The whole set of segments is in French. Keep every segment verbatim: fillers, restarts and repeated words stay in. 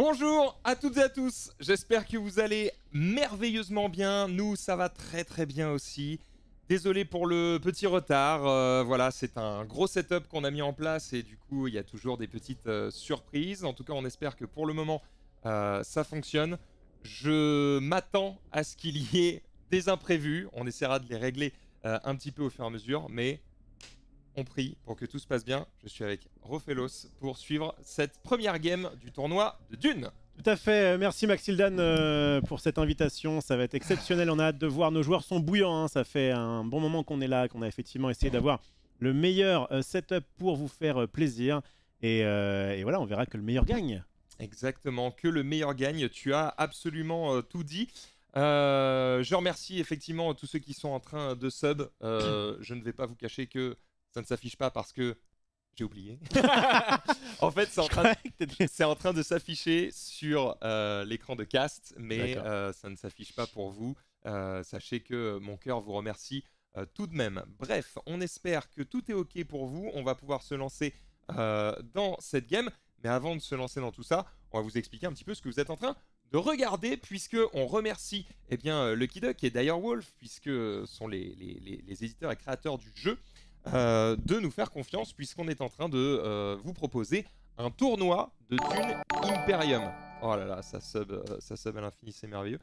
Bonjour à toutes et à tous, j'espère que vous allez merveilleusement bien, nous ça va très très bien aussi. Désolé pour le petit retard, euh, voilà c'est un gros setup qu'on a mis en place et du coup il y a toujours des petites euh, surprises. En tout cas on espère que pour le moment euh, ça fonctionne. Je m'attends à ce qu'il y ait des imprévus, on essaiera de les régler euh, un petit peu au fur et à mesure, mais on prie pour que tout se passe bien. Je suis avec Rofelos pour suivre cette première game du tournoi de Dune. Tout à fait, merci Maxildan euh, pour cette invitation, ça va être exceptionnel, on a hâte de voir, nos joueurs sont bouillants, hein. Ça fait un bon moment qu'on est là, qu'on a effectivement essayé d'avoir le meilleur euh, setup pour vous faire euh, plaisir, et, euh, et voilà, on verra que le meilleur gagne. Exactement, que le meilleur gagne, tu as absolument euh, tout dit. Euh, je remercie effectivement tous ceux qui sont en train de sub, euh, je ne vais pas vous cacher que ça ne s'affiche pas parce que j'ai oublié. En fait, c'est en, de... en train de s'afficher sur euh, l'écran de cast, mais euh, ça ne s'affiche pas pour vous. Euh, sachez que mon cœur vous remercie euh, tout de même. Bref, on espère que tout est OK pour vous. On va pouvoir se lancer euh, dans cette game. Mais avant de se lancer dans tout ça, on va vous expliquer un petit peu ce que vous êtes en train de regarder, puisque on remercie eh bien, Lucky Duck et Direwolf, puisque ce sont les, les, les, les éditeurs et créateurs du jeu. Euh, de nous faire confiance puisqu'on est en train de euh, vous proposer un tournoi de Dune Imperium. Oh là là, ça sub, euh, ça sub à l'infini, c'est merveilleux.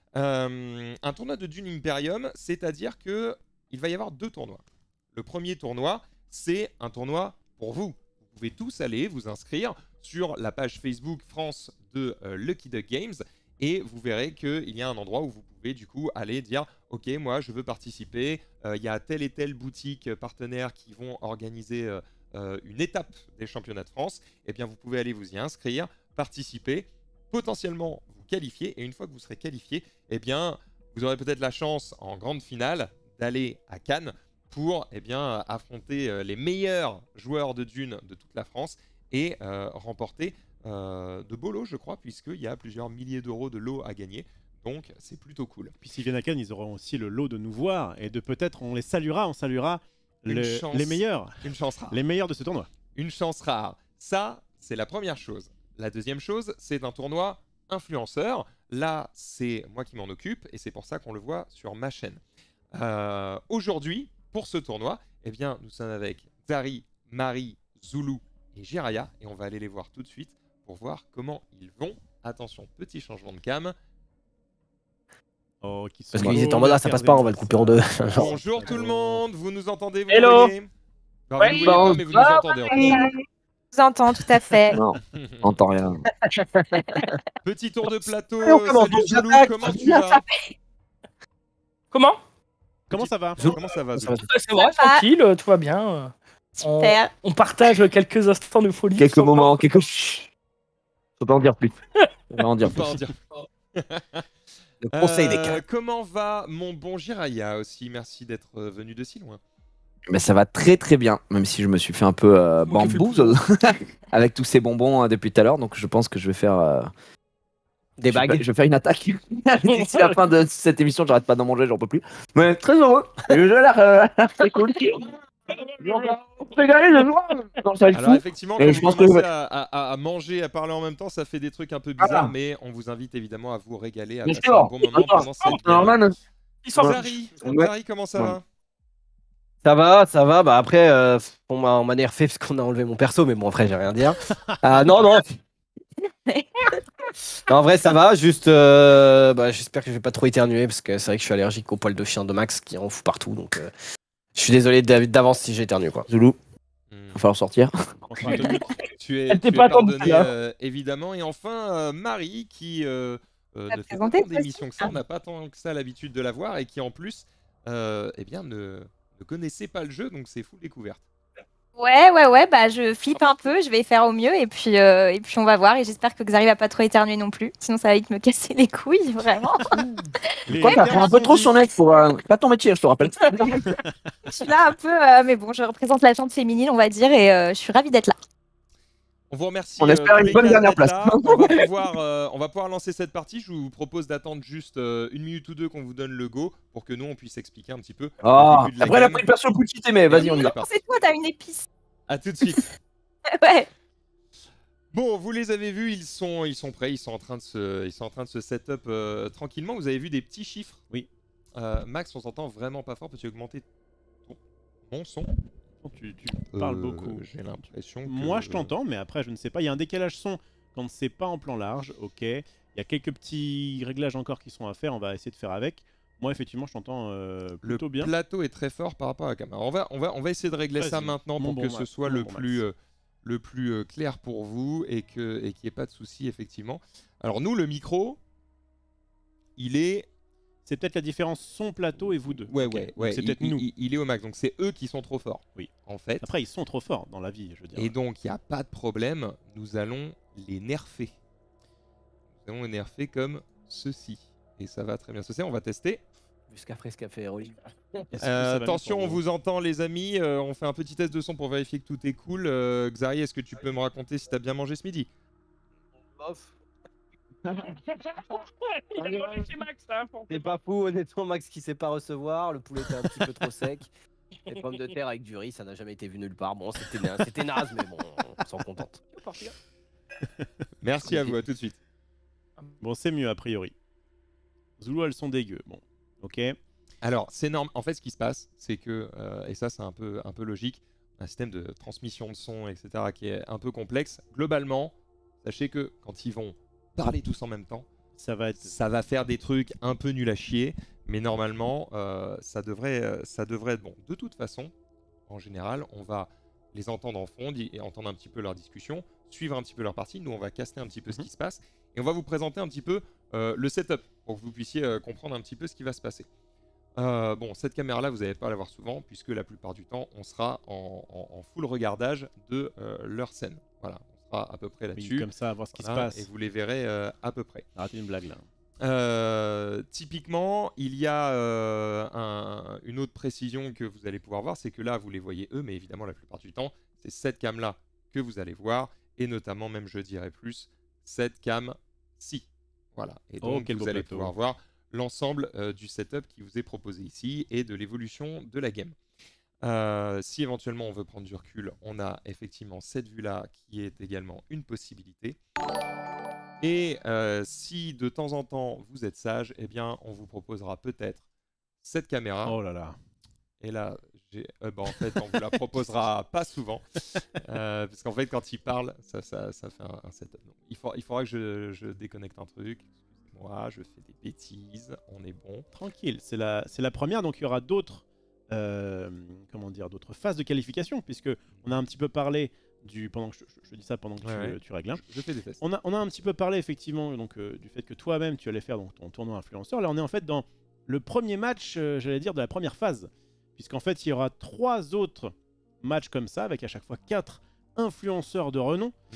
Euh, un tournoi de Dune Imperium, c'est-à-dire que il va y avoir deux tournois. Le premier tournoi, c'est un tournoi pour vous. Vous pouvez tous aller vous inscrire sur la page Facebook France de euh, Lucky Duck Games et vous verrez qu'il y a un endroit où vous pouvez du coup aller dire « Ok, moi je veux participer, il euh, y a telle et telle boutique partenaire qui vont organiser euh, euh, une étape des championnats de France. » Eh bien vous pouvez aller vous y inscrire, participer, potentiellement vous qualifier. Et une fois que vous serez qualifié, eh bien vous aurez peut-être la chance en grande finale d'aller à Cannes pour eh bien, affronter euh, les meilleurs joueurs de Dune de toute la France et euh, remporter Euh, de beaux lots, je crois, puisqu'il y a plusieurs milliers d'euros de lots à gagner. Donc, c'est plutôt cool. Puis s'ils viennent à Cannes, ils auront aussi le lot de nous voir et de peut-être, on les saluera, on saluera le, chance, les meilleurs. Une chance rare. Les meilleurs de ce tournoi. Une chance rare. Ça, c'est la première chose. La deuxième chose, c'est un tournoi influenceur. Là, c'est moi qui m'en occupe et c'est pour ça qu'on le voit sur ma chaîne. Euh, Aujourd'hui, pour ce tournoi, eh bien, nous sommes avec Zari, Marie, Zulu et Jiraya et on va aller les voir tout de suite pour voir comment ils vont. Attention, petit changement de cam. Oh, Parce qu'ils étaient en mode ah ça passe pas, on va le couper en deux. Bonjour tout le monde, vous nous entendez, vous Hello. voyez bah, vous Ouais, ne voyez pas, mais vous nous entendez en tout cas. Je vous entends tout à fait. Non, on entend rien. Petit tour de plateau, Alors, comment salut Zoulou, j'attaque comment tu vas? Comment Comment ça va? Comment ça va, Zoulou? C'est vrai, tranquille, tout va bien. Super. On, on partage quelques instants de folie. Quelques moments, quelques... Faut pas en dire plus. Faut pas en dire Faut pas plus. en dire. Le conseil des Euh, cas. Comment va mon bon Jiraya aussi? Merci d'être euh, venu de si loin. Mais ça va très très bien, même si je me suis fait un peu euh, Comment tu fais le bamboozle avec tous ces bonbons euh, depuis tout à l'heure, donc je pense que je vais faire euh, Des je vais bagues. pas- Je vais faire une attaque. D'ici la fin de cette émission, j'arrête pas d'en manger, j'en peux plus. Mais très heureux. Et je l'air euh, très cool. On fait gagner le noir. Non, ça va être Alors fou. effectivement, Et quand je vous pense que- commencez à, à- à manger, à parler en même temps, ça fait des trucs un peu bizarres, Ah. mais on vous invite évidemment à vous régaler, à Bien passer sûr. un bon moment Attends, pendant cette game. Norman, Ils sont Zari, Ouais. Zari, comment ça Ouais. va? Ça va, ça va. Bah après, euh, on m'a on m'a nerfé parce qu'on a enlevé mon perso, mais bon après j'ai rien à dire. Ah non non. Non, en vrai ça va. Juste, euh, bah, j'espère que je vais pas trop éternuer parce que c'est vrai que je suis allergique aux poils de chien de Max qui en fout partout. Donc euh, je suis désolé d'av- d'avance si j'éternue quoi. Zoulou, Hmm. va falloir sortir. On fera deux minutes. Tu es, Elle t'est tu es pas attendue, pardonné, là. euh, évidemment. Et enfin, euh, Marie, qui euh, euh, T'as ne fait pas présenté, tant toi d'émissions aussi que ça, on n'a pas tant que ça l'habitude de la voir, et qui en plus euh, eh bien, ne, ne connaissait pas le jeu, donc c'est full découverte. Ouais, ouais, ouais, bah je flippe un peu, je vais faire au mieux et puis, euh, et puis on va voir et j'espère que Xari va pas trop éternuer non plus, sinon ça va vite me casser les couilles, vraiment. Les Quoi, t'as termes un peu sont trop dits. son nez pour euh, pas ton métier, je te rappelle. Je suis là un peu, euh, mais bon, je représente la gente féminine, on va dire, et euh, je suis ravie d'être là. On vous remercie. On euh, espère tous une les bonne quatre dernière d'être place. là. On va, pouvoir, euh, on va pouvoir lancer cette partie. Je vous propose d'attendre juste euh, une minute ou deux qu'on vous donne le go pour que nous on puisse expliquer un petit peu. Ah, le début de la après, elle a game. pris le perso le coup de cheaté, mais vas-y, on y va. C'est toi, t'as une épice. À tout de suite. Ouais. Bon, vous les avez vus, ils sont, ils sont prêts, ils sont en train de se, ils sont en train de se set-up euh, tranquillement. Vous avez vu des petits chiffres. Oui. Euh, Max, on s'entend vraiment pas fort. Peux-tu augmenter ton mon son? Tu, tu parles Euh, beaucoup. J'ai l'impression que... Moi, je t'entends, mais après, je ne sais pas. Il y a un décalage son quand c'est pas en plan large. Ok. Il y a quelques petits réglages encore qui sont à faire. On va essayer de faire avec. Moi, effectivement, je t'entends euh, plutôt Le bien. plateau est très fort par rapport à la caméra. On va, on va, on va essayer de régler ça Vas-y, maintenant mon pour bon que Max, ce soit mon le bon plus, Max. euh, le plus euh, clair pour vous et que et qu'il n'y ait pas de souci effectivement. Alors nous, le micro, il est... C'est peut-être la différence son plateau et vous deux. Ouais, Ok. ouais, Donc ouais. C'est il, peut-être il- nous. il- il est au max. Donc c'est eux qui sont trop forts. Oui. En fait. Après, ils sont trop forts dans la vie, je veux dire. Et donc, il n'y a pas de problème. Nous allons les nerfer. Nous allons les nerfer comme ceci. Et ça va très bien se faire. On va tester. Jusqu'à fresque fait Rolling. Est-ce que ça Euh, va mieux attention, pour on vous entend, les amis. Euh, on fait un petit test de son pour vérifier que tout est cool. Euh, Xari, est-ce que tu peux me raconter si tu as bien mangé ce midi? Bof. Il a volé chez Max, hein, pour- C'est pas fou, honnêtement, Max qui sait pas recevoir. Le poulet était un petit peu trop sec. Les pommes de terre avec du riz, ça n'a jamais été vu nulle part. Bon, c'était na- c'était naze, mais bon, on s'en contente. Merci à vous, à tout de suite. Bon, c'est mieux a priori. Zulu, elles sont dégueu. Bon, ok. Alors, c'est normal. En fait, ce qui se passe, c'est que, euh, et ça, c'est un peu, un peu logique, un système de transmission de son, et cetera, qui est un peu complexe. Globalement, sachez que quand ils vont parler tous en même temps, Ça va être. ça va faire des trucs un peu nuls à chier, mais normalement, euh, ça, devrait, euh, ça devrait être bon. De toute façon, en général, on va les entendre en fond et entendre un petit peu leur discussion, suivre un petit peu leur partie. Nous, on va caster un petit peu ce qui se passe et on va vous présenter un petit peu euh, le setup pour que vous puissiez euh, comprendre un petit peu ce qui va se passer. Euh, bon, cette caméra-là, vous n'allez pas la voir souvent puisque la plupart du temps, on sera en, en- en full regardage de euh, leur scène. Voilà, on sera à peu près Oui, là-dessus. comme ça, à voir ce qui Voilà, se passe. et vous les verrez euh, à peu près. Arrêtez une blague là. Euh, typiquement, il y a euh, un- une autre précision que vous allez pouvoir voir, c'est que là, vous les voyez eux, mais évidemment, la plupart du temps, c'est cette cam-là que vous allez voir, et notamment, même je dirais plus, cette cam-ci. Voilà. Et Oh, donc, quel vous beau allez plateau. pouvoir voir l'ensemble euh, du setup qui vous est proposé ici et de l'évolution de la game. Euh, si éventuellement on veut prendre du recul, on a effectivement cette vue-là qui est également une possibilité. Et euh, si de temps en temps vous êtes sage, eh bien on vous proposera peut-être cette caméra. Oh là là. Et là, j'ai- euh, bah, en fait, on vous la proposera pas souvent. Euh, parce qu'en fait, quand il parle, ça, ça, ça fait un, un setup. Donc, il, faut, il faudra que je, je déconnecte un truc. Excusez-moi, je fais des bêtises. On est bon. Tranquille, c'est la, c'est la première, donc il y aura d'autres, euh, comment dire, d'autres phases de qualification, puisque on a un petit peu parlé du, pendant que je, je- je dis ça pendant que Ouais, tu, ouais. tu règles. hein. Je, je fais des tests. On a, on a un petit peu parlé effectivement donc euh, du fait que toi-même tu allais faire donc, ton tournoi influenceur. Là, on est en fait dans le premier match, euh, j'allais dire, de la première phase, puisqu'en fait il y aura trois autres matchs comme ça, avec à chaque fois quatre influenceurs de renom. Mhm.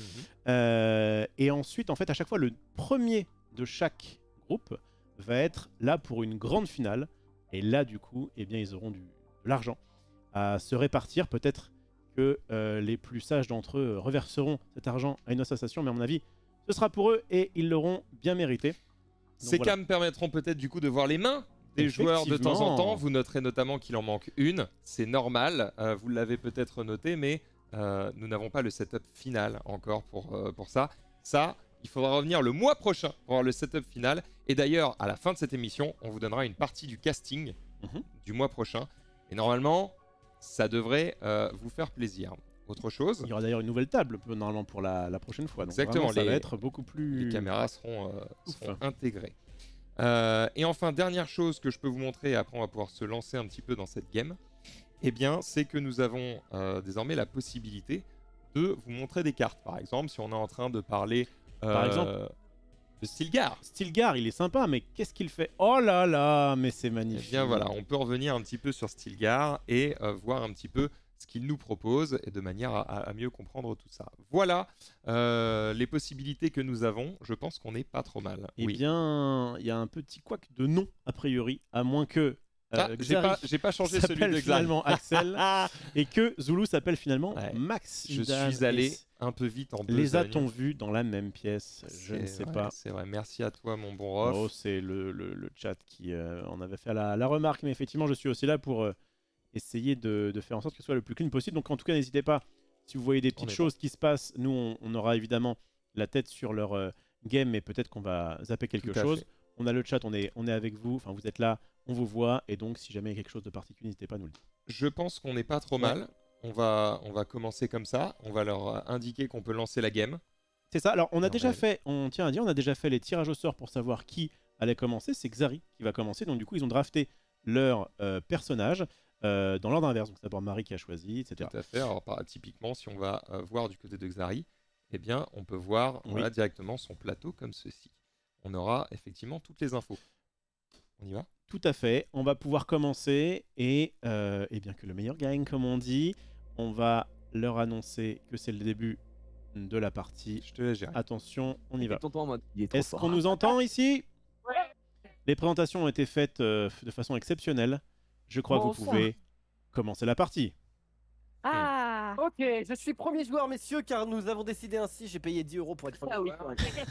Euh, et ensuite, en fait, à chaque fois, le premier de chaque groupe va être là pour une grande finale. Et là, du coup, eh bien, ils auront du, de l'argent à se répartir. Peut-être que euh, les plus sages d'entre eux reverseront cet argent à une association, mais à mon avis, ce sera pour eux et ils l'auront bien mérité. Donc, Ces voilà. cams permettront peut-être du coup de voir les mains des joueurs de temps en Effectivement. temps. Vous noterez notamment qu'il en manque une. C'est normal. Euh, vous l'avez peut-être noté, mais euh, nous n'avons pas le setup final encore pour, euh, pour ça. Ça, il faudra revenir le mois prochain pour avoir le setup final. Et d'ailleurs, à la fin de cette émission, on vous donnera une partie du casting Mhm. du mois prochain. Et normalement, ça devrait euh, vous faire plaisir. Autre chose, Il y aura d'ailleurs une nouvelle table, peu- normalement, pour la, la prochaine fois. Donc, Exactement, vraiment, ça les- va être beaucoup plus... les caméras seront, euh, Ouf. seront intégrées. Euh, et enfin, dernière chose que je peux vous montrer, et après on va pouvoir se lancer un petit peu dans cette game, eh bien, c'est que nous avons euh, désormais la possibilité de vous montrer des cartes. Par exemple, si on est en train de parler euh, Par exemple de Stilgar, Stilgar, il est sympa, mais qu'est-ce qu'il fait? Oh là là, mais c'est eh magnifique. bien voilà, on peut revenir un petit peu sur Stilgar et euh, voir un petit peu ce qu'il nous propose et de manière à, à mieux comprendre tout ça. Voilà euh, les possibilités que nous avons. Je pense qu'on n'est pas trop mal. Eh oui. bien, il y a un petit couac de nom, a priori, à moins que euh, Ah, j'ai Xari pas, j'ai pas changé celui s'appelle de Xari. finalement Axel et que Zulu s'appelle finalement Ouais. Max. Je Dan. suis allé Et un peu vite en deux Les besogne. a-t-on vus dans la même pièce? Je ne C'est sais vrai, pas. C'est vrai, merci à toi mon bon Rof. Oh, c'est le, le- le chat qui euh, en avait fait la, la remarque, mais effectivement, je suis aussi là pour euh, essayer de, de faire en sorte que ce soit le plus clean possible. Donc, en tout cas, n'hésitez pas, si vous voyez des petites est choses qui se passent, nous, on, on aura évidemment la tête sur leur euh, game, mais peut-être qu'on va zapper quelque Tout à chose. fait. On a le chat, on est, on est avec vous, enfin vous êtes là, on vous voit, et donc si jamais il y a quelque chose de particulier, n'hésitez pas à nous le dire. Je pense qu'on n'est pas trop mal. On va, on va commencer comme ça. On va leur indiquer qu'on peut lancer la game. C'est ça, alors on a Non, déjà mais- fait, on tient à dire, on a déjà fait les tirages au sort pour savoir qui allait commencer, c'est Xari qui va commencer, donc du coup ils ont drafté leur euh, personnage euh, dans l'ordre inverse, donc c'est d'abord Marie qui a choisi, et cetera. Tout à fait. Alors, par- typiquement, si on va euh, voir du côté de Xari, eh bien, on peut voir Oui. voilà, directement son plateau comme ceci. On aura effectivement toutes les infos. On y va? Tout à fait, on va pouvoir commencer, et, euh, et bien que le meilleur gagne comme on dit, on va leur annoncer que c'est le début de la partie. Je te laisse gérer. Attention, on y va. Tonton en mode, il est trop Est-ce fort. qu'on nous entend ici? Les présentations ont été faites euh, de façon exceptionnelle. Je crois Bon que vous sang. pouvez commencer la partie. Ah. Ok, je suis premier joueur, messieurs, car nous avons décidé ainsi. J'ai payé dix euros pour être premier Ah oui, joueur.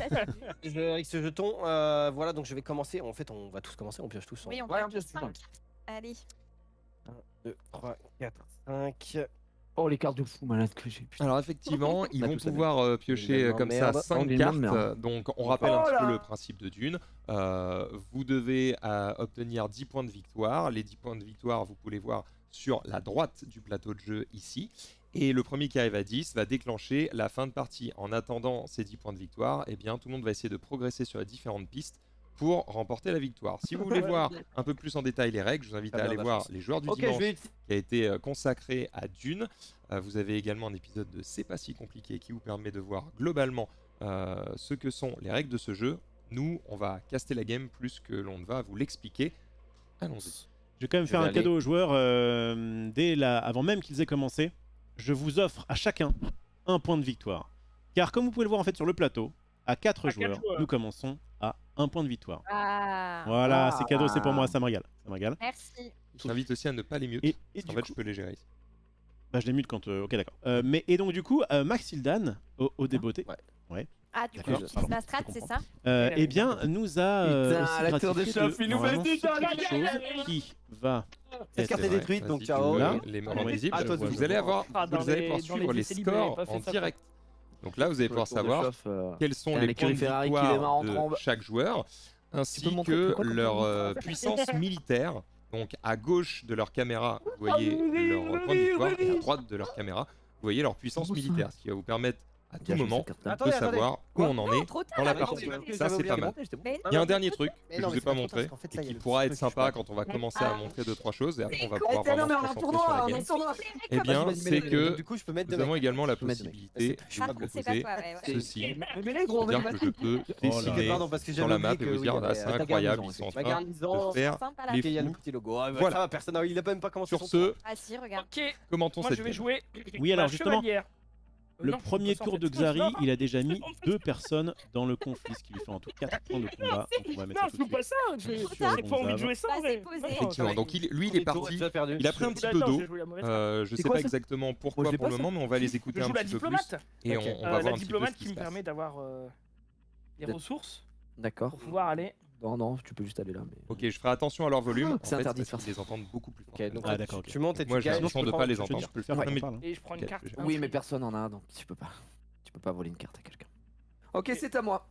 Je, avec ce jeton, euh, voilà, donc je vais commencer. En fait, on va tous commencer, on pioche tous. Oui, on Ouais, peut on peut se cinq. Allez. un, deux, trois, quatre, cinq. Oh, les cartes de fou malade que j'ai. Putain. Alors effectivement, ils Bah, vont tout ça pouvoir euh, piocher Une euh, comme ça merde. cinq On est une cartes. merde. Donc on rappelle un Oh petit peu là le principe de Dune. Euh, vous devez euh, obtenir dix points de victoire. Les dix points de victoire, vous pouvez les voir sur la droite du plateau de jeu ici. Et le premier qui arrive à dix va déclencher la fin de partie. En attendant ces dix points de victoire, eh bien, tout le monde va essayer de progresser sur les différentes pistes pour remporter la victoire. Si vous voulez voir un peu plus en détail les règles, je vous invite Ah à merde, aller la voir chance. les joueurs du Ok, je dimanche vais. qui a été euh, consacré à Dune. Euh, vous avez également un épisode de C'est pas si compliqué qui vous permet de voir globalement euh, ce que sont les règles de ce jeu. Nous, on va caster la game plus que l'on ne va vous l'expliquer. Allons-y. Je vais quand même Je faire vais un aller. cadeau aux joueurs euh, dès la... avant même qu'ils aient commencé. Je vous offre à chacun un point de victoire. Car comme vous pouvez le voir en fait sur le plateau, à quatre À quatre joueurs, joueurs. nous commençons à un point de victoire. Ah. Voilà, Ah. c'est cadeau, c'est pour moi, ça me régale. Ça me régale. Merci. Je t'invite aussi à ne pas les mute. Et, et Parce qu'en du fait, coup- je peux les gérer ici. Bah, je les mute quand. euh, ok, d'accord. Euh, mais et donc du coup, euh, Maxildan au, au débeauté, Ouais. Ah, du coup, D'accord, j'utilise pardon, ma strat, je c'est comprends. ça euh, Il a eh mis bien, nous a euh, Putain, aussi l'acteur de gratifié chef, il nous fait normalement tout ça, quelque la chose qui va. Cette être- carte est vrai. détruite, donc Ainsi ciao. que Là. Les morts Ah, oui. invisibles. Ah, toi, vous tu allez vois. avoir, Ah, dans vous allez les- pouvoir dans suivre les les essais libres, il avait scores pas fait en ça, direct. Donc là, vous allez pouvoir savoir quels sont Putain, les l'écurie points de Ferrari qui victoire démarre en de trombe. chaque joueur, peux ainsi montrer que c'est quoi comme leur point de euh, puissance militaire. Donc à gauche de leur caméra, vous voyez leur point de victoire, et à droite de leur caméra, vous voyez leur puissance militaire, ce qui va vous permettre à tout moment de Attendez, attendez. savoir où Quoi on en Non, est trop tard. dans la Ah, partie. attendez, Ça, c'est pas mal. Mais Il y a un dernier truc Mais que non, je vous mais ai pas c'est trop montré tard, parce qu'en fait, là, et il y a qui le pourra petit être truc, sympa je quand on va commencer Ah. à montrer deux trois choses et après on va C'est pouvoir quoi vraiment se concentrer sur la game. Eh bien, Vas-y, vas-y, c'est mets-les, que donc, du coup, je peux mettre nous deux avons mecs. également la Je peux mettre deux mecs. possibilité C'est- de Par vous contre, c'est pas proposer toi, ouais, ouais. ceci. Mais les gros, C'est-à-dire que je peux Oh là dessiner là. Pardon, parce que sur j'avais la map et oublié vous que dire oui, ah, il y c'est avait- incroyable, garnison, ils sont en Ma train garnison. de faire Sympa, là. les Ok, il y a le fous. petit logo. Ah, bah, Voilà. ça va, personne, il a même pas commencé Sur son ce, tour. Ah si, regarde. Ok, commentons moi cette je vais game. jouer. Oui, alors, ma justement, chevalière. Le Non, premier on peut tour s'en de faire. Xari, Non, il a déjà mis non, deux personnes dans le conflit, ce qui lui fait en tout quatre points de combat. Donc on va mettre Non, ça je tout joue de pas suite. ça. J'ai Sur j'ai pas envie de Gonzague. jouer ça. Bah, mais- c'est posé. non, Effectivement, non, donc il- lui il est Premier tour, parti. déjà perdu. Il a pris un je- petit là, peu non, d'eau. j'ai joué la mauvaise Euh, je C'est sais quoi, pas ça exactement pourquoi Moi, je l'ai pour pas, le ça. moment, mais on va les Je écouter un joue la petit peu plus diplomate. et Ok. on, on Euh, va voir la un petit peu ce diplomate qui qui se me passe. permet d'avoir euh, des De- ressources D'accord. pour pouvoir aller. Non, non, tu peux juste aller là. Mais... Ok, je ferai attention à leur volume. En C'est fait, interdit de parce faire qu'ils les entendent beaucoup plus fort. Ok, donc Ah, d'accord, ok. tu montes et tu Moi, j'ai gagnes. l'impression de prends- pas les Je veux entendre. dire, je peux le faire Ouais. quand on parle, hein. Et je prends une Ok, carte. je- un Oui, mais truc. personne en a, donc tu peux pas. Tu peux pas voler une carte à quelqu'un. Ok, c'est à moi.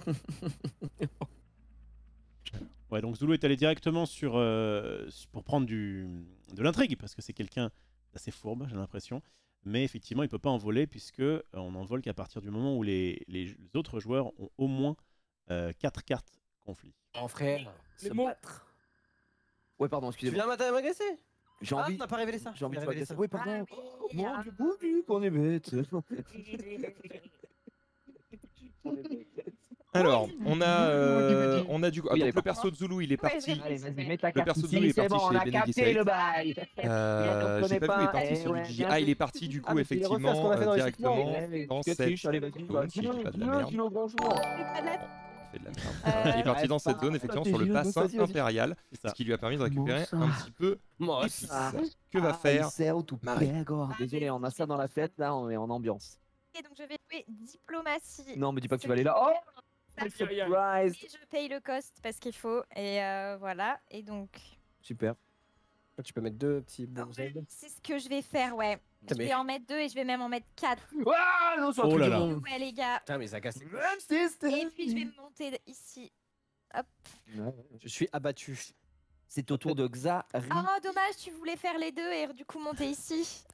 Ouais, donc Zulu est allé directement sur, euh, pour prendre du, de l'intrigue, parce que c'est quelqu'un d'assez fourbe, j'ai l'impression. Mais effectivement, il peut pas en voler, puisque euh, on en vole qu'à partir du moment où les, les autres joueurs ont au moins quatre cartes conflit. En frère. Les se mots. battre. Ouais, pardon, Tu excusez-moi. viens m'agresser? J'ai Ah, envie. t'as pas révélé ça. J'ai envie de Tu viens révéler faire ça. Oui, pardon. Ah, oui, Bon, ah. du coup, vu qu'on est bête. Alors, on a, euh, on a du coup. Ah, Oui, donc allez, le perso de Zulu, il est Ouais, parti. je- Allez, vas-y, mets ta Le carte perso de ici, Zulu est c'est parti bon, chez on a Benny capté Dissay. le bail. Euh, on J'ai connaît pas vu, il est pas, parti eh sur ouais, du G. bien Ah, il fait. est parti du Ah, coup mais tu les refais, ce qu'on effectivement a fait euh, dans les directement Ouais, dans que cette triche, allez, vas-y, zone, si je dis pas de la merde. C'est pas de la- Il fait de la merde. Euh, Il est parti dans cette pas- zone effectivement pas sur le tes bassin yeux, vas-y, vas-y. impérial, C'est ça. ce qui lui a permis de récupérer ça un petit peu Moi d'épices. Ah. Que va faire Marie? Marie Désolé, on a ça dans la fête, là, on est en ambiance. Et donc je vais jouer diplomatie. Non, me dis pas que tu vas aller là. Oh, Aïe, aïe, aïe. surprise. Et je paye le cost parce qu'il faut. Et euh, voilà. Et donc. Super. Tu peux mettre deux petits bons Z. C'est ce que je vais faire, ouais. Putain, Je mais- vais en mettre deux et je vais même en mettre quatre. Ah non, sur un Oh truc là de là. bon. Ouais, les gars. Putain, mais Zaga, c'est- Même si c'était- Et puis je vais me monter ici. Ouais. je suis abattu. C'est au tour de Xa. Oh, dommage, tu voulais faire les deux et du coup monter ici.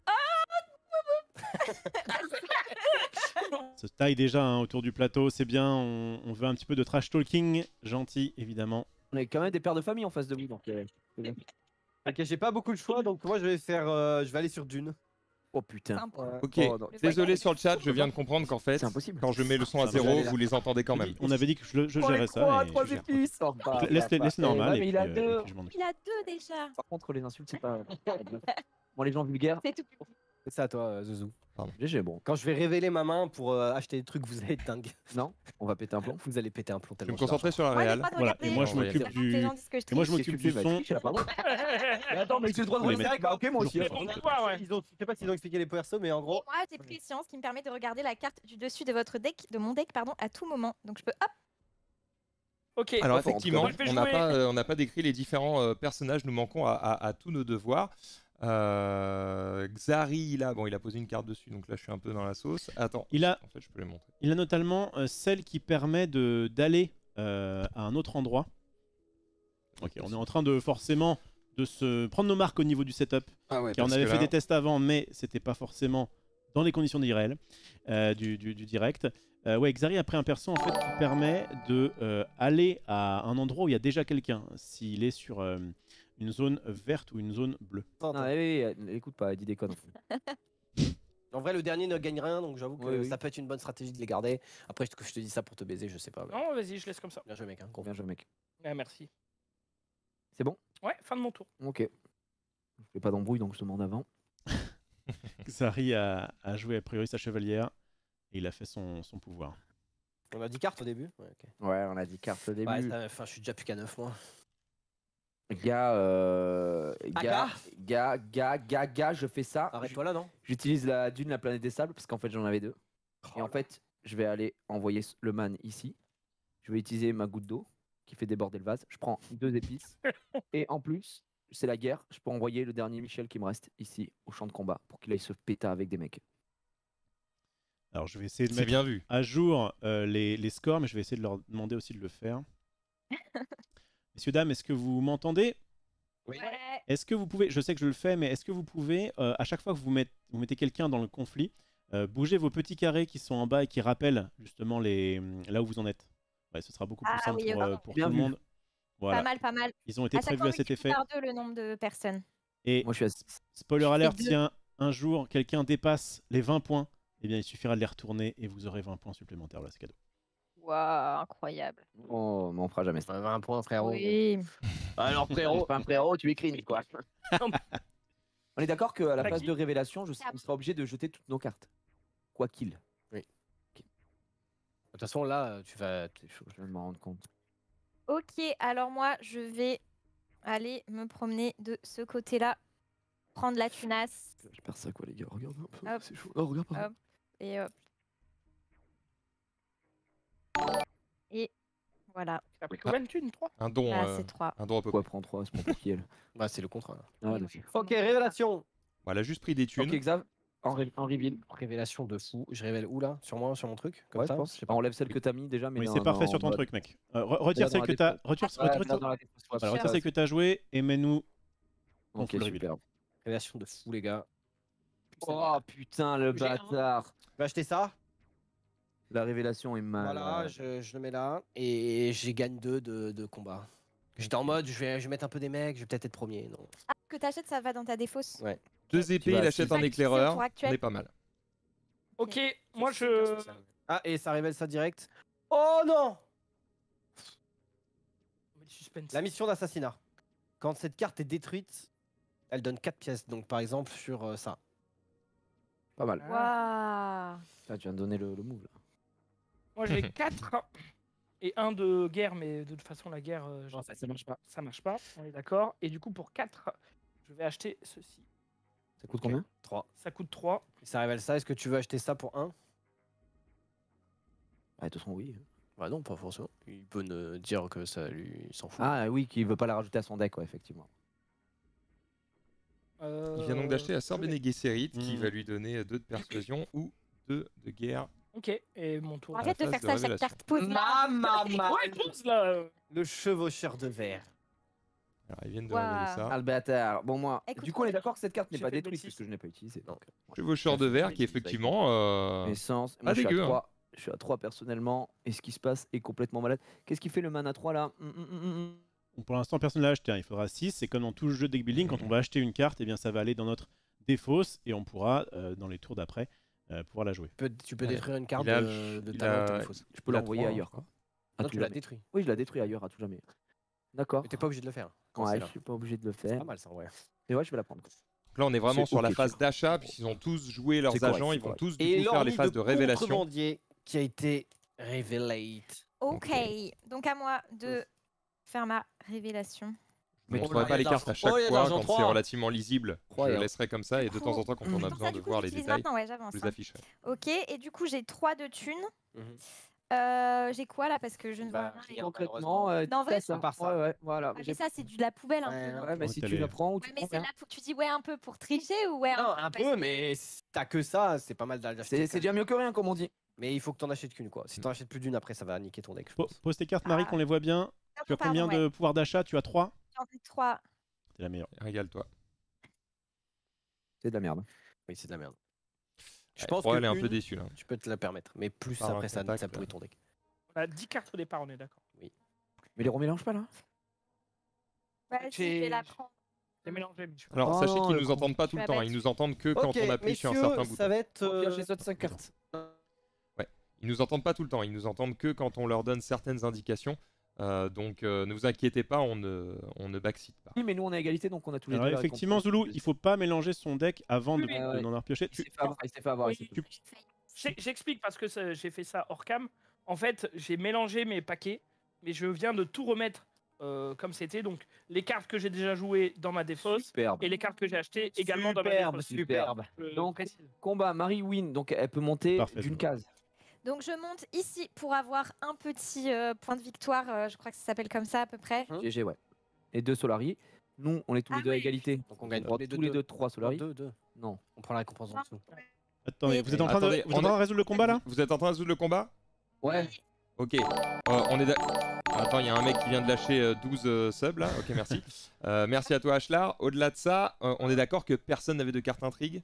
Se taille déjà hein, autour du plateau, c'est bien. On, on veut un petit peu de trash talking, gentil évidemment. On a quand même des pères de famille en face de vous, donc. euh, c'est bien. Ok, j'ai pas beaucoup de choix, donc moi je vais faire, euh, je vais aller sur Dune. Oh putain. Sympa. Ok, Oh, non. désolé sur le chat, je viens de comprendre qu'en fait, C'est impossible. quand je mets le son à Ça, zéro, j'allais là. vous les entendez quand même. On avait dit que je, je Oh, les gérais ça. trois, et trois je gère. épices. Oh, bah, Donc, laisse, bah, laisse bah. normal Ouais, et mais puis, il a euh, deux. et puis je m'en occupe. Il a deux déjà. Par contre, les insultes, c'est pas. Bon, les gens vulgaires, C'est tout. C'est ça, toi, euh, Zouzou. léger, bon. Quand je vais révéler ma main pour euh, acheter des trucs, vous allez être dingue. Non, on va péter un plomb. Vous allez péter un plomb Je vais tellement. me concentrer sur la Moi, j'ai réal. pas de Voilà, regarder. et moi je On va y m'occupe aller. Les du. gens disent que je Et moi je triche. m'occupe du son. C'est pas bon. Mais attends, mais j'ai le droit de Vous les refaire. mettez- Bah, ok, moi aussi. Toujours alors. plus fort. Pas, ouais. Ils ont, je sais pas s'ils ont expliqué les persos, mais en Et gros. moi, j'ai pris science qui me permet de regarder la carte du dessus de votre deck, de mon deck, pardon, à tout moment. Donc je peux hop. Ok. Alors Enfin, en tout cas, effectivement, moi, je vais on n'a jouer. pas, euh, on n'a pas décrit les différents euh, personnages, nous manquons à, à- à tous nos devoirs. Euh, Xari, là, bon, il a posé une carte dessus, donc là je suis un peu dans la sauce. Attends, Il a, en fait je peux les montrer. il a notamment euh, celle qui permet de d'aller euh, à un autre endroit. Ok, on est en train de forcément de se prendre nos marques au niveau du setup. Ah ouais, Car on avait fait des tests avant, mais c'était pas forcément dans les conditions d'I R L, euh, du, du- du direct. Euh, ouais, Xari a pris un perso en fait qui permet de euh, aller à un endroit où il y a déjà quelqu'un, s'il est sur euh, une zone verte ou une zone bleue. Non, allez, écoute pas, dis des connes. En vrai, le dernier ne gagne rien, donc j'avoue que Oui, oui. ça peut être une bonne stratégie de les garder. Après, est-ce que je te dis ça pour te baiser, je sais pas. mais- Non, vas-y, je laisse comme ça. Bien joué, mec. Hein, gros. Bien joué, mec. Ah, merci. C'est bon? Ouais, fin de mon tour. Ok. Je fais pas d'embrouille, donc je demande avant. Xari a, a joué a priori sa chevalière et il a fait son, son pouvoir. On a dit carte au début. Ouais, ok. Ouais, on a dit carte au début. Ouais, ça- enfin, je suis déjà plus qu'à neuf mois. Gars, euh... Ah, gars, gars, gars, gars, gars, je fais ça. Arrête-toi là, non? J'utilise la dune, la planète des sables, parce qu'en fait j'en avais deux. Et Oh en fait, je vais aller envoyer le man ici. Je vais utiliser ma goutte d'eau qui fait déborder le vase. Je prends deux épices. Et en plus, c'est la guerre. Je peux envoyer le dernier Michel qui me reste ici au champ de combat pour qu'il aille se péter avec des mecs. Alors je vais essayer de C'est mettre bien vu. à jour euh, les, les scores, mais je vais essayer de leur demander aussi de le faire. Messieurs, dames, est-ce que vous m'entendez? Oui. Ouais. Est-ce que vous pouvez, je sais que je le fais, mais est-ce que vous pouvez, euh, à chaque fois que vous mettez, vous mettez quelqu'un dans le conflit, euh, bouger vos petits carrés qui sont en bas et qui rappellent justement les, là où vous en êtes? Ouais, ce sera beaucoup plus Ah simple oui, pour, euh, euh, pour tout bien le vu. monde. Voilà. Pas mal, pas mal. Ils ont été À chaque prévus fois, à cet effet. par deux le nombre de personnes. Et Moi je suis à six. spoiler alert, deux. si un, un jour quelqu'un dépasse les vingt points, eh bien il suffira de les retourner et vous aurez vingt points supplémentaires. Voilà, c'est cadeau. Waouh, incroyable. Oh, mais on fera jamais ça. On a un point, frérot. Oui. Alors frérot, enfin frérot, tu écris quoi. On est d'accord qu'à la T'as phase qui de révélation, je, on sera obligé de jeter toutes nos cartes. Quoi qu'il. De toute façon, là, tu vas. C'est chaud, je vais m'en rendre compte. Ok, alors moi, je vais aller me promener de ce côté-là, prendre la tunasse Je perds ça quoi les gars, regarde un peu, Hop. c'est chaud. Oh, regarde pas. Hop. et hop. Et voilà. T'as pris combien de thunes? trois? Un don, Ah, euh, c'est trois. un don à peu Pourquoi près. prendre trois, c'est pas pour qui elle. Bah, c'est le contrat. là. Ah, Oui, d'accord. oui. Ok, révélation. Voilà, juste pris des thunes. Ok, Xav, en, ré- en reveal. Révélation de fou. Je révèle où là? Sur moi, sur mon truc? Comme Ouais, ça je pense. sais pas. Enlève celle que t'as mis déjà, mais Oui, dans- c'est parfait dans- sur ton dans- truc, mec. Euh, re- retire Là, celle dans que la t'as, défense. retire, Ouais, retire- là, dans la défense, ouais, voilà, ça, retire celle que t'as joué et mets-nous. en Ok, full reveal. super. Révélation de fou, les gars. Oh putain, le J'ai un. bâtard. Je vais acheter ça. La révélation est mal. Voilà, je, je le mets là. Et j'ai gagne deux de, de combat. J'étais en mode, je vais, je vais mettre un peu des mecs, je vais peut-être être premier. Non. Ah, que t'achètes, ça va dans ta défausse. Ouais. Deux épées, vas il achète assister. un éclaireur. Tour On actuel. est pas mal. Ok, moi je. Ah, et ça révèle ça direct. Oh non! Mais le suspense. La mission d'assassinat. Quand cette carte est détruite, elle donne quatre pièces. Donc par exemple sur euh, ça. Pas mal. Waouh. Ah, tu viens de donner le, le move là. Moi j'ai quatre et un de guerre, mais de toute façon la guerre, euh, Non, ça, ça marche pas. ça marche pas, on est d'accord. Et du coup pour quatre, je vais acheter ceci. Ça coûte combien? trois. Ça coûte trois. Et ça révèle ça. Est-ce que tu veux acheter ça pour un? Ah, de toute façon, oui. Bah non, pas forcément. Il peut ne dire que ça lui il s'en fout. Ah oui, qu'il veut pas la rajouter à son deck, ouais, effectivement. Il vient donc d'acheter la sœur Bene Gesserit qui Hmm. va lui donner deux de persuasion ou deux de guerre. Ok, et mon tour. Arrête de phase faire de ça à chaque révélation. carte pose là. Mama, Ouais, pose là. euh. le chevaucheur de verre. Alors ils viennent de Waouh. révéler ça. Ah le bâtard. Bon moi, Écoute, du coup on est on- d'accord que cette carte n'est J'ai pas fait détruite Doxis. puisque je n'ai pas utilisé. Donc, euh, Chevaucheur de verre qui effectivement... euh, essence. pas Moi je suis dégueu, à hein. trois. Je suis à trois personnellement. Et ce qui se passe est complètement malade. Qu'est-ce qui fait le mana trois là? Hum, hum, hum, hum. Bon, pour l'instant, personne ne l'a acheté. hein. Il faudra six. C'est comme dans tout jeu de deck building. Quand on va acheter une carte, eh bien, ça va aller dans notre défausse et on pourra, euh, dans les tours d'après, euh, pouvoir la jouer. Tu peux, tu peux Ouais. détruire une carte Il a- de, de il talent a- téléphose. Je peux Il a l'envoyer trois, ailleurs. hein. À Non, tout tu l'as jamais. détruit. Oui, je la détruis ailleurs à tout jamais. D'accord. Mais t'es pas obligé de le faire. quand c'est Ouais, là. je suis pas obligé de le C'est faire. pas mal ça, ouais. Et ouais, je vais la prendre. Donc là on est vraiment C'est sur la ok, phase tu vois. d'achat puisqu'ils ont tous joué leurs C'est correct, agents, c'est ils vont correct. tous du Et coup faire les l'ornie phases de révélation. contrebandier qui a été révélé. Ok, donc à moi de faire ma révélation. Je ne Oh montrerai là, pas il y les a cartes à d'argent- chaque oh, il y a fois d'argent quand c'est trois. relativement lisible. Je Incroyable. laisserai comme ça et de Du temps en coup, temps quand on a Comme besoin ça, de du coup, voir les j'utilise détails, maintenant, ouais, j'avance. je les hein. afficherai. Ok, et du coup, j'ai trois de thunes. Mhm. Euh, j'ai quoi là? Parce que je ne vois Bah, rien. rien. Concrètement, euh, Non, en vrai, t'as ça. à part ça. Ouais, ouais, voilà. Ah, J'ai- mais ça, c'est de la poubelle un Ouais, peu. non Ouais, mais Oh, si t'as tu les- la prends ou tu Ouais, mais prends c'est rien. là, faut que tu dis ouais un peu pour tricher ou ouais Non, un un peu peu, mais si t'as que ça, c'est pas mal d'acheter. C'est c'est déjà mieux que rien, comme on dit. Mais il faut que t'en achètes qu'une, quoi. Si t'en achètes plus d'une, après, ça va niquer ton deck, je Po- pense. Pose tes cartes, Marie, Ah. qu'on les voit bien. Tu as Pardon, combien ouais. de pouvoir d'achat? Tu as trois. J'en ai trois. C'est la meilleure. Régale-toi. C'est de la merde. Oui, c'est de la merde. Je Ouais, pense Pro, que elle est un une, peu déçue là. tu peux te la permettre. Mais plus Par un après, ça, contact, ça pourrit ton deck. On a dix cartes au départ, on est d'accord. Mais les remélange pas là. Ouais, si, je J'ai- vais la prendre. J'ai mélangé, mais je suis pas- Alors Oh, sachez qu'ils le nous con. entendent pas tout Tu le vas temps, bête. ils nous entendent que quand Ok, on appuie sur un messieurs, certain ça bouton. va être... Au pire, euh, j'ai saute cinq cartes. Ils nous entendent pas tout le temps, ils nous entendent que quand on leur donne certaines indications. Euh, donc euh, ne vous inquiétez pas, on ne, on ne backseat pas. Oui, mais nous on est à égalité donc on a tous les Alors deux. la effectivement, récompense. Zulu, il faut pas mélanger son deck avant de, Oui, oui. de Ouais, ouais. n'en avoir pioché. Il Tu- s'est fait avoir, il s'est fait avoir. il s'est fait- J'ai- J'explique parce que ça- j'ai fait ça hors cam. En fait, j'ai mélangé mes paquets, mais je viens de tout remettre euh, comme c'était. Donc, les cartes que j'ai déjà jouées dans ma défausse Superbe. et les cartes que j'ai achetées également dans ma Superbe, défausse. superbe. Je Donc, précise. Combat, Marie win, donc elle peut monter Parfait, d'une Zulu. case. Donc je monte ici pour avoir un petit euh, point de victoire. euh, je crois que ça s'appelle comme ça à peu près. Hein G G, ouais. Et deux Solari. Nous, on est tous les Ah deux à oui. égalité. Donc on gagne On prend tous les deux. tous les deux. deux trois Non, Solari. deux, deux. Non. On prend la récompense en dessous. Attendez, vous êtes en train, Attendez, de, vous êtes on en train est- de résoudre le combat là? Vous êtes en train de résoudre le combat? Ouais. Ok. Euh, on est d'ac- Attends, il y a un mec qui vient de lâcher euh, douze euh, subs là. Ok, merci. Euh, merci à toi, Ashlar. Au-delà de ça, euh, on est d'accord que personne n'avait de carte intrigue?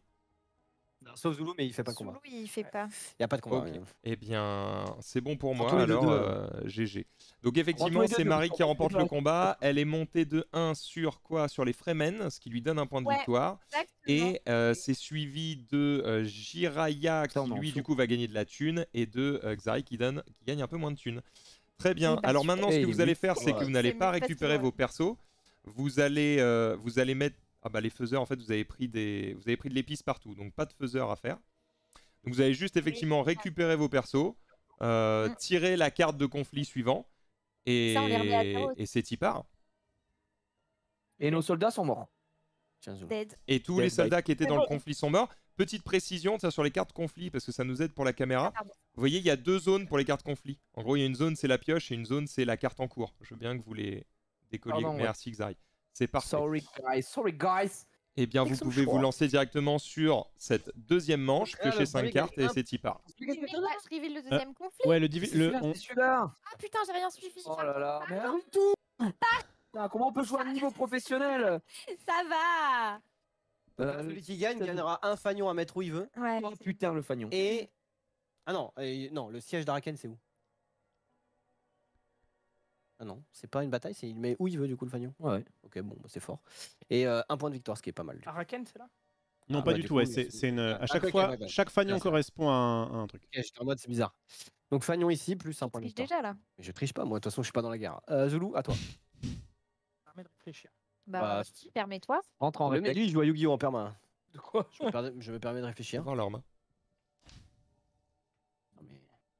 Sauf Zulu, mais il fait pas de combat. Zulu, il fait pas. Il n'y a pas de combat. Ok. rien. Eh bien, c'est bon pour Prends moi, tous les deux alors deux, euh, G G. Donc effectivement, les deux c'est deux, Marie prends qui tous les remporte deux. le combat. Elle est montée de un sur quoi? Sur les Fremen, ce qui lui donne un point de Ouais. victoire. Exactement. Et euh, c'est suivi de euh, Jiraya qui Ça, on est en lui dessous. du coup va gagner de la thune et de euh, Xari qui, donne, qui gagne un peu moins de thune. Très bien. Eh ben, Alors super. maintenant, ce Et que il est vous allez huit. faire, c'est que Ouais. vous n'allez C'est pas mieux parce récupérer que- vos persos. Vous allez, euh, vous allez mettre... Ah bah les faiseurs, en fait, vous avez pris, des... vous avez pris de l'épice partout. Donc pas de faiseurs à faire. Donc vous allez juste effectivement récupérer vos persos, euh, Mm. tirer la carte de conflit suivant, et, Ça, on les remet à zéro. et c'est y part. Et nos soldats sont morts. Tiens, Zulu. Dead. Et tous Dead les by- soldats qui étaient C'est dans le bon. conflit sont morts. Petite précision ça, sur les cartes conflit, parce que ça nous aide pour la caméra. Ah, pardon. Vous voyez, il y a deux zones pour les cartes conflit. En gros, il y a une zone, c'est la pioche, et une zone, c'est la carte en cours. Je veux bien que vous les décolliez. Pardon, ouais. Merci, Xari. C'est parfait. Sorry guys, sorry guys. Eh bien, vous Make some pouvez vous sure. lancer directement sur cette deuxième manche, Ah, piocher le cinq premier cartes, et gagne un. c'est y part. Mais là, je révèle le deuxième conflit. Ouais, le, divi- C'est le celui-là, on- c'est celui-là. Ah putain, j'ai rien suivi. Oh là là, mais arrête tout. Putain, comment on peut jouer à un niveau professionnel? Ça va. Euh, Celui qui gagne gagnera un fanion à mettre où il veut. Ouais. Oh putain, le fagnon. Et. Ah non, et- non, le siège d'Araken, c'est où? Ah non, c'est pas une bataille, c'est il met où il veut du coup le fanion. Ouais. Ok, bon, bah, c'est fort. Et euh, un point de victoire, ce qui est pas mal. du coup. Araken, c'est là? Non, Ah pas bah, du du tout. coup, Ouais, oui, c'est c'est- c'est une. Ah, À chaque ok, fois, ouais, ouais. chaque fanion Bien sûr. correspond à un, à un truc. Ok, j'étais en mode c'est bizarre. Donc fanion ici, plus un point de Triche victoire. déjà là. Mais je triche pas, moi, de toute façon, je suis pas dans la guerre. Euh, Zulu, à toi. Ça permet de réfléchir. Bah, Bah, permets-toi. Rentre en Le mec, réflexe. lui, il joue à Yu-Gi-Oh en perma. De quoi? Je me, permets- je me permets de réfléchir. Voir leurs mains. Non, mais-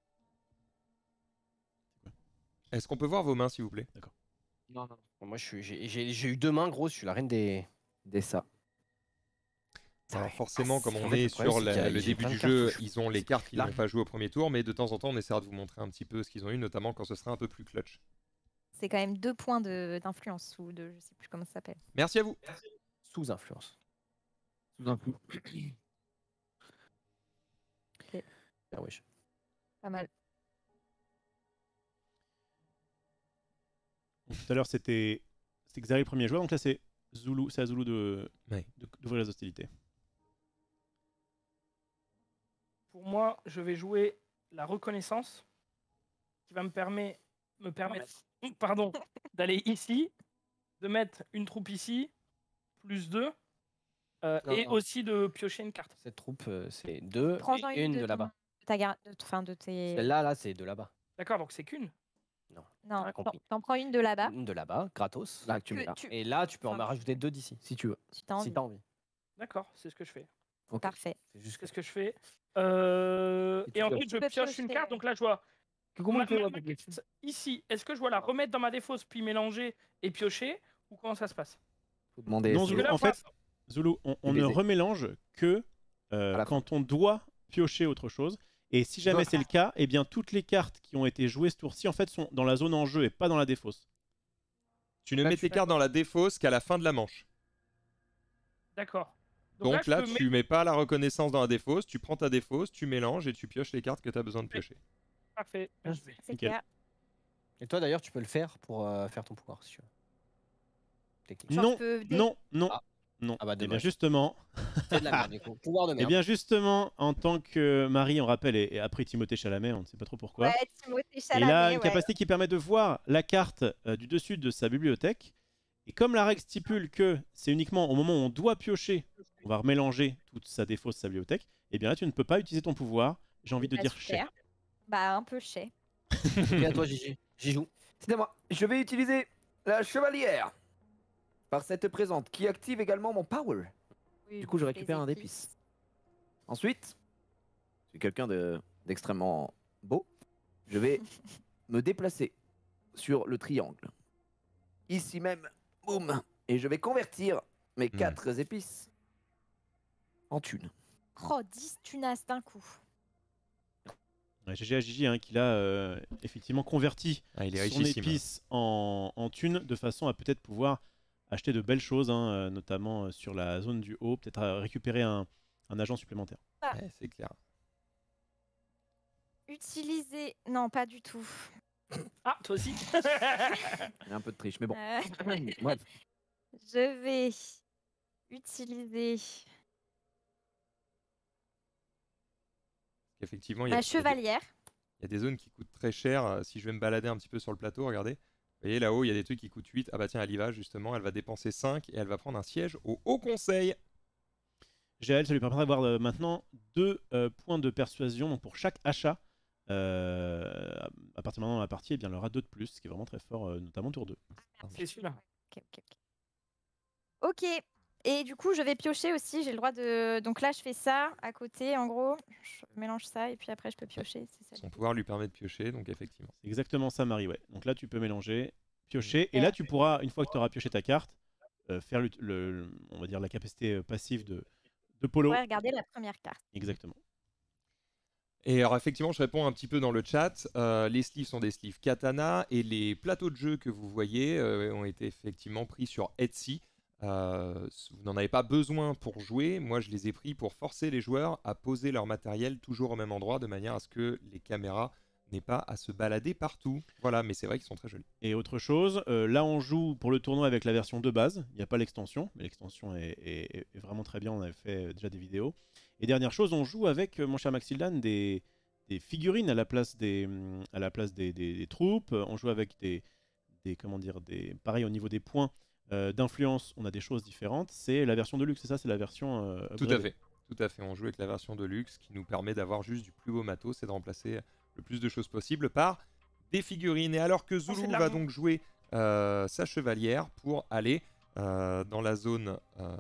Est-ce qu'on peut voir vos mains, s'il vous plaît? Non, non. Bon, moi, je suis- j'ai j'ai- j'ai eu deux mains grosses, je suis la reine des. Des ça. Alors forcément, comme on En fait, est le problème, sur c'est la- qu'il y a- le j'ai début plein de du cartes jeu, où je- ils ont les cartes qu'ils Là. n'ont pas joué au premier tour, mais de temps en temps, on essaiera de vous montrer un petit peu ce qu'ils ont eu, notamment quand ce sera un peu plus clutch. C'est quand même deux points de- d'influence ou de, je sais plus comment ça s'appelle. Merci à vous. Sous influence. Tout d'un coup. Ah, wesh. Pas mal. Donc, tout à l'heure, c'était c'était Xari le premier joueur, donc là, c'est Zulu, c'est à Zulu de Ouais. de- d'ouvrir les hostilités. Pour moi, je vais jouer la reconnaissance qui va me, permet, me permettre pardon, d'aller ici, de mettre une troupe ici, plus deux, euh, Non, et non. aussi de piocher une carte. Cette troupe, euh, c'est deux Prends-en et une de ton- là-bas. de ta gar- de, enfin, de tes. Celle-là, là, c'est de là-bas. D'accord, donc c'est qu'une. Non, t'as t'en compris. t'en prends une de là-bas. Une de là-bas, gratos. Là, que tu Que mets là. tu- Et là, tu peux en Enfin, rajouter deux d'ici, si tu veux. Si t'as envie. Si t'as envie. D'accord, c'est ce que je fais. Ok. Parfait. C'est juste C'est ce que je fais. Euh, Et tu et peux- ensuite, je tu peux pioche une piocher, carte. ouais. Donc là, je vois. Comment ma- il fait, ma- ouais, ma pour carte ici, est-ce que je dois la remettre dans ma défausse puis mélanger et piocher ou comment ça se passe? Faut demander. Non, c'est- Zulu, Parce que là, en fait, moi, Zulu, on, on Et ne baiser. remélange que euh, À la quand on doit piocher autre chose. Et si jamais dois- c'est le cas, eh bien toutes les cartes qui ont été jouées ce tour-ci en fait sont dans la zone en jeu et pas dans la défausse. Tu ne Là, mets tu tes fais- cartes dans la défausse qu'à la fin de la manche. d'accord. Donc je là, peux tu mettre- mets pas la reconnaissance dans la défausse, tu prends ta défausse, tu mélanges et tu pioches les cartes que tu as besoin de piocher. Parfait. Ah. je vais. C'est Nickel. clair. Et toi, d'ailleurs, tu peux le faire pour euh, faire ton pouvoir, si tu veux. Techniquement. Genre, Non, je peux dé- non, non, Ah. non. Ah bah, Eh bien dommage. justement, C'est de la merde, du coup. Pouvoir de eh merde. bien justement, en tant que Marie, on rappelle, et, et après Timothée Chalamet, on ne sait pas trop pourquoi. Ouais, Timothée Et il Chalamet, a une ouais. capacité qui permet de voir la carte euh, du dessus de sa bibliothèque. Et comme la règle stipule que c'est uniquement au moment où on doit piocher, on va remélanger toute sa défausse, sa bibliothèque, et bien là tu ne peux pas utiliser ton pouvoir. J'ai envie de Bah, dire super. chais. Bah, un peu chais. Ok, à toi, Gigi. J'y joue. C'est à moi. Je vais utiliser la chevalière. Par cette présente qui active également mon power. Oui, Du coup, je les récupère un épices. d'épices. Ensuite, je suis quelqu'un de- d'extrêmement beau. Je vais me déplacer sur le triangle. Ici même, boum. Et je vais convertir mes Hmm. quatre épices en thunes. Oh, dix tunas d'un coup. Ouais, G G à Gigi hein, qui a euh, effectivement converti Ah, il est son richissime. épice en, en thune de façon à peut-être pouvoir acheter de belles choses, hein, euh, notamment euh, sur la zone du haut, peut-être à récupérer un, un agent supplémentaire. Ouais, c'est clair. Utiliser. Non, pas du tout. Ah, toi aussi. Il y a un peu de triche, mais bon. Euh, Bref. je vais utiliser Effectivement, il y, a, ma il y a des- chevalière. il y a des zones qui coûtent très cher. Euh, Si je vais me balader un petit peu sur le plateau, regardez. Vous voyez là-haut, il y a des trucs qui coûtent huit. Ah bah tiens, elle y va justement. Elle va dépenser cinq et elle va prendre un siège au Haut Conseil. Gaël, ça lui permettra d'avoir euh, maintenant deux euh, points de persuasion donc pour chaque achat. Euh, à partir de maintenant dans la partie, eh bien, elle aura deux de plus, ce qui est vraiment très fort, euh, notamment tour deux. C'est celui-là. Ok, ok, ok. Ok. Et du coup, je vais piocher aussi. J'ai le droit de. Donc là, je fais ça à côté, en gros. Je mélange ça et puis après, je peux piocher. C'est ça. Son pouvoir lui permet de piocher, donc effectivement. C'est exactement ça, Marie. Ouais. Donc là, tu peux mélanger, piocher, et là, tu pourras, une fois que tu auras pioché ta carte, euh, faire le, le- on va dire la capacité euh, passive de, de Polo. Ouais, regardez la première carte. Exactement. Et alors effectivement, je réponds un petit peu dans le chat. Euh, les sleeves sont des sleeves katana et les plateaux de jeu que vous voyez euh, ont été effectivement pris sur Etsy. Euh, vous n'en avez pas besoin pour jouer. Moi, je les ai pris pour forcer les joueurs à poser leur matériel toujours au même endroit de manière à ce que les caméras n'aient pas à se balader partout. Voilà, mais c'est vrai qu'ils sont très jolis. Et autre chose, euh, là, on joue pour le tournoi avec la version de base. Il n'y a pas l'extension, mais l'extension est, est- est vraiment très bien. On avait fait euh, déjà des vidéos. Et dernière chose, on joue avec, euh, mon cher Maxildan, des, des figurines à la place des, hum, à la place des, des- des troupes. On joue avec des, des, comment dire, des, pareil au niveau des points euh, d'influence, on a des choses différentes. C'est la version de luxe, c'est ça, c'est la version. euh, Tout à upgradée. fait. Tout à fait. On joue avec la version de luxe qui nous permet d'avoir juste du plus beau matos et de remplacer le plus de choses possible par des figurines. Et alors que c'est Zulu de va l'argent. donc jouer euh, sa chevalière pour aller euh, dans la zone euh,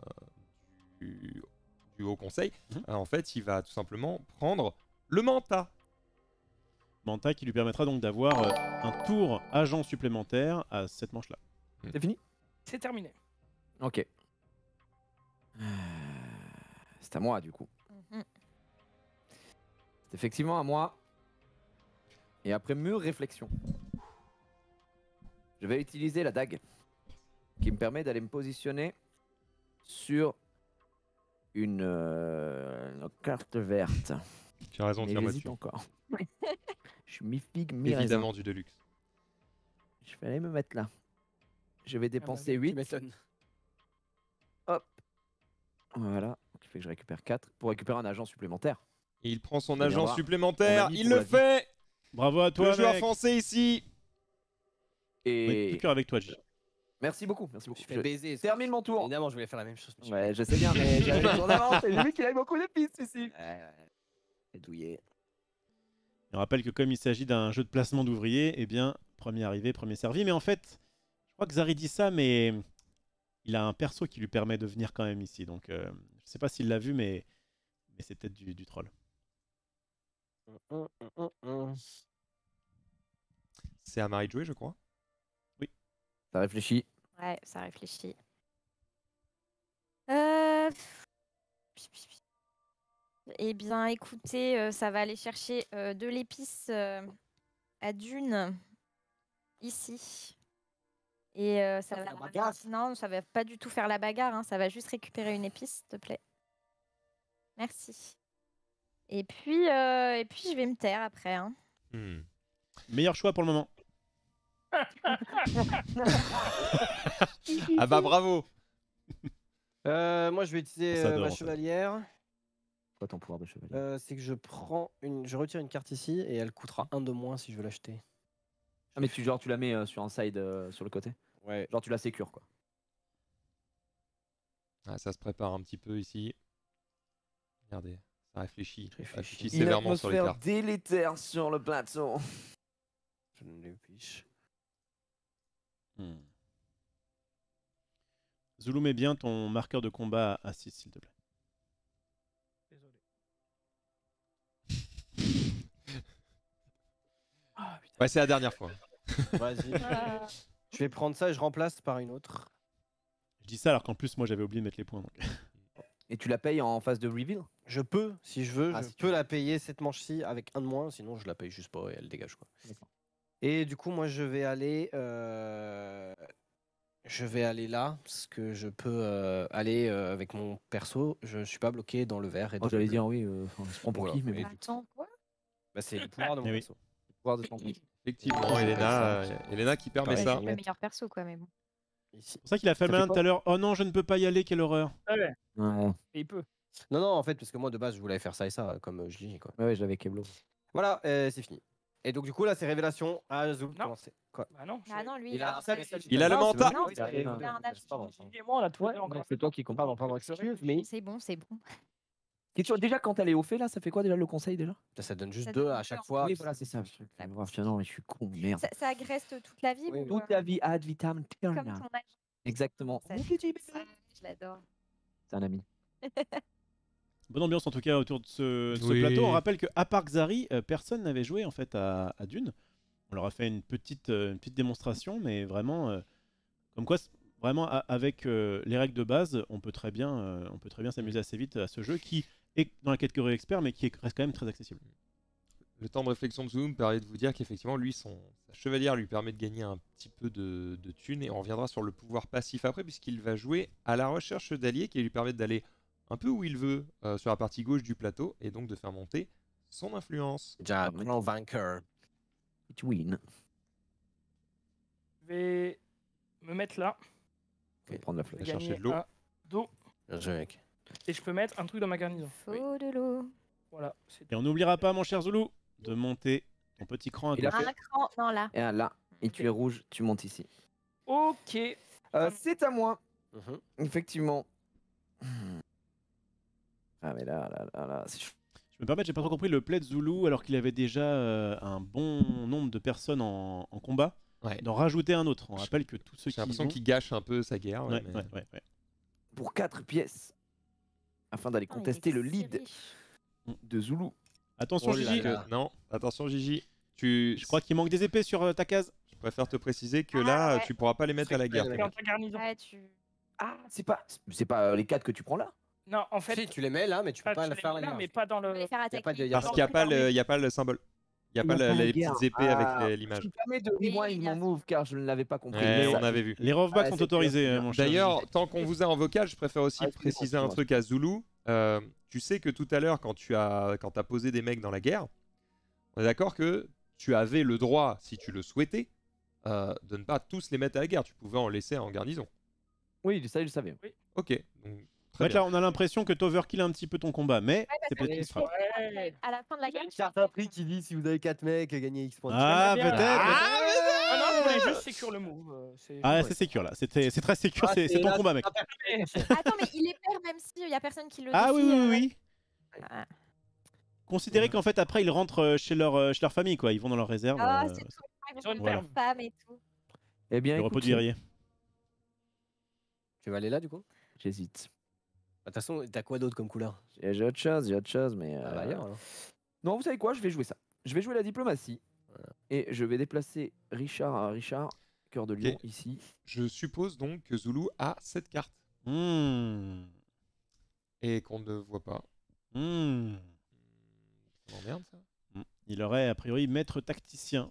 du, du Haut Conseil, Mhm. euh, en fait, il va tout simplement prendre le Manta. Manta qui lui permettra donc d'avoir euh, un tour agent supplémentaire à cette manche-là. C'est fini? C'est terminé. Ok. Euh, C'est à moi du coup. Mhm. C'est effectivement à moi. Et après mûre réflexion, je vais utiliser la dague qui me permet d'aller me positionner sur une, euh, une carte verte. Tu as raison, Mais tiens-moi j'hésite dessus. encore. Je suis mi-figue, mi-raisin. Évidemment du Deluxe. Je vais aller me mettre là. Je vais dépenser Tu huit. m'étonnes. Hop. Voilà. Qui fait que je récupère quatre pour récupérer un agent supplémentaire. Et il prend son Il viendra. agent supplémentaire, On l'a dit il pour le la vie. fait. Bravo à toi, Le joueur mec. français ici. Oui, Et tout cœur avec toi, Gigi. merci beaucoup. Merci beaucoup. Je fais Je baiser. termine mon tour. Évidemment, je voulais faire la même chose. mais je Ouais, je sais bien, mais j'avais le tour d'avance et j'ai vu qu'il avait beaucoup de pistes ici. fais- Ouais, ouais. C'est douillé. On rappelle que comme il s'agit d'un jeu de placement d'ouvriers, eh bien, premier arrivé, premier servi. Mais en fait, je crois que Zari dit ça, mais il a un perso qui lui permet de venir quand même ici. Donc, euh, je sais pas s'il l'a vu, mais, mais c'est peut-être du, du troll. Hum, hum, hum, hum. C'est à Marie de jouer, je crois. Ça réfléchit. Ouais, ça réfléchit. Euh... Eh bien, écoutez, euh, ça va aller chercher euh, de l'épice euh, à Dune, ici. Et euh, ça Ça va... fait la bagarre. Non, ça va pas du tout faire la bagarre, hein, ça va juste récupérer une épice, s'il te plaît. Merci. Et puis, euh, et puis je vais me taire après. Hein. Hmm. Meilleur choix pour le moment. Ah bah bravo. Euh, moi, je vais utiliser Ça euh, adore, ma en fait. chevalière. Quoi ton pouvoir de chevalier? Euh, c'est que je prends une, je retire une carte ici et elle coûtera un de moins si je veux l'acheter. Ah, mais tu, genre, tu la mets euh, sur un side euh, sur le côté. Ouais. Genre, tu la sécures quoi. Ah, ça se prépare un petit peu ici. Regardez, ça réfléchit. Ça Réfléchit. réfléchit sévèrement sur les cartes. délétère sur le plateau. Je ne les fiche. Hmm. Zulu, mets bien ton marqueur de combat à six, s'il te plaît. Désolé. Ah, putain. Ouais, c'est la dernière fois. Vas-y. Ah. Je vais prendre ça et je remplace par une autre. Je dis ça alors qu'en plus, moi, j'avais oublié de mettre les points. Donc. Et tu la payes en phase de reveal? Je peux, si je veux, Ah, je si tu peux veux. la payer cette manche-ci avec un de moins, sinon je la paye juste pas et elle dégage quoi. D'accord. Et du coup, moi je vais aller, euh, je vais aller là parce que je peux euh, aller euh, avec mon perso. Je suis pas bloqué dans le vert et dans Oh, le j'allais bleu. dire oui, euh, enfin, on se prend pour Voilà. qui, mais Et bon. du- Attends, quoi? Bah, c'est le pouvoir de mon Eh oui. perso. Le pouvoir de son Effectivement, Elena, euh, Elena qui permet Ouais, ça. je vais Le mettre meilleur perso, quoi, mais bon. ici. C'est pour ça qu'il a fait Ça le malin fait quoi tout à l'heure. Oh non, je ne peux pas y aller, quelle horreur. Ah ouais, Ouais, et il peut. Non, non, en fait, parce que moi de base je voulais faire ça et ça, comme euh, je dis quoi. ouais, ouais, j'avais Keblo. Voilà, euh, c'est fini. Et donc du coup là, c'est révélation. Ah, Zoul, Non. commencez. Quoi? Bah non. Ah non, lui, Il a un seul- seul- Il a le Non, c'est mental. bon. Non, Il a- c'est- il a- il a un âge. Pardon. Et moi, on a tous les deux Non, encore. c'est toi qui comprends. Pardon, pardon, excuse, mais C'est bon, c'est bon. Question, déjà, quand elle est au fait, là, ça fait quoi déjà le conseil déjà? ça donne juste Ça deux donne à deux chaque en fois. Oui, voilà, c'est ça. La Oh, putain, non, mais je suis con, merde. Ça, ça agresse toute la vie. Oui, ou, Toute euh, la vie ad vitam Comme aeternam. ton âge. Exactement. Ça- Mon petit ça, je l'adore. C'est un ami. Bonne ambiance en tout cas autour de ce, de ce Oui. plateau. On rappelle qu'à part Xari, euh, personne n'avait joué en fait à, à Dune. On leur a fait une petite, euh, une petite démonstration, mais vraiment, euh, comme quoi, c- vraiment a- avec euh, les règles de base, on peut très bien, euh, on peut très bien s'amuser assez vite à ce jeu qui est dans la catégorie expert, mais qui est- reste quand même très accessible. Le temps de réflexion de Zoom permet de vous dire qu'effectivement, lui, son, sa chevalière lui permet de gagner un petit peu de, de thunes. Et on reviendra sur le pouvoir passif après, puisqu'il va jouer à la recherche d'alliés qui lui permettent d'aller un peu où il veut euh, sur la partie gauche du plateau et donc de faire monter son influence. Déjà, grand vainqueur. Tu win. Je vais me mettre là. Je vais prendre la Je flèche. vais Va chercher gagner de l'eau. un dos. Bien joué, mec. Et je peux mettre un truc dans ma garnison. Oui, Faut de l'eau. voilà. c'est Et on n'oubliera pas, mon cher Zulu, de monter ton petit cran à Il a gauche. fait- Un cran, non là. Et un là. Et tu es rouge, tu montes ici. Ok. Euh, c'est à moi. Mhm. Effectivement. Hmm. Ah, mais là, là, là, là, c'est chaud. Je me permets, j'ai pas trop compris le play de Zulu alors qu'il avait déjà euh, un bon nombre de personnes en, en combat, Ouais. d'en rajouter un autre. On rappelle que tous ceux J'ai qui l'impression vont... qu'il gâche un peu sa guerre. ouais, Ouais, mais- ouais, ouais, ouais. Pour quatre pièces. Afin d'aller Ah, il est contester le si lead riche. de Zulu. Attention Oh là Gigi, là. Non, attention Gigi. Tu... je crois qu'il manque des épées sur euh, ta case. Je préfère te préciser que Ah, là, ouais. tu pourras pas les mettre à la guerre. Ouais, tes Dans mecs. ta garnison. Ouais, tu... Ah, c'est pas, c'est pas euh, les quatre que tu prends là? Non, en fait. Si, tu les mets là, mais tu peux ah, pas tu le les faire mets là. là, mais pas dans tu peux le. les faire Y a pas attaquer. de- y a Parce qu'il n'y a, pas le- il y a pas le symbole. Il n'y a Il pas y a la- pas la les guerre. petites épées Ah, avec les- l'image. Je me permets de Oui, rewind bien mon move car je ne l'avais pas compris. Ouais, Mais on ça- avait vu. Les rovebacks Ouais, sont c'est autorisés, clair, c'est euh, bien. mon cher. D'ailleurs, Gigi. tant qu'on vous a en vocal, je préfère aussi Ah, excusez-moi, préciser un excusez-moi. truc à Zulu. euh, tu sais que tout à l'heure, quand tu as, quand as posé des mecs dans la guerre, on est d'accord que tu avais le droit, si tu le souhaitais, euh, de ne pas tous les mettre à la guerre. Tu pouvais en laisser en garnison. Oui, ça, je le savais. Ok. Donc, En très fait, bien. là, on a l'impression que tu overkill un petit peu ton combat, mais parce c'est que peut-être qu'il se frappe. Ouais. À la fin de la guerre. Carte un prix qui dit si vous avez quatre mecs, gagnez X points de Ah, bien. peut-être. Ah, peut-être. Ah non, je voulais juste sécure le move. euh, c'est- Ah, ouais. c'est sécure là. C'était- C'est très sécure. Ah, c'est c'est c'est ton là, combat, mec. Attends, mais il est perd même s'il n'y a personne qui le Ah oui, défie, oui, euh, oui. oui. Ah, Considérez qu'en fait, après, ils rentrent euh, chez leur, euh, chez leur famille, quoi. Ils vont dans leur réserve. Ah, euh, c'est tout. Ils vont Sur une faire Voilà. leur femme et tout. Eh bien, le repos écoute, du guerrier. Tu vas aller là du coup? j'hésite. De toute façon, t'as quoi d'autre comme couleur? J'ai j'ai autre chose, j'ai autre chose, mais. Ah, euh, bah, ailleurs, alors. Non, vous savez quoi? Je vais jouer ça. Je vais jouer la diplomatie. Et je vais déplacer Richard à Richard, cœur de lion, Ok. ici. Je suppose donc que Zulu a cette carte Hmm. et qu'on ne voit pas. Hmm. Ça m'emmerde ça. Hmm. Il aurait a priori maître tacticien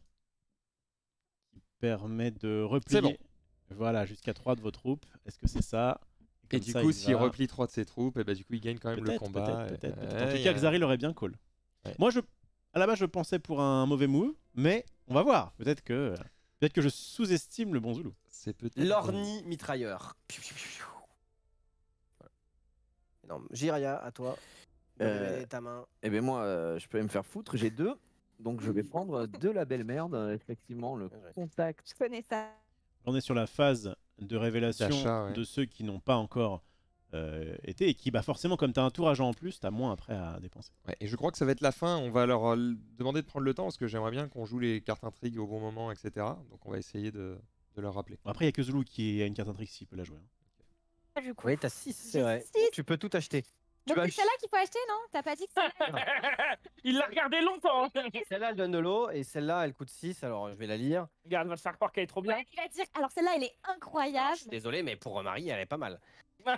qui permet de C'est replier voilà, jusqu'à trois de vos troupes. Est-ce que c'est ça? Et Comme du ça, coup, il s'il va- replie trois de ses troupes, et bah, du coup, il gagne quand même le Peut-être, combat. peut-être, peut-être. Euh, peut-être. En tout il y cas, a- Xari l'aurait bien call. Ouais. Moi, je, à la base, je pensais pour un mauvais move, mais on va voir. Peut-être que, peut-être que je sous-estime le bon Zulu. C'est peut-être. L'orni mitrailleur. Piou, piou, piou, piou. Voilà. Non, Jiria, à toi. De Euh, révéler ta main. Eh bien, moi, euh, je peux me faire foutre. J'ai deux. Donc, je vais prendre de la belle merde. euh, Effectivement, le Ouais. contact. Je connais ça. On est sur la phase de révélation D'achat, ouais. de ceux qui n'ont pas encore euh, été et qui, bah, forcément, comme tu as un tour agent en plus, tu as moins après à dépenser. Ouais, et je crois que ça va être la fin. On va leur euh, demander de prendre le temps parce que j'aimerais bien qu'on joue les cartes intrigues au bon moment, et cetera. Donc, on va essayer de, de leur rappeler. Après, il n'y a que Zulu qui a une carte intrigue s'il peut la jouer. hein. Du coup. Oui, t'as six, c'est J'ai vrai. six. Tu peux tout acheter. Donc vas c'est celle-là qu'il faut acheter, non? T'as pas dit que c'était Il l'a regardé longtemps. Celle-là, elle donne de l'eau et celle-là, elle coûte six. Alors, je vais la lire. Regarde, va se faire croire qu'elle est trop bien. Ouais, il va dire. Alors celle-là, elle est incroyable. Je suis désolé, mais pour Marie, elle est pas mal. Putain,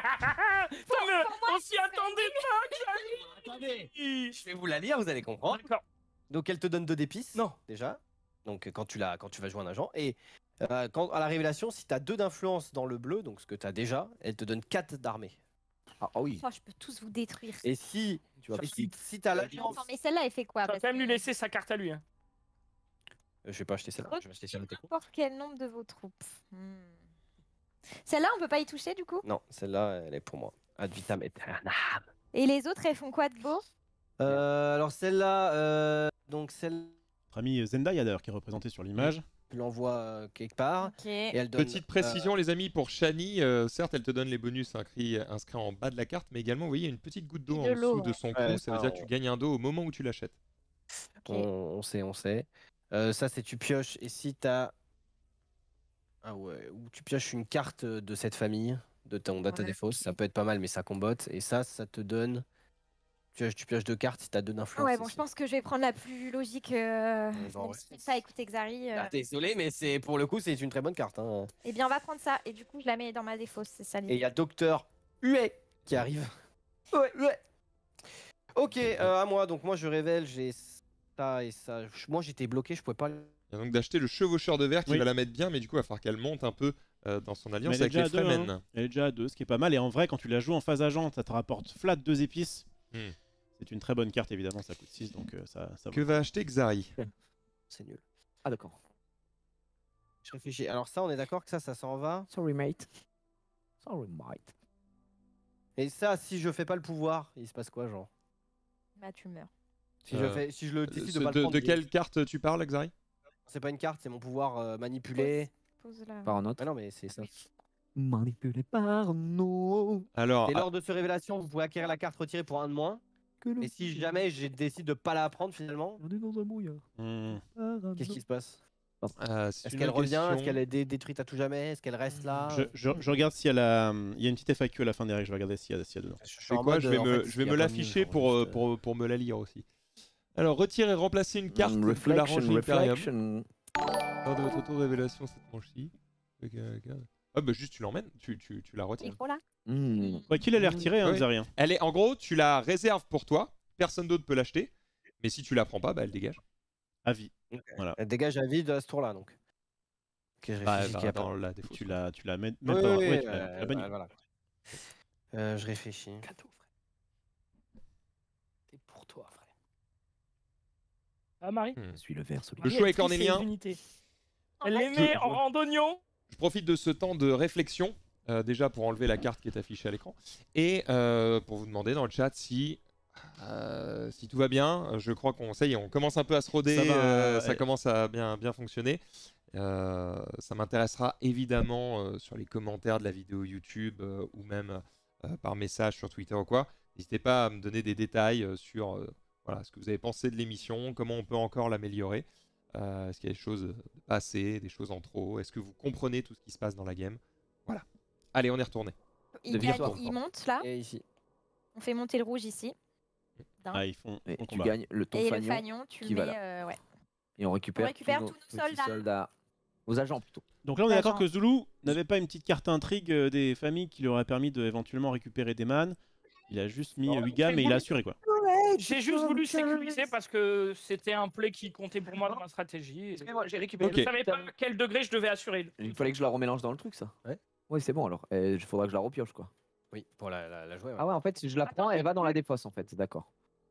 mais on s'y attendait pas, Attendez, Xavi. je vais vous la lire, vous allez comprendre. D'accord. Donc, elle te donne deux d'épices. Non. Déjà. Donc, quand tu, la, quand tu vas jouer un agent. Et euh, quand, à la révélation, si tu as deux d'influence dans le bleu, donc ce que tu as déjà, elle te donne quatre d'armée. Ah, ah oui. Oh, je peux tous vous détruire. Et si Tu vas et si, si tu as l'alliance. Attends, mais celle-là, elle fait quoi? Ça va Parce quand même que lui laisser sa carte à lui. Hein. Euh, Je vais pas acheter celle-là, je vais acheter celle-là. n'importe quel nombre de vos troupes. Hmm. Celle-là, on peut pas y toucher du coup? Non, celle-là, elle est pour moi. Ad vitam aeternam. Et les autres, elles font quoi de beau? Euh, alors celle-là, euh, donc celle, Notre ami Zendaya d'ailleurs qui est représenté sur l'image. tu l'envoies euh, quelque part. Ok. Et elle donne, Petite précision, les amis, pour Shani, euh, certes, elle te donne les bonus inscrits, inscrits en bas de la carte, mais également, vous voyez, il y a une petite goutte d'eau en De l'eau, dessous de ouais. son cou. Ouais, ça veut ça, dire que on- tu gagnes un dos au moment où tu l'achètes. on, on sait, on sait. Euh, ça, c'est tu pioches. Et si t'as. Ah ouais, ou tu pioches une carte de cette famille, de ton data Ouais. des fausses, ça peut être pas mal, mais ça combotte. Et ça, ça te donne. Tu pioches, tu pioches deux cartes si t'as deux d'influence. Ouais, bon, je ici. pense que je vais prendre la plus logique. Euh... Ouais, genre, même ouais. si ça, écoute, Xari. euh, Ah, désolé, mais c'est pour le coup, c'est une très bonne carte. Hein. Eh bien, on va prendre ça. Et du coup, je la mets dans ma défausse. C'est ça Et il l'idée. y a Docteur Huet qui arrive. Ouais, ouais. Ok, euh, à moi. Donc moi, je révèle, j'ai ça et ça. Moi, j'étais bloqué, je pouvais pas. Il y a donc d'acheter le chevaucheur de verre qui Oui. va la mettre bien, mais du coup, il va falloir qu'elle monte un peu euh, dans son Mais alliance elle est avec déjà les à deux, Fremen. hein. Elle est déjà à deux, ce qui est pas mal. Et en vrai, quand tu la joues en phase agent, ça te rapporte flat deux épices. Hmm. C'est une très bonne carte, évidemment, ça coûte six, donc euh, ça, ça Que vaut. va acheter Xari? C'est nul. Ah, d'accord. Je réfléchis. Alors ça, on est d'accord que ça, ça s'en va. Sorry, mate. Sorry, mate. Et ça, si je fais pas le pouvoir, il se passe quoi, genre? Bah, tu meurs. Si Euh, je fais, si je le décide Ce- de pas le de, prendre, de il- quelle carte tu parles, Xari? c'est pas une carte, c'est mon pouvoir euh, manipulé. Pose là. Par un autre. Ah non, mais c'est ça. Manipulé par nous. Alors, Et lors de ce révélation, vous pouvez acquérir la carte retirée pour un de moins. Que le Et si jamais je décide de pas la prendre finalement, On est dans un brouillard. Hmm. qu'est-ce qui se passe? euh, c'est Est-ce une qu'elle bonne revient? Est-ce question. qu'elle est dé- détruite à tout jamais? Est-ce qu'elle reste là? Je, je- je regarde s'il y a la. Il y a une petite F A Q à la fin des règles, je vais regarder s'il y a, s'il y a dedans. Je suis C'est en quoi mode, Je vais en me, fait, je vais il y me a pas l'afficher mieux, pour, genre, euh, juste, pour, pour me la lire aussi. Alors, retire et remplacer une carte Mm, de la reflection, rangée Imperium. reflection. Lors de votre tour de révélation, cette manche-ci. Ok, ok. Ah bah juste tu l'emmènes, tu, tu, tu la retires. Micro là. Mm. Quoi qu'il ait l'air retiré, hein, Ouais. Xari, hein. Elle est, en gros, tu la réserves pour toi, personne d'autre peut l'acheter, mais si tu la prends pas, bah elle dégage. À vie. Ok. Voilà. Elle dégage à vide à ce tour-là donc. Ok, je Bah, réfléchis bah, qu'il y a pas- dans la défausse. Tu la, tu la mets même Oui, pas dans- oui, ouais, oui, tu la- euh, tu la bannis. voilà, voilà. Euh, je réfléchis. toi, frère. Ah, Marie? Hmm. Je suis le vert, celui Le Marie, choix elle est cornélien. trisse ses unités. Elle les met en randonnion. Je profite de ce temps de réflexion, euh, déjà pour enlever la carte qui est affichée à l'écran, et euh, pour vous demander dans le chat si, euh, si tout va bien. Je crois qu'on ça y est, on commence un peu à se roder, Ça va, euh, euh, ça ouais. commence à bien, bien fonctionner. Euh, ça m'intéressera évidemment euh, sur les commentaires de la vidéo YouTube euh, ou même euh, par message sur Twitter ou quoi. N'hésitez pas à me donner des détails euh, sur euh, voilà, ce que vous avez pensé de l'émission, comment on peut encore l'améliorer. Euh, Est-ce qu'il y a des choses pas assez, des choses en trop? Est-ce que vous comprenez tout ce qui se passe dans la game? Voilà. Allez, on est retourné. Il, De gagne- victoire, il encore. monte là. Et ici. On fait monter le rouge ici. D'un. Ah, ils font, ils Et font tu combat. gagnes le ton Et le fanion. fanion, tu qui le va mets. là. euh, ouais. Et on récupère, récupère tous nos, tous nos petits soldats. soldats. Aux agents plutôt. Donc là, on est d'accord Agent. que Zulu n'avait pas une petite carte intrigue euh, des familles qui lui aurait permis de éventuellement récupérer des man. Il a juste mis Non, huit gammes j'ai et il a voulu- assuré quoi. J'ai juste voulu sécuriser parce que c'était un play qui comptait pour moi dans ma stratégie. et Excusez-moi, j'ai récupéré. Ok. Je savais pas à quel degré je devais assurer. Il fallait que je la remélange dans le truc, ça. Ouais. Oui, c'est bon alors. Il faudra que je la repioche, quoi. Oui, pour la, la, la jouer. ouais. Ah ouais, en fait, si je la prends, elle va dans la défausse, en fait. D'accord.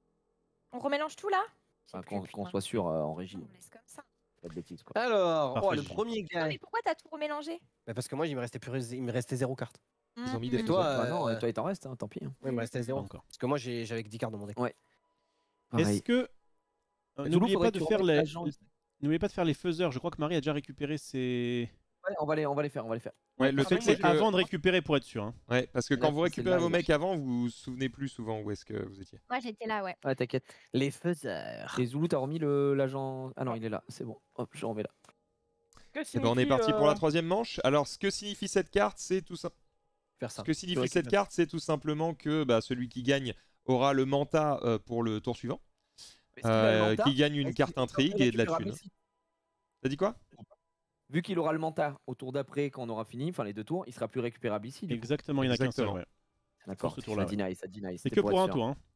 On remélange tout là. J'ai Enfin, plus, qu'on putain. qu'on soit sûr euh, en régie. On laisse comme ça. Pas de bêtises, quoi. Alors, Parfait, oh, le Gigi. premier Non, gain. mais pourquoi t'as tout remélangé? Bah, parce que moi, il me restait, plus, il me restait zéro carte. Ils ont mis Mhm. des Et toi, Bah non, euh, toi, il t'en reste, hein, tant pis. hein. Ouais, il me restait Pas zéro. encore. Parce que moi, j'ai- j'avais que dix cartes dans mon deck. Ouais. Est-ce Pareil. que euh, Zulu, n'oubliez faudrait pas de que tu faire remettes les l'agent. n'oubliez pas de faire les faiseurs. Je crois que Marie a déjà récupéré ses. Ouais, on va les, on va les faire, on va les faire. Ouais, le pardon, truc moi, c'est j'ai- que Avant de récupérer pour être sûr. hein. ouais, parce que Là, quand vous c'est récupérez là, vos il mecs a- avant, vous vous souvenez plus souvent où est-ce que vous étiez. Moi j'étais là, ouais. Ouais, t'inquiète. Les faiseurs. Et Zulu, t'as remis le- l'agent. Ah non, il est là, c'est bon. Hop, je remets là. Que Eh ben, on est signifie, parti pour euh, la troisième manche. Alors, ce que signifie cette carte, c'est tout ça. Faire Ce ça. que signifie récupères. cette carte, c'est tout simplement que bah, celui qui gagne aura le manta euh, pour le tour suivant, euh, qui gagne une carte intrigue et de la thune. T'as dit quoi? Vu qu'il aura le manta au tour d'après, quand on aura fini, enfin les deux tours, il sera plus récupérable ici. du coup. Exactement, il n'y en a qu'un seul. Exactement. Ouais. D'accord. ce tour-là, Ça dit nice, ça dit nice. C'est c'était que pour pour être un sûr. tour. Hein.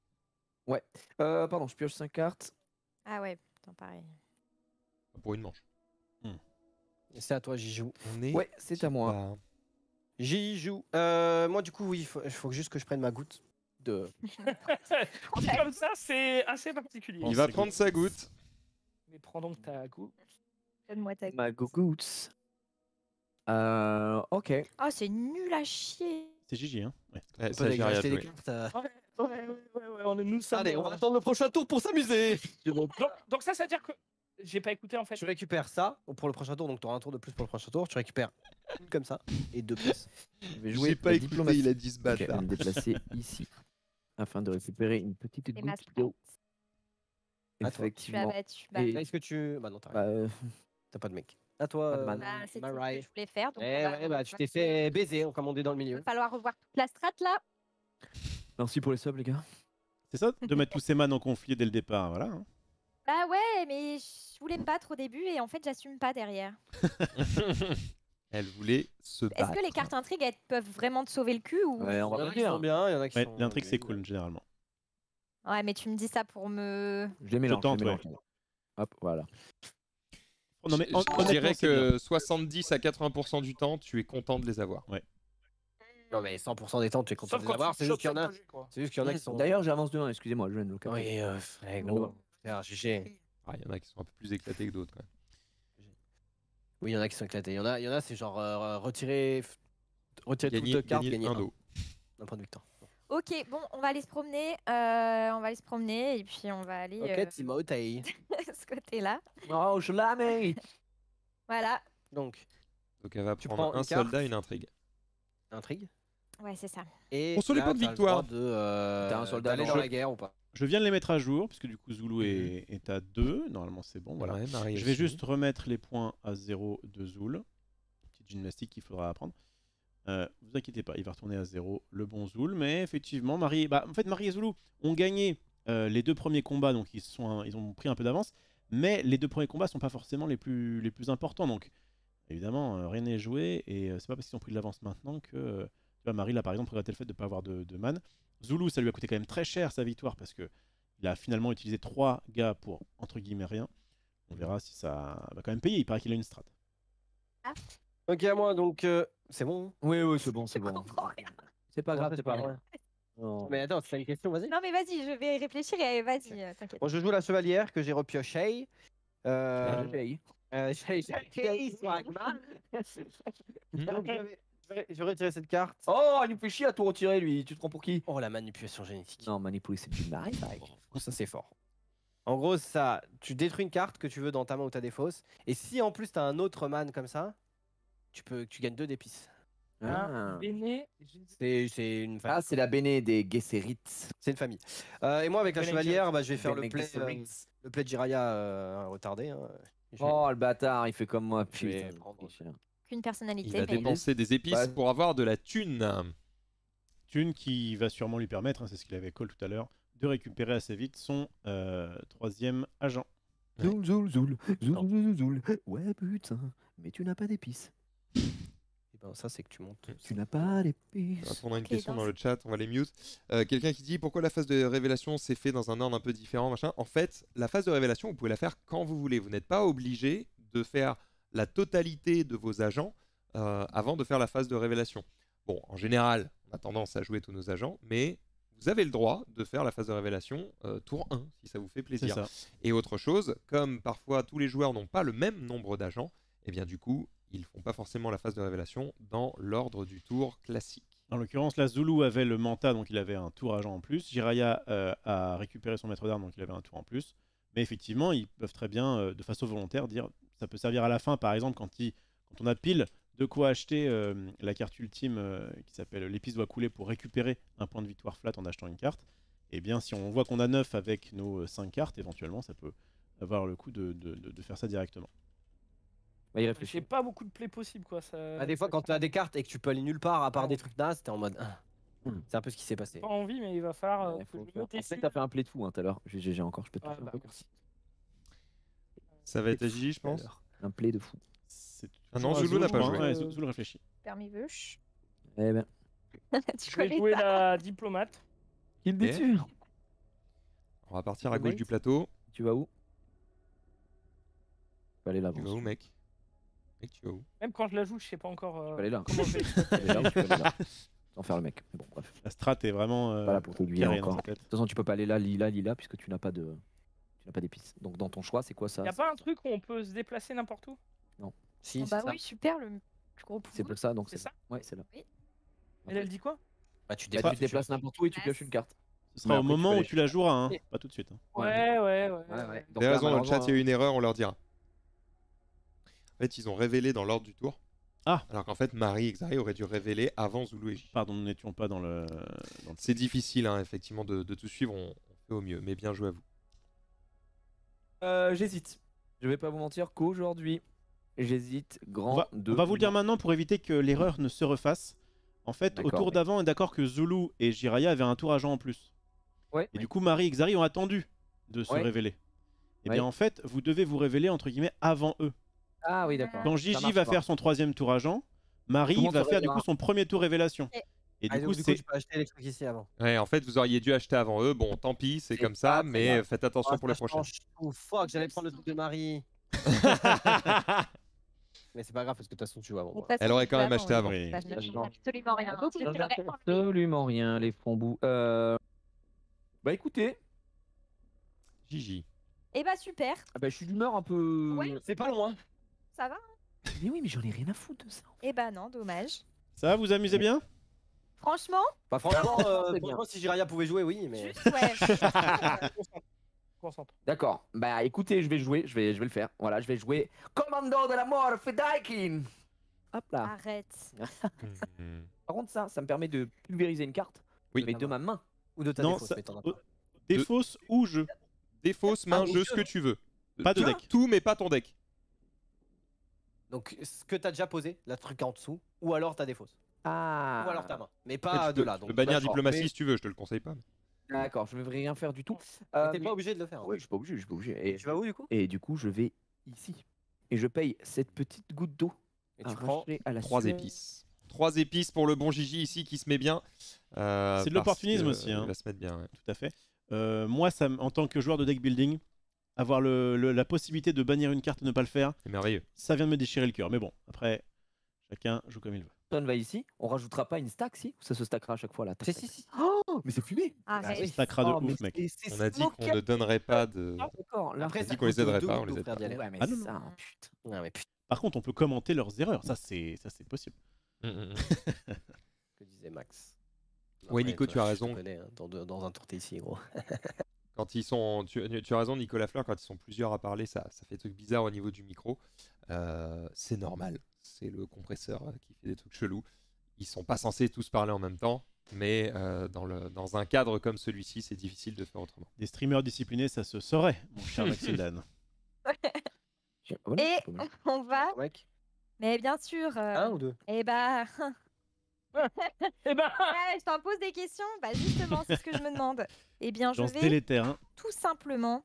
Euh, pardon, je pioche cinq cartes. Ah ouais, putain, pareil. Pour une manche. Et c'est à toi, j'y joue. On est. Ouais, c'est à moi. Bah, J'y joue. Euh, moi, du coup, oui, il faut, il faut juste que je prenne ma goutte. De... Dit comme ça, c'est assez particulier. il va c'est prendre good. sa goutte. Mais prends donc ta goutte. Donne-moi ta. Ma gougoutes. Euh, ok. Oh, c'est nul à chier. C'est Gigi. Hein. Ouais. Ouais, Pas ça, d'aller j'ai rien à acheter des jouer. cartes, euh. Ouais, ouais, ouais, ouais, ouais, on est nous sommes. Allez, on euh, va attendre le prochain tour pour s'amuser. Donc, donc ça, ça veut dire que j'ai pas écouté en fait. Tu récupères ça pour le prochain tour, donc tu auras un tour de plus pour le prochain tour. Tu récupères une comme ça et deux pièces. Je vais jouer J'ai pas la écouté, diplomatie. il a dit ce Ok, je vais bâtard. me déplacer ici afin de récupérer une petite C'est ma goutte strat. d'eau. À toi. Je suis Effectivement. abattue. Bah, Et- Est-ce que tu. Bah non, t'as Bah, euh, t'as pas de mec. À toi, Pas de euh, man. bah, c'est tout ce Mariah. que je voulais faire. Donc, Eh on va- ouais, bah tu va- t'es fait baiser, comme on dit dans le Il milieu. va falloir revoir toute la strat là. merci pour les subs, les gars. C'est ça, de mettre tous ces man en conflit dès le départ. Voilà. hein. Bah ouais, mais je voulais me battre au début et en fait, j'assume pas derrière. Elle voulait se Est-ce battre. que les cartes intrigues elles peuvent vraiment te sauver le cul ou Ouais, on Il y en va a pas qui sont dire. bien, il y en a qui Ouais, sont. l'intrigue c'est cool généralement. Ouais, mais tu me dis ça pour me. Je les mélange. tente, je les ouais. mélange. Hop, voilà. Oh, non mais Je- hon- je honnêtement, dirais c'est bien. que soixante-dix à quatre-vingts pour cent du temps, tu es content de les avoir. Non, mais cent pour cent des temps, tu es content Sauf de quand les avoir. tu C'est juste chopes qu'il y en a. cinq K G, quoi. C'est juste qu'il y en a qui sont. D'ailleurs, j'avance de un, excusez-moi, je viens de le capter. Oui, euh, frère, gros. Frère, G G. Ah, il y en a qui sont un peu plus éclatés que d'autres. quand même. Oui, il y en a qui sont éclatés. Il y en a, il y en a c'est genre euh, retirer, retirer Gagner, toute carte, gagner gagner un un, dos. un point de victoire. Ok, bon, on va aller se promener. euh, on va aller se promener et puis on va aller Ok, euh, Timothée. de ce côté-là. Oh, je la mets. Voilà. Donc, Donc elle va Tu prendre prends un une carte. soldat, une intrigue. intrigue. Ouais, c'est ça. Et On se les là, points de t'as le victoire. droit de, euh, T'as un soldat d'aller dans dans le- la guerre ou pas. Je viens de les mettre à jour puisque du coup Zulu est, est à deux. Normalement c'est bon. Voilà. Ouais, Marie Je vais aussi. juste remettre les points à zéro de Zul. Petite gymnastique qu'il faudra apprendre. Euh, vous inquiétez pas, il va retourner à zéro le bon Zul. Mais effectivement, Marie, bah, en fait, Marie et Zulu ont gagné euh, les deux premiers combats, donc ils, sont, ils ont pris un peu d'avance. Mais les deux premiers combats sont pas forcément les plus, les plus importants. Donc évidemment, euh, rien n'est joué. Et euh, c'est pas parce qu'ils ont pris de l'avance maintenant que. euh, tu vois, Marie, là par exemple, regrettait le fait de ne pas avoir de, de man. Zulu, ça lui a coûté quand même très cher sa victoire parce que il a finalement utilisé trois gars pour entre guillemets rien. On verra si ça va quand même payer. Il paraît qu'il a une strat. Ok, à moi, donc, euh, c'est bon. Oui, oui, c'est bon, c'est Je bon. comprends rien. C'est pas grave, c'est pas grave. Non. Mais attends, c'est une question, vas-y. Non, mais vas-y, je vais réfléchir et vas-y, euh, t'inquiète. Bon, je joue la chevalière que j'ai repioché. Euh, J'ai euh, j'ai- j'ai- Swagman. Donc, je vais- je vais- je vais retirer cette carte. Oh, il nous fait chier à tout retirer, lui. Tu te prends pour qui? Oh, la manipulation génétique. Non, manipuler, c'est du mari, mec. Oh, ça, c'est fort. En gros, ça, tu détruis une carte que tu veux dans ta main ou ta défausse. Et si en plus tu as un autre man comme ça, tu, peux, tu gagnes deux d'épices. Ah, Ah, Béné, C'est c'est une, famille. Ah, c'est la Béné des Gesserites. c'est une famille. Euh, et moi, avec la Bene chevalière, bah, je vais faire le Bene play, euh, Gesserites. le play de Jiraya euh, retardé. hein. Je vais- Oh, le bâtard, il fait comme moi. Je vais Putain, prendre- cher. Qu'une personnalité. Il va mais- dépenser des épices Bah, pour avoir de la thune. Thune qui va sûrement lui permettre, hein, c'est ce qu'il avait call tout à l'heure, de récupérer assez vite son euh, troisième agent. Ouais. Zoul, zoul, zoul, zoul, Non. zoul, zoul. Ouais, putain, mais tu n'as pas d'épices. Eh ben, ça, c'est que tu montes. Tu n'as pas d'épices. Attends, on a une Ok, question dans dans le chat, on va les mute. Euh, Quelqu'un qui dit pourquoi la phase de révélation s'est fait dans un ordre un peu différent, machin. En fait, la phase de révélation, vous pouvez la faire quand vous voulez. Vous n'êtes pas obligé de faire la totalité de vos agents euh, avant de faire la phase de révélation. Bon, en général, on a tendance à jouer tous nos agents, mais vous avez le droit de faire la phase de révélation euh, tour un, si ça vous fait C'est plaisir. ça. Et autre chose, comme parfois tous les joueurs n'ont pas le même nombre d'agents, et bien du coup, ils font pas forcément la phase de révélation dans l'ordre du tour classique. En l'occurrence, là, Zulu avait le manta, donc il avait un tour agent en plus. Jiraya euh, a récupéré son maître d'armes, donc il avait un tour en plus. Mais effectivement, ils peuvent très bien, euh, de façon volontaire, dire ça peut servir à la fin, par exemple, quand, il, quand on a pile de quoi acheter euh, la carte ultime euh, qui s'appelle l'épice doit couler pour récupérer un point de victoire flat en achetant une carte. Et bien, si on voit qu'on a neuf avec nos cinq cartes, éventuellement, ça peut avoir le coup de, de, de- de faire ça directement. Bah, il j'ai réfléchit. pas beaucoup de play possible quoi. Ça... Ah, des fois, quand tu as des cartes et que tu peux aller nulle part à part Ah des ouais. trucs nazes, t'es en mode. ah. Hmm. C'est un peu ce qui s'est passé. Pas envie, mais il va falloir euh, Ouais, que faut je le faire. me En fait, décide. t'as fait un play de fou hein, tout à l'heure. G G encore, je peux te Ah, faire bah, un peu. merci. Ça va être à Gigi, je pense. Un play de fou. C'est Ah non, toujours à Zulu n'a je pas crois, joué. hein. Ouais, Zulu réfléchit. Permis veuche. Eh ben, Tu Je vais connais jouer ça la diplomate. il Ok. détue. On va partir à Le gauche mate. du plateau. Tu vas où? Tu vas aller là. Tu vas où, mec Mec, tu vas où Même quand je la joue, je sais pas encore euh, Tu vas aller là. comment je vais. Tu vas aller là ou tu vas aller là. Sans faire le mec. Mais bon, bref. La strat est vraiment euh, Pas là pour t'aiguiller carrée dans encore. sa De tête. toute façon, tu peux pas aller là, lila, lila, puisque tu n'as pas de, tu n'as pas d'épices. Donc dans ton choix, c'est quoi ça? Y a pas un truc où on peut se déplacer n'importe où? Si, Oh, c'est bah ça. oui, super, le plus gros C'est pouvoir. pour ça, donc C'est c'est ça Ouais, c'est là. Et elle dit quoi? Bah, tu Bah, déplaces. tu te déplaces n'importe où et tu pioches une carte. Ce sera Mais au après, tu moment peux où aller tu la chercher. joueras, hein. Pas tout de suite. hein. Ouais, ouais, ouais. Ouais, ouais. Vous avez raison, dans le chat, il y a malheureusement, eu une erreur, on leur dira. En fait, ils ont révélé dans l'ordre du tour. Ah. Alors qu'en fait, Marie et Xari auraient dû révéler avant Zulu et Gigi. Pardon, nous n'étions pas dans le. Dans le... C'est difficile, hein, effectivement, de, de tout suivre. On, on fait au mieux, mais bien joué à vous. Euh, j'hésite. Je vais pas vous mentir qu'aujourd'hui, j'hésite grand On va, de. on va vous le dire maintenant pour éviter que l'erreur ne se refasse. En fait, au D'accord, tour oui. d'avant, on est d'accord que Zulu et Jiraya avaient un tour agent en plus. Ouais. Et du coup, Marie et Xari ont attendu de se Ouais. révéler. Et Ouais. bien en fait, vous devez vous révéler entre guillemets avant eux. Ah oui, d'accord. Quand Ça Gigi marche va pas. faire son troisième tour agent, Marie Tout le monde va se faire du coup révélera. son premier tour révélation. Ok. Et du Ah, coup, donc, du coup, c'est tu peux acheter les trucs ici avant. Ouais, en fait, vous auriez dû acheter avant eux. Bon, tant pis, c'est C'est comme pas ça, très mais grave. faites attention Ah, pour les ça prochaines. change tout. Fuck, j'allais prendre le truc de Marie. Mais c'est pas grave parce que de toute façon, tu vois avant. De toute moi. façon, Elle aurait tu quand vas même acheté avant. Oui. Ça, je ne Ça, change je vois. absolument rien. Ça change absolument rien, les fambous. Euh... Bah écoutez, Gigi. Et bah super, ah bah, je suis d'humeur un peu. Ouais. C'est pas loin. ça va? Mais oui, mais j'en ai rien à foutre de ça. Et bah non, dommage. Ça va, vous amusez bien? Franchement, Bah, franchement, euh, C'est bien. franchement, si Jiraya pouvait jouer, oui, mais. juste ouais. Concentre. D'accord. Bah écoutez, je vais jouer, je vais, je vais le faire. Voilà, je vais jouer Commando de la mort, Fedaikin. Hop là. Arrête. Hmm. Par contre, ça, ça me permet de pulvériser une carte. Oui. Mais de ma main. Ou de ta Non, défausse, ça- mais t'en as oh, pas. Défausse ou jeu. Des fausses mains, Ah, jeu ou ce jeu. que tu veux. Pas de Tout- deck. Tout, mais pas ton deck. Donc, ce que t'as déjà posé, la truc en dessous, ou alors ta défausse. Ah. Ou alors ta main. Mais En fait, pas tu de peux- là. tu Donc, peux bannir d'accord, diplomatie mais- si tu veux, je te le conseille pas. D'accord, je ne vais rien faire du tout. mais Euh, t'es pas obligé de le faire. hein. Oui, je suis pas obligé, je suis pas obligé. Et, Tu vas où du coup et du coup, je vais ici. Et je paye cette petite goutte d'eau. Et tu prends. arrachée à la Trois sueur. épices. Trois épices pour le bon Gigi ici qui se met bien. Euh, C'est de parce l'opportunisme que, aussi, hein. Il va se mettre bien. Ouais. Tout à fait. Euh, moi, ça, m- en tant que joueur de deck building, avoir le, le- la possibilité de bannir une carte et ne pas le faire, C'est merveilleux. ça vient de me déchirer le cœur. Mais bon, après, chacun joue comme il veut. personne va ici, on rajoutera pas une stack si? Ou ça se stackera à chaque fois là? Si, si, si. Oh, mais c'est fumé! Arrête. oui. Stackera de Oh, mais ouf, mec. c'est- c'est On a dit qu'on smoke. ne donnerait pas de. Ah, d'accord, là, Après, on a ça dit qu'on les coûte aiderait deux pas, on gouttes les d'eau, aide frère, pas. d'y aller. Ouais, mais Ah non, ça, non. putain. Ouais, mais putain, Par contre, on peut commenter leurs erreurs. Ça, c'est ça, c'est possible. Mm, mm, mm. que disait Max. Ouais, Nico, toi, tu as je te raison. connais, hein, dans, de- dans un tour t'es ici, gros. Quand ils sont, tu, tu as raison, Nicolas Fleur, quand ils sont plusieurs à parler, ça, ça fait des trucs bizarres au niveau du micro. Euh, c'est normal. C'est le compresseur euh, qui fait des trucs chelous. Ils sont pas censés tous parler en même temps, mais euh, dans, le, dans un cadre comme celui-ci, c'est difficile de faire autrement. Des streamers disciplinés, ça se saurait, mon cher Maxildan. Ah, voilà, Et c'est pas mal. on va. Mec, Mais bien sûr. euh, un ou deux? Eh bah. Eh ben, Ouais, je t'en pose des questions. Bah justement, c'est ce que je me demande. Eh bien, je Dans ce vais délétère, hein. tout simplement.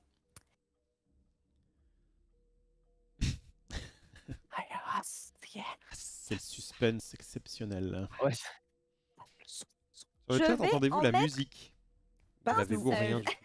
C'est le suspense exceptionnel. Ouais. Sur le Je chat, vais entendez-vous en la mettre musique? partout. N'avez-vous rien du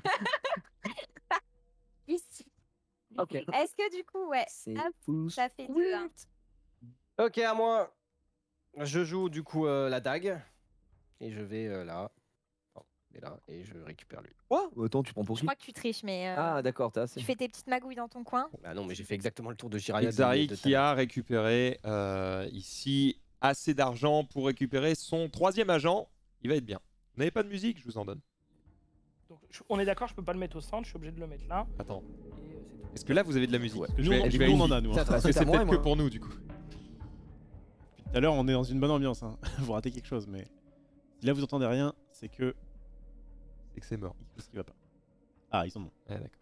Ici. Ok. Est-ce que du coup, ouais, C'est hop, fou. ça fait deux. hein. Ok, à moi. Je joue du coup euh, la dague. Et je vais euh, là. Non, et là. Et je récupère lui. Quoi? Attends, tu prends pour Je qui? crois que tu triches, mais euh, Ah, d'accord, t'as assez. tu fais tes petites magouilles dans ton coin. Bah non, mais j'ai fait exactement le tour de Jiraya. Xari de- de qui ta- a récupéré euh, ici assez d'argent pour récupérer son troisième agent. Il va être bien. Vous n'avez pas de musique? Je vous en donne. donc, je- on est d'accord, je peux pas le mettre au centre, je suis obligé de le mettre là. Attends. Et, euh, c'est tout. Est-ce que là vous avez de la musique? Ouais. Je Nous, vais- on- je nous, vais on en vérifier. a, nous. hein. Ça, Parce que c'est à c'est moi, peut-être moi. que pour nous du coup. Tout à l'heure, on est dans une bonne ambiance. Hein. Vous ratez quelque chose, mais si là vous entendez rien, c'est que C'est que c'est mort. il y a quelque chose qui va pas. Ah, ils en ont. Ouais, d'accord.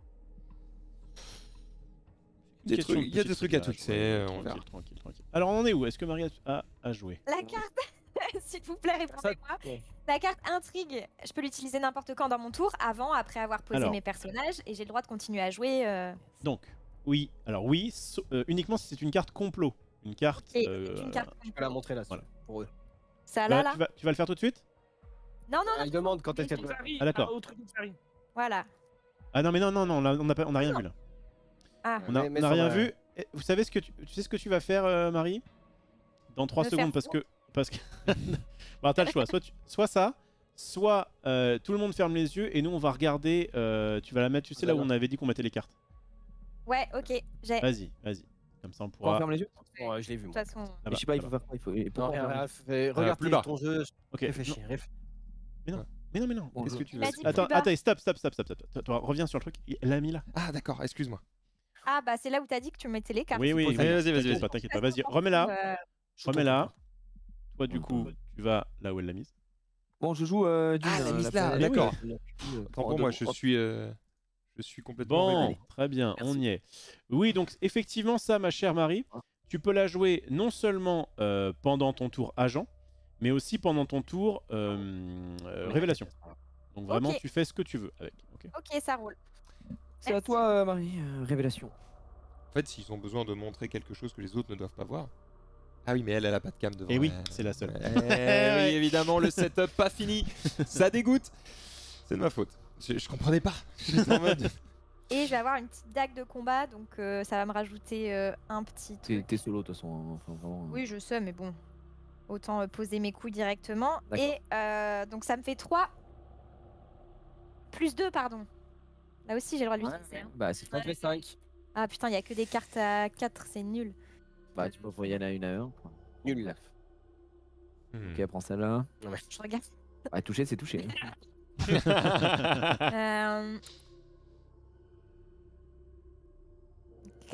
Une Des question trucs- de il y a petit des trucs à réglage, fixer, ouais, on tranquille, verra. tranquille, tranquille. Alors, on en est où? Est-ce que Marie a, a joué? La carte, s'il vous plaît, répondez-moi. ouais. La carte intrigue, je peux l'utiliser n'importe quand dans mon tour, avant, après avoir posé Alors. mes personnages, et j'ai le droit de continuer à jouer. euh, Donc, oui. Alors, oui, so- euh, uniquement si c'est une carte complot. Une carte. Et euh, une carte. Je peux la montrer là. Voilà. Pour eux. Ça bah, là, là. tu, vas, tu vas le faire tout de suite? Non, non, non. Ah, il demande quand est-ce qu'elle peut. Xari, Ah, d'accord. ah, au truc de Xari. Voilà. Ah non, mais non, non, non, là, on n'a pas- on n'a rien vu là. Ah, On n'a Mais- mais on a ça rien va. vu. Et vous savez ce que tu, tu sais ce que tu vas faire, euh, Marie? Dans trois Me secondes, faire parce que. Parce que. Bah, t'as le choix. Soit, tu- soit ça, soit euh, tout le monde ferme les yeux et nous on va regarder. euh, tu vas la mettre, tu sais, là où on avait dit qu'on mettait les cartes. ouais, ok. J'ai. De Vas-y, vas-y. Comme ça on On pourra. ferme les yeux? Bon, euh, je l'ai vu. toute Moi. façon. Là-bas, Mais je sais pas, il faut là-bas. faire quoi? Il faut... et Non, pourquoi on rien, ferme les rien, yeux fais- regarde plus tes- bas. ton jeu. Ok. Réfléchis. non, réfléchis. Mais non, mais non. Bon, Qu'est-ce je- que tu Il veux m'a dit Attends, plus bas. attends, stop, stop, stop, stop, stop. Toi, toi, reviens sur le truc. Elle l'a mis là. Ah d'accord, excuse-moi. Ah, bah c'est là où t'as dit que tu mettais les cartes. Oui, oui, Allez, oui. vas-y, vas-y, T'inquiète vas-y. pas, t'inquiète pas. Vas-y, remets-la. Euh, Remets-la. Toi, du coup, tu vas là où elle l'a mise. Bon, je joue euh, Dune, Ah, la euh, mise la là, planète, d'accord. euh, euh, Tant en pour deux- moi, je en- suis, euh, je suis complètement Bon, réveillé. très bien, Merci. on y est. Oui, donc effectivement, ça, ma chère Marie, tu peux la jouer non seulement euh, pendant ton tour agent, mais aussi pendant ton tour euh, euh, révélation. Donc vraiment, Ok. tu fais ce que tu veux avec. ok Ok, ça roule. C'est à toi, euh, Marie. euh, Révélation. En fait, s'ils ont besoin de montrer quelque chose que les autres ne doivent pas voir. Ah oui, mais elle, elle a pas de cam devant. Et oui, elle. c'est la seule. Eh oui, évidemment, le setup pas fini. Ça dégoûte. C'est de ma faute. Je, je comprenais pas. J'étais en mode. Et je vais avoir une petite dague de combat, donc euh, ça va me rajouter euh, un petit T'es truc. t'es solo, de toute façon. hein, Enfin, vraiment, euh. Oui, je sais, mais bon. Autant euh, poser mes couilles directement. D'accord. Et euh, donc ça me fait trois. Plus deux, pardon. Là aussi, j'ai le droit de l'utiliser. hein. Bah, c'est Ça fait cinq. Ah putain, il y a que des cartes à quatre, c'est nul. Bah, tu peux envoyer une à une à un. quoi. Nul là. Hmm. Ok, prends celle-là. Je regarde. Bah, toucher, c'est toucher. hein. Euh, Ok.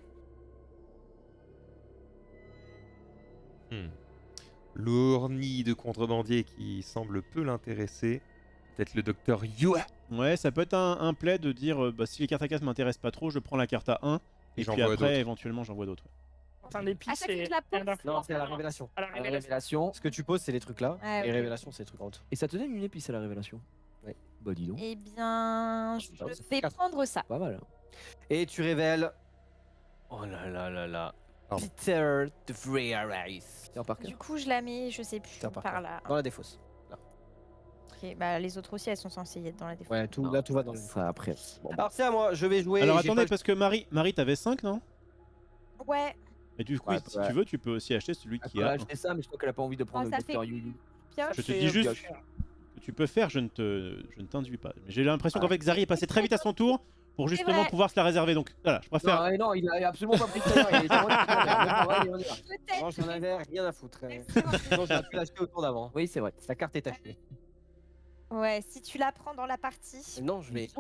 Hmm. L'ourni de contrebandier qui semble peu l'intéresser. Peut-être le docteur Yua. Ouais, ça peut être un, un play de dire euh, bah, si les cartes à casse m'intéressent pas trop, je prends la carte à un. Et Et, j'en puis vois après, d'autres. éventuellement, j'en vois d'autres. Enfin, l'épice, À chaque fois c'est que je la pose. un d'influence Non, c'est à la à la- révélation. À la À la révélation. révélation. Ce que tu poses, c'est les trucs là. Ouais, Et ok. révélation, c'est les trucs en haut. Et ça te donne une épice à la révélation. Ouais. Bah, dis donc. Eh bien, je Bah, ça fait vais quatre. prendre ça. Pas mal. Et tu révèles. Oh là là là là. Pardon. Peter de Vriaris. Tiens, par cœur. Du coup, je la mets, je sais plus, Putain, par par cœur. là. Dans la défausse. Ok, bah les autres aussi, elles sont censées y être dans la défense. Ouais, tout, Non, là tout va dans le. Ça après. Bon, bah. Alors c'est à moi, je vais jouer. Alors j'ai attendez, pas- parce que Marie, Marie t'avais cinq, non? Ouais, Et du coup, Ouais, si ouais. tu veux, tu peux aussi acheter celui Elle qui peut a. acheter ça, mais je crois qu'elle a pas envie de prendre Oh, le ça docteur fait- Yu. Pioche. Je te C'est, dis euh, juste pioche. que tu peux faire, je ne te, je ne t'induis pas. Mais j'ai l'impression qu'en Ouais. fait, Xari est passé très vite à son tour pour justement vrai. pouvoir se la réserver. Donc voilà, je préfère. Non, non, il a absolument pas pris tout à l'heure. Il était en mode, allez, on y va. Peut-être. Non, j'en avais rien à foutre. euh. Merci, André. Sinon, j'aurais pu l'acheter au tour d'avant. Oui, c'est vrai. La carte est achetée. Ouais, si tu la prends dans la partie. Non, je vais.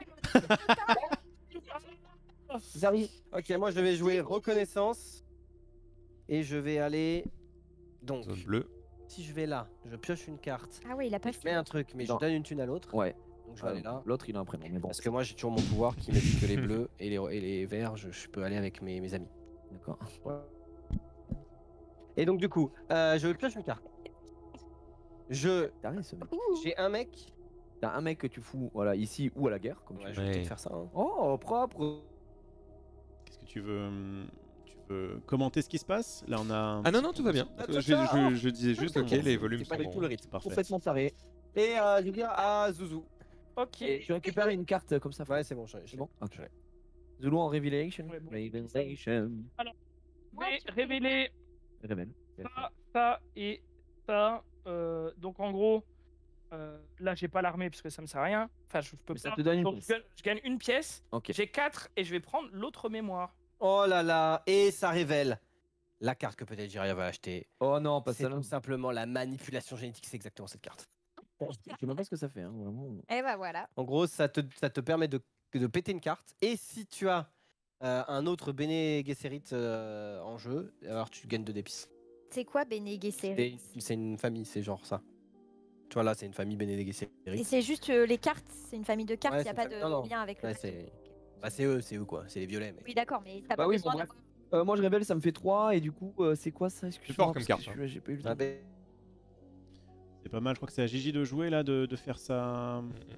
Zari. Ok, moi je vais jouer reconnaissance. Et je vais aller. Donc, Zone bleue. si je vais là, je pioche une carte. Ah oui, il a pas Je mets un truc, mais Non. je donne une thune à l'autre. Ouais. Donc je vais aller là. L'autre, il a un prénom. Mais bon, Parce que moi j'ai toujours mon pouvoir qui me dit que les bleus et les, et les verts, je, je peux aller avec mes, mes amis. d'accord. Et donc du coup, euh, je pioche une carte. Je. T'as ce mec. J'ai un mec. T'as un mec que tu fous, voilà, ici ou à la guerre, comme tu Ouais, veux. je vais Ouais. peut-être faire ça. hein. Oh, propre. Qu'est-ce que tu veux hum, Tu veux commenter ce qui se passe? Là, on a. Ah non, non, tout va bien. Ah, Je, ça, ça, je- je disais juste, ok, les volumes C'est sont pas du tout le bons. rythme. Parfait. Complètement taré. Et euh, je vais dire à Zouzou. Ok. Et tu récupères une carte comme ça. Ouais, c'est bon, je, je C'est bon. Ok. je l'ai. Zulu en Revelation. Ouais, bon. Revelation. Je vais révéler Révèle. ça, ça et ça. Euh, donc en gros, euh, là j'ai pas l'armée parce que ça me sert à rien. Enfin, je peux Mais ça pas. te donne une Donc, pièce. je, gagne- je gagne une pièce. Ok. J'ai quatre et je vais prendre l'autre mémoire. Oh là là, et ça révèle la carte que peut-être Jiria va acheter. Oh non, pas C'est ça. tout simplement la manipulation génétique, c'est exactement cette carte. Je sais même pas ce que ça fait, hein, vraiment. Et bah voilà. En gros, ça te, ça te permet de, de péter une carte. Et si tu as euh, un autre Bene Gesserit euh, en jeu, alors tu gagnes deux d'épices. C'est quoi Bene C'est Gesserit? c'est une famille, c'est genre ça. Tu vois là, c'est une famille Bene Et Gesserit. c'est juste euh, les cartes, c'est une famille de cartes, il Ouais, n'y a c'est pas une de famille- non, non. lien avec le Ouais, bateau. c'est bah, c'est eux, c'est eux quoi, c'est les violets. Mais... Oui, d'accord, mais t'as Bah pas oui, besoin bon, bref. d'avoir- Euh, moi je révèle, ça me fait trois et du coup, euh, c'est quoi ça? Excuse-moi, fort comme parce que carte, celui-là, j'ai pas eu le Ah, temps. ben, C'est pas mal, je crois que c'est à Gigi de jouer là, de, de faire ça.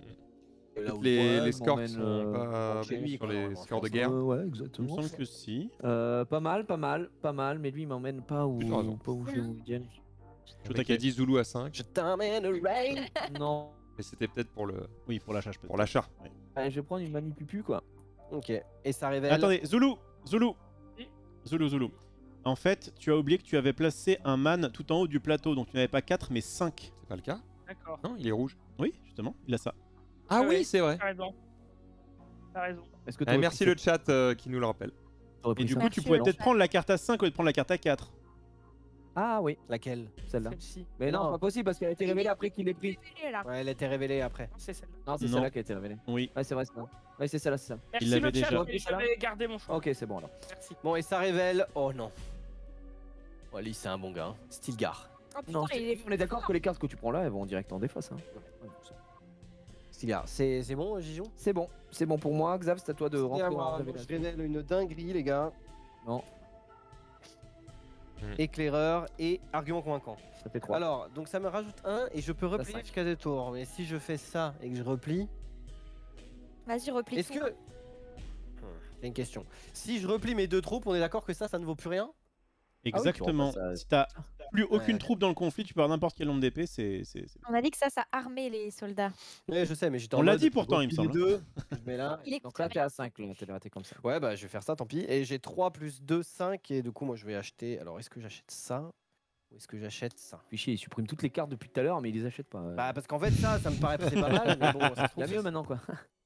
là où- Les, Ouais, les je scores m'emmène, sont euh, pas chez bons lui, sur quoi, les normalement, scores de je guerre. Euh, ouais, Il me exactement. semble que si. Euh, pas mal, pas mal, pas mal, mais lui il m'emmène pas où, Plutôt raison. pas où je veux dire. Je Le t'inquiète. mec a dit Zulu à cinq, Je t'emmène au rain. Non. mais c'était peut-être pour le Oui, pour l'achat, je peux. pour l'achat. Allez, je vais prendre une mani pupu quoi. Ok, et ça révèle. Attendez, Zulu Zulu Oui. Zulu, Zulu. En fait, tu as oublié que tu avais placé un man tout en haut du plateau, donc tu n'avais pas quatre mais cinq. C'est pas le cas? D'accord. Non, il est rouge. Oui, justement, il a ça. Ah Ouais, oui, c'est vrai. T'as raison. T'as raison. Est-ce que Eh, t'aurais merci pris le chat euh, qui nous le rappelle. ça- t'aurais Et pris du ça coup, tu Merci, pouvais non. peut-être prendre la carte à cinq au lieu de prendre la carte à quatre. Ah oui, Laquelle? celle-là. Celle-ci. Mais non, Non. pas possible parce qu'elle a été révélée après qu'il l'ait pris. Il est là. Ouais, elle a été révélée après. Non, c'est celle-là. Non, c'est Non. celle-là qui a été révélée. Oui. Ouais, c'est vrai, c'est ça. Ouais, c'est celle-là, c'est ça. Merci l'avait le chat, déjà. mais je vais garder mon choix. Ok, c'est bon alors. Merci. Bon, et ça révèle. Oh non. Oh, lui, c'est un bon gars. Hein. Stilgar. Oh putain, Non, il est... on est d'accord que les cartes que tu prends là, elles vont direct en défausse. Hein. Stilgar. C'est c'est bon, Gijon? C'est bon, c'est bon pour moi. Xav, c'est à toi de C'est à rentrer moi. en Donc, je révélation. révèle une dinguerie, les gars. Non, Hmm. Éclaireur et argument convaincant. ça fait trois. Alors, donc ça me rajoute un et je peux replier cinq. jusqu'à deux tours. Mais si je fais ça et que je replie, Vas-y, replie est-ce tout. que. Hmm, J'ai une question. Si je replie mes deux troupes, on est d'accord que ça, ça ne vaut plus rien? Exactement. tu repasses à- Si t'as plus aucune Ouais. troupe dans le conflit, tu peux avoir n'importe quel nombre d'épées, c'est. c'est- c'est- On a dit que ça, ça armait les soldats. Ouais, je sais, mais j'étais On en l'a mode, dit je pourtant, il me replie semble. les deux, je mets là. Il est Donc là, t'es à cinq, là, t'es raté comme ça. Ouais, bah je vais faire ça, tant pis. Et j'ai trois plus deux, cinq. Et du coup, moi, je vais acheter. Alors, est-ce que j'achète ça? Ou est-ce que j'achète ça? Fichier, il supprime toutes les cartes depuis tout à l'heure, mais il les achète pas. Bah, parce qu'en fait, ça, ça me paraît c'est pas mal. Mais bon, ça se il y trouve, a mieux c'est- maintenant quoi.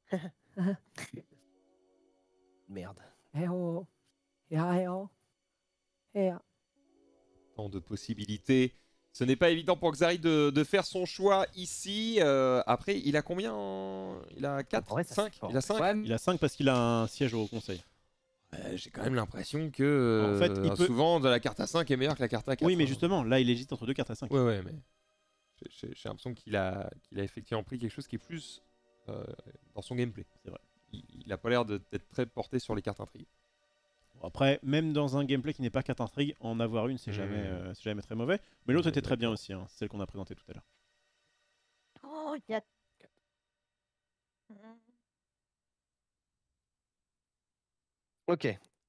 Merde. Eh oh. Eh ah, eh oh. Eh ah. Tant de possibilités. Ce n'est pas évident pour Xari de, de faire son choix ici. Euh, après, il a combien en... Il a quatre, En vrai, ça, cinq? c'est fort. Il a cinq? Ouais, mais Il a cinq parce qu'il a un siège au conseil. Euh, J'ai quand même l'impression que En fait, il euh, peut- souvent de la carte à cinq est meilleure que la carte à quatre. Oui, mais hein. justement, là, il hésite entre deux cartes à cinq. Ouais, ouais, mais j'ai- j'ai j'ai l'impression qu'il a, qu'il a effectivement pris quelque chose qui est plus euh, dans son gameplay. C'est vrai. Il, il a pas l'air de- d'être très porté sur les cartes intrigues. Bon, après, même dans un gameplay qui n'est pas carte intrigue, en avoir une, c'est Mmh. jamais, euh, c'est jamais très mauvais. Mais l'autre Ouais, était très bien d'accord. aussi, hein, celle qu'on a présentée tout à l'heure. Oh, il y a... Ok.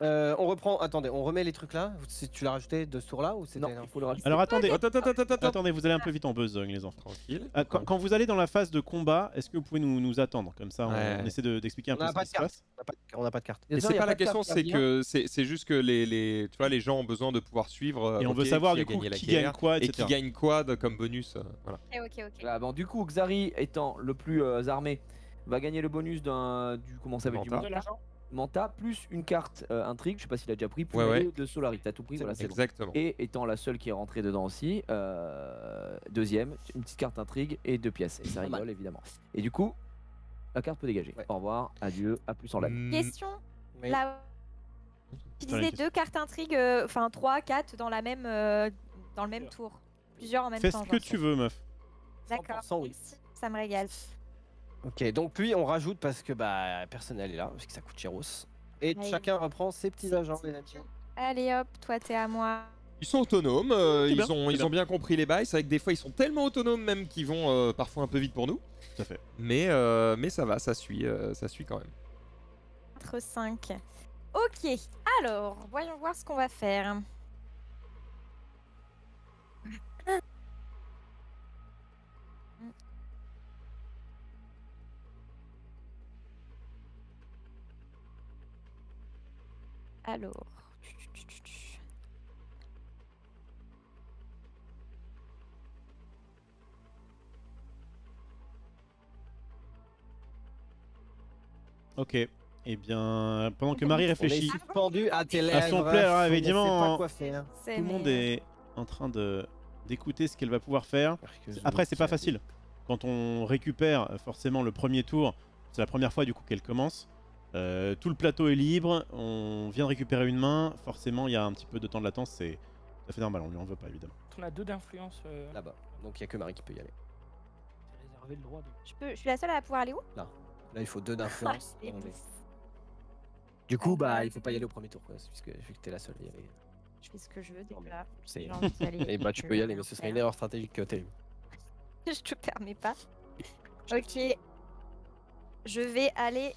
Euh, on reprend. Attendez, on remet les trucs là. Si tu l'as rajouté de ce tour là ou c'était Non, il faut le rajouter. Alors attendez, Attends, attends, attends, attends, attends. attendez, vous allez un peu vite en besogne les enfants. Tranquille. Ah, quand, quand vous allez dans la phase de combat, est-ce que vous pouvez nous, nous attendre? Comme ça, on, Ouais. on essaie de- d'expliquer un On peu n'a ce pas qui de se passe. On n'a pas de- On n'a pas de carte. Mais Déjà, c'est y a pas la de carte question, c'est gardien. que c'est c'est juste que les, les, tu vois, les gens ont besoin de pouvoir suivre. euh, Et on ok, veut savoir qui du a coup gagné la qui guerre gagne quoi, et et qui cetera. gagne quoi de- comme bonus. euh, voilà. Ok, ok, ok. Voilà, bon, du coup, Xari étant le plus euh, armé, va gagner le bonus d'un du comment ça s'appelle, du Manta. De l'argent. Manta plus une carte euh, intrigue. Je sais pas s'il a déjà pris. Plus Ouais, une ouais. mêlée de Solari. T'as tout pris. Voilà, c'est bon. Exactement. Et étant la seule qui est rentrée dedans aussi, euh, deuxième, une petite carte intrigue et deux pièces. Et ça Pas mal. rigole évidemment. Et du coup, la carte peut dégager. Ouais. Au revoir, adieu, à plus en live. Mm, Question. Oui. Là, Attends, utiliser une deux cartes intrigues, euh, enfin trois, quatre dans la même, euh, dans le même tour. Plusieurs en même Fais temps. ce que genre. tu veux, meuf. D'accord. cent pour cent oui. Merci, ça me régale. Ok, donc puis on rajoute parce que bah personne n'est là, parce que ça coûte chéros. Et Allez. chacun reprend ses petits agents, les amis. Allez hop, toi t'es à moi. Ils sont autonomes, euh, C'est ils, bien, ont, c'est ils bien. ont bien compris les bails. C'est vrai que des fois ils sont tellement autonomes même qu'ils vont euh, parfois un peu vite pour nous. Tout à fait. Mais, euh, mais ça va, ça suit, euh, ça suit quand même. quatre, cinq. Ok, alors, voyons voir ce qu'on va faire. Alors. Ok. Eh bien, pendant que Marie On est réfléchit, suspendu à tes À lèvres. son plaire, hein, on ne évidemment, sait pas hein. quoi faire. C'est tout le monde mes- est en train de d'écouter ce qu'elle va pouvoir faire. Après, c'est pas facile. Quand on récupère euh, forcément le premier tour, c'est la première fois du coup qu'elle commence. Euh, tout le plateau est libre, on vient de récupérer une main. Forcément, il y a un petit peu de temps de latence, c'est tout à fait normal. On lui en veut pas évidemment. On a deux d'influence. euh, Là-bas. Donc il n'y a que Marie qui peut y aller. c'est réservé le droit de. Je, peux, je suis la seule à pouvoir aller où? Là, il faut deux d'influence. Ah, dans les- les- Du coup, bah il faut pas y aller au premier tour, quoi, puisque vu que t'es la seule à y aller. Je fais ce que je veux Non, mais déjà. c'est- J'ai envie d'y aller. Et bah tu peux y aller, mais ce serait une erreur stratégique que t'as Je te permets pas. Ok. Je vais aller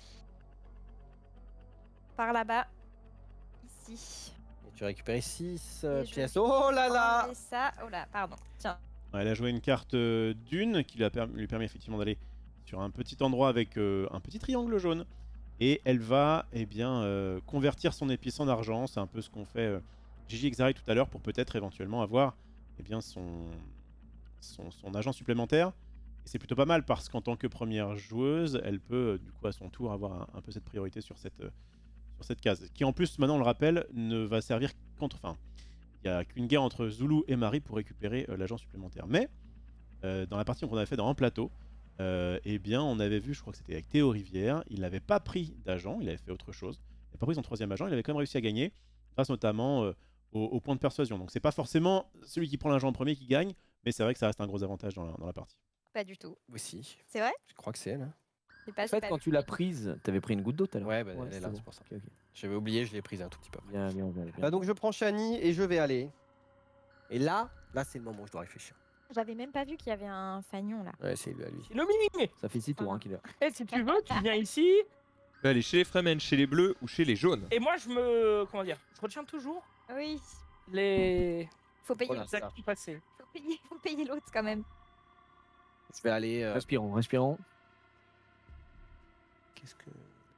par là-bas. Ici. Et tu récupères six Et je pièces. Oh là là. Et ça. Oh là, pardon. Tiens. Ouais, elle a joué une carte euh, d'une qui lui, a permis- lui permet effectivement d'aller sur un petit endroit avec euh, un petit triangle jaune. Et elle va eh bien, euh, convertir son épice en argent. C'est un peu ce qu'ont fait euh, Gigi et Xari tout à l'heure pour peut-être éventuellement avoir eh bien, son, son, son agent supplémentaire. Et c'est plutôt pas mal parce qu'en tant que première joueuse, elle peut euh, du coup à son tour avoir un, un peu cette priorité sur cette, euh, sur cette case. Qui en plus, maintenant on le rappelle, ne va servir qu'entre... Enfin, il n'y a qu'une guerre entre Zulu et Marie pour récupérer euh, l'agent supplémentaire. Mais euh, dans la partie qu'on avait fait dans un plateau, euh, eh bien on avait vu, je crois que c'était avec Théo Rivière, il n'avait pas pris d'agent, il avait fait autre chose. Il n'a pas pris son troisième agent, il avait quand même réussi à gagner, grâce notamment euh, au, au point de persuasion. Donc c'est pas forcément celui qui prend l'agent en premier qui gagne, mais c'est vrai que ça reste un gros avantage dans la, dans la partie. Pas du tout. Aussi. C'est vrai? Je crois que c'est elle. hein. C'est pas, En c'est fait, pas quand vu. tu l'as prise, t'avais pris une goutte d'eau tout à l'heure. Ouais, bah, elle est c'est là, bon. c'est pour ça. Ok, ok. J'avais oublié, je l'ai prise un tout petit peu. Bien, bien, bien. bien. Bah, donc je prends Shani et je vais aller. Et là, là c'est le moment où je dois réfléchir. J'avais même pas vu qu'il y avait un fagnon là. Ouais, c'est lui à lui. C'est Nomi. Ça fait six tours hein, qu'il a. Et si tu veux, tu viens ici. Tu peux aller chez les Fremen, chez les bleus ou chez les jaunes. Et moi, je me. Comment dire? Je retiens toujours Oui. les. Faut payer. Voilà. les actes passés. Faut payer, faut payer l'autre quand même. Je vais aller. euh, Respirons, respirons. Qu'est-ce que.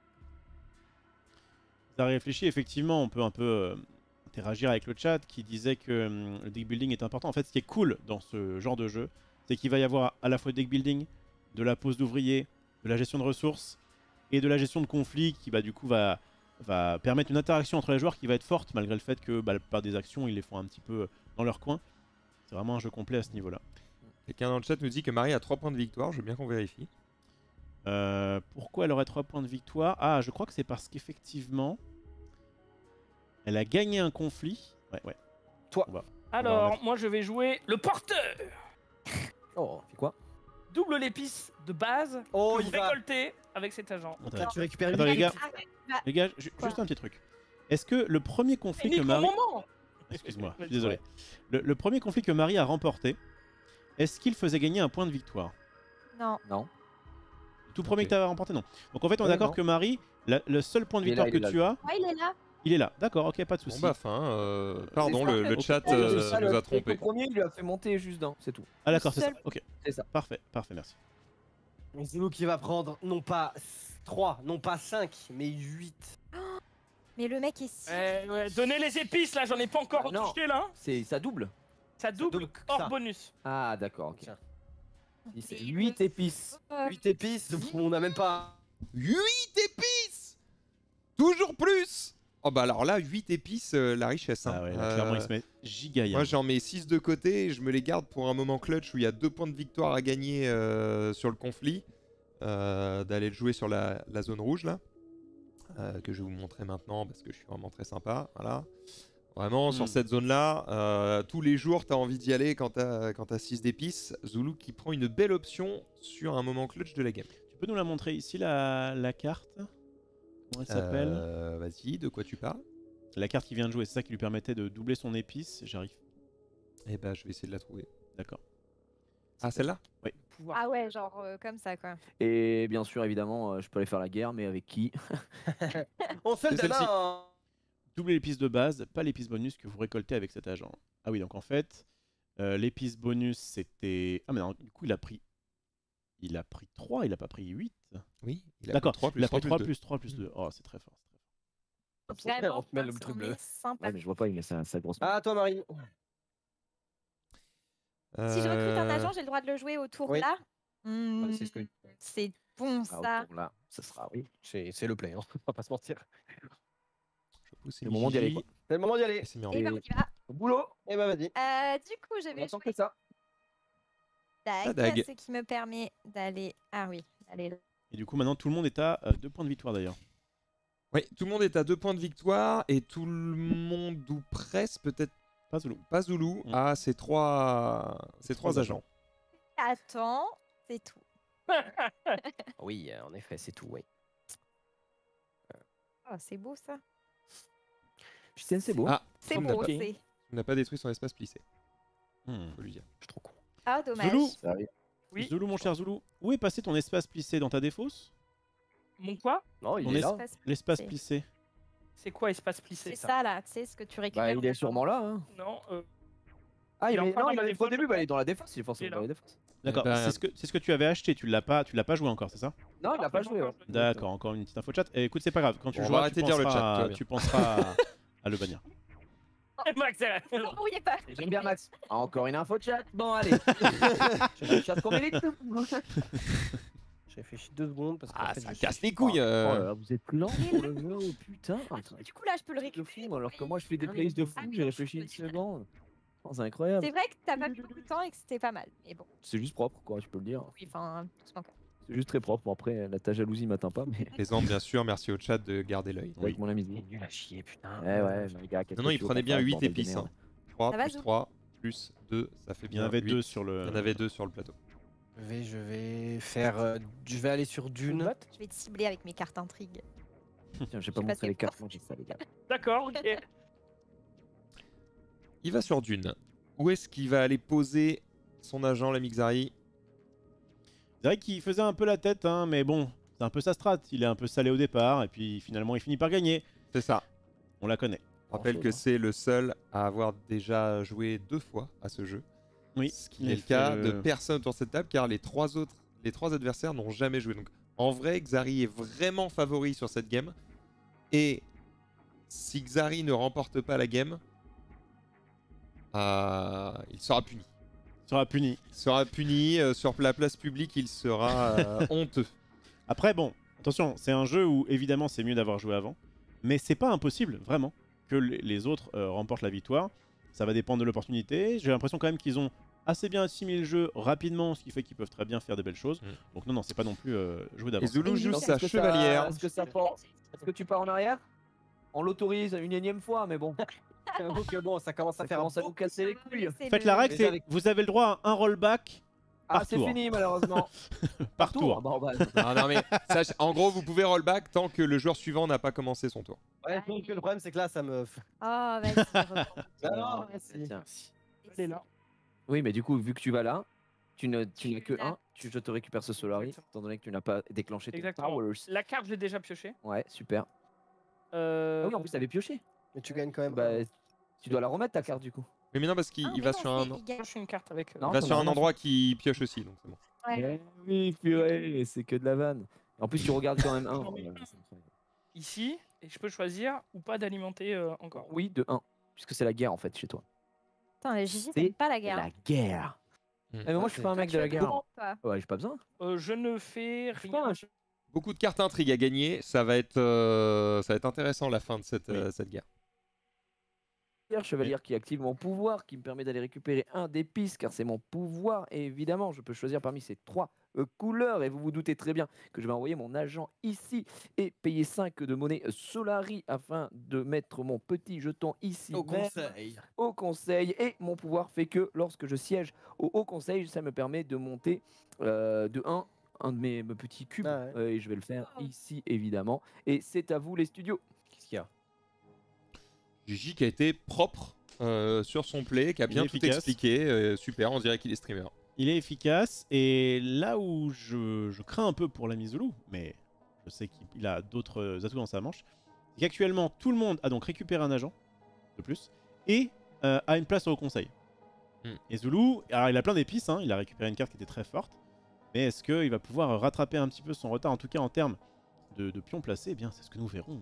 Ça réfléchit, effectivement, on peut un peu euh, interagir avec le chat qui disait que hum, le deck building est important. En fait, ce qui est cool dans ce genre de jeu, c'est qu'il va y avoir à la fois du deck building, de la pose d'ouvriers, de la gestion de ressources et de la gestion de conflits qui bah, du coup va, va permettre une interaction entre les joueurs qui va être forte malgré le fait que bah, la plupart des actions ils les font un petit peu dans leur coin. C'est vraiment un jeu complet à ce niveau-là. Quelqu'un dans le chat nous dit que Marie a trois points de victoire, je veux bien qu'on vérifie. Euh, pourquoi elle aurait trois points de victoire? Ah, je crois que c'est parce qu'effectivement, elle a gagné un conflit. Ouais, ouais. Toi. On va- Alors, mettre- moi, je vais jouer le porteur. Oh. C'est quoi? Double l'épice de base Oh, que il vous va. récoltez avec cet agent. Donc là, tu récupères une Attends, les carte. gars, les gars, ju- Quoi juste un petit truc. Est-ce que le premier conflit que Unique au Marie... moment. Excuse-moi, je Vas-y. suis désolé. Le, le premier conflit que Marie a remporté, est-ce qu'il faisait gagner un point de victoire? Non. Non. Tout premier Ok. que tu avais remporté, non. Donc en fait, on est Oui, d'accord non. que Marie, la- le seul point de Il est victoire là, que il est tu as, Ouais, il est là. Il est là, d'accord, ok, pas de Bon souci. bah fin, euh, pardon, ça. le, le Ok. chat C'est euh, ça, nous le a truc, trompés. Le premier, il lui a fait monter juste d'un, c'est tout. Ah d'accord, c'est ça, seul. ok. C'est ça. Parfait, parfait, merci. Zulu qui va prendre non pas trois, non pas cinq, mais huit. Mais le mec est si. Eh, ouais, donnez les épices là, j'en ai pas encore Ah, non. touché là. hein. C'est ça double. Ça double double que hors ça. bonus. Ah d'accord, ok. Tiens. Si c'est Et huit le- épices. Euh, huit épices, on n'a même pas. huit épices. Toujours plus. Oh bah alors là, huit épices, euh, la richesse. Hein. Ah ouais, là, clairement, il Euh, se met giga Moi j'en mets six de côté, et je me les garde pour un moment clutch où il y a deux points de victoire à gagner euh, sur le conflit. Euh, D'aller le jouer sur la, la zone rouge là. Euh, que je vais vous montrer maintenant parce que je suis vraiment très sympa. Voilà. Vraiment, sur Mm. cette zone-là, euh, tous les jours, tu as envie d'y aller quand tu as six d'épices. Zulu qui prend une belle option sur un moment clutch de la game. Tu peux nous la montrer ici, la, la carte? Comment elle s'appelle? Euh, Vas-y, de quoi tu parles? La carte qui vient de jouer, c'est ça qui lui permettait de doubler son épice. J'arrive. Eh ben, je vais essayer de la trouver. D'accord. Ah, celle-là? Pouvoir. Ah ouais, genre euh, comme ça quoi. Et bien sûr, évidemment, euh, je peux aller faire la guerre, mais avec qui? On se le C'est donne celle-ci. un. Doubler l'épice de base, pas l'épice bonus que vous récoltez avec cet agent. Ah oui, donc en fait, euh, l'épice bonus c'était. Ah mais non, du coup il a pris. Il a pris trois, il a pas pris huit. Oui, il a D'accord, pris trois plus il a pris trois trois plus plus trois plus deux. Oh, c'est très fort. c'est très fort. Vraiment, on te met le parce truc qu'on bleu. est sympa. Ouais, mais je vois pas, il met sa, sa grosse. Ah, toi, Marie. deux. Si je recrute un Euh, agent, j'ai le droit de le jouer au tour oui. là. Hmm, c'est ce que- c'est bon Ah, ça. autour, là, ça sera oui. C'est c'est le play, hein. On va pas se mentir. je pousse le moment d'y aller, quoi. C'est le moment d'y aller. Et c'est mis en Et ben Et- on y va. Au boulot. Eh ben, vas-y. Euh, du coup, je On vais attend jouer que ça. Dag, dague. ce qui me permet d'aller. Ah oui, d'aller là. Et du coup maintenant tout le monde est à euh, deux points de victoire d'ailleurs. Oui, tout le monde est à deux points de victoire et tout le monde, ou presque, peut-être Pas Zulu. pas Zulu, Mm. a ses trois, ses trois Trois agents. Attends, c'est tout. Oui, euh, en effet, c'est tout, oui. Oh, c'est beau ça. Putain, c'est beau. Ah, C'est Tom beau, n'a pas- c'est. Il n'a pas détruit son espace plissé, Hmm. faut lui dire. Je suis trop con. Ah, dommage. Zulu, Ça arrive. Oui. Zulu, mon cher Zulu, où est passé ton espace plissé dans ta défausse? Mon quoi? Non, il On est est- là. Espace- L'espace C'est- plissé. C'est quoi espace plissé C'est ça? ça là, tu sais ce que tu récupères. Bah, il est en sûrement là. Hein. Non, euh, Ah, Il il est est encore non, dans il la avait pas au défense, début, le bah, il mec est dans la défense, il est Il est forcément là. dans la défense. D'accord, ben- c'est ce que c'est ce que tu avais acheté, tu l'as pas tu l'as pas joué encore, c'est ça? Non, il Non, a pas c'est joué. pas ouais. encore joué. D'accord, encore une petite info de chat. Et écoute, c'est pas grave, quand tu Bon, on joueras, va tu arrêter de lire le penseras, chat, tout va à, bien. tu penseras à, à le bannir. Max, elle a- Ne m'embrouillez pas. J'aime bien Max. Ah, encore une info de chat. Bon, allez. Je vais chat combien il est Je réfléchis deux secondes parce que. Ah, ça casse les couilles. Oh euh. là là, vous êtes lent pour le jeu, oh putain. Attends, du coup là, je peux le De récupérer. fou, alors que moi je fais des Ah, plays de mais- fou, Ah, j'ai non, réfléchi je une peux le seconde. Oh, c'est incroyable. C'est vrai que t'as pas mis beaucoup de temps et que c'était pas mal. Mais bon, C'est juste propre, quoi, tu peux le dire. oui, enfin, doucement. quoi. C'est juste très propre. Bon, après, la ta jalousie m'atteint pas, mais Plaisante, bien sûr, merci au chat de garder l'œil. Oui. avec mon ami. Il est nul à chier, putain. Eh ouais, mais les gars, qu'est-ce Non, non, que il tu veux prenait qu'on bien fasse, huit bordel de épices. merde. Hein. trois Ça va, plus Zou trois plus deux, ça fait Il y bien en avait huit. deux sur Il le. y en avait deux sur le plateau. Je vais, je vais faire. euh, je vais aller sur Dune. Je vais te cibler avec mes cartes intrigues. Tiens, j'ai sais pas pas montré ce les que- cartes, moi j'ai ça, les gars. D'accord, ok. Il va sur Dune. Où est-ce qu'il va aller poser son agent, la Mixari? C'est vrai qu'il faisait un peu la tête, hein, mais bon, c'est un peu sa strat. Il est un peu salé au départ, et puis finalement il finit par gagner. C'est ça. On la connaît. Je rappelle que Grand-chose, c'est le seul à avoir déjà joué deux fois à ce jeu. Oui, Ce qui il est a le fait cas le- de personne autour de cette table, car les trois autres, les trois adversaires n'ont jamais joué. Donc, en vrai, Xari est vraiment favori sur cette game. Et si Xari ne remporte pas la game, euh, il sera puni. Il sera puni. Il sera puni euh, sur la place publique, il sera euh, honteux. Après, bon, attention, c'est un jeu où évidemment c'est mieux d'avoir joué avant, mais c'est pas impossible, vraiment, que les- les autres euh, remportent la victoire. Ça va dépendre de l'opportunité. J'ai l'impression quand même qu'ils ont assez bien assimilé le jeu rapidement, ce qui fait qu'ils peuvent très bien faire des belles choses. Mm. Donc non, non, c'est pas non plus euh, jouer Et d'avance. Zulu joue Donc, sa est-ce que ça- chevalière. Est-ce que ça part- Est-ce que tu pars en arrière? On l'autorise une énième fois, mais bon. J'avoue que bon, ça commence à Ça faire commence à nous casser les couilles. C'est En fait, le- la règle, Mais c'est avec- vous avez le droit à un rollback Ah, Par c'est tour. fini malheureusement. par tour. Bon, bah, Non, non, mais sache- en gros, vous pouvez rollback tant que le joueur suivant n'a pas commencé son tour. Ouais, donc le problème c'est que là ça me. Oh, vas-y. reprends. Ah non, merci. Tiens. Elle est là. Oui, mais du coup, vu que tu vas là, tu ne- tu n'as que Là. un. Tu, je te récupère ce Solari, Exactement. étant donné que tu n'as pas déclenché tes Exactement. powers. La carte, j'ai déjà pioché. Ouais, super. Euh, Ah oui, en plus, t'avais pioché. Mais tu gagnes quand même. Bah, tu dois la remettre ta carte du coup. Oui, mais non, parce qu'il Ah, il mais va non, sur un, c'est- il il gagne. je une carte avec. euh, Non, va ça sur n'a un rien à endroit qui pioche aussi, donc c'est bon. Ouais. Eh oui, purée, c'est que de la vanne. En plus, tu regardes quand même un. J'en mets un ici et je peux choisir ou pas d'alimenter euh, encore. Oui, de un. Puisque c'est la guerre en fait chez toi. Putain, les Gigi, C'est t'aimes pas la guerre. La guerre. Mm. Eh, mais moi, je suis pas un Toi, mec tu de la veux guerre. trop, toi. Ouais, j'ai pas besoin. Euh, je ne fais Putain, rien. je- Beaucoup de cartes intrigues à gagner. Ça va être, euh, ça va être intéressant la fin de cette, euh, cette guerre. Chevalier qui active mon pouvoir, qui me permet d'aller récupérer un d'épices, car c'est mon pouvoir. Et évidemment, je peux choisir parmi ces trois euh, couleurs. Et vous vous doutez très bien que je vais envoyer mon agent ici et payer cinq de monnaie Solari afin de mettre mon petit jeton ici Au même conseil. au conseil. Et mon pouvoir fait que lorsque je siège au haut conseil, ça me permet de monter euh, de un un de mes, mes petits cubes. Ah ouais. Euh, et je vais le faire ici, évidemment. Et c'est à vous, les studios. Qu'est-ce qu'il y a? Gigi qui a été propre euh, sur son play, qui a Il bien est tout efficace. expliqué. euh, super, on dirait qu'il est streamer. Il est efficace et là où je, je crains un peu pour l'ami Zulu, mais je sais qu'il a d'autres atouts dans sa manche, c'est qu'actuellement tout le monde a donc récupéré un agent de plus et euh, a une place au conseil. Hmm. Et Zulu, alors il a plein d'épices, hein, il a récupéré une carte qui était très forte, mais est-ce qu'il va pouvoir rattraper un petit peu son retard, en tout cas en termes de, de pions placés? Eh bien, c'est ce que nous verrons.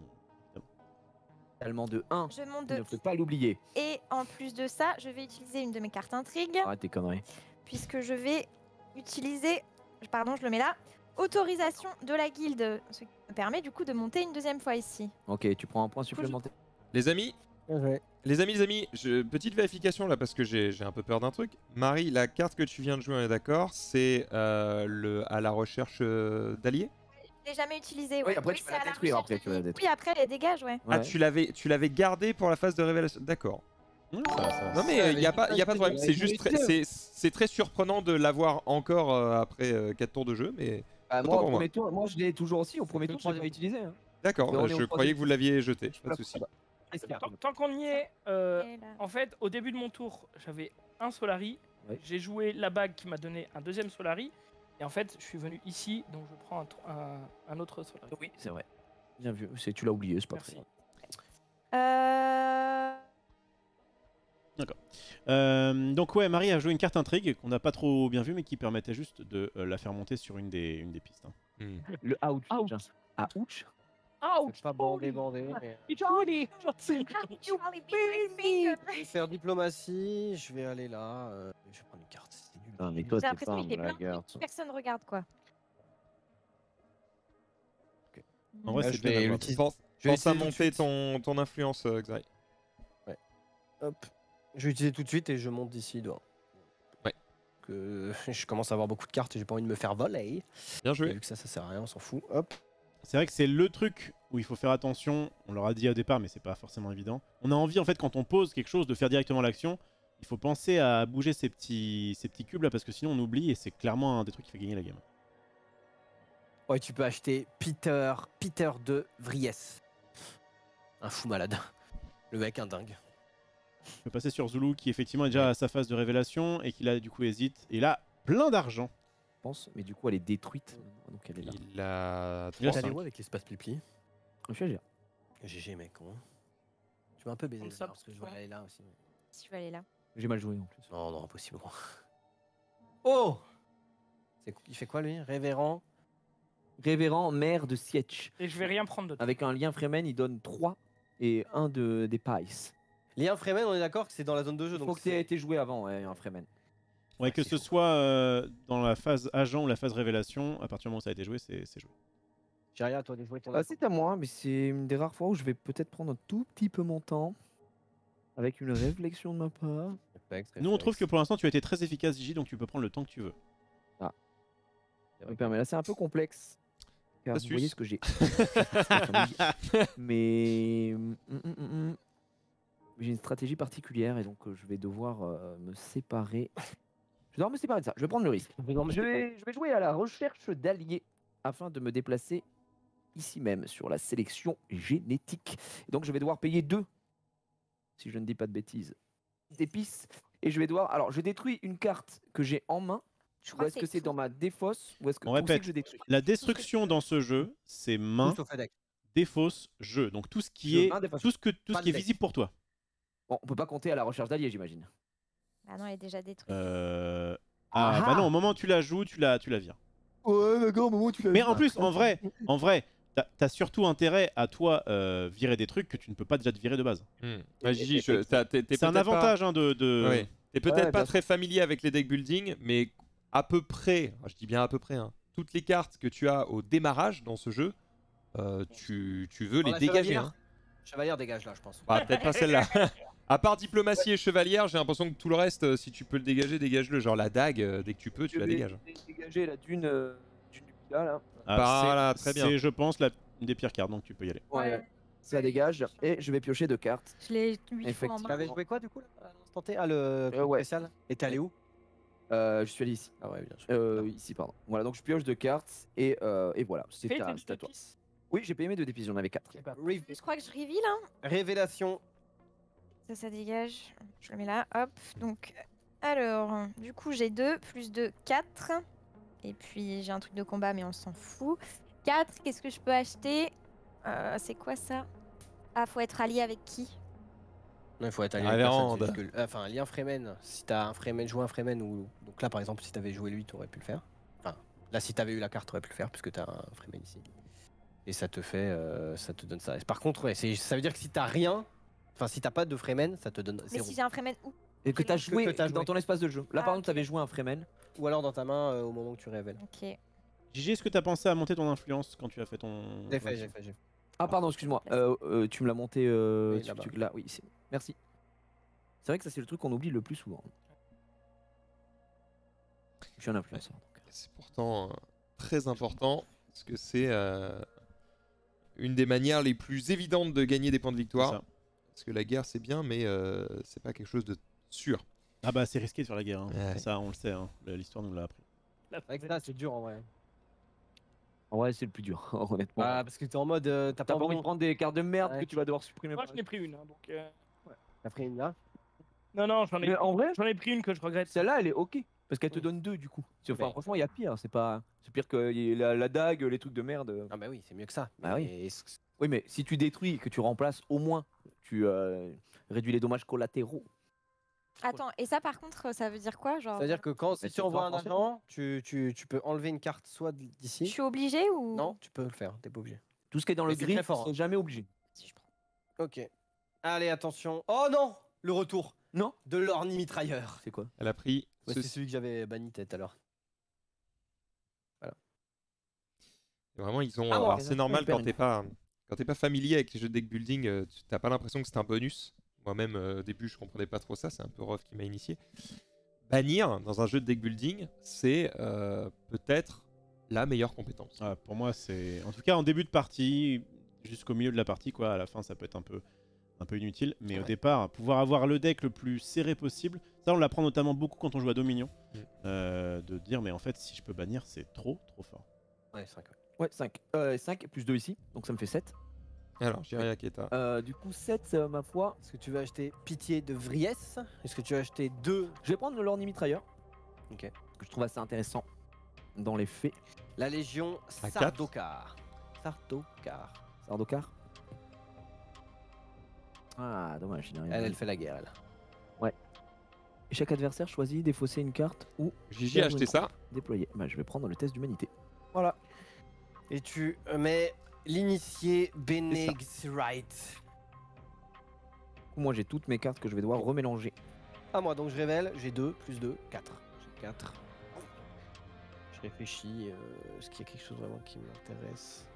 Tellement de un. Je monte Il de ne faut pas l'oublier. Et en plus de ça, je vais utiliser une de mes cartes intrigues, Arrête tes conneries. puisque je vais utiliser, pardon, je le mets là, autorisation de la guilde, ce qui me permet du coup de monter une deuxième fois ici. Ok, tu prends un point supplémentaire. Les amis, Ouais. les amis, les amis, je- petite vérification là parce que j'ai j'ai un peu peur d'un truc. Marie, la carte que tu viens de jouer, on est d'accord, c'est euh, le à la recherche euh, d'alliés. Je l'ai jamais utilisé. Oui, Ouais. après, tu c'est vas la à détruire, recherche après, tu vas la de- détruire. Oui, après, elle dégage, ouais. Ah, Ouais. tu l'avais, tu l'avais gardé pour la phase de révélation. D'accord. Ouais, ça- ça- Non mais ça, il y a avec pas, une y a pas de problème. phase C'est de juste, très- révélation. c'est c'est très surprenant de l'avoir encore euh, après quatre tours de jeu, mais Bah, autant moi, au pour moi. premier tour, moi, je l'ai toujours aussi. Au premier que tour, trois je l'avais tours. utilisé. Hein. d'accord. Mais on euh, est au Je troisième croyais que vous tour. l'aviez jeté. Pas de souci. Tant, tant qu'on y est, euh, Et là. en fait, au début de mon tour, j'avais un Solari. Ouais. J'ai joué la bague qui m'a donné un deuxième Solari. Et en fait, je suis venu ici, donc je prends un, tr- un, un autre Solari. Oui, c'est vrai. Bien vu. C'est- Tu l'as oublié, c'est pas Merci. très grave. Euh... Euh, donc ouais, Marie a joué une carte intrigue qu'on n'a pas trop bien vue, mais qui permettait juste de euh, la faire monter sur une des, une des pistes. hein. Hmm. Le ouch. Ouch. Ah, ouch. C'est pas bandé, bandé. Mais... Charlie, Charlie Finger. Faire diplomatie, je vais aller là. euh, Je vais prendre une carte. C'est nul. Non, mais toi, J'ai t'es l'impression pas qu'il fait un plein de blagueur. trucs, personne regarde quoi. En vrai, Là, c'est je bien vais d'avoir. l'utiliser. Pense, Je vais pense à essayer tout de monter suite. ton, ton influence, euh, Xari. Hop. Je vais utiliser tout de suite et je monte d'ici dehors. Ouais. Que je commence à avoir beaucoup de cartes et j'ai pas envie de me faire voler. Bien Et joué. vu que ça, ça sert à rien, on s'en fout. Hop. C'est vrai que c'est le truc où il faut faire attention. On leur a dit au départ, mais c'est pas forcément évident. On a envie en fait quand on pose quelque chose de faire directement l'action. Il faut penser à bouger ces petits, ces petits cubes là parce que sinon on oublie et c'est clairement un des trucs qui fait gagner la game. Ouais, tu peux acheter Peter, Peter de Vries. Un fou malade. Le mec, un dingue. Je peux passer sur Zulu qui effectivement est déjà à sa phase de révélation et qui là du coup hésite. Et là, plein d'argent. Je pense. Mais du coup, elle est détruite. Donc, elle est là. Il a Il a trois T'es allé cinq. où avec l'espace pli-pli? Je suis à dire. G G, mec. Hein. Tu m'as un peu baisé Comme le ça, verre, parce que je vais aller là aussi. Si je vais aller là. J'ai mal joué en plus. Non, non, impossible. Oh C'est- Il fait quoi lui? Révérend? Révérend maire de Sietch. Et je vais rien prendre de toi. Avec un lien Fremen, il donne trois et un de, des Pies. Lien Fremen, on est d'accord que c'est dans la zone de jeu. Il faut Donc que tu aies été joué avant, ouais, un Fremen. Ouais, que c'est ce chaud. soit euh, dans la phase agent ou la phase révélation, à partir du moment où ça a été joué, c'est c'est joué. j'ai rien à toi de jouer ton Ah, c'est à moi, mais c'est une des rares fois où je vais peut-être prendre un tout petit peu mon temps. Avec une réflexion de ma part. Réflexe, Nous on trouve que réflexe. pour l'instant tu as été très efficace Gigi, donc tu peux prendre le temps que tu veux. Oui, mais là, c'est un peu complexe. Car vous Astuce. voyez ce que j'ai. mais hum, hum, hum, hum. j'ai une stratégie particulière et donc euh, je vais devoir euh, me séparer. Je vais devoir me séparer de ça. Je vais prendre le risque. Je vais, je vais jouer à la recherche d'alliés afin de me déplacer ici même sur la sélection génétique. Et donc je vais devoir payer deux, si je ne dis pas de bêtises, d'épices. Et je vais devoir. Alors je détruis une carte que j'ai en main. Je Ou crois est-ce que c'est tout. dans ma défausse ou est-ce que On où c'est répète. que je détruis? La destruction dans ce jeu, c'est main, Tout sauf la deck. défausse jeu. Donc tout ce qui Jeu est, main défausse. tout ce que, tout Pas ce qui est de deck. visible pour toi. Bon, on peut pas compter à la recherche d'alliés, j'imagine. Ah non, elle est déjà détruite. Euh... Ah, Ah bah non, au moment où tu la joues, tu la, tu la vires. Ouais, d'accord, au moment où tu l'as Mais en plus, en vrai, en vrai, t'as as surtout intérêt à toi euh, virer des trucs que tu ne peux pas déjà te virer de base. Hmm. Ouais, Gigi, je- t'as- t'es- t'es C'est un peut-être pas- avantage hein, de. de... Ouais. T'es peut-être Ouais, pas bien très familier avec les deck building, mais à peu près, je dis bien à peu près, hein, toutes les cartes que tu as au démarrage dans ce jeu, euh, tu, tu veux Bon, les la dégager. chevalière. Hein. Chevalière dégage là, je pense. Bah, peut-être pas celle-là. À part diplomatie et chevalière, j'ai l'impression que tout le reste, euh, si tu peux le dégager, dégage-le. Genre la dague, euh, dès que tu peux, tu la dégages. Dégager la dune, euh, dune du Pila, là. Ah, Voilà, c'est- très bien. C'est, je pense, la, une des pires cartes, donc tu peux y aller. Ouais. Ça dégage. Et je vais piocher deux cartes. Je l'ai huit fois en Effectivement. main. Tu avais joué quoi du coup là, à l'instant T Ah, le truc ouais. spécial. Et t'es allé où Euh, je suis allé ici. Ah ouais, bien sûr. Euh, ici, pardon. Voilà, donc je pioche deux cartes et, euh, et voilà. C'est Fais à, tes c'est à toi. épices. Oui, j'ai payé mes deux dépices, j'en avais quatre. Ré- Je crois que je reveal, hein. Révélation. Ça, ça dégage. Je le mets là, hop. Donc, alors, du coup, j'ai deux, plus deux, quatre. Et puis, j'ai un truc de combat, mais on s'en fout. quatre, qu'est-ce que je peux acheter Euh, C'est quoi ça Ah, faut être allié avec qui Non, il faut être allié Ah, avec personne, Vérande. c'est juste que- Enfin, un lien Fremen. Si t'as un Fremen, joué un Fremen ou. Donc là, par exemple, si t'avais joué lui, t'aurais pu le faire. Enfin, là, si t'avais eu la carte, t'aurais pu le faire puisque t'as un Fremen ici. Et ça te fait. euh, ça te donne ça. Par contre, ouais, c'est- ça veut dire que si t'as rien. Enfin, si t'as pas de Fremen, ça te donne Mais zéro. si j'ai un Fremen où Et que t'as Que- joué, que t'as dans joué. ton espace de jeu. Là, Ah, par exemple, ok. t'avais joué un Fremen. Ou alors dans ta main euh, au moment où tu révèles. Ok. Gigi, est-ce que tu as pensé à monter ton influence quand tu as fait ton. J'ai fait, j'ai fait, j'ai fait. Ah, pardon, excuse-moi. Euh, euh, tu me l'as monté. Euh, Oui, tu- là-bas. tu- là, oui, c'est- merci. C'est vrai que ça, c'est le truc qu'on oublie le plus souvent. Je suis un influenceur. donc. C'est pourtant euh, très important, parce que c'est euh, une des manières les plus évidentes de gagner des points de C'est victoire. ça. Parce que la guerre, c'est bien, mais euh, c'est pas quelque chose de sûr. Ah bah c'est risqué de faire la guerre. hein. Ouais. Ça, on le sait. hein. L'histoire nous l'a appris. C'est vrai que ça, c'est dur en vrai. En vrai, c'est le plus dur, honnêtement. Bah, parce que t'es en mode. euh, T'as T'as pas pas envie de envie. prendre des cartes de merde Ouais. que tu vas devoir supprimer. Moi, par je n'ai pris une. hein, donc, euh, T'as pris une là. Non, non, j'en ai, Mais en vrai, j'en ai pris une que je regrette. celle-là, elle est ok. Parce qu'elle te Oui. donne deux du coup. C'est- Enfin, Mais- franchement, il y a pire. C'est pas. C'est pire que y ait la, la dague, les trucs de merde. Ah bah oui, c'est mieux que ça. Bah oui. Mais- Oui, mais si tu détruis et que tu remplaces, au moins, tu euh, réduis les dommages collatéraux. Attends, et ça par contre, ça veut dire quoi genre C'est-à-dire que quand si Mais tu c'est envoies pas un français. agent, tu, tu, tu peux enlever une carte soit Je d'ici. suis obligée ou Non, tu peux le faire, t'es pas obligé. Tout ce qui est dans Mais le c'est gris, très fort, hein. c'est jamais obligé. Si je prends. Ok. Allez, attention. Oh non, le retour Non. de l'orni mitrailleur. C'est quoi? Elle a pris Ouais, ce- c'est celui que j'avais banni tête alors. Vraiment, ils ont. Ah, moi, alors, les c'est infos normal hyper quand t'es pas quand t'es pas familier avec les jeux de deck building, euh, tu- t'as pas l'impression que c'est un bonus. Moi-même, euh, au début, je comprenais pas trop ça. C'est un peu Rof qui m'a initié. Bannir dans un jeu de deck building, c'est euh, peut-être la meilleure compétence. Ah, pour moi, c'est. En tout cas, en début de partie, jusqu'au milieu de la partie, quoi. À la fin, ça peut être un peu, un peu inutile. Mais au Ouais. départ, pouvoir avoir le deck le plus serré possible, ça, on l'apprend notamment beaucoup quand on joue à Dominion. Mm. Euh, de dire, mais en fait, si je peux bannir, c'est trop, trop fort. Ouais, cinq. Ouais. Ouais, cinq. Euh, cinq plus deux ici, donc ça me fait sept. Alors, j'irai à Keta. Euh, du coup, sept, euh, ma foi. Est-ce que tu veux acheter Pitié de Vries? Est-ce que tu veux acheter deux? Je vais prendre le Lorny Mitrailleur. Ok. Que je trouve assez intéressant dans les faits. La Légion À quatre. Sardokar. Sardokar. Sardokar. Ah, dommage, il n'y a rien. Elle, elle fait la guerre, elle. Et chaque adversaire choisit défausser une carte ou Gigi a acheté ça. déployer. Bah, je vais prendre le test d'humanité. Voilà. Et tu euh, mets l'initié Beneg's Du coup, moi, j'ai toutes mes cartes que je vais devoir remélanger. Ah, moi, donc je révèle, j'ai deux, plus deux, quatre. J'ai quatre. Je réfléchis, euh, est-ce qu'il y a quelque chose vraiment qui m'intéresse?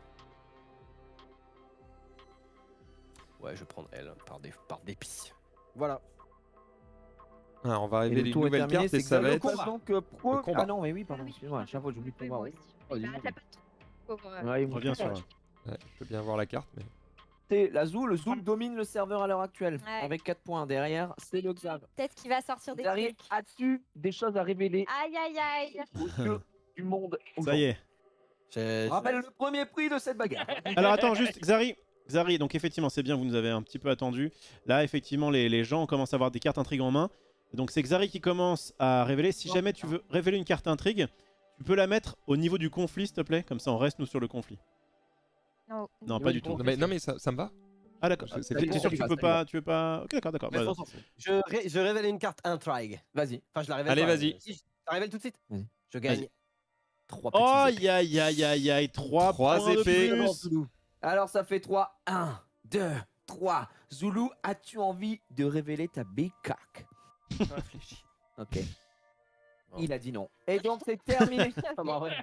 Ouais, je vais prendre elle, par, dé par dépit. Voilà. Alors, on va Et révéler le une tour est nouvelle terminé, carte et c'est ça va exactement être. donc, euh, pro- le combat. Ah non, mais oui, Ah pardon, oui, excuse-moi, à chaque fois j'oublie de oui, voir. moi aussi. Oh, Il dis va- donc. t'as pas tout, pauvre, euh, Ouais, il me Reviens sur. Ouais, je peux bien voir la carte, mais. C'est la Zoul, le Zoul domine le serveur à l'heure actuelle Ouais. avec quatre points. Derrière, c'est le Xav. Peut-être qu'il va sortir des J'arrive trucs. à-dessus des choses à révéler Aïe aïe aïe. aux yeux du monde. Ça y est. J'ai- On rappelle le premier prix de cette bagarre. Alors attends, juste, Xari. Xari, donc effectivement, c'est bien, vous nous avez un petit peu attendu. Là, effectivement, les, les gens commencent à avoir des cartes intrigues en main. Donc c'est Xari qui commence à révéler. Si jamais tu veux révéler une carte intrigue, tu peux la mettre au niveau du conflit, s'il te plaît. Comme ça, on reste, nous, sur le conflit. Non, Non, Il pas m'a du dit tout. bon. Non, mais, non, mais ça, ça me va. Ah d'accord. C'est- c'est T'es fait t'es pour. sûr que tu Ça peux y pas, tu veux pas. Ok, d'accord, d'accord. Bref, bah, on s'en fout. Je, ré- je révèle une carte intrigue. Vas-y. Enfin, je la révèle Allez, pas, vas-y. euh, Si, je la révèle tout de suite. Vas-y. Je gagne Vas-y. trois petits Oh, épées. aïe, aïe, aïe, aïe, trois Trois points de épées. plus. Alors ça fait trois. un, deux, trois. Zoulou, as-tu envie de révéler ta big cock? Je réfléchis. Ok. Bon. Il a dit non. Et donc c'est terminé. Ah, bah, ouais.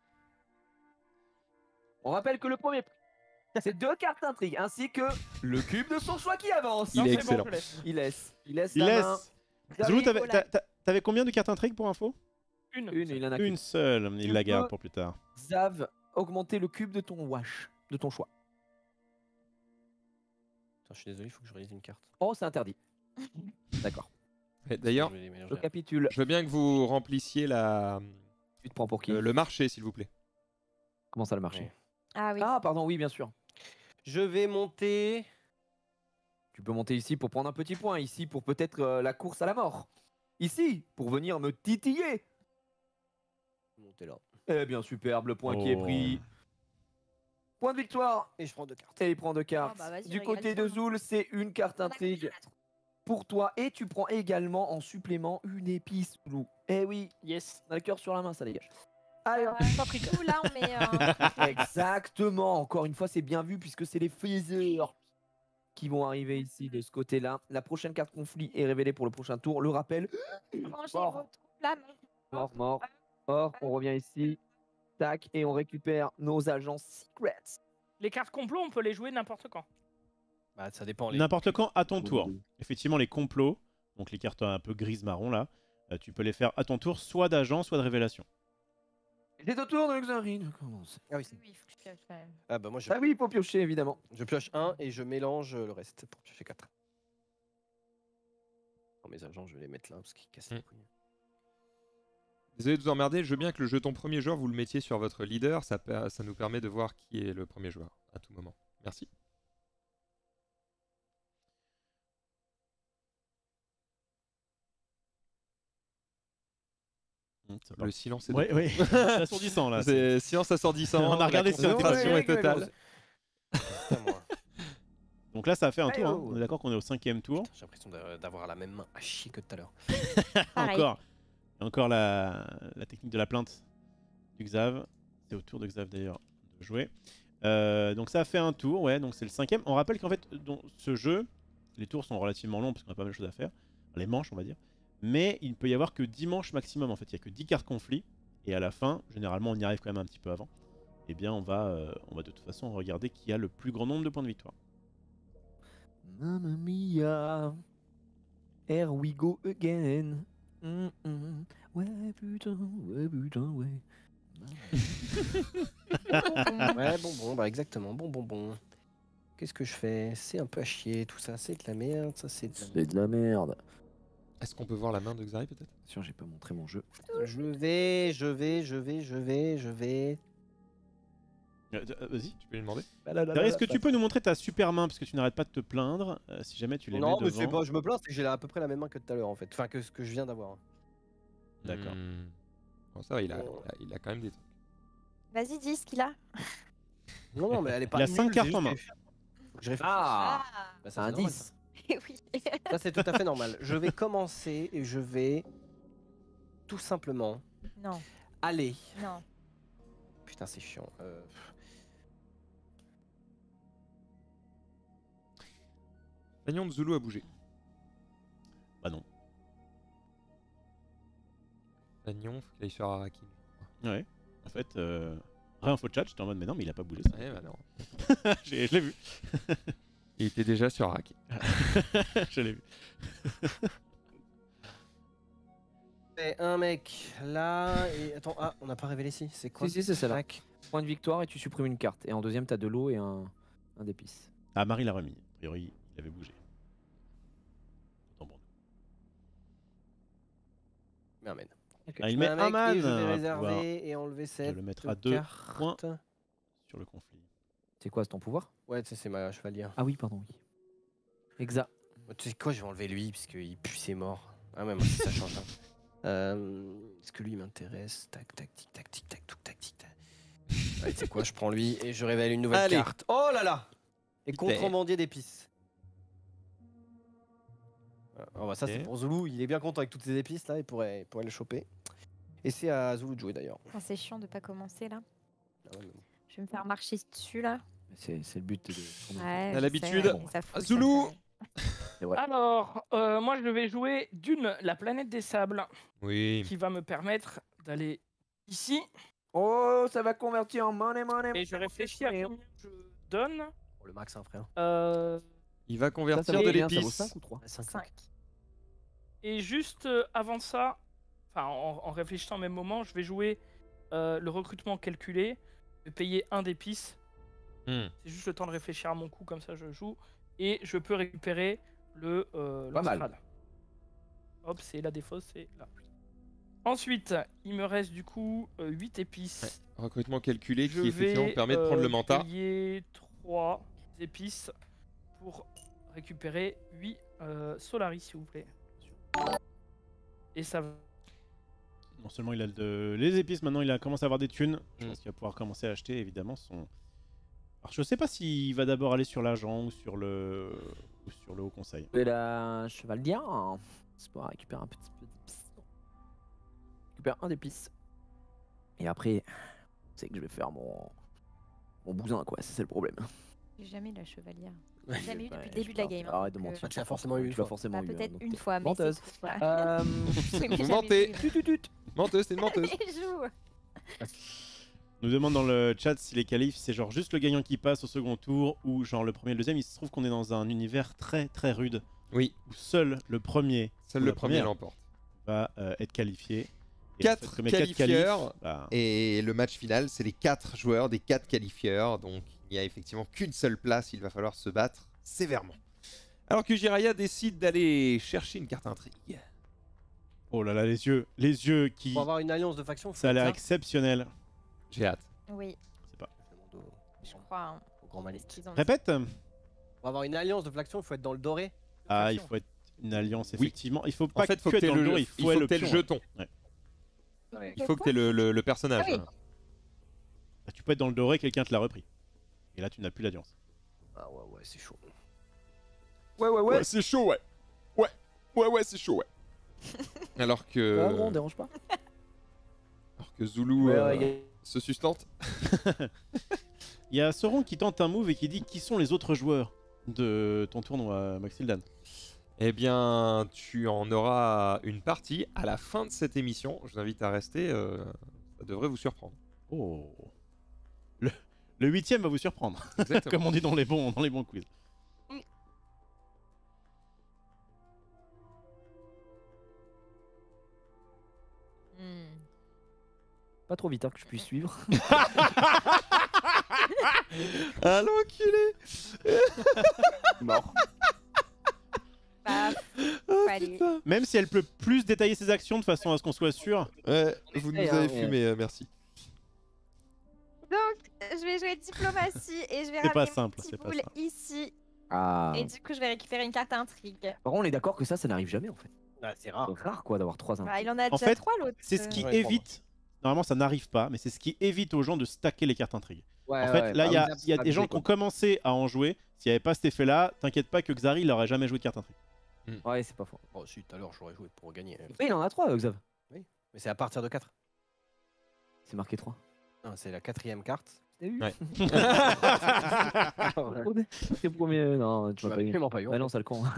On rappelle que le premier prix, c'est deux cartes intrigues ainsi que le cube de son choix qui avance. Il Non, est c'est bon, excellent. je laisse. Il laisse. Il laisse Il la main. laisse. Xavier, Zoulou, t'avais voilà. t'as- t'as- t'avais combien de cartes intrigue pour info? Une. Une, il en a Une qu'une. seule. Il Tu la garde peux- pour plus tard. Zav, augmenter le cube de ton wash, de ton choix. Attends, je suis désolé, il faut que je relise une carte. Oh, c'est interdit. D'accord. Et D'ailleurs, Je vais les mélanger. Je capitule. je veux bien que vous remplissiez la, Tu te prends pour qui? euh, le marché, s'il vous plaît. Comment ça le marché? Ouais. Ah oui. Ah, pardon, oui, bien sûr. Je vais monter. Tu peux monter ici pour prendre un petit point, ici pour peut-être euh, la course à la mort. Ici, pour venir me titiller. Monter là. Eh bien, superbe, le point qui est Oh. pris. Point de victoire. Et je prends deux cartes. Et il prend deux cartes. bah, vas-y, du régale-toi, côté de hein. Zoul, c'est une carte On a intrigue qu'à mettre. pour toi. Et tu prends également en supplément une épice loup. Eh oui, Yes. on a le cœur sur la main, ça dégage. Alors, Ouais, Paprika. du coup, là, on met un... exactement. Encore une fois, c'est bien vu puisque c'est les phasers qui vont arriver ici de ce côté-là. La prochaine carte conflit est révélée pour le prochain tour. Le rappel. Rangez Mort. vos troupes là. mais- Mort, mort. Or, on revient ici. Tac, et on récupère nos agents secrets. Les cartes complot, on peut les jouer n'importe quand. Bah, ça dépend. Les... N'importe quand à ton tour. Effectivement, les complots, donc les cartes un peu grises-marron là, euh, tu peux les faire à ton tour, soit d'agent, soit de révélation. C'est au tour de Xari de commencer. Ah oui, c'est- Oui, il faut que je pioche quand même. ah bah moi je, Ah oui, il faut piocher évidemment. je pioche un et je mélange le reste pour piocher quatre. Pour mes agents, je vais les mettre là parce qu'ils cassent les Mm. couilles. Désolé de vous emmerder, je veux bien que le jeton premier joueur, vous le mettiez sur votre leader. Ça, per- ça nous permet de voir qui est le premier joueur à tout moment. Merci. Le silence est Oui, oui. C'est assourdissant là. C'est silence assourdissant. On a regardé la sur le concentration téléphone. est totale. C'est à moi. Donc là, ça a fait un Hey, tour. hein. oh. On est d'accord qu'on est au cinquième tour. Putain, j'ai l'impression d'a- d'avoir la même main à chier que tout à l'heure. Pareil. Encore, encore la, la technique de la plainte du Xav. C'est au tour de Xav d'ailleurs de jouer. Euh, donc ça a fait un tour, ouais, donc c'est le cinquième. On rappelle qu'en fait, dans ce jeu, les tours sont relativement longs parce qu'on a pas mal de choses à faire. Les manches, on va dire. Mais il ne peut y avoir que dix manches maximum en fait. Il n'y a que dix cartes conflits. Et à la fin, généralement on y arrive quand même un petit peu avant. Eh bien on va, euh, on va de toute façon regarder qui a le plus grand nombre de points de victoire. Mamma mia. Here we go again. Mm, mm. Ouais, putain, ouais, putain, ouais. Ouais, bon, bon, bah exactement, bon, bon, bon. Qu'est-ce que je fais? C'est un peu à chier, tout ça, c'est de la merde, ça c'est de la merde. C'est de la merde. Est-ce qu'on peut voir la main de Xari peut-être? Sûr, j'ai pas montré mon jeu. Je vais, je vais, je vais, je vais, je vais. Euh, euh, Vas-y. Tu peux lui demander? D'ailleurs, est-ce que tu peux nous montrer ta super main parce que tu n'arrêtes pas de te plaindre euh, si jamais tu les Non, mets mais devant. c'est pas, je me plains, c'est que j'ai à peu près la même main que tout à l'heure en fait. Enfin, que ce que je viens d'avoir. D'accord. Hmm. Bon, ça va, il a, Oh. il a, il a quand même des trucs. Vas-y, dis ce qu'il a. Non, non, mais elle est pas Il a nulle, cinq c'est cartes juste en main. que- Faut que je réfléchisse. Ah, Bah, ça, c'est c'est un normal, dix. oui. Ça, Ça, c'est tout à fait normal. Je vais commencer et je vais tout simplement Non, aller. non. Putain, c'est chiant. Euh... Fagnon de Zulu a bougé. Bah non. Fagnon, faut qu'il aille sur Araki. Ouais. En fait, euh... réinfo chat, j'étais en mode mais non, mais il a pas bougé ça. Ouais, bah non. J'ai- Je l'ai vu. Il était déjà sur Araki. Je l'ai vu. Et un mec là et attends, ah, on n'a pas révélé si, c'est quoi? Si, si, c'est celle-là. Tac. Point de victoire et tu supprimes une carte. Et en deuxième, t'as de l'eau et un, un d'épices. Ah, Marie l'a remis. A priori, il avait bougé. Autant pour nous. Mais un man. Ah, il Je met mets un man. et je on vais va réserver pouvoir et enlever cette le mettre à deux carte. points. sur le conflit. C'est quoi, c'est ton pouvoir? Ouais, tu sais, c'est ma chevalière. Ah oui, pardon, oui. Exact. Tu sais quoi, je vais enlever lui parce qu'il pue ses morts. Ah ouais, moi aussi, ça change. Hein. Euh, Est-ce que lui il m'intéresse? Tac, tac, tic, tac, tic, tac, touc, tac, tic, tac. Allez, c'est quoi, je prends lui et je révèle une nouvelle Allez. carte. Oh là là. Les Putain. contrebandiers d'épices. Oh, bah ça Ok. c'est pour Zulu, il est bien content avec toutes ces épices là, il pourrait, il pourrait le choper. Et c'est à Zulu de jouer d'ailleurs. Ah, c'est chiant de pas commencer là. Ah ouais, mais bon. Je vais me faire marcher dessus là. C'est c'est le but de. Ouais, T'as je l'habitude. sais, ouais, ça fout, ça Zoulou. fait- C'est vrai. Alors, euh, moi, je vais jouer d'une la planète des sables Oui. qui va me permettre d'aller ici Oh, ça va convertir en money, money. et je réfléchis à combien je donne. Pour le max, hein, frère. Euh, Il va Ça, ça convertir vaut de combien, ça vaut l'épice. cinq ou trois? cinq. cinq. et juste euh, avant ça, enfin en, en réfléchissant au même moment, je vais jouer euh, le recrutement calculé. Je vais payer un d'épices. Hmm. C'est juste le temps de réfléchir à mon coup, comme ça je joue. Et je peux récupérer le euh, Pas mal. l'Austrade. Hop, c'est la défausse, c'est là. Ensuite, il me reste du coup euh, huit épices. Recrutement calculé Je qui effectivement vais permet de prendre le euh, manta. payer trois épices pour récupérer huit euh, Solaris, s'il vous plaît. Et ça va. Non seulement il a de... les épices, maintenant il a commencé à avoir des thunes. Je Mm. pense qu'il va pouvoir commencer à acheter évidemment son. Alors je sais pas s'il va d'abord aller sur l'agent ou sur le ou sur le haut conseil. Et la chevalière, hein, c'est pour récupérer un petit peu d'épices. Récupère un d'épices. Et après, c'est que je vais faire mon mon bousin quoi, c'est ça le problème. J'ai jamais eu la chevalière. Ouais, J'ai jamais eu Ouais, depuis le je début de la sais pas. game. hein, Arrête de donc, euh, mentir. Tu l'as forcément eu une Tu l'as fois. forcément bah, eu. hein, peut-être donc une t'es fois, mais menteuse. c'est tout, voilà. Euh, Je l'ai Vous jamais mentez. vu. tut, tut, tut. Menteuse, c'est une menteuse. Il joue. Nous demande dans le chat si les qualifs c'est genre juste le gagnant qui passe au second tour ou genre le premier et le deuxième. Il se trouve qu'on est dans un univers très très rude Oui, où seul le premier seul ou le la premier première l'emporte. va euh, être qualifié. Et Quatre le fait que mes quatre qualifieurs. qualifs, bah, Et le match final, c'est les quatre joueurs des quatre qualifieurs. Donc il n'y a effectivement qu'une seule place. Il va falloir se battre sévèrement. Alors que Jiraya décide d'aller chercher une carte intrigue. oh là là, les yeux, les yeux qui. Pour avoir une alliance de faction, faut Ça a l'air être exceptionnel. J'ai hâte. Oui, Je demande au- je crois. hein. au grand Malik. Qu'ils ont dit. Répète. Pour avoir une alliance de faction, il faut être dans le doré. Ah, il faut être une alliance Oui. effectivement. Il faut En pas fait, faut que que être t'aies dans le le, doré, il il faut faut être que t'aies le l'option. jeton. Ouais. Il faut que t'aies le, le, le personnage. Ah oui. hein. Bah, tu peux être dans le doré, quelqu'un te l'a repris. Et là, tu n'as plus l'alliance. Ah ouais, ouais, c'est chaud. Ouais, ouais, ouais. c'est chaud, ouais. Ouais, ouais, ouais, c'est chaud, ouais. Alors que, Ah, bon, on dérange pas. alors que Zulu Ouais, euh, ouais, y a- se sustente. Il y a Sauron qui tente un move et qui dit qui sont les autres joueurs de ton tournoi, Maxildan. Eh bien, tu en auras une partie à la fin de cette émission. Je vous invite à rester. euh, ça devrait vous surprendre. Oh. Le, le huitième va vous surprendre, Exactement. comme on dit dans les bons, dans les bons quiz. Hmm. Pas trop vite hein, que je puisse suivre. Ah l'enculé. Mort. Bah, Oh, Allez. putain. Même si elle peut plus détailler ses actions de façon à ce qu'on soit sûr. Ouais, vous nous Essaye, avez hein, fumé, euh, merci. donc, je vais jouer diplomatie et je vais C'est pas ramener simple, mon petit c'est pas boule simple. ici. Ah. Et du coup, je vais récupérer une carte intrigue. Par contre, on est d'accord que ça, ça n'arrive jamais en fait. Ah, c'est rare. C'est rare quoi d'avoir trois Bah, intrigues. il en a En déjà fait, trois l'autre. C'est ce qui Ouais, évite. Normalement, ça n'arrive pas, mais c'est ce qui évite aux gens de stacker les cartes intrigues. Ouais, En fait, ouais, là, il y bah a, oui, il y a c'est des gens abusé, qui ont quoi. commencé à en jouer. S'il n'y avait pas cet effet-là, t'inquiète pas que Xari, il aurait jamais joué de carte intrigue. Ouais, c'est pas faux. Oh, si, tout à l'heure, j'aurais joué pour gagner. Oui, il en a trois, euh, Xav. Mais c'est à partir de quatre. C'est marqué trois. Non, c'est la quatrième carte. T'as vu Ouais. C'est premier. Non, tu Tu m'as m'as pas eu. absolument pas eu. Ah non, c'est le con.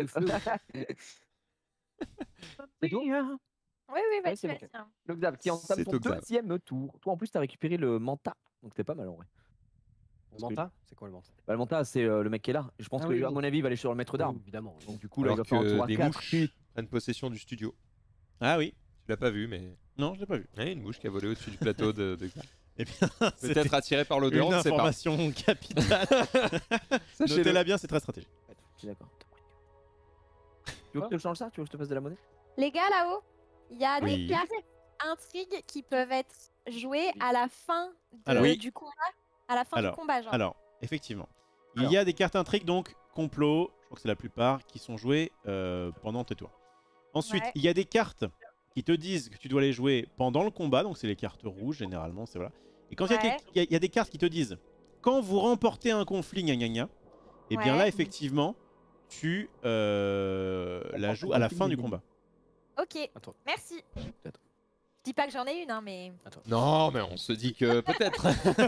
C'est tout Oui, oui, Ouais, c'est vas-y, bon. vas-y. hein. Le Xav qui entame C'est son au Xav. deuxième tour. Toi en plus, t'as récupéré le Manta. Donc t'es pas mal en vrai. Le Manta C'est quoi le Manta Bah, le Manta, c'est euh, le mec qui est là. Et je pense Ah que, oui, à oui. mon avis, il va aller sur le maître d'armes. Évidemment. Donc du coup, là, il Alors va faire un tour que à des quatre. mouches prennent possession du studio. Ah oui. Tu l'as pas vu, mais Non, je l'ai pas vu. ouais, une mouche qui a volé au-dessus du plateau de, de... Eh bien, c'était peut-être attirée par l'odeur, on une ne sait pas. information capitale. Sachez-le. Notez-la bien, c'est très stratégique. Je suis d'accord. Tu veux que je te change ça? Tu veux que je te fasse de la monnaie? Les gars, là-haut, il y a Oui. des cartes intrigues qui peuvent être jouées à la fin de- Alors- Oui. du combat. À la fin Alors, du combat, genre. Alors, effectivement. Il Alors. y a des cartes intrigues, donc complot, je crois que c'est la plupart, qui sont jouées euh, pendant tes tours. Ensuite, Ouais. il y a des cartes qui te disent que tu dois les jouer pendant le combat, donc c'est les cartes rouges généralement, c'est voilà. Et quand il y a Ouais. quel- il y, a- il y a des cartes qui te disent quand vous remportez un conflit, gna gna gna, et bien Ouais. là, effectivement, tu euh, la joues à la fin du combat. Ok, Attends. merci. Peut-être. Je dis pas que j'en ai une, hein, mais. Non, mais on se dit que peut-être.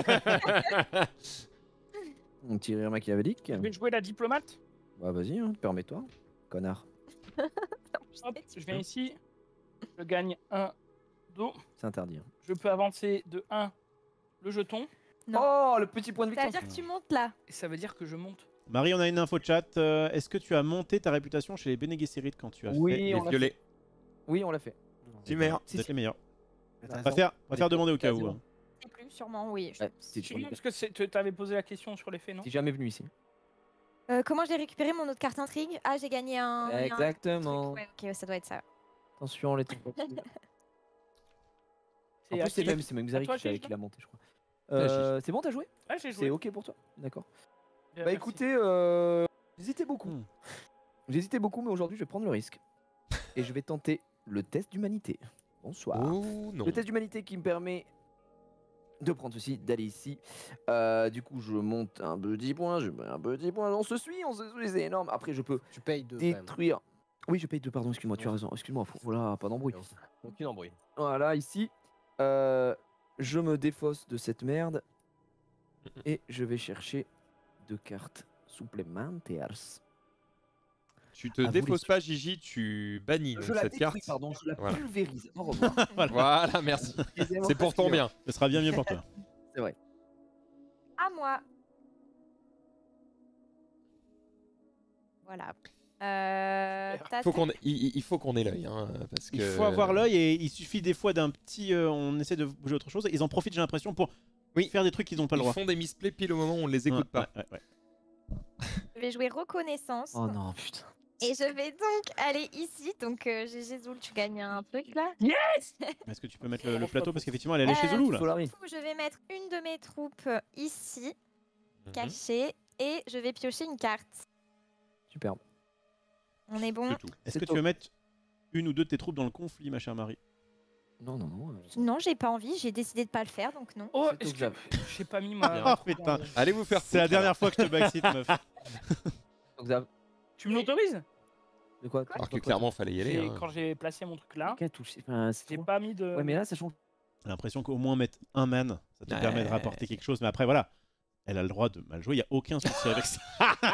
Mon petit rire machiavélique. Je vais jouer la diplomate. Bah vas-y, hein, permets-toi, connard. Hop, je viens ici. Je gagne un dos. C'est interdit. hein. Je peux avancer de un le jeton. Non. Oh, le petit point de Ça veut victoire. dire que tu montes là. Et ça veut dire que je monte. Marie, on a une info chat. Euh, Est-ce que tu as monté ta réputation chez les Bene Gesserit quand tu as Oui, fait Les on l'a violets. Oui, on l'a fait. Super. Vous êtes les meilleurs. T'as raison. Préfère, préfère Allez, demander au cas où. vas-y, hein. Je sais plus, sûrement, oui. Je- Ouais, c'est Tu parce que c'est- tu avais posé la question sur les faits, non? T'es jamais venu ici. Euh, comment j'ai récupéré mon autre carte intrigue? Ah, j'ai gagné un. un Exactement. truc. Ouais, ok, ça doit être ça. Attention, les trucs. En C'est plus, à c'est qui même, c'est même Xari toi, qui, l'a- Gigi qui l'a monté, je crois. Euh, c'est bon, t'as joué? Ah, j'ai C'est joué. ok pour toi? D'accord. Bien, Bah merci. écoutez, euh, j'hésitais beaucoup. Hmm. J'hésitais beaucoup, mais aujourd'hui, je vais prendre le risque. Et je vais tenter le test d'humanité. Bonsoir. Oh non. Le test d'humanité qui me permet de prendre ceci, d'aller ici. Euh, du coup, je monte un petit point, je mets un petit point. On se suit, on se suit, c'est énorme. Après, je peux Tu payes deux. quand même. détruire. Oui, je paye deux, pardon, excuse-moi, tu as raison. Excuse-moi, faut- voilà, pas d'embrouille. Aucune embrouille. Voilà, ici, euh, je me défausse de cette merde et je vais chercher deux cartes supplémentaires. Tu te À vous, défausses les- pas, Gigi, tu bannis donc, Je la cette détruis, carte. pardon, je la Voilà. pulvérise. Au revoir. Voilà, merci. C'est pour ton bien. Ce sera bien mieux pour toi. C'est vrai. À moi. Voilà. Euh, Faut tac, qu'on ait- il, il faut qu'on ait l'œil, hein, parce que. Il faut avoir l'œil et il suffit des fois d'un petit. euh, on essaie de bouger autre chose. Ils en profitent, j'ai l'impression, pour Oui. faire des trucs qu'ils n'ont pas le Ils droit. font des misplays pile au moment où on les écoute Ouais, pas. ouais, ouais, ouais. je vais jouer reconnaissance. Oh non, putain. Et je vais donc aller ici. Donc, euh, G G Zoul, tu gagnes un truc là. Est-ce que tu peux mettre le, le plateau parce qu'effectivement elle est allée chez Euh, Zoulou là. Solari. Du coup, je vais mettre une de mes troupes ici, Mhm. cachée. Et je vais piocher une carte. Superbe. On est bon? Du tout. Est-ce C'est que tu top. veux mettre une ou deux de tes troupes dans le conflit, ma chère Marie? Non, non, non. euh, Non, j'ai pas envie. J'ai décidé de pas le faire, donc non. Oh, C'est tout est-ce que que j'avais. j'ai pas mis ma. Ah, putain. Allez vous faire C'est la foutre, dernière fois que je te backseat, meuf. Donc, Xav, Tu me l'autorises? de quoi alors que clairement fallait y aller. J'ai- hein. Quand j'ai placé mon truc là, Qu'à toucher. Enfin, c'est j'ai trop- pas mis de. Ouais, mais là, ça change. J'ai l'impression qu'au moins mettre un man, ça te Ouais. permet de rapporter quelque chose. Mais après, voilà, elle a le droit de mal jouer. Il n'y a aucun souci avec ça.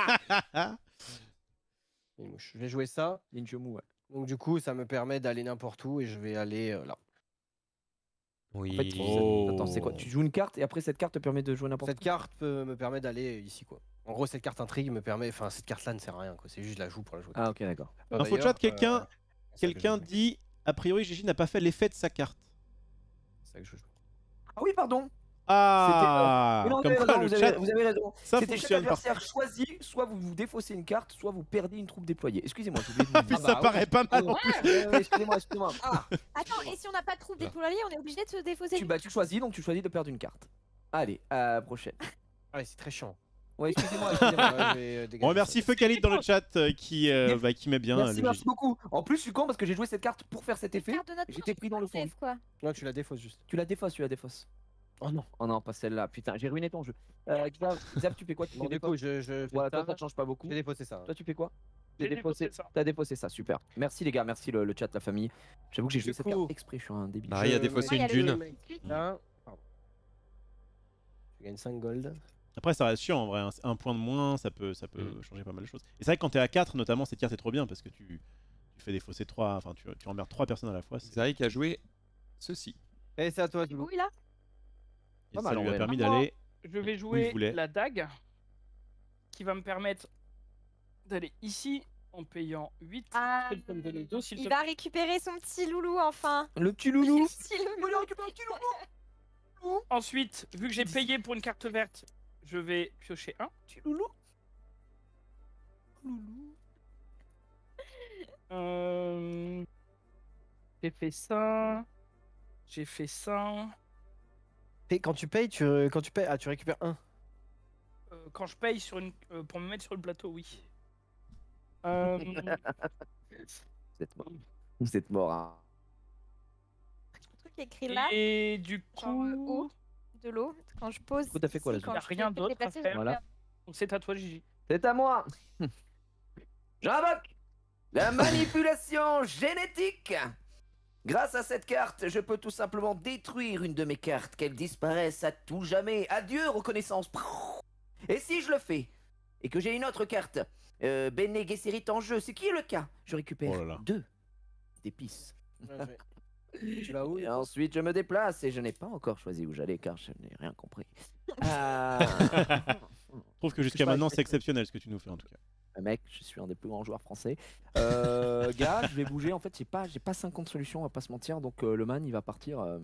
Je vais jouer ça. Ninjomou, ouais. Donc du coup, ça me permet d'aller n'importe où et je vais aller euh, là. Oui. En fait, tu- Oh. Attends, c'est quoi? Tu joues une carte et après cette carte te permet de jouer n'importe Cette carte peut- me permet d'aller ici quoi. En gros, cette carte intrigue me permet. Enfin, cette carte-là ne sert à rien quoi. C'est juste je la joue pour la jouer. Ah, ok, d'accord. Bah, Info d'ailleurs, chat, quelqu'un euh, c'est ça que quelqu'un je joue. dit a priori Gigi n'a pas fait l'effet de sa carte. C'est ça que je joue. Ah oui, pardon. Ah, Mais non, vous comme avez quoi raison, le vous, chat, avez, vous avez raison. ça C'était chaque fonctionne pas. adversaire choisi, soit vous vous défaussez une carte, soit vous perdez une troupe déployée. Excusez-moi, j'ai oublié de vous Puis dire. ça Ah bah, paraît pas mal. ouais, ouais, ouais, excusez-moi, excusez-moi. Ah, Attends, et si on n'a pas de troupe déployée, on est obligé de se défausser tu, d'une bah, tu choisis, donc tu choisis de perdre une carte. Allez, à la prochaine. Ouais, c'est très chiant. Ouais, excusez-moi, excusez-moi. Ouais, je vais, euh, dégager On remercie ça. Feu Khalid dans le chat euh, qui, euh, bah, qui met bien Merci, le merci Gigi. beaucoup. En plus, je suis con parce que j'ai joué cette carte pour faire cet effet. Carte de notre J'étais manche, pris dans le on enlève, fond. quoi. Non, tu la défausses juste. Tu la défausses, tu la défausses. Oh non. Oh non, pas celle-là. Putain, j'ai ruiné ton jeu. Euh, Xav, Xav, tu fais quoi? Tu Bon, fais du des coup, je, je fais Voilà, toi, ça. ça te change pas beaucoup. Je vais défausser ça. Toi, tu fais quoi? J'ai T'as défaussé, défaussé ça. t'as défaussé ça, super. Merci les gars, merci le, le chat, la famille. J'avoue que j'ai Du joué cette coup- carte exprès, je suis un débile. Marie a Je défaussé Ouais, une il y a le- dune. mec là. Pardon. Je gagne cinq gold. Après, ça reste chiant en vrai. hein. Un point de moins, ça peut, ça peut Mm. changer pas mal de choses. Et c'est vrai que quand t'es à quatre, notamment, cette carte est trop bien parce que tu, tu fais défausser trois, enfin, tu, tu emmerdes trois personnes à la fois. c'est- Xari a joué ceci. Et c'est à toi, Zoulou. Oui, là. Et Pas ça mal, en lui a vrai, là. permis Moi, d'aller. Je vais il jouer voulait. la dague qui va me permettre d'aller ici en payant huit. Ah, Je peux me donner deux, s'il te il va récupérer son petit loulou enfin. Le petit loulou. Le petit loulou. Ensuite, vu que j'ai payé pour une carte verte, je vais piocher un. Petit loulou. Euh, J'ai fait ça. J'ai fait ça. Et quand tu payes, tu, quand tu payes, ah, tu récupères un. Euh, quand je paye sur une... euh, pour me mettre sur le plateau, oui. Euh, Vous êtes mort. Vous êtes mort. Hein. Le truc écrit là. Et du Genre, euh, coup... où de l'eau. Quand je pose. Du coup, t'as fait quoi, ici, là, quand Zoé je fais Rien le fait d'autre à déplacer, je faire. me Voilà. perds. Donc c'est à toi, Gigi. C'est à moi. J'invoque la manipulation génétique. Grâce à cette carte, je peux tout simplement détruire une de mes cartes, qu'elle disparaisse à tout jamais. Adieu, reconnaissance. Et si je le fais, et que j'ai une autre carte, euh, Bene Gesserit en jeu, ce qui est le cas, je récupère Oh là là. deux d'épices. Tu vas où Et ensuite, je me déplace et je n'ai pas encore choisi où j'allais car je n'ai rien compris. Ah. Je trouve que jusqu'à pas, maintenant, je- c'est exceptionnel ce que tu nous fais en tout cas. Euh, Mec, je suis un des plus grands joueurs français. Euh, gars, je vais bouger. En fait, j'ai pas, j'ai pas cinquante solutions, on va pas se mentir. Donc euh, le man, il va partir. euh,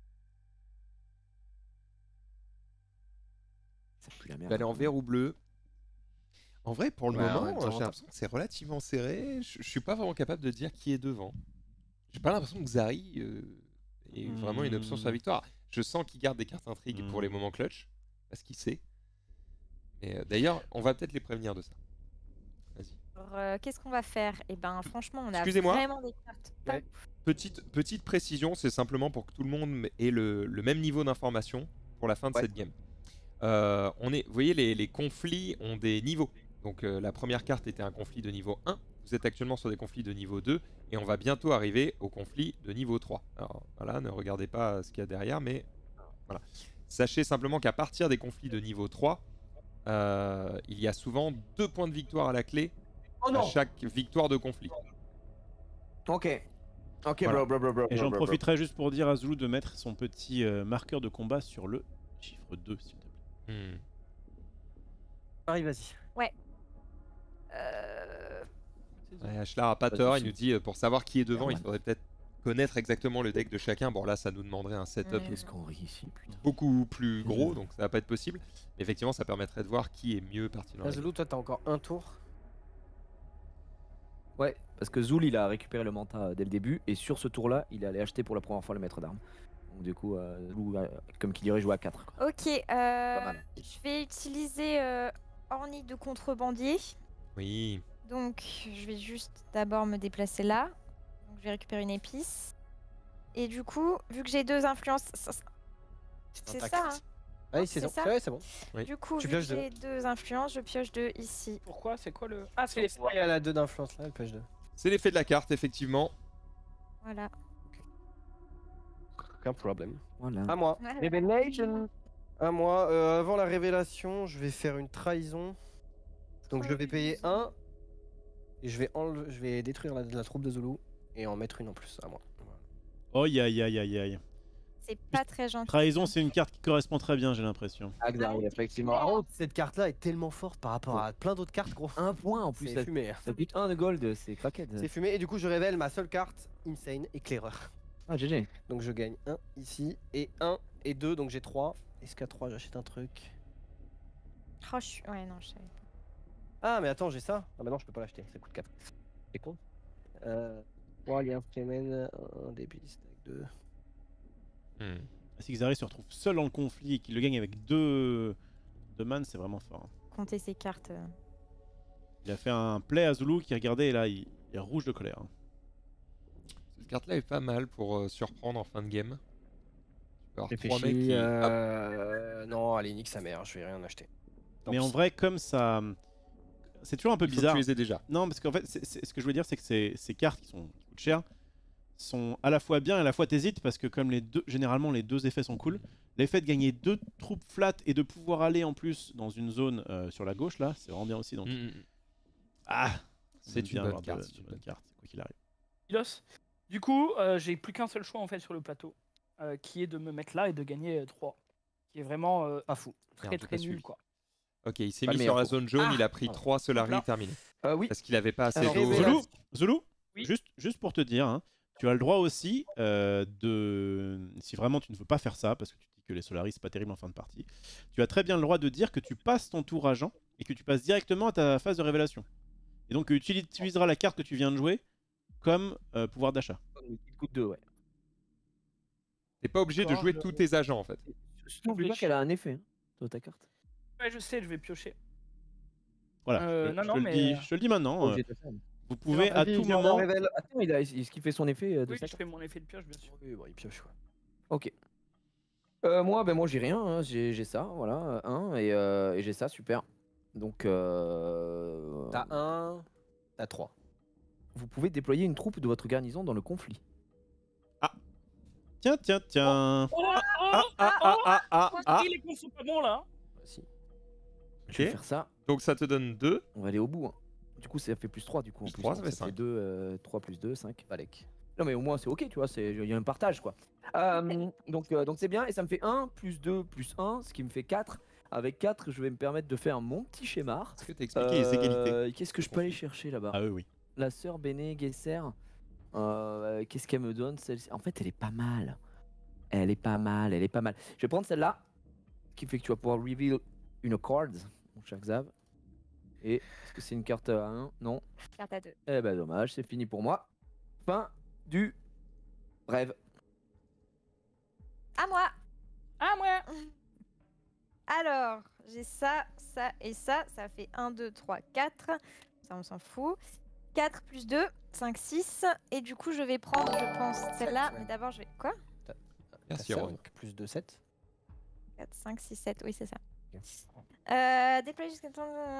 Ça pue la Tu merde. vas aller en vert ou bleu. En vrai, pour le Ouais, en moment, même temps, j'ai t'as- l'impression que c'est relativement serré. Je, je suis pas vraiment capable de dire qui est devant. J'ai pas l'impression que Zari euh, est vraiment une option sur la Hmm. victoire. Je sens qu'il garde des cartes intrigues pour les Hmm. moments clutch, parce qu'il sait. Mais euh, d'ailleurs, on va peut-être les prévenir de ça. Vas-y. Alors, euh, qu'est-ce qu'on va faire? Eh ben, franchement, on a Excusez-moi. vraiment des cartes. pas Ouais. ouf. Petite, petite précision, c'est simplement pour que tout le monde ait le, le même niveau d'information pour la fin de Ouais. cette game. Euh, on est, vous voyez, les, les conflits ont des niveaux. Donc euh, la première carte était un conflit de niveau un. Vous êtes actuellement sur des conflits de niveau deux. Et on va bientôt arriver au conflit de niveau trois. Alors voilà, ne regardez pas ce qu'il y a derrière, mais voilà. Sachez simplement qu'à partir des conflits de niveau trois, euh, il y a souvent deux points de victoire à la clé Oh à chaque victoire de conflit. Ok. Ok, Voilà. bro, bro, bro, bro. Et j'en bro, bro. profiterai juste pour dire à Zulu de mettre son petit euh, marqueur de combat sur le chiffre deux, s'il te plaît. Hmm. Paris, vas-y. Euh, Ouais, Ashlar a pas Pas de tort, il souci. nous dit euh, pour savoir qui est devant, il Normal. faudrait peut-être connaître exactement le deck de chacun. Bon là ça nous demanderait un setup Ouais. Qu'est-ce qu'on rit ici, putain. beaucoup plus gros, donc ça va pas être possible. Mais effectivement ça permettrait de voir qui est mieux parti dans la game. Zulu, toi, t'as encore un tour. Ouais, parce que Zul, il a récupéré le manta euh, dès le début, et sur ce tour-là, il est allé acheter pour la première fois le maître d'armes. Donc du coup, euh, Zul, euh, comme qu'il dirait, jouer à quatre. Quoi. Ok, euh, mal. je vais utiliser euh, Ornie de contrebandier. Oui, Donc, je vais juste d'abord me déplacer là. Donc, je vais récupérer une épice. Et du coup, vu que j'ai deux influences, ça- ça- c'est ta ça. Hein. carte. Ah oui, c'est C'est bon. ça. Ouais, c'est bon. Oui. Du coup, Tu vu que pioches deux. j'ai deux influences, je pioche deux ici. Pourquoi? C'est quoi le. Ah, c'est les Il y a la deux d'influence là, le page deux. c'est l'effet de la carte effectivement. Voilà. Aucun problème. Voilà. À moi. Voilà. Revelation. À moi. Euh, avant la révélation, je vais faire une trahison. Donc je vais payer un. Et je vais, enle- je vais détruire la, la troupe de Zulu. Et en mettre une en plus à moi. Voilà. Oh, aïe aïe aïe aïe aïe. C'est pas très gentil. Trahison, c'est une carte qui correspond très bien, j'ai l'impression. Ah, Xari, effectivement. Par contre, cette carte là est tellement forte par rapport à plein d'autres cartes, gros. Un point en plus. C'est Ça, fumé. hein. ça coûte un de gold, c'est craquette. C'est fumé. Et du coup, je révèle ma seule carte, Insane, éclaireur. Ah, G G. Donc je gagne un ici. Et un et deux, donc j'ai trois. Est-ce qu'à trois, j'achète un truc? Oh, je suis- Ouais, non, je savais pas. Ah, mais attends, j'ai ça. Ah, bah non, je peux pas l'acheter. Ça coûte quatre. C'est con. Euh. trois liens Fremen, un débit, stack deux. Hmm. Si Xari se retrouve seul dans le conflit et qu'il le gagne avec deux, deux man, c'est vraiment fort. hein. Compter ces cartes. euh. Il a fait un play à Zulu qui regardait et là, il, il est rouge de colère. hein. Cette carte là est pas mal pour euh, surprendre en fin de game. Tu peux avoir trois mecs Réfléchis. qui... Hop. Euh... Non, allez, nique sa mère, je vais rien acheter. Tant Mais en pis. vrai, comme ça. C'est toujours un peu Il faut bizarre. que tu les aies déjà. Non, parce qu'en fait, c'est- c'est- ce que je veux dire, c'est que ces, ces cartes qui, sont, qui coûtent cher sont à la fois bien et à la fois t'hésites parce que comme les deux, généralement les deux effets sont cool, l'effet de gagner deux troupes flat et de pouvoir aller en plus dans une zone euh, sur la gauche là, c'est vraiment bien aussi. Donc Hmm, hmm. ah, C'est j'aime une bien bonne avoir carte, de- c'est de une bonnes bonne cartes, quoi qu'il arrive. Milos. Du coup, euh, j'ai plus qu'un seul choix en fait sur le plateau, euh, qui est de me mettre là et de gagner trois. Qui est vraiment euh, Pas fou. très Merde, j'ai très pas nul suivi. quoi. Ok, il s'est Pas mis le sur la meilleur zone jaune, Ah, il a pris pardon. trois Solari Là. terminé. Euh, oui. Parce qu'il avait pas assez Alors, d'eau. révélation. Zulu, Zulu, Oui. juste, juste pour te dire, hein, tu as le droit aussi euh, de, si vraiment tu ne veux pas faire ça, parce que tu dis que les Solaris c'est pas terrible en fin de partie, tu as très bien le droit de dire que tu passes ton tour agent et que tu passes directement à ta phase de révélation. Et donc tu utiliseras la carte que tu viens de jouer comme euh, pouvoir d'achat. Il coûte deux, ouais. T'es pas obligé de D'accord, jouer je- tous tes agents en fait. N'oublie pas qu'elle a un effet, hein, sur ta carte. Ouais, je sais, je vais piocher. Voilà, Euh, je, non, je non, te le mais, dis, euh, je te le dis maintenant, Oh, euh, j'ai ta femme. vous pouvez à tout moment... Attends, il a, est-ce qu'il fait son effet euh, de Oui, sa je carte fais mon effet de pioche bien sûr. Oui, bon, il pioche quoi. Ok. Euh, moi, ben moi j'ai rien, hein. j'ai j'ai ça, voilà, un, et, euh, et j'ai ça, super. Donc, euh, T'as un, t'as trois. vous pouvez déployer une troupe de votre garnison dans le conflit. Tiens, tiens, tiens. Oh, oh, Ah, ah, ah, ah, ah, ah. les cons sont pas bons là. Si. Je vais Ok. faire ça, Donc ça te donne deux. on va aller au bout. hein. Du coup, ça fait plus trois, du coup. en Plus plus, trois, donc ça fait cinq. deux, euh, trois plus deux, cinq. Balek. Non, mais au moins, c'est ok, tu vois, il y a un partage, quoi. Euh, donc, euh, donc c'est bien, et ça me fait un, plus deux, plus un, ce qui me fait quatre. Avec quatre, je vais me permettre de faire mon petit schéma. Est-ce que t'as expliqué les égalités? Euh, Qu'est-ce que je peux aller chercher là-bas? Ah oui, oui. La sœur Béné Gesser, euh, qu'est-ce qu'elle me donne celle-ci? En fait, elle est pas mal. Elle est pas mal, elle est pas mal. Je vais prendre celle-là, ce qui fait que tu vas pouvoir reveal une card, mon cher Xav. Et est-ce que c'est une carte à un? Non. Carte à deux. Eh ben dommage, c'est fini pour moi. Fin du rêve. À moi. Ah, moi. Alors, j'ai ça, ça et ça. Ça fait un, deux, trois, quatre. Ça, on s'en fout. quatre plus deux, cinq, six. Et du coup, je vais prendre, je pense, celle-là. ouais. Mais d'abord, je vais... Quoi? Merci, T'as Ron. cinq plus deux, sept. quatre, cinq, six, sept. Oui, c'est ça. Ok. Euh, déployer jusqu'à...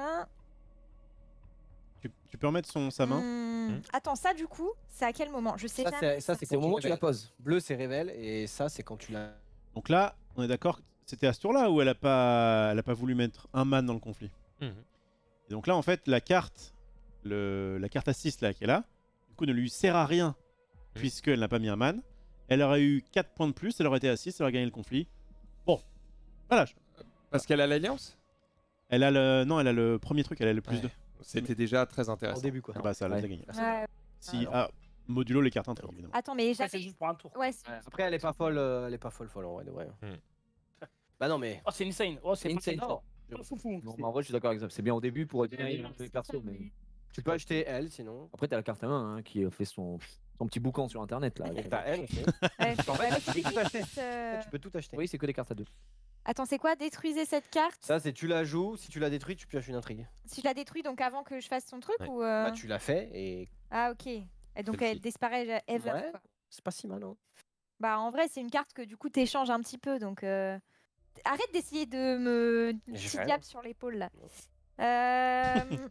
Tu, tu peux remettre son, sa main. Hmm. Hmm. Attends, ça, du coup, c'est à quel moment? Je sais Ça, jamais. c'est ça, c'est C'est au quand moment où tu la révèles. poses. Bleu, c'est révèle, et ça, c'est quand tu l'as. Donc là, on est d'accord, c'était à ce tour-là où elle a pas, elle a pas voulu mettre un man dans le conflit. Mhm. Et donc là, en fait, la carte, le, la carte à six là, qui est là, du coup, ne lui sert à rien puisqu'elle n'a pas mis un man. Elle aurait eu quatre points de plus, elle aurait été à six, elle aurait gagné le conflit. Bon, voilà. je- Parce qu'elle a l'alliance. Elle a le, non, elle a le premier truc, elle a le plus Ouais. deux. C'était déjà très Au intéressant. début, quoi. Ah bah ça, elle a Ouais. gagné. Ouais. Si, Alors. ah, modulo les cartes intrigues, évidemment. Attends, mais Ça, c'est j'avais... juste pour un tour. Ouais, c'est- Ouais, Après, elle est pas folle, euh, elle est pas folle, folle en vrai, de vrai. Hmm. Bah non, mais. Oh, c'est insane. Oh, c'est Insane pas fort. Oh, foufou. Non, mais en vrai, je suis d'accord avec ça. C'est bien au début pour générer un peu les persos, mais Tu peux acheter elle, sinon. après, t'as la carte à main hein, qui fait son, son petit boucan sur internet là. T'as elle aussi. Ouais, En ouais, fait, mais tu c'est peux tout acheter. juste, euh, Tu peux tout acheter. Oui, c'est que des cartes à deux. Attends, c'est quoi? Détruisez cette carte. Ça, c'est tu la joues, si tu la détruis, tu pioches une intrigue. Si je la détruis, donc avant que je fasse son truc Ouais. ou... euh, Bah, tu l'as fait et Ah, ok. Et donc Celle-ci. elle disparaît ja- ever, Ouais. quoi. c'est pas si mal, hein. Bah en vrai, c'est une carte que du coup t'échanges un petit peu, donc... euh, Arrête d'essayer de me... J'ai petit fait diable rien. sur l'épaule, là. Euh...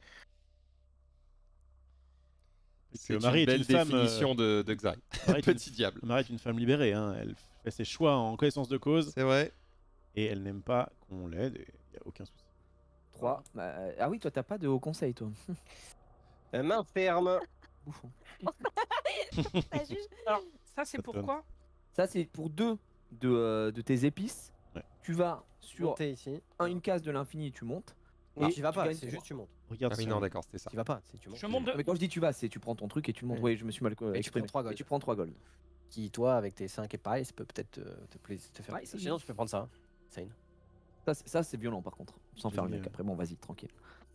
C'est que une Marie est belle une femme, définition de, de Xai. Marie est une- Petit diable. Marie est une femme libérée, hein. Elle fait ses choix en connaissance de cause C'est vrai. et elle n'aime pas qu'on l'aide et il n'y a aucun souci. trois. Bah, ah oui, toi, t'as pas de haut conseil, toi. Euh, main ferme. Bouffon. ça juge. Alors, ça, c'est Ça te pourquoi? Ça, c'est pour deux de, euh, de tes épices. Ouais. Tu vas sur Monter ici. un, une case de l'infini et tu montes. Non, Et tu vas tu pas, gagnes c'est trois. juste tu montes. Regarde Ah oui, sur- non, d'accord, c'était ça. Tu vas pas, c'est tu montes. Je monte de... Mais quand je dis tu vas, c'est tu prends ton truc et tu le montes. Ouais. Oui, je me suis mal euh, Et tu exprimé. prends trois gold. Et tu prends trois gold. Qui, toi, avec tes cinq et pareil, ça peut peut-être euh, te, pla- te faire. Ouais, c'est Sinon, bien. tu peux prendre ça. Sane. Ça, c'est- ça, c'est violent par contre. Sans faire le Génial. mec. Après, bon, vas-y, tranquille.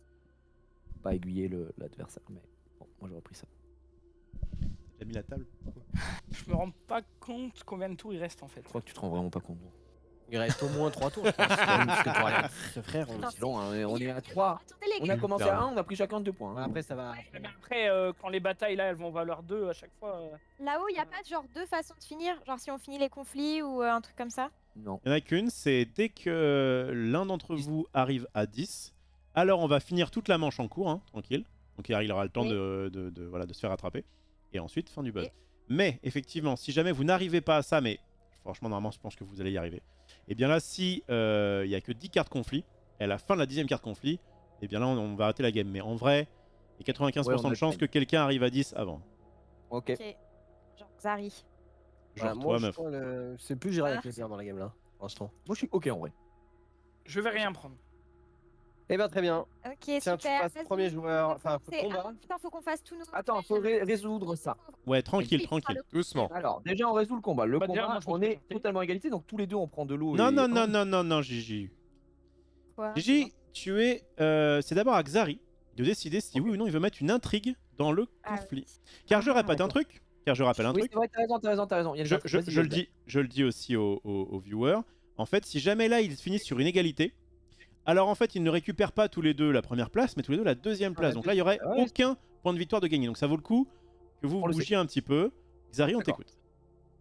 Pas aiguiller le- l'adversaire, mais bon, moi j'aurais pris ça. T'as mis la table. Je me rends pas compte combien de tours il reste en fait. Je crois que tu te rends vraiment pas compte. Il reste au moins trois tours, je pense. Parce que pour aller ce frère, on... Non, C'est long, hein, on est à trois. Attendez les On gars. a commencé à un, on a pris chacun deux points. Ouais, hein. après, ça va. Mais après, euh, quand les batailles là, elles vont valoir deux à chaque fois. euh, Là-haut, il n'y a pas genre deux façons de finir? Genre si on finit les conflits ou euh, un truc comme ça? Non. Il n'y en a qu'une, c'est dès que l'un d'entre vous arrive à dix, alors on va finir toute la manche en cours, hein, tranquille. Donc il aura le temps Oui. de, de- de- voilà, de se faire attraper. Et ensuite, fin du buzz. Et- Mais effectivement, si jamais vous n'arrivez pas à ça, mais franchement, normalement, je pense que vous allez y arriver. Et bien là, si euh, il n'y a que dix cartes conflit, et à la fin de la dixième carte conflit, et bien là, on, on va arrêter la game. Mais en vrai, il y a quatre-vingt-quinze pour cent Ouais, on de a chance le que quelqu'un arrive à dix avant. Ok. Ok. Genre Xari. Genre Ouais, toi, moi, je meuf. crois le- c'est plus gérer avec Ah. les bières dans la game là, pour l'instant. Moi je suis ok en vrai. Je vais rien prendre. Eh ben, très bien. Ok, Tiens, tu super. passes Vas-y. premier joueur. Enfin, C'est- combat. ah, putain, faut qu'on fasse tout nos... Attends, faut ré- résoudre ça. Ouais, tranquille, Oui, tranquille. Doucement. Alors, déjà on résout le combat. Le Bah, déjà, combat, moi, je on me suis est porté. totalement égalité, donc tous les deux on prend de l'eau. Non, et non, un. non, non, non, non, Gigi. Quoi? Gigi, tu es. euh, c'est d'abord à Xari de décider si oui ou non il veut mettre une intrigue dans le Ah, conflit. Car je répète un d'accord. truc. Car je rappelle un Oui, truc. c'est vrai, t'as raison, t'as raison, t'as raison. Il y a Je, une je- vas-y, je le vas-y. dis, je le dis aussi aux, aux- aux viewers. En fait, si jamais là ils finissent sur une égalité, alors en fait ils ne récupèrent pas tous les deux la première place, mais tous les deux la deuxième place. la Donc là il y aurait Ouais. aucun point de victoire de gagner. Donc ça vaut le coup que vous On le bougiez un petit peu. Xari, on D'accord. t'écoute.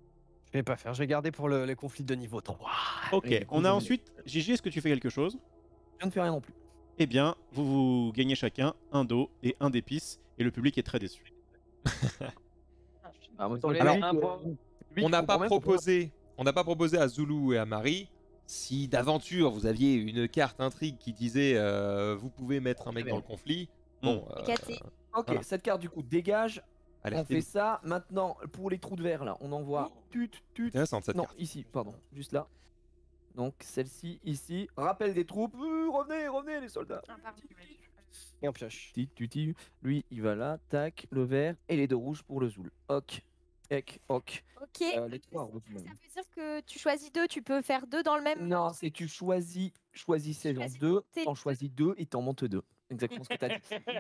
Je vais pas faire, je vais garder pour le, les conflits de niveau trois. Ok, Et du coup, on a je- ensuite... Gigi, est-ce que tu fais quelque chose? Je ne fais rien non plus. Eh bien, vous, vous gagnez chacun un dos et un d'épices, et le public est très déçu. Ah, en même temps, Désolé, le alors, public, un euh, point. le public On n'a comprend pas même pourquoi- proposé, on n'a pas proposé à Zulu et à Marie si d'aventure vous aviez une carte intrigue qui disait euh, vous pouvez mettre un mec dans le conflit. Bon, euh, Cathy. Ok, Voilà. cette carte du coup dégage. On alertez-nous. fait ça. Maintenant, pour les trous de verre là, on envoie. Tut, tut. Intéressante cette Non, carte. ici, pardon, juste là. Donc celle-ci, ici. Rappel des troupes. Euh, revenez, revenez les soldats. Ah, pardon. Et on pioche. Ti, tu, ti. Lui, il va là. Tac, le vert et les deux rouges pour le Zoul. Ok, ek, ok. Ok. Euh, les trois rouges. Ça même. veut dire que tu choisis deux, tu peux faire deux dans le même. Non, c'est tu choisis, choisissais en Choisis deux, tes t'en deux. choisis deux et t'en montes deux. Exactement ce que t'as dit.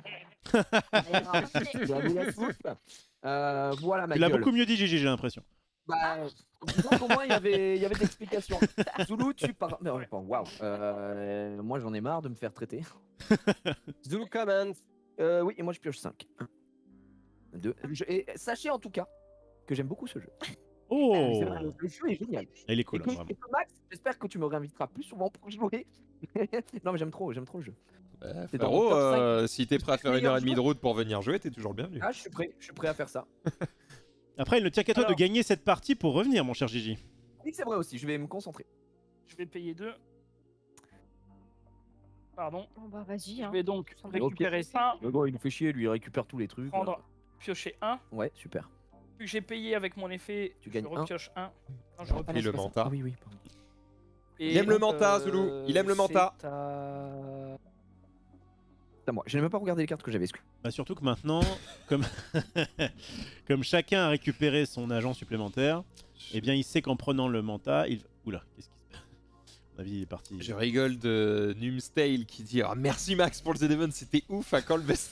Ok. Tu as vu la soupe Euh, voilà ma Tu l'as gueule. beaucoup mieux dit, Gigi, j'ai l'impression. Bah, disons qu'au moins il y avait, il y avait de l'explication. Zulu, tu pars. Mais, ouais, bon, waouh. Euh, moi j'en ai marre de me faire traiter. Zulu Command. Euh, oui, et moi je pioche cinq. deux. Je- et sachez en tout cas que j'aime beaucoup ce jeu. Oh, C'est vrai, le, le jeu est génial. il est Et cool, que- hein, vraiment. et que Max, j'espère que tu me réinviteras plus souvent pour jouer. Non mais j'aime trop, j'aime trop le jeu. Bah, C'est dans mon frérot, top cinq euh, si t'es prêt à faire une meilleurs heure et demie de joueurs. route pour venir jouer, t'es toujours le bienvenu. Ah, je suis prêt, je suis prêt à faire ça. Après, il ne tient qu'à toi Alors- de gagner cette partie pour revenir, mon cher Gigi. Oui, c'est vrai aussi, je vais me concentrer. Je vais payer deux. Pardon. Bon bah vas-y. Je Hein. vais donc Ça me fait récupérer ça, Le gars, il nous fait chier, lui, il récupère tous les trucs. prendre, piocher un. Ouais, super. Vu que j'ai payé avec mon effet, Tu je gagnes un. repioche un. Non, je Ah, repioche puis le c'est pas ça. manta. Ah oui, oui, pardon. Et Il aime le donc, manta, Zulu. Il aime le manta. c'est à- C'est à moi. Je n'ai même pas regardé les cartes que j'avais. excuse- Bah, surtout que maintenant, comme... comme chacun a récupéré son agent supplémentaire, eh bien, il sait qu'en prenant le manta, il... Oula, qu'est-ce qui se passe? À mon avis, il est parti. Je rigole de Numstale qui dit ah, merci Max pour le Z-Event, c'était ouf à quand le best.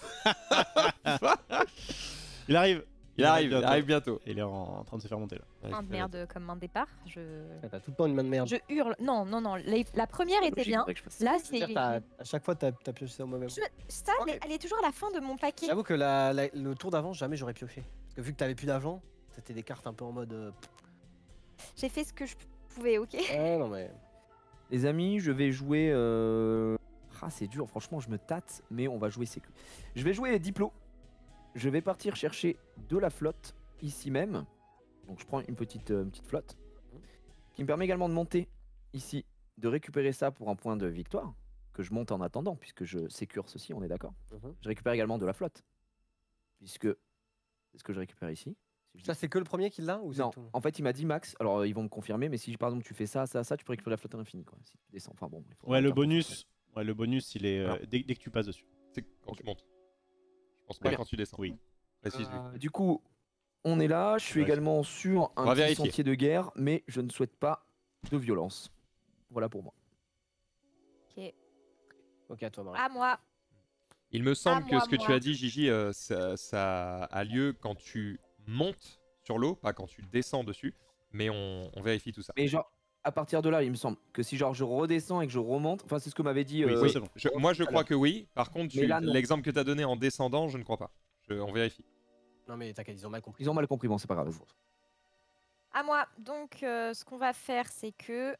Il arrive. Il arrive, il bientôt. arrive bientôt. Il est en, en train de se faire monter là. Main de merde comme main de départ. Je, Ah, T'as tout le temps une main de merde. je hurle. Non, non, non. les- La première était Logique, bien. faudrait que je fasse ça. Là, C'est-à-dire, c'est. t'as- à chaque fois, t'as as pioché au mauvais moment. Je- Ça, Ok. mais elle est toujours à la fin de mon paquet. J'avoue que la- la- le tour d'avant, jamais j'aurais pioché. Parce que vu que t'avais plus d'argent, c'était des cartes un peu en mode. euh, J'ai fait ce que je pouvais, ok. Ouais, non mais. Les amis, je vais jouer. euh, Ah, c'est dur, franchement, je me tâte, mais on va jouer sécu. Je vais jouer Diplo. Je vais partir chercher de la flotte ici même. Donc, je prends une petite, euh, une petite flotte qui me permet également de monter ici, de récupérer ça pour un point de victoire que je monte en attendant, puisque je sécure ceci, on est d'accord. Mhm. Je récupère également de la flotte, puisque c'est ce que je récupère ici. Si je Ça, dis- c'est que le premier qui l'a ou c'est Non, tout en fait, il m'a dit Max. Alors, euh, ils vont me confirmer, mais si par exemple tu fais ça, ça, ça, tu peux récupérer la flotte à l'infini, quoi. Si tu descends, enfin bon. il faudra Ouais, le faire pour bonus, ouais, le bonus, il est euh, Alors. dès, dès que tu passes dessus. C'est quand tu montes. Je pense Très pas bien. quand tu descends. Oui. Précise-lui. Euh, du coup, on est là. Je suis Ouais. également sur On un va petit vérifier. sentier de guerre, mais je ne souhaite pas de violence. Voilà pour moi. Ok. Ok, à toi, Marie. À moi. Il me semble À que moi, ce que tu moi. as dit, Gigi, euh, ça, ça a lieu quand tu montes sur l'eau, pas quand tu descends dessus. Mais on, on vérifie tout ça. Mais genre, à partir de là, il me semble que si genre je redescends et que je remonte, enfin c'est ce que m'avait dit. Oui, euh, ça, c'est bon. Je- moi, je crois que oui. Par contre, Mais tu- là, non. l'exemple que tu as donné en descendant, je ne crois pas. Je- on vérifie. Non, mais t'inquiète, ils ont mal compris. Ils ont mal compris, bon, c'est pas grave. À moi. Donc, euh, ce qu'on va faire, c'est que.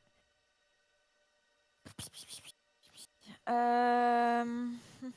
Euh...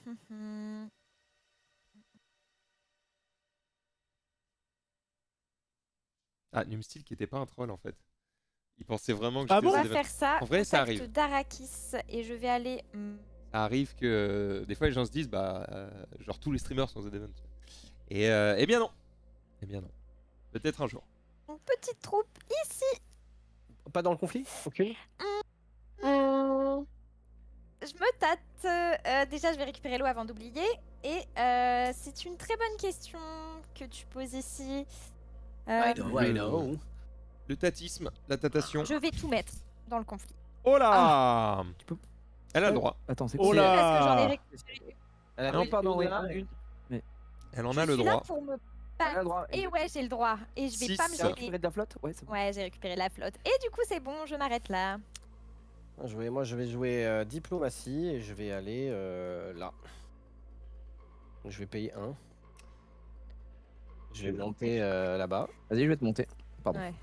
Ah, Numsteel qui était pas un troll en fait. Il pensait vraiment que Ah j'étais bon On va Z-Event. faire ça. En vrai, ça Contact arrive. d'Arakis et je vais aller. hmm, Ça arrive que euh, des fois les gens se disent bah euh, genre tous les streamers sont Z-Event. Et euh, eh bien non. Eh bien non. Peut-être un jour. Une petite troupe ici. Pas dans le conflit. Ok. Hmm, Je me tâte. Euh, déjà, je vais récupérer l'eau avant d'oublier. Et euh, c'est une très bonne question que tu poses ici. Euh, Le- Le tatisme, la tatation. je vais tout mettre dans le conflit. Oh là Tu peux- Elle a le droit. Attends, c'est Oh quoi là Parce que j'en ai récupéré. Elle a Non, pris pardon, une oui, là, un, une. Elle en Je a le suis là droit. pour me Elle a le battre. droit. Et ouais, j'ai le droit. Et je vais Six. pas me Ça. T'as gêner. récupéré de la flotte? Ouais, c'est bon. Ouais, j'ai récupéré la flotte. Et du coup, c'est bon, je m'arrête là. Je vais- moi, je vais jouer euh, diplomatie et je vais aller euh, là. Donc, je vais payer un. Je vais monter euh, là-bas. Vas-y, je vais te monter. Pardon. Ouais. Je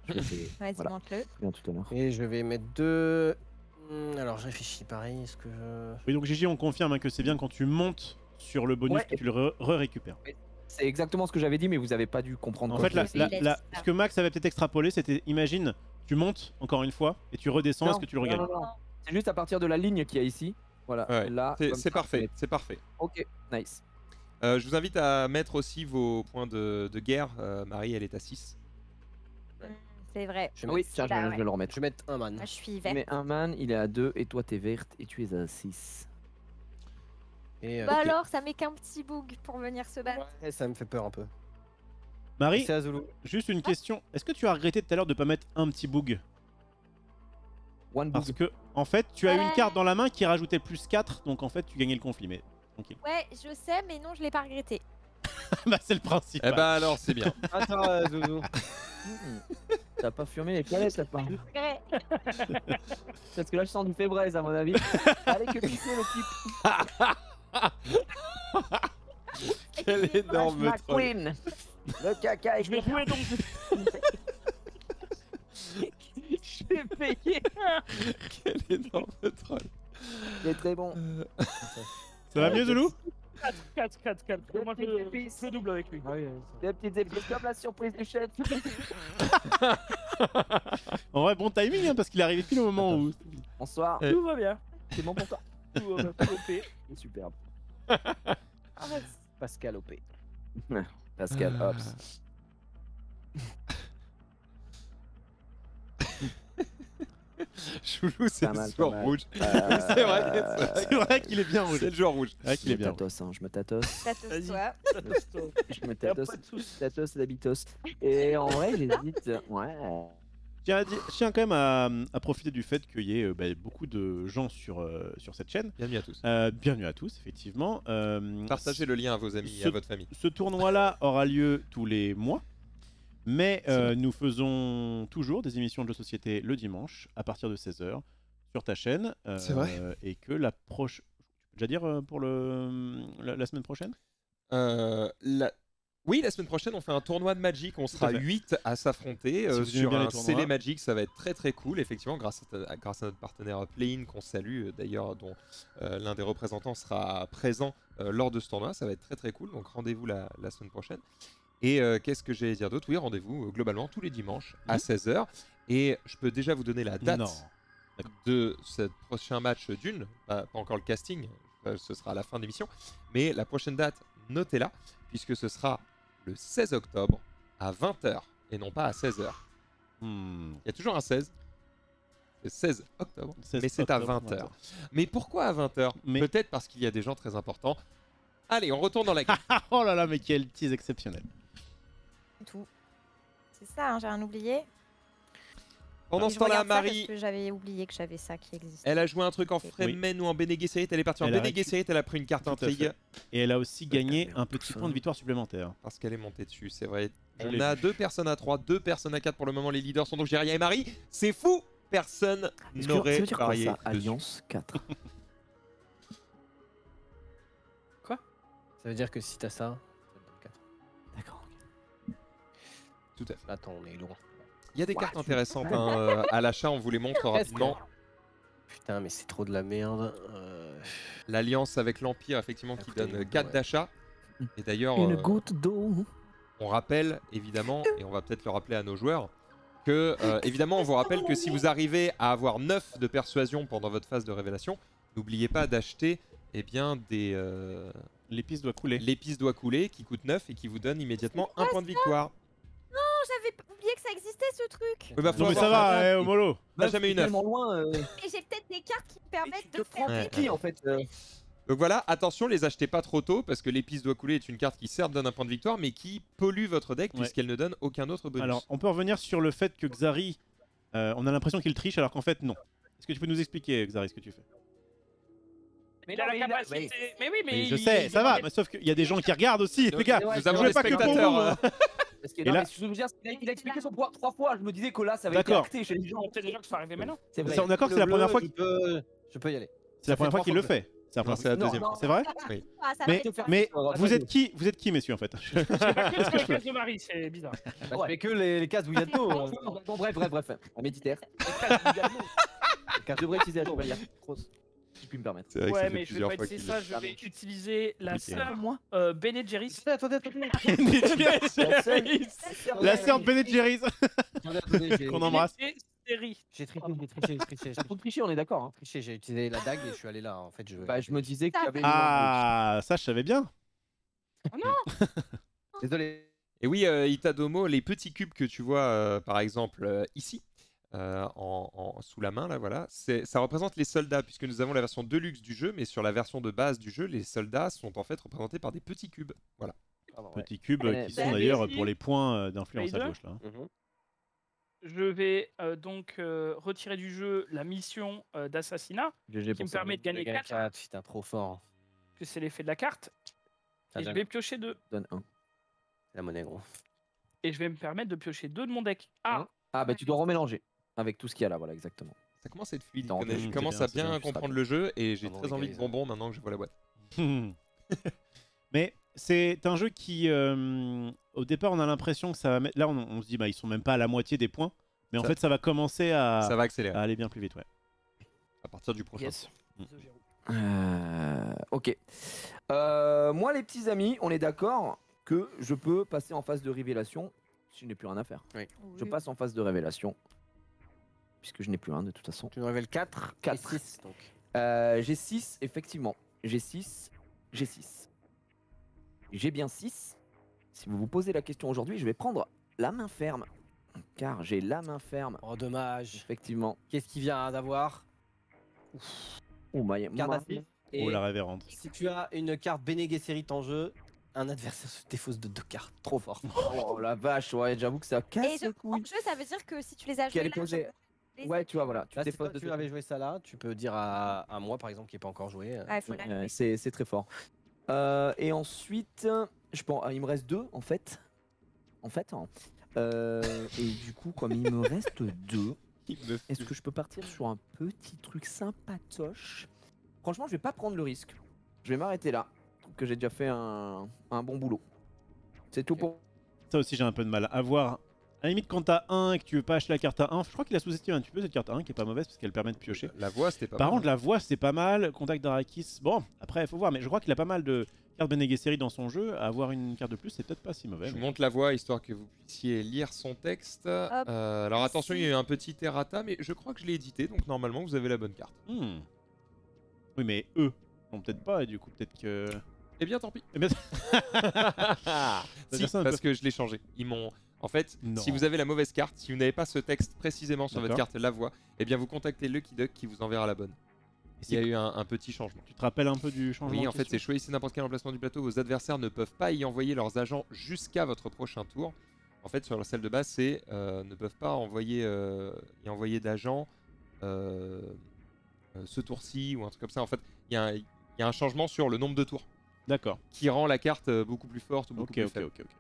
Je l'ai fait Vas-y, voilà, monte-le. bien tout à l'heure. Et je vais mettre deux. Hmm, Alors je réfléchis pareil. Est-ce que je. Oui, donc Gigi, on confirme hein, que c'est bien quand tu montes sur le bonus Ouais. que tu le re- re-récupères. C'est exactement ce que j'avais dit, mais vous avez pas dû comprendre. En quoi fait, la, que je la- il a la- dit ça. ce que Max avait peut-être extrapolé, c'était imagine, tu montes encore une fois et tu redescends, Non, est-ce que tu le non, regagnes non, non. C'est juste à partir de la ligne qu'il y a ici. Voilà, Ouais, là. c'est comme c'est ça, parfait, c'est parfait. Ok, nice. Euh, je vous invite à mettre aussi vos points de, de guerre. Euh, Marie, elle est à six. Hmm, C'est vrai. Je vais, Oui, mettre... tiens, je Bah vais, ouais. je vais le remettre. je vais mettre un man. Moi, je suis Tu vert. mets un man, il est à deux, et toi t'es verte, et tu es à six. Et, euh, Bah ok. alors, ça met qu'un petit bug pour venir se battre. Ouais, ça me fait peur un peu. Marie, C'est Azulu. juste une question. Est-ce que tu as regretté tout à l'heure de pas mettre un petit bug? One Parce bug. que, en fait, tu as une Ouais. carte dans la main qui rajoutait plus quatre, donc en fait, tu gagnais le conflit, mais tranquille. Ouais, je sais, mais non, je l'ai pas regretté. bah, c'est le principe. Eh bah alors, c'est bien. Attends, Azulu. Hmm. T'as pas fumé les toilettes, t'as pas. Ouais. Parce que là, je sens du fébraise, à mon avis. Allez, que pisser le type. Quel énorme Flash troll. McQueen. Le caca est Je vais jouer donc. Je vais payer. Quel énorme troll. Il est très bon. Euh, Ça va mieux, Zoulou? quatre, quatre, quatre, quatre. Moi, je, je le double avec lui. Des petites épices comme la surprise du chef. En vrai, bon timing, hein, parce qu'il est arrivé pile au moment où. Bonsoir. Eh. Tout va bien. C'est bon pour toi. Tout va bien. Tout va bien. C'est superbe. Arrête. Pascal O P. Pascal Ah. Hobbs. Choulou, c'est Pas le mal, joueur pas mal. rouge. Euh, C'est vrai que c'est- C'est vrai qu'il est bien rouge. C'est le joueur rouge. C'est vrai qu'il Je est me bien rouge. tatos, hein, je me tatos. Tatos-toi. Je me Y a tatos. pas de souci. Tatos et d'habitos. Et en vrai, j'hésite. Ouais. Je tiens, à dire- je tiens quand même à, à profiter du fait qu'il y ait euh, bah, beaucoup de gens sur, euh, sur cette chaîne. Bienvenue à tous. Euh, bienvenue à tous, effectivement. Euh, Partagez le lien à vos amis et ce- à votre famille. Ce tournoi-là aura lieu tous les mois, mais euh, nous faisons toujours des émissions de jeux de société le dimanche à partir de seize heures sur ta chaîne. euh, C'est vrai. Et que la prochaine. Tu peux déjà dire euh, pour le... la, la semaine prochaine? Euh, la- Oui, la semaine prochaine, on fait un tournoi de Magic. On sera à fait. huit à s'affronter euh, Si vous aimez sur bien les un tournois. Célé Magic. Ça va être très très cool, effectivement, grâce à, grâce à notre partenaire Playin qu'on salue, euh, d'ailleurs, dont euh, l'un des représentants sera présent euh, lors de ce tournoi. Ça va être très très cool. Donc rendez-vous la, la semaine prochaine. Et euh, qu'est-ce que j'allais dire d'autre? Oui, rendez-vous euh, globalement tous les dimanches à Mhm. seize heures. Et je peux déjà vous donner la date Non. de ce prochain match d'une. Pas, pas encore le casting, euh, ce sera à la fin de l'émission. Mais la prochaine date, notez-la, puisque ce sera le seize octobre à vingt heures et non pas à seize heures. Hmm. Il y a toujours un seize. C'est seize octobre, seize mais c'est à octobre, vingt heures. Mais pourquoi à vingt heures? Mais- Peut-être parce qu'il y a des gens très importants. Allez, on retourne dans la game. Ah, oh là là, mais quel tease exceptionnel. Tout. C'est ça, hein, j'ai rien oublié. Pendant Et ce je temps-là, regarde ça Marie, Parce que j'avais oublié que j'avais ça qui existait. elle a joué un truc en Oui. Fremen ou en Bene Gesserit. Elle est partie en Elle a Bene récu- Gesserit, elle a pris une carte Tout à intrigue fait. Et elle a aussi gagné merde, un tout petit ça. point de victoire supplémentaire. parce qu'elle est montée dessus, c'est vrai. Je On l'ai a vu. deux personnes à trois, deux personnes à quatre pour le moment. Les leaders sont donc Jéria et Marie. C'est fou, personne Est-ce que- n'aurait ça veut dire quoi parié ça dessus. Alliance quatre. Ça veut dire que si t'as ça, ça te donne quatre. D'accord. Tout à fait. Attends, on est loin. Il y a des Ouais, cartes tu- intéressantes hein, euh, à l'achat, on vous les montre Presque. rapidement. Putain, mais c'est trop de la merde. Euh, L'alliance avec l'Empire, effectivement, qui Écoutez, donne quatre ouais. d'achat. Et d'ailleurs, Une euh, goutte d'eau. on rappelle, évidemment, et on va peut-être le rappeler à nos joueurs, que, euh, évidemment, on vous rappelle que si vous arrivez à avoir neuf de persuasion pendant votre phase de révélation, n'oubliez pas d'acheter eh bien, des... euh, L'épice doit couler. l'épice doit couler, qui coûte neuf et qui vous donne immédiatement un point de victoire. Oh, j'avais p- oublié que ça existait ce truc. Oui, bah, faut Non mais avoir ça ça. va, eh, Omolo. On n'a jamais eu neuf. Tellement loin. euh, Et j'ai peut-être des cartes qui me permettent tu de te faire prends des Ouais. qui en fait euh, Donc voilà, attention, les achetez pas trop tôt parce que l'épice doit couler est une carte qui certes donne un point de victoire mais qui pollue votre deck Ouais. puisqu'elle ne donne aucun autre bonus. Alors, on peut revenir sur le fait que Xari, euh, on a l'impression qu'il triche alors qu'en fait non. Est-ce que tu peux nous expliquer, Xari, ce que tu fais? Mais Il a non, la mais il a- capacité. Mais oui, mais. Mais je il- sais, il- ça va, il- mais sauf qu'il y a des gens qui regardent aussi, les gars. Ouais, nous c'est avons jouez des pas que pour spectateurs. vous, hein. Parce que, Et non, là- mais je veux dire, il a, il a expliqué son pouvoir trois fois. Je me disais que là, ça avait été D'accord. acté chez les gens. C'est des gens qui sont arrivés maintenant. C'est vrai. C'est- on est d'accord que le c'est la première bleu, fois il qu'il- peut... Je peux y aller. C'est la Ça première fait fois qu'il le trois fait. C'est Non, c'est la Non, deuxième. non. C'est vrai? Oui. Ah, ça Mais, va être- mais On va vous faire êtes qui Vous êtes qui, messieurs, en fait? C'est pas que sur les cases de Marie, c'est bizarre. Bah, je fais que les, les cases où il y a de l'eau. euh. Bon, bref, bref, bref. Un méditaire. Je devrais utiliser la chevalière. Grosse. Si je puis me permettre. C'est vrai que Ouais, ça fait mais je vais plusieurs pas fois utiliser qu'il ça, le- je vais utiliser la Ok. sœur Moi euh, Bene Gesserit. Attendez, attendez, attendez. La sœur de Ben Jerry's Attendez, attendez, j'ai- qu'on embrasse. Bene Gesserit. J'ai triché, j'ai triché, j'ai triché. T'as trop triché, on est d'accord. Hein. J'ai triché, j'ai utilisé la dague et je suis allé là. En fait, je. Bah, je me disais qu'il y avait une Ah, ça, je savais bien. Désolé. Et oui, euh, Itadomo, les petits cubes que tu vois, euh, par exemple, euh, ici, euh, en, en- sous la main, là, voilà, c'est- ça représente les soldats, puisque nous avons la version deluxe du jeu, mais sur la version de base du jeu, les soldats sont en fait représentés par des petits cubes. Voilà. Petits cubes Eh, qui bah, sont d'ailleurs merci. pour les points euh, d'influence à Paye-deux. gauche. Là. Mhm. Je vais euh, donc euh, retirer du jeu la mission euh, d'assassinat G G qui pour me ça. permet de gagner Gagner quatre, quatre, putain, trop fort. que c'est l'effet de la carte. Ah, Et je j'aime. vais piocher deux. Donne un. La monnaie, gros. Et je vais me permettre de piocher deux de mon deck. Ah, Ah, bah tu dois remélanger. Avec tout ce qu'il y a là, voilà, exactement. Ça commence à être fluide. Non, je c'est commence bien, à c'est bien, bien tu seras comprendre bien. le jeu et j'ai Pardon, très les envie gars, de les bonbons maintenant que je vois la boîte. Mais c'est un jeu qui, euh, au départ, on a l'impression que ça va mettre. Là, on, on se dit, bah, ils sont même pas à la moitié des points. Mais en Ça- fait, ça va commencer à, Ça va accélérer à aller bien plus vite. Ouais. à partir du prochain. yes. Mm. Euh, ok. Euh, moi, les petits amis, on est d'accord que je peux passer en phase de révélation si je n'ai plus rien à faire. Je Oui. passe en phase de révélation. Puisque je n'ai plus rien de toute façon. Tu nous révèles quatre, Quatre. et six, donc. Euh, j'ai six, effectivement. J'ai six. J'ai six. J'ai bien six. Si vous vous posez la question aujourd'hui, je vais prendre la main ferme. Car j'ai la main ferme, Oh, dommage. effectivement. Qu'est-ce qu'il vient d'avoir? Oh, ma, Carte ma- d'actif. Oh, Et la révérende. si tu as une carte Bene Gesserit en jeu, un adversaire se défausse de deux cartes. Trop fort. Oh la vache, ouais, j'avoue que ça Et casse je- les en couilles. jeu, ça veut dire que si tu les as Qu'elle joués est là, posée. je peux les- Ouais, tu vois, voilà. Tu Là, si défausses toi, de tu avais joué ça là, tu peux dire à, à moi, par exemple, qui n'est pas encore joué. euh, Ouais, faut la Euh, jouer. c'est c'est très fort. Euh, et ensuite, je pense, il me reste deux en fait. En fait. hein. Euh, et du coup, comme il me reste deux, est-ce que je peux partir sur un petit truc sympatoche? Franchement, je vais pas prendre le risque. Je vais m'arrêter là. Je trouve que j'ai déjà fait un, un bon boulot. C'est tout pour. Ça aussi, j'ai un peu de mal à voir. À la limite, quand t'as un et que tu veux pas acheter la carte à un, je crois qu'il a sous-estimé un petit peu cette carte à un qui est pas mauvaise parce qu'elle permet de piocher. La voix, c'était pas Par mal. contre, la voix, c'est pas mal. Contact d'Arakis, bon, après, il faut voir. Mais je crois qu'il a pas mal de cartes Bene Gesserit dans son jeu. Avoir une carte de plus, c'est peut-être pas si mauvais. Je mais- monte la voix histoire que vous puissiez lire son texte. Euh, alors attention, il y a eu un petit errata, mais je crois que je l'ai édité, donc normalement vous avez la bonne carte. Hmm. Oui, mais eux, non, peut-être pas. Et du coup, peut-être que. Eh bien, tant pis. Eh bien, Si, dire ça un parce peu. que je l'ai changé. Ils m'ont. En fait, Non. si vous avez la mauvaise carte, si vous n'avez pas ce texte précisément sur votre D'accord. carte la voix, eh bien vous contactez Lucky Duck qui vous enverra la bonne. Il y a eu un, un petit changement. Tu te rappelles un peu du changement Oui, en en fait, c'est question choisissez n'importe quel emplacement du plateau. Vos adversaires ne peuvent pas y envoyer leurs agents jusqu'à votre prochain tour. En fait, sur la salle de base, c'est euh, ne peuvent pas envoyer, euh, y envoyer d'agents euh, euh, ce tour-ci ou un truc comme ça. En fait, il y, a un- il y a un changement sur le nombre de tours D'accord. qui rend la carte euh, beaucoup plus forte ou beaucoup Ok, plus ok, faible. ok, ok.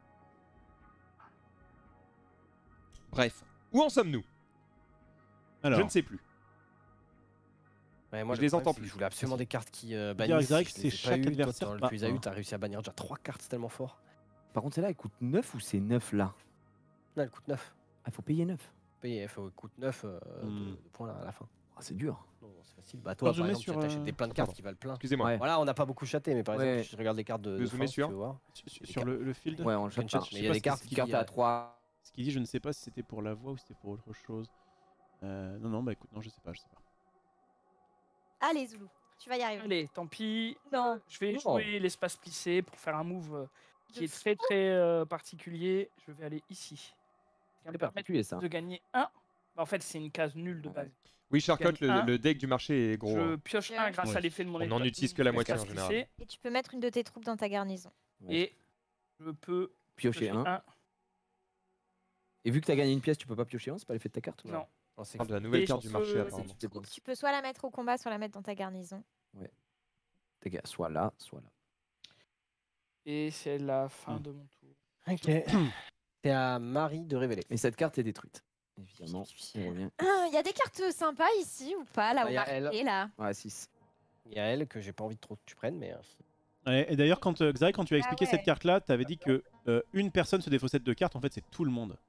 Bref, où en sommes-nous? Alors, Je ne sais plus. Ouais, moi, Je le les problème, entends c'est que plus. Je voulais absolument des cartes qui euh, Dire bannissent. direct, je les ai c'est pas chaque eues. Toi, adversaire dans le pas plus à un. eu, t'as réussi à bannir déjà trois cartes, c'est tellement fort. Par contre, celle-là, elle coûte neuf ou c'est neuf là? Là, elle coûte neuf. Ah, faut payer neuf. Payé, il faut- coûte neuf euh, de- Hmm. de points là, à la fin. Ah, c'est dur. Non, c'est facile. Bah, toi, Alors, je par mets exemple, sur, tu t'achètes euh, des plein de Pardon. cartes qui valent plein. Excusez-moi. Ouais. Voilà, on n'a pas beaucoup chaté, mais par Ouais. exemple, si je regarde les cartes de. Le de zoom fin, est si sûr tu veux voir. sur, sur le, le field, Ouais, on Screenshot, chatte pas. mais il y a des cartes qui qui. cartes à trois. ce qu'il dit, je ne sais pas si c'était pour la voix ou si c'était pour autre chose. Euh, non, non, bah écoute, non, je sais pas, je sais pas. Allez, Zoulou, tu vas y arriver. Allez, tant pis. Non. Je vais Non. jouer l'espace plissé pour faire un move euh, qui De est très très euh, particulier. Je vais aller ici. Ça va C'est me permettre particulier ça. de gagner un. Bah, en fait, c'est une case nulle de base. Oui, Charcotte, le, Un. le deck du marché est gros. Je hein. pioche Ouais. un grâce Ouais. à l'effet de mon On n'en espace- utilise que la moitié, l'espace en général. plissé, Et tu peux mettre une de tes troupes dans ta garnison. Et je peux Piocher piocher un. un. Et vu que t'as gagné une pièce, tu peux pas piocher un, c'est pas l'effet de ta carte? Non. Non, c'est On parle de la nouvelle Et carte sur du marché, ce- apparemment. C'est bon. Tu peux soit la mettre au combat, soit la mettre dans ta garnison. T'es gars, soit là, soit là. Et c'est la fin Hmm. de mon tour. Ok. C'est à Marie de révéler. Mais cette carte est détruite. Évidemment, on revient. Il y a des cartes sympas ici ou pas, là Ah, où y a marqué, elle. là. Ouais, six. Il y a elle que j'ai pas envie de trop que tu prennes, mais. euh, Ouais, et d'ailleurs, quand euh, Xari, quand tu as expliqué ouais. cette carte-là, tu avais dit que euh, une personne se défaussait de deux cartes. En fait, c'est tout le monde.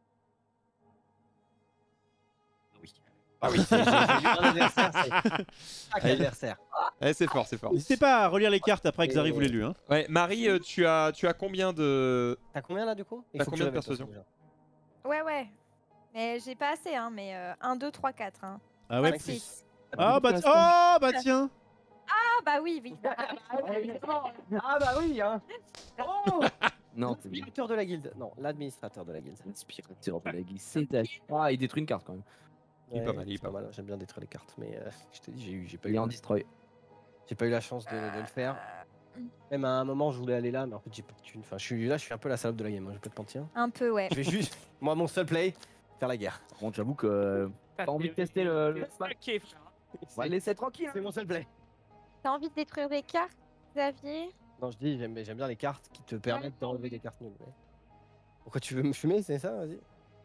Oui. Ah oui, c'est- j'ai j'ai vu un adversaire, c'est chaque Allez. adversaire. Ouais, c'est fort, c'est fort. N'hésitez pas à relire les cartes après que Xari vous les lu. Hein. Ouais, Marie, euh, tu as, tu as combien de. T'as combien là du coup? Il T'as faut que combien tu de révèles, persuasion de toute façon, Ouais, ouais. Mais j'ai pas assez, hein. Mais euh, un, deux, trois, quatre. Hein. Ah ouais. Pas de six. six. Ah bah, ti- oh, bah tiens. Ah bah oui, oui. déjà. Ah bah oui, hein. Oh Non, c'est L'administrateur de la guilde. Non, l'administrateur de la guilde. l'inspirateur de la guise. C'est dash. Ah, il détruit une carte quand même. Il est pas mal, il est c'est pas mal. J'aime bien détruire les cartes, mais euh, je t'ai dit, j'ai eu, j'ai pas Il eu, est en destroy. j'ai pas eu la chance de, de le faire. Même à un moment, je voulais aller là, mais en fait, j'ai pas de thune. Enfin, je suis là, je suis un peu la salope de la game. Hein, je vais pas te mentir. Un peu, ouais. Je vais juste, moi, mon seul play, faire la guerre. Par contre, j'avoue que euh, pas envie de tester le. le... Ok, frère. On va le laisser tranquille. C'est mon seul play. T'as envie de détruire des cartes, Xavier? Non, je dis, j'aime j'aime bien les cartes qui te permettent d'enlever des cartes nulles. mais- Pourquoi tu veux me fumer, c'est ça? Vas-y.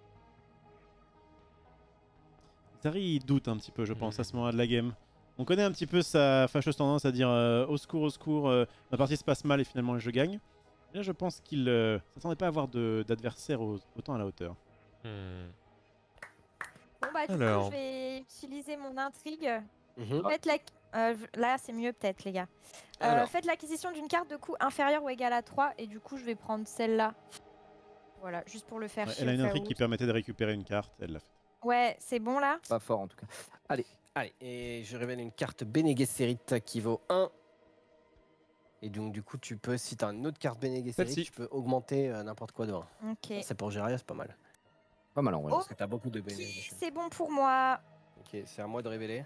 Xari, il doute un petit peu, je pense, à ce moment-là de la game. On connaît un petit peu sa fâcheuse tendance à dire euh, au secours, au secours, euh, ma partie se passe mal et finalement je gagne. Là, je pense qu'il euh, s'attendait pas à avoir de- d'adversaire au- autant à la hauteur. Hmm. Bon bah du Alors. coup, je vais utiliser mon intrigue. Mhm. Faites la... euh, là, c'est mieux peut-être, les gars. Euh, Alors. faites l'acquisition d'une carte de coût inférieur ou égal à trois. Et du coup, je vais prendre celle-là. Voilà, juste pour le faire Ouais, chier elle a au une cas intrigue où. qui permettait de récupérer une carte, elle l'a fait. Ouais, c'est bon là. Pas fort en tout cas. Allez, et je révèle une carte Bene Gesserit qui vaut un. Et donc, du coup, tu peux, si tu as une autre carte Bene Gesserit, Celle-ci. tu peux augmenter euh, n'importe quoi de un. Ok. C'est pour Géraria, c'est pas mal. Pas mal en vrai. Oh, Parce que tu as beaucoup de Bene Ok, Gesserit. c'est bon pour moi. Ok, c'est à moi de révéler.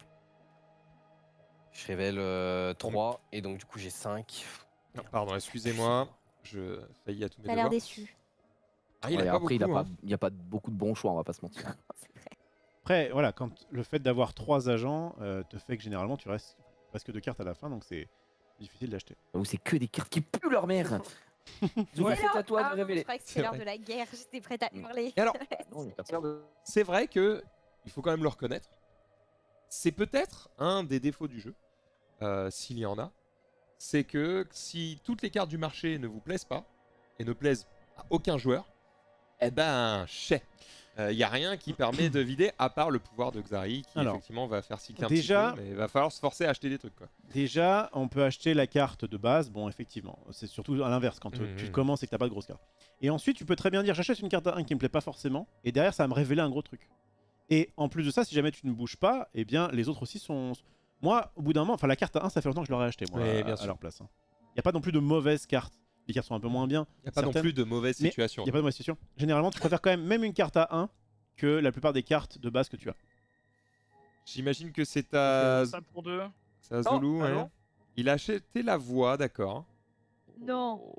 Je révèle euh, trois, et donc, du coup, j'ai cinq. Non, pardon, excusez-moi. Je faillis à tous mes T'as l'air devoirs. déçu. Ah, il Ouais, a pas après, il a beaucoup, pas, hein. il y a pas beaucoup de bons choix, on va pas se mentir. C'est vrai. Après, voilà, quand le fait d'avoir trois agents euh, te fait que généralement tu restes presque deux cartes à la fin, donc c'est difficile d'acheter. Ou c'est que des cartes qui puent leur mère. Du coup, C'est c'est l'heure- à toi Ah de non, révéler. Je croyais que C'est c'était l'heure vrai. de la guerre. J'étais prête à hurler. Et alors, Non, il y a personne de- c'est vrai que, il faut quand même le reconnaître, c'est peut-être un des défauts du jeu, euh, s'il y en a, c'est que si toutes les cartes du marché ne vous plaisent pas, et ne plaisent à aucun joueur, eh ben, chais. Il n'y a rien qui permet de vider, à part le pouvoir de Xari, qui Alors, effectivement va faire cycler un déjà- petit peu, mais il va falloir se forcer à acheter des trucs, quoi. Déjà, on peut acheter la carte de base. Bon, effectivement, c'est surtout à l'inverse quand euh, Mhm. tu commences et que t'as pas de grosse carte. Et ensuite, tu peux très bien dire j'achète une carte à un qui me plaît pas forcément, et derrière, ça va me révéler un gros truc. Et en plus de ça, si jamais tu ne bouges pas, eh bien, les autres aussi sont. Moi, au bout d'un moment, enfin, la carte à un, ça fait longtemps que je l'aurais acheté, moi, Ouais, à, bien à sûr. leur place. Il n'y a pas non plus de mauvaises cartes. Les cartes sont un peu moins bien. Il n'y a pas non Certaines- plus de mauvaise Mais situation. Il n'y a pas de mauvaise situation. Généralement, tu préfères quand même même une carte à un que la plupart des cartes de base que tu as. J'imagine que c'est ta... Ça pour deux. c'est à Oh, Zulu, ouais. allô Il a acheté la voix, d'accord. Non.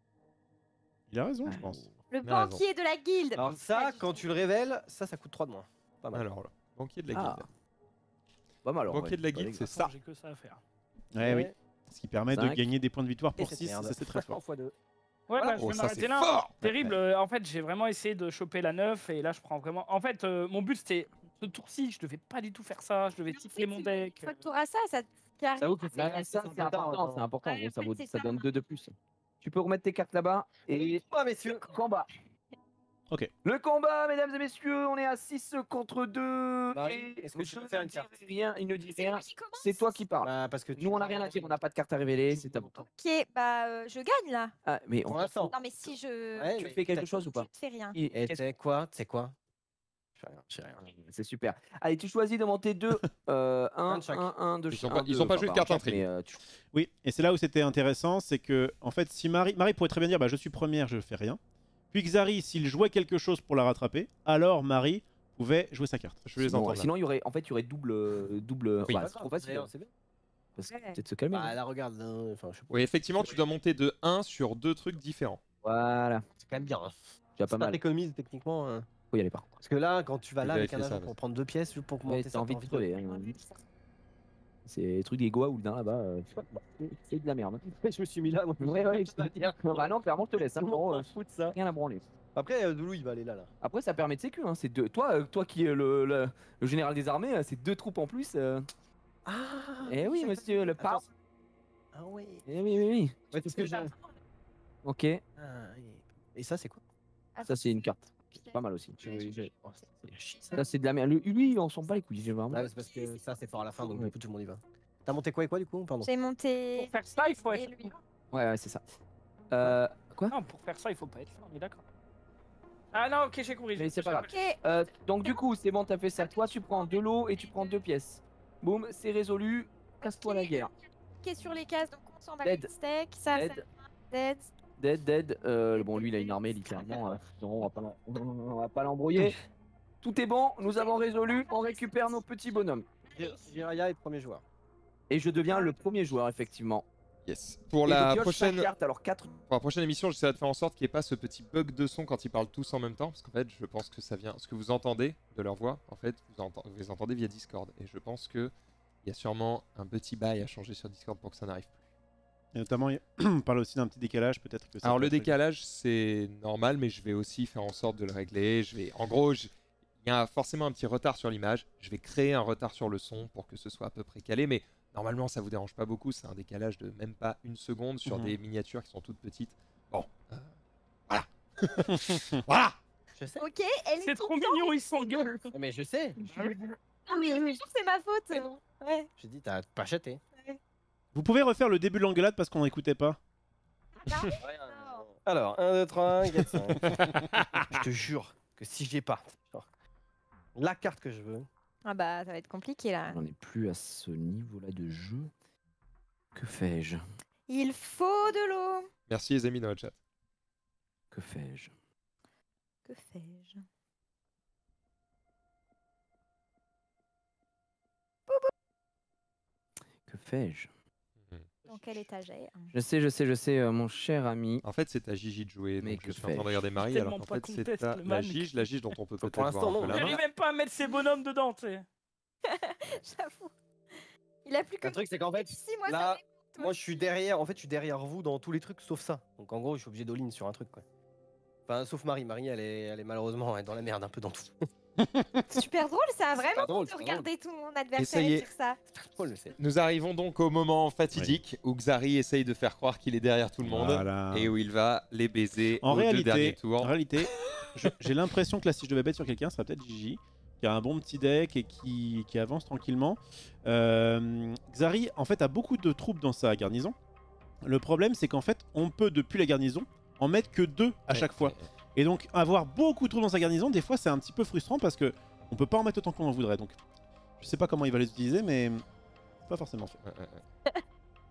Il a raison, je pense. Le Il a raison. banquier de la guilde. Alors, Pas ça, du quand tout. tu le révèles, ça, ça coûte trois de moins. Pas mal. Alors, là, banquier de la Ah. guilde. Pas mal en Banquier vrai. de la Pas guilde, dégueu. c'est ça. J'ai que ça à faire. Ouais, oui. Ce qui permet de Cinq. gagner des points de victoire Et pour cette six, merde. ça c'est très fort. fois deux. Ouais, Voilà. bah, je Oh, vais ça, m'arrêter c'est là. fort. Terrible. euh, En fait, j'ai vraiment essayé de choper la neuf et là, je prends vraiment. En fait, euh, mon but c'était ce tour-ci. Je devais pas du tout faire ça. Je devais Non, siffler mais mon tu- deck. Une fois que tu auras ça, ça carré. Ça vaut que Là, ça, c'est important, c'est important. Ouais, gros, ça, après, vaut- c'est ça ça. donne deux de plus. Tu peux remettre tes cartes là-bas et. Combat, messieurs. Combat. Ok. Le combat, mesdames et messieurs, on est à six contre deux. Marie, et est-ce que je tu veux ne faire une dis carte rien, il ne dit C'est rien. moi qui commence. C'est toi qui parles. Bah, parce que tu- Nous, on n'a rien à dire, on n'a pas de carte à révéler, c'est à vous. Ok, bah euh, je gagne là. Ah, mais on Pour l'instant. Non mais si je. Ouais, tu mais fais quelque t'as- chose ou pas Tu te fais rien. Et- Et tu qu'est-ce- sais quoi Tu sais quoi Je fais rien, je fais rien. C'est super. Allez, tu choisis de monter deux. Euh, un, Un de chaque. un, un de Ils ont chaque- pas- un, ils deux, ont pas enfin, joué de un carte chaque, intrigue. mais, euh, tu- Oui, et c'est là où c'était intéressant, c'est que en fait, si Marie, Marie pourrait très bien dire bah je suis première, je fais rien. Puis Xari, s'il jouait quelque chose pour la rattraper, alors Marie pouvait jouer sa carte. Je vais les sinon, entendre. là. sinon, il y aurait, en fait, il y aurait double, euh, double. Oui. Bah, c'est trop facile. D'ailleurs, hein. c'est bien. Parce que Ouais. peut-être se calmer. Bah, hein. là, regarde. hein, Enfin, je sais pas. Oui, effectivement, tu dois monter de un sur deux trucs différents. Voilà, C'est quand même bien. Hein. déjà pas Ça mal. t'économise techniquement. hein. Faut y aller par contre. Parce que là, quand tu vas Je là vais avec un vérifier ça, agent pour vas-y. prendre deux pièces juste pour Ouais, commenter t'as ça, envie de crever. hein. C'est les trucs des Goa ou le Dain là-bas. euh, c'est de la merde. Je me suis mis là, moi. Ouais, ouais, je peux te dire. Bah non, clairement, je te laisse. Hein, gros, euh, foutre ça. rien à branler. Après, euh, Doulou, il va aller là. là. Après, ça permet de sécu. Hein. C'est deux... toi, euh, toi qui es le, le, le général des armées, euh, c'est deux troupes en plus. euh, Ah Eh oui, j'avais pas monsieur, vu. le Attends, pape. Ah ouais. Eh oui, oui, oui. Ouais, c'est ce que j'ai. Ok, Ah, oui. Et ça, c'est quoi? ça c'est une carte. C'est pas mal aussi. Je- je- oh, ça, c'est shit, ça. Ça c'est de la merde. Lui, lui, on s'en bat les couilles, j'ai vraiment. Ouais, c'est parce que ça, c'est fort à la fin, donc Ouais. du coup, tout le monde y va. T'as monté quoi et quoi, du coup? Pardon. J'ai monté. Pour faire ça, il faut Et être. lui. Ouais, ouais, c'est ça. Euh, quoi? Non, pour faire ça, il faut pas être là, on est d'accord. Ah non, ok, j'ai compris. Mais c'est pas grave. Ok. Euh, donc du coup, c'est bon, t'as fait ça. Toi, tu prends de l'eau et tu prends deux pièces. Boum, c'est résolu. Casse-toi la guerre. Cliquez sur les cases, donc on s'en bat Dead. les steaks. Ça, ça. Dead. Dead. Dead, dead. Euh, bon, lui, il a une armée, littéralement. euh, non, on va pas l'en- on va pas l'embrouiller. Tout est bon, nous avons résolu. On récupère nos petits bonhommes. Jiraya est premier joueur. Et je deviens le premier joueur, effectivement. Yes. Pour Et je la pioche prochaine. cinq cartes, alors quatre. Pour la prochaine émission, j'essaierai de faire en sorte qu'il n'y ait pas ce petit bug de son quand ils parlent tous en même temps. Parce qu'en fait, je pense que ça vient. Ce que vous entendez de leur voix, en fait, vous, enten- vous les entendez via Discord. Et je pense qu'il y a sûrement un petit bail à changer sur Discord pour que ça n'arrive plus. Et notamment, il- on parle aussi d'un petit décalage, peut-être que ça Alors, peut le être- décalage, c'est normal, mais je vais aussi faire en sorte de le régler. Je vais. En gros, je- il y a forcément un petit retard sur l'image. Je vais créer un retard sur le son pour que ce soit à peu près calé. Mais normalement, ça vous dérange pas beaucoup. C'est un décalage de même pas une seconde sur Mhm. des miniatures qui sont toutes petites. Bon. euh, voilà. Voilà. Je sais. Ok, elle est C'est tout trop le temps. mignon, ils s'engueulent. Mais je sais. Ah, mais je trouve que c'est ma faute. Ouais. J'ai dit, t'as pas chaté. Vous pouvez refaire le début de l'engueulade parce qu'on n'écoutait pas. Alors, un, deux, trois, quatre, cinq. Je te jure que si j'ai pas genre, la carte que je veux, Ah bah, ça va être compliqué là. On n'est plus à ce niveau-là de jeu. Que fais-je? Il faut de l'eau. Merci les amis dans le chat. Que fais-je? Que fais-je? Que fais-je? Dans quelle étagère? Je sais, je sais, je sais, euh, mon cher ami. En fait, c'est à Gigi de jouer. Mais Donc je que suis en train de fais-je? regarder Marie, Tellement alors qu'en pas fait, c'est conteste à le la man. Gige, la Gige dont on peut Pour peut-être l'instant, voir un peu non. la Il main. arrive même pas à mettre ses bonhommes dedans, tu sais. J'avoue. Il a plus que. Le truc, c'est qu'en fait, Si, moi, là, ça m'écoute. moi, je suis derrière. En fait, je suis derrière vous dans tous les trucs sauf ça. Donc, en gros, je suis obligé d'all-in sur un truc, quoi. Enfin, sauf Marie. Marie, elle est, elle est malheureusement elle est dans la merde un peu dans tout. C'est super drôle, ça, C'est vraiment, pas drôle, de c'est pas regarder tout mon adversaire Et ça y et est. dire ça. Paul le sait. Nous arrivons donc au moment fatidique où Xari essaye de faire croire qu'il est derrière tout le monde Voilà. et où il va les baiser En aux deux derniers réalité, tours. en réalité je- j'ai l'impression que là, si je devais bet sur quelqu'un, ça serait peut-être Gigi, qui a un bon petit deck et qui, qui avance tranquillement. Euh, Xari, en fait, a beaucoup de troupes dans sa garnison. Le problème, c'est qu'en fait, on peut, depuis la garnison, en mettre que deux à Ouais, chaque fois. ouais, ouais. Et donc, avoir beaucoup de troupes dans sa garnison, des fois, c'est un petit peu frustrant parce que on peut pas en mettre autant qu'on en voudrait. Donc, je sais pas comment il va les utiliser, mais c'est pas forcément fait. Ouais, ouais, ouais.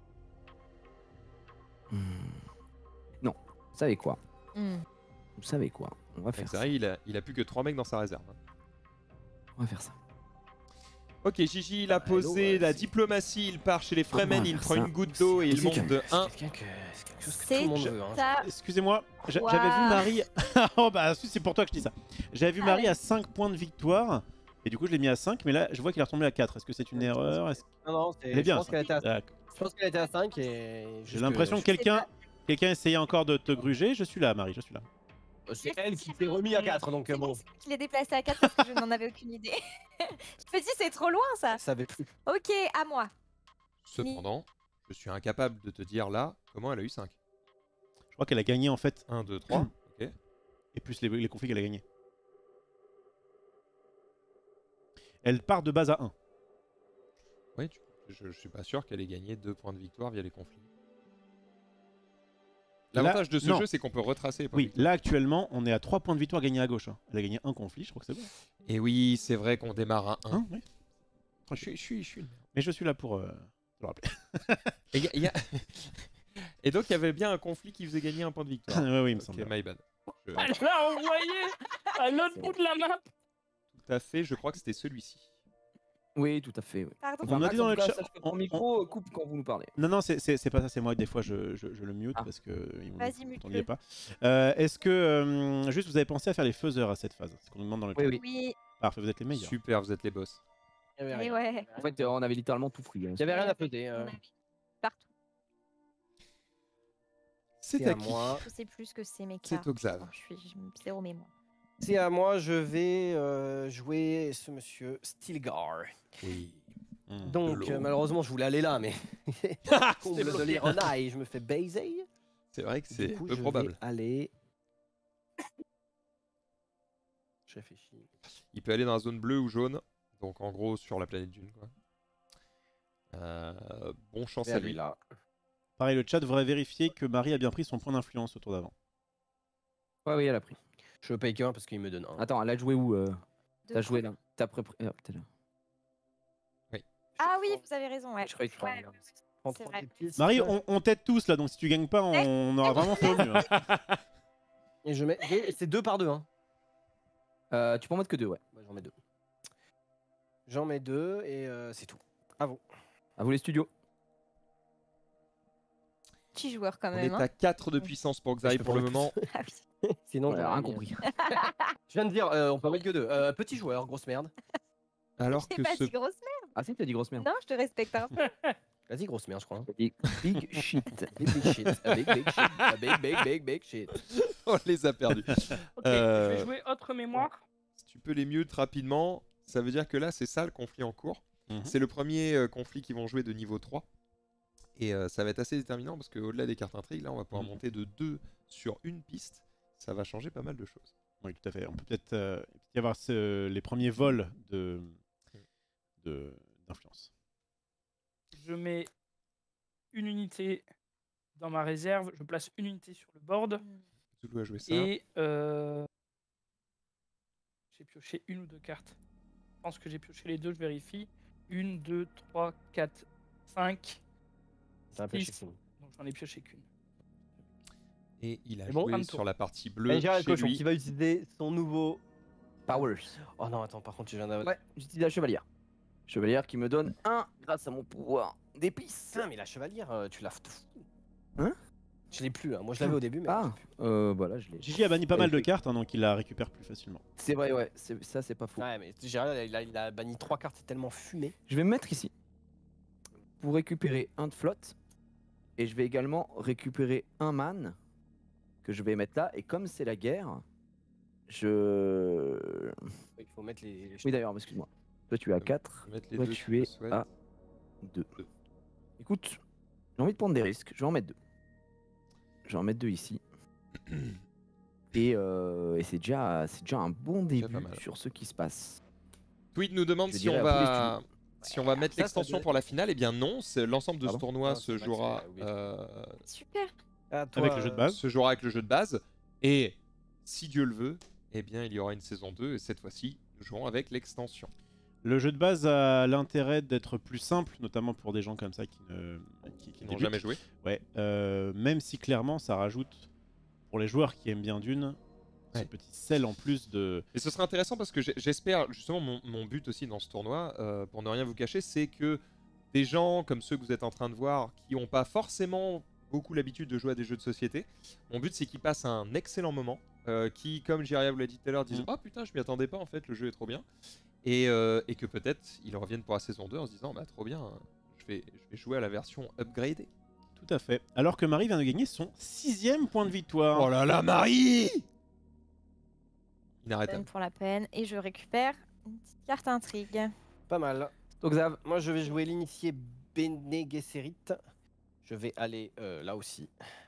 Hmm. Non, vous savez quoi? Hmm. Vous savez quoi? On va faire ça. Xari, il a, il a plus que trois mecs dans sa réserve. hein. On va faire ça. Ok, Gigi, il a Ah, posé hello, la euh, diplomatie, il part chez les Comment Fremen, on va il faire prend ça? une goutte d'eau et il C'est monte quelqu'un- de un. C'est quelqu'un que- c'est quelque chose que tout C'est le monde veut. Hein. ça. Excusez-moi, j'a- Quoi j'avais vu Marie. oh bah, c'est pour toi que je dis ça. J'avais vu Ah Marie ouais. à cinq points de victoire. Et du coup, je l'ai mis à cinq. Mais là, je vois qu'il est retombé à quatre. Est-ce que c'est une erreur? Est-ce- Non, non, c'est- Elle est bien, je pense ça. qu'elle était à D'accord. Je pense qu'elle était à cinq et. J'ai l'impression que quelqu'un quelqu'un essayait encore de te gruger. Je suis là, Marie, je suis là. c'est elle qui s'est remis à quatre, donc euh, bon. Je l'ai déplacé à quatre parce que je n'en avais aucune idée. Je me dis, c'est trop loin ça. Ça avait plus. Ok, à moi. Cependant, je suis incapable de te dire là comment elle a eu cinq. Je crois qu'elle a gagné en fait. un, deux, trois. Ok. Et plus les, les conflits qu'elle a gagné. Elle part de base à un. Oui, tu- je, je suis pas sûr qu'elle ait gagné deux points de victoire via les conflits. L'avantage de ce non. jeu, c'est qu'on peut retracer les points de Oui, victoire. là actuellement, on est à trois points de victoire gagnés à gauche. hein. Elle a gagné un conflit, je crois que c'est bon. Et oui, c'est vrai qu'on démarre à un. Hein, oui. Je suis, je suis, je suis. Mais je suis là pour euh, te le rappeler. Et, y a- y a- Et donc, il y avait bien un conflit qui faisait gagner un point de victoire. oui, oui, il me Ok, semble. my bad. Je- Elle l'a envoyé à l'autre bout de la map. Tout à fait, je crois que c'était celui-ci. Oui, tout à fait. Oui. Pardon. On a dit dans le chat- Sache que on- ton micro coupe quand vous nous parlez. Non, non, c'est- c'est c'est pas ça, c'est moi. Des fois, je, je, je le mute Ah. parce que il- Vas-y, vous mute-le. entendiez pas. Euh, Est-ce que, euh, juste, vous avez pensé à faire les faiseurs à cette phase? C'est ce qu'on nous demande dans le chat. Oui, oui. Oui, Parfait, vous êtes les meilleurs. Super, vous êtes les boss. Il y avait et rien. ouais. En fait, euh, on avait littéralement tout pris. hein. Il y avait rien à peser. On euh. a mis partout. C'est C'est à à qui moi. Je sais plus ce que c'est mes C'est cartes. au Xav. Je suis je- zéro mémoire. C'est à moi, je vais euh, jouer ce monsieur Stilgar. Oui. Hmm. Donc l'eau. euh, malheureusement je voulais aller là, mais C'est comble de bloqué. l'Irona et je me fais baiser. C'est vrai que Du c'est coup, peu je probable. vais aller. Je réfléchis. Il peut aller dans la zone bleue ou jaune, donc en gros sur la planète Dune. Quoi. Euh, bon chance Je vais à aller lui. là. Pareil, le chat devrait vérifier que Marie a bien pris son point d'influence au tour d'avant. Ouais, oui, elle a pris. Je paye qu'un parce qu'il me donne un. Attends, elle a joué où euh De T'as joué quoi là T'as pré... hop, t'es là. Ah oui, vous avez raison, ouais. Je croyais que tu Ouais, parlais. ouais, C'est Prends c'est trois vrai. des pistes. Marie, on, on t'aide tous là, donc si tu gagnes pas, on, on aura vraiment fait au mieux. hein. Et je mets. et C'est deux par deux, hein. Euh, tu peux en mettre que deux, ouais. Ouais, j'en mets deux. J'en mets deux et euh, c'est tout. À vous. À vous les studios. Petit joueur quand On même. est hein. à quatre de puissance pour Xai je peux pour pas le mettre moment. Ah oui. Sinon, Ouais, j'aurais rien mis, euh, compris. Je viens de dire, euh, on peut en mettre que deux. Euh, petit joueur, grosse merde. Alors J'ai que pas ce dit grosse merde. Ah si, t'as dit grosse merde. Non, je te respecte un peu. Vas-y, grosse merde, je crois. hein. T'as dit big shit. Big, big shit. A big, big shit. A big, big, big, big shit. on les a perdus. Ok, Euh, je vais jouer autre mémoire. Si tu peux les mute rapidement, ça veut dire que là c'est ça le conflit en cours. Mhm. C'est le premier euh, conflit qu'ils vont jouer de niveau trois. Et euh, ça va être assez déterminant parce qu'au-delà des cartes intrigues, là on va pouvoir Mhm. monter de deux sur une piste. Ça va changer pas mal de choses. Oui, tout à fait. On peut peut-être euh, y avoir ce- les premiers vols de de- d'influence. Je mets une unité dans ma réserve. Je place une unité sur le board. Zulu a joué ça. Et euh, j'ai pioché une ou deux cartes. Je pense que j'ai pioché les deux, je vérifie. Une, deux, trois, quatre, cinq. C'est un peu six. chic. Donc j'en ai pioché qu'une. Et il a C'est bon joué Fin de tour. sur la partie bleue Allez, Gérald chez Cochon lui. qui va utiliser son nouveau. Powers. Oh non, attends, par contre, tu viens d'avoir. Ouais, j'utilise la chevalière. Chevalière qui me donne un grâce à mon pouvoir d'épices. Putain, mais la chevalière, euh, tu l'as. f- Hein Je l'ai plus, hein. Moi je l'avais au début, mais. Ah, euh, voilà, je l'ai. Gigi a banni pas mal de cartes, hein, donc il la récupère plus facilement. C'est vrai, ouais, c'est- ça c'est pas faux. Ouais, mais Gérald, il a, il a banni trois cartes, c'est tellement fumé. Je vais me mettre ici pour récupérer un de flotte. Et je vais également récupérer un man que je vais mettre là. Et comme c'est la guerre, je. Il faut mettre les. les Oui, d'ailleurs, excuse-moi. Toi, tu es à quatre. Mettre les Toi, deux tu si es le souhaites. à deux. Deux. Écoute, j'ai envie de prendre des risques. Je vais en mettre deux. Je vais en mettre deux ici. Et, euh, et c'est déjà, c'est déjà un bon Déjà début pas mal. sur ce qui se passe. Tweed nous demande Je si dirais on à tous les va si on va mettre Ça, ça l'extension doit- pour la finale. Eh bien non, c'est- l'ensemble de Ah ce bon tournoi Non, se c'est Max, jouera il a oublié. euh, Super. Ah, toi, Avec le jeu de euh, base. se jouera avec le jeu de base. Et si Dieu le veut, eh bien il y aura une saison deux. Et cette fois-ci, nous jouerons avec l'extension. Le jeu de base a l'intérêt d'être plus simple, notamment pour des gens comme ça qui ne qui, qui Qui n'ont débutent. jamais joué. Ouais, euh, même si clairement ça rajoute pour les joueurs qui aiment bien Dune ce Ouais. petit sel en plus de. Et ce sera intéressant parce que j'ai- j'espère, justement, mon, mon but aussi dans ce tournoi, euh, pour ne rien vous cacher, c'est que des gens comme ceux que vous êtes en train de voir, qui n'ont pas forcément beaucoup l'habitude de jouer à des jeux de société, mon but c'est qu'ils passent un excellent moment, euh, qui, comme Jiria vous l'a dit tout à l'heure, disent Mm. « Oh putain, je m'y attendais pas en fait, le jeu est trop bien ». Et, euh, et que peut-être ils reviennent pour la saison deux en se disant « Bah trop bien, hein, je vais, je vais jouer à la version upgradée ». Tout à fait. Alors que Marie vient de gagner son sixième point de victoire. Oh là là, Marie Peine Inarrêtable. pour la peine. Et je récupère une petite carte intrigue. Pas mal. Xav, Moi, je vais jouer l'initié Bene Gesserit. Je vais aller euh, là aussi.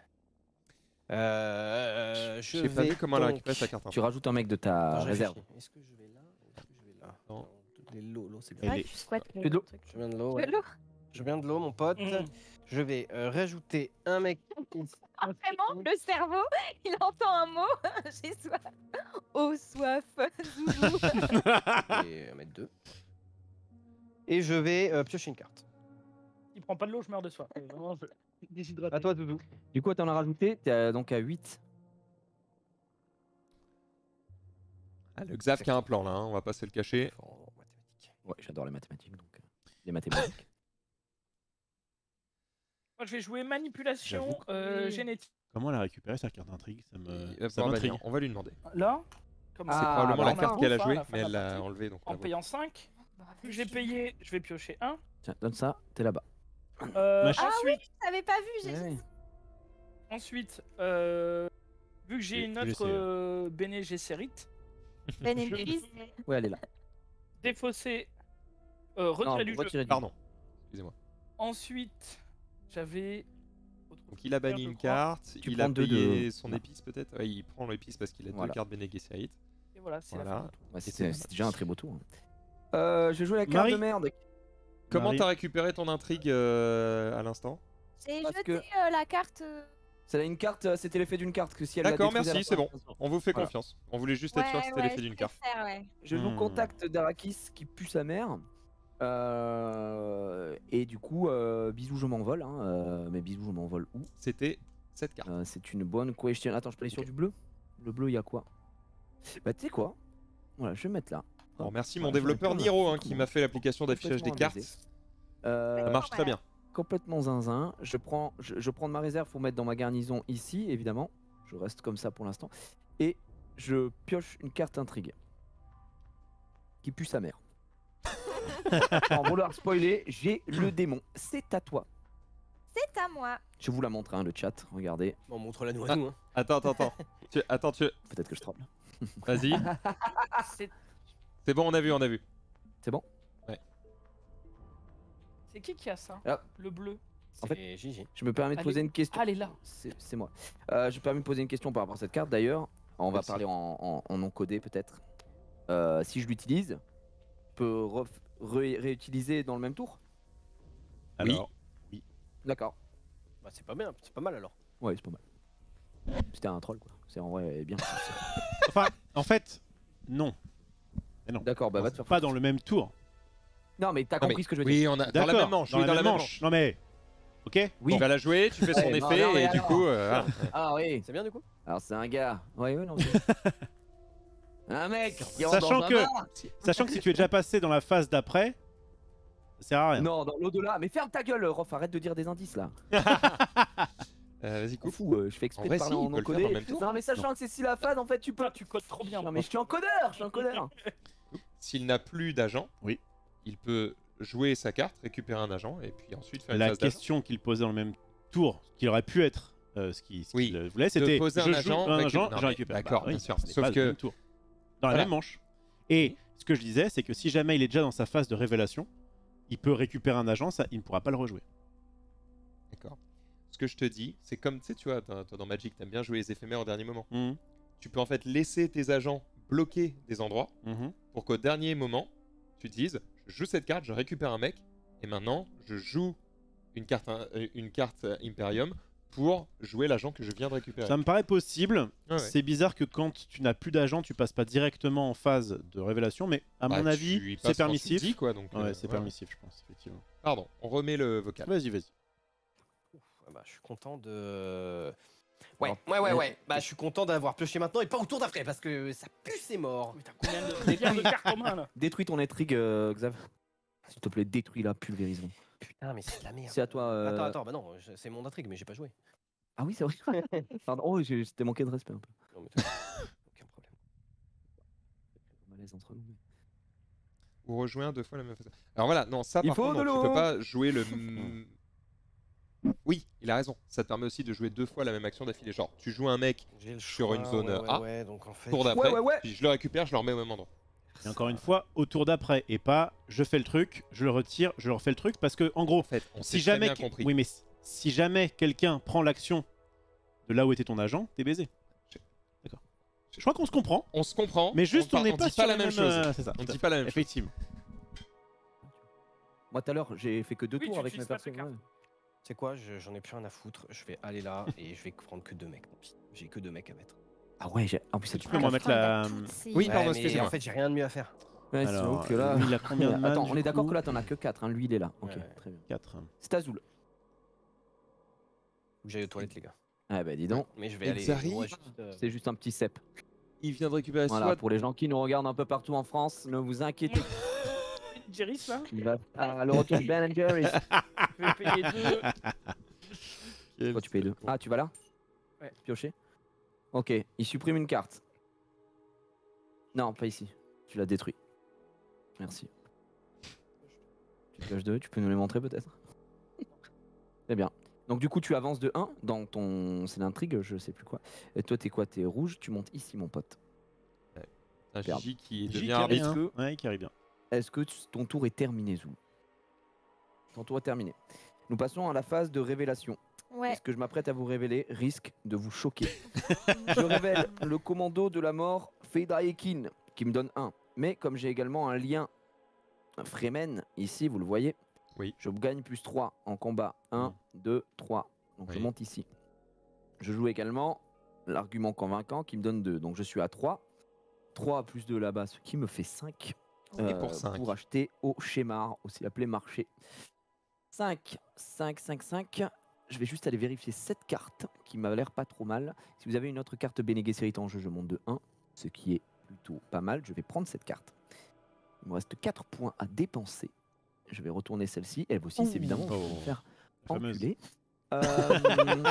Euh, je J'ai pas vais vu comment elle a donc- récupéré sa carte. tu rajoutes un mec de ta Attends, je réserve. réfléchis. Est-ce que je vais là ou est-ce que je vais là Non. Les lots, lots, c'est C'est bien. vrai Elle que tu squattes Tu le veux de l'eau truc. Je viens de l'eau. Tu veux ouais. de l'eau Je viens de l'eau, mon pote. Mm. Je vais euh, rajouter un mec. Ah, vraiment, le cerveau, il entend un mot. J'ai soif. Oh, soif. Zouzou. et euh, mettre deux. Et je vais euh, piocher une carte. Il prend pas de l'eau, je meurs de soif. Euh, Vraiment, je... déshydraté. À toi, Doudou. Du coup, t'en as rajouté, t'es à- donc à huit. Ah, le Xav qui a un plan là, hein, on va pas se le cacher. En mathématiques. Ouais, j'adore les mathématiques, donc euh, les mathématiques. Moi, je vais jouer manipulation J'avoue que- euh, Oui. génétique. Comment elle a récupéré sa carte d'intrigue Ça Il me va ça pouvoir m'intrigue. bannir. On va lui demander. Là, comme Ah, C'est ça, probablement bah, la on a carte un qu'elle a ouf, hein, à jouée, la fin mais de la elle l'a partie. enlevée. Donc en la payant cinq. Bah, Vu que j'ai vas-y. payé, je vais piocher un. Tiens, donne ça, t'es là-bas. Euh, Mach- Ah ensuite, Je t'avais pas vu, j'ai Ouais. juste. ensuite euh, vu que j'ai Tu- une tu autre laissais, euh, Bene Gesserit, Ben Je- and Please. Ouais, elle est là. défausser Euh, retrait Non, du jeu. retirer du Pardon. Excusez-moi. Ensuite, j'avais. autre Donc chose il a à faire, banni je une crois. carte, Tu il a prends deux payé de- son Non. épice peut-être. Ouais, il prend l'épice parce qu'il a Voilà. deux cartes Bene Gesserit. Et voilà, c'est la Voilà. fin du tour. Ouais, c'est C'était pas c'était mal. déjà un très beau tour. hein. Euh, J'ai joué la carte Marie de merde. Comment Marie. t'as récupéré ton intrigue euh, à l'instant? J'ai Parce jeté que- euh, la carte. euh, C'est une carte, euh, c'était l'effet d'une carte que si elle la D'accord, détruisait à la merci, c'est fin, bon. ça se- On vous fait Voilà. confiance. On voulait juste être sûr que Ouais, c'était ouais, l'effet je d'une carte. préfère, ouais. Je joue Hmm. contact d'Arakis qui pue sa mère. Euh, et du coup, euh, bisous, je m'envole. Hein, euh, mais bisous, je m'envole où C'était cette carte. Euh, C'est une bonne question. Attends, je peux aller sur Ok. du bleu. Le bleu, il y a quoi? Bah, tu sais quoi? Voilà, je vais mettre là. Alors, merci Voilà, mon j'en ai développeur plein à Niro hein, foutre, qui moi. m'a fait l'application d'affichage des Complètement cartes. amusé. Euh, Ça marche très bien. Complètement zinzin. Je prends, je, je prends de ma réserve pour mettre dans ma garnison ici, évidemment. Je reste comme ça pour l'instant. Et je pioche une carte intrigue. Qui pue sa mère. Sans vouloir spoiler, j'ai le démon. C'est à toi. C'est à moi. Je vous la montre, hein, le chat. Regardez. Bon, montre-la nous à Ah. nous. Hein. Attends, attends, attends. tu... Attends, tu... Peut-être que je tremble. Vas-y. C'est C'est bon, on a vu, on a vu. C'est bon? c'est qui qui a ça? Ah. Le bleu. En C'est Gigi. Je me permets de Allez. poser une question. Ah, elle est là. C'est c'est moi. Euh, je me permets de poser une question par rapport à cette carte d'ailleurs. On va Merci. parler en, en, en non codé peut-être. Euh, si je l'utilise, je peux ref- ré- réutiliser dans le même tour? Alors, D'accord. Bah, c'est pas bien, c'est pas mal alors. Ouais, c'est pas mal. C'était un troll quoi. C'est en vrai bien. enfin, en fait, non. D'accord, bah va te faire Pas foutre. dans le même tour. Non mais t'as Non, compris mais- ce que je veux dire. Oui, on a... dans la D'accord, même manche. Dans oui, la même manche. Non mais, ok. Oui. Tu vas la jouer, tu fais son Ouais, non, effet non, mais et du alors. coup, euh, voilà. Ah oui. C'est bien du coup? Alors c'est un gars. Ouais ouais non. Un mec qui rentre Sachant dans un que- bar. Sachant que si tu es déjà passé dans la phase d'après, ça sert à rien. Non, dans l'au-delà. Mais ferme ta gueule, Rof. Arrête de dire des indices là. Euh, Vas-y, C'est coupe. fou. euh, je fais exprès En vrai, de parler si, en il peut non le faire codé. dans le même tour. Non mais sachant que c'est si la phase en fait tu peux. Toi, tu codes trop bien. Non mais je suis en codeur, je suis en codeur. S'il n'a plus d'agent, Oui. il peut jouer sa carte, récupérer un agent et puis ensuite faire une La phase d'agent. question qu'il posait dans le même tour, ce qu'il aurait pu être, euh, ce qu'il ce Oui. qu'il voulait, De c'était poser un je joue agent, un récup- agent, non, je mais récupère. d'accord, Bah oui, bien sûr. ce n'est Sauf pas le que- même tour. Dans la Voilà. même manche. Et ce que je disais, c'est que si jamais il est déjà dans sa phase de révélation, il peut récupérer un agent, ça, il ne pourra pas le rejouer. D'accord. Ce que je te dis, c'est comme, tu sais, tu vois, toi toi, dans Magic, t'aimes bien jouer les éphémères au dernier moment. Mhm. Tu peux en fait laisser tes agents bloquer des endroits Mhm. pour qu'au dernier moment, tu te dises, je joue cette carte, je récupère un mec, et maintenant, je joue une carte, euh, une carte euh, Imperium pour jouer l'agent que je viens de récupérer. Ça me paraît possible. Ouais, ouais. C'est bizarre que quand tu n'as plus d'agent, tu passes pas directement en phase de révélation, mais à Bah, mon tu avis, y passes c'est quand tu permissif. dis, quoi, donc, Ouais, euh, c'est voilà. permissif, je pense, effectivement. Pardon, on remet le vocal. Vas-y, vas-y. Ah bah, je suis content de. Ouais, Alors, ouais, ouais, mais- ouais. Bah, je suis content d'avoir pioché maintenant et pas au tour d'après parce que ça pue, c'est mort. Mais t'as combien de, combien de cartes en main là? Détruis ton intrigue, euh, Xav. S'il te plaît, détruis-la, pulvérisons. Putain, mais c'est de la merde. C'est à toi. euh, Attends, attends, bah non, je- c'est mon intrigue, mais j'ai pas joué. Ah oui, c'est vrai. Pardon. Oh, j'ai- j'étais manqué de respect un peu. Non, mais toi, aucun problème. Malaise entre nous. mais- Ou rejouer un deux fois la même façon. Alors voilà, non, ça Il par faut contre, de non, tu peux l'eau. pas jouer le. m- Oui, il a raison. Ça te permet aussi de jouer deux fois la même action d'affilée. Genre, tu joues un mec J'ai le Sur une choix, zone ouais, ouais, A, ouais, donc en fait. tour d'après, ouais, ouais. puis je le récupère, je le remets au même endroit. Et encore une fois, au tour d'après, et pas je fais le truc, je le retire, je le refais le truc, parce que en gros, En fait, on si s'est très jamais, bien compris. oui, mais si- si jamais quelqu'un prend l'action de là où était ton agent, t'es baisé. Je- D'accord. Je crois qu'on se comprend, On se comprend, mais juste on par- n'est on pas dit sur pas la les même mêmes, chose. euh, c'est ça. On tout à dit fait. pas la même chose. Effectivement. Moi, tout à l'heure, j'ai fait que deux Oui, tours tu avec mes utilises pas ta persos. carte. ouais. Tu sais quoi, je- j'en ai plus rien à foutre. Je vais aller là et je vais prendre que deux mecs. Tant pis. J'ai que deux mecs à mettre. Ah ouais, j'ai. En plus, ça Tu peux me remettre la. Oui, pardon, mais excusez-moi. en fait, j'ai rien de mieux à faire. Ouais, Alors, c'est que là. lui, il a combien de man, Attends, du on est d'accord coup que là, t'en as que quatre. Hein. Lui, il est là. Ok, Ouais, ouais. très bien. quatre. C'est Azul. Faut que j'aille aux toilettes, les gars. Ah bah dis donc, Mais je vais Et aller. Xari moi, juste, euh, c'est juste un petit cep. Il vient de récupérer Voilà, soit pour les gens qui nous regardent un peu partout en France, ne vous inquiétez pas. Jerry's là? Il va- Ah, le retour de Ben and Jerry's. Je vais payer deux. Toi, tu payes deux. Ah, tu vas là? Ouais. Piocher? Ok, il supprime une carte. Non, pas ici. Tu l'as détruit. Merci. Tu pioches deux, tu peux nous les montrer peut-être? Très bien. Donc du coup, tu avances de un dans ton... C'est l'intrigue, je sais plus quoi. Et toi, t'es quoi? T'es rouge, tu montes ici, mon pote. un Merde. Gigi qui J devient qui arbitre. arrive arbitre. bien. Ouais, qui arrive bien. est-ce que tu- ton tour est terminé, Zou? Ton tour est terminé. Nous passons à la phase de révélation. Ouais. Ce que je m'apprête à vous révéler risque de vous choquer. Je révèle le commando de la mort Fedaikin, qui me donne un. Mais comme j'ai également un lien Fremen, ici, vous le voyez, Oui. je gagne plus trois en combat. un, Mm. deux, trois. Donc je Oui. monte ici. Je joue également l'argument convaincant qui me donne deux. Donc je suis à trois. trois plus deux là-bas, ce qui me fait cinq. Et pour cinq. Pour acheter au schémar, aussi appelé marché. cinq, cinq, cinq, cinq. Je vais juste aller vérifier cette carte qui m'a l'air pas trop mal. Si vous avez une autre carte Bene Gesserit en jeu, je monte de un, ce qui est plutôt pas mal. Je vais prendre cette carte. Il me reste quatre points à dépenser. Je vais retourner celle-ci. Elle aussi, c'est évidemment, je vais me Oh. faire La fameuse. enculer. Euh,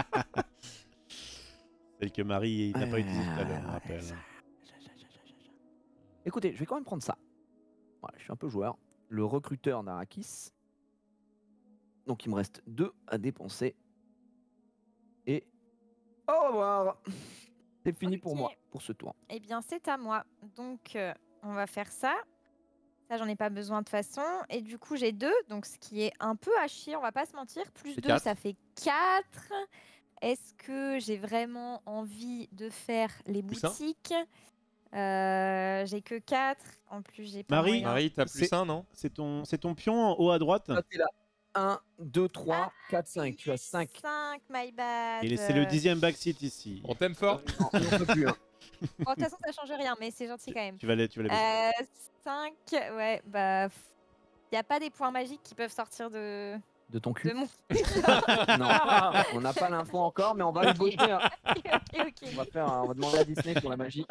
Celle que Marie n'a pas utilisée tout à l'heure, on Ah, rappelle. ça, ça, ça, ça, ça, ça. Écoutez, je vais quand même prendre ça. Voilà, je suis un peu joueur. Le recruteur d'Arakis. Donc il me reste deux à dépenser. Et au revoir. C'est fini pour Ok. moi, pour ce tour. Eh bien, c'est à moi. Donc, euh, on va faire ça. Ça, j'en ai pas besoin de toute façon. Et du coup, j'ai deux. Donc, ce qui est un peu à chier, on va pas se mentir. Plus C'est deux, quatre. ça fait quatre. Est-ce que j'ai vraiment envie de faire les Plus un. boutiques? Euh, J'ai que quatre. En plus, j'ai pas Marie, moyen. Marie, t'as plus C'est- un, non? C'est ton, c'est ton pion en haut à droite. Ah, t'es là. un, deux, trois, quatre, cinq. Tu as cinq. cinq, my bad. Et c'est le dixième backseat ici. On t'aime fort. Non, on n'en peut plus. Hein. Bon, de toute façon, ça change rien, mais c'est gentil quand même. Tu vas les, tu vas les baisser. Euh, cinq, ouais, bah. Il n'y a pas des points magiques qui peuvent sortir de, De ton de cul. mon. Non, on n'a pas l'info encore, mais on va le bosser. Hein. ok, ok. On va faire, un- on va demander à Disney pour la magie.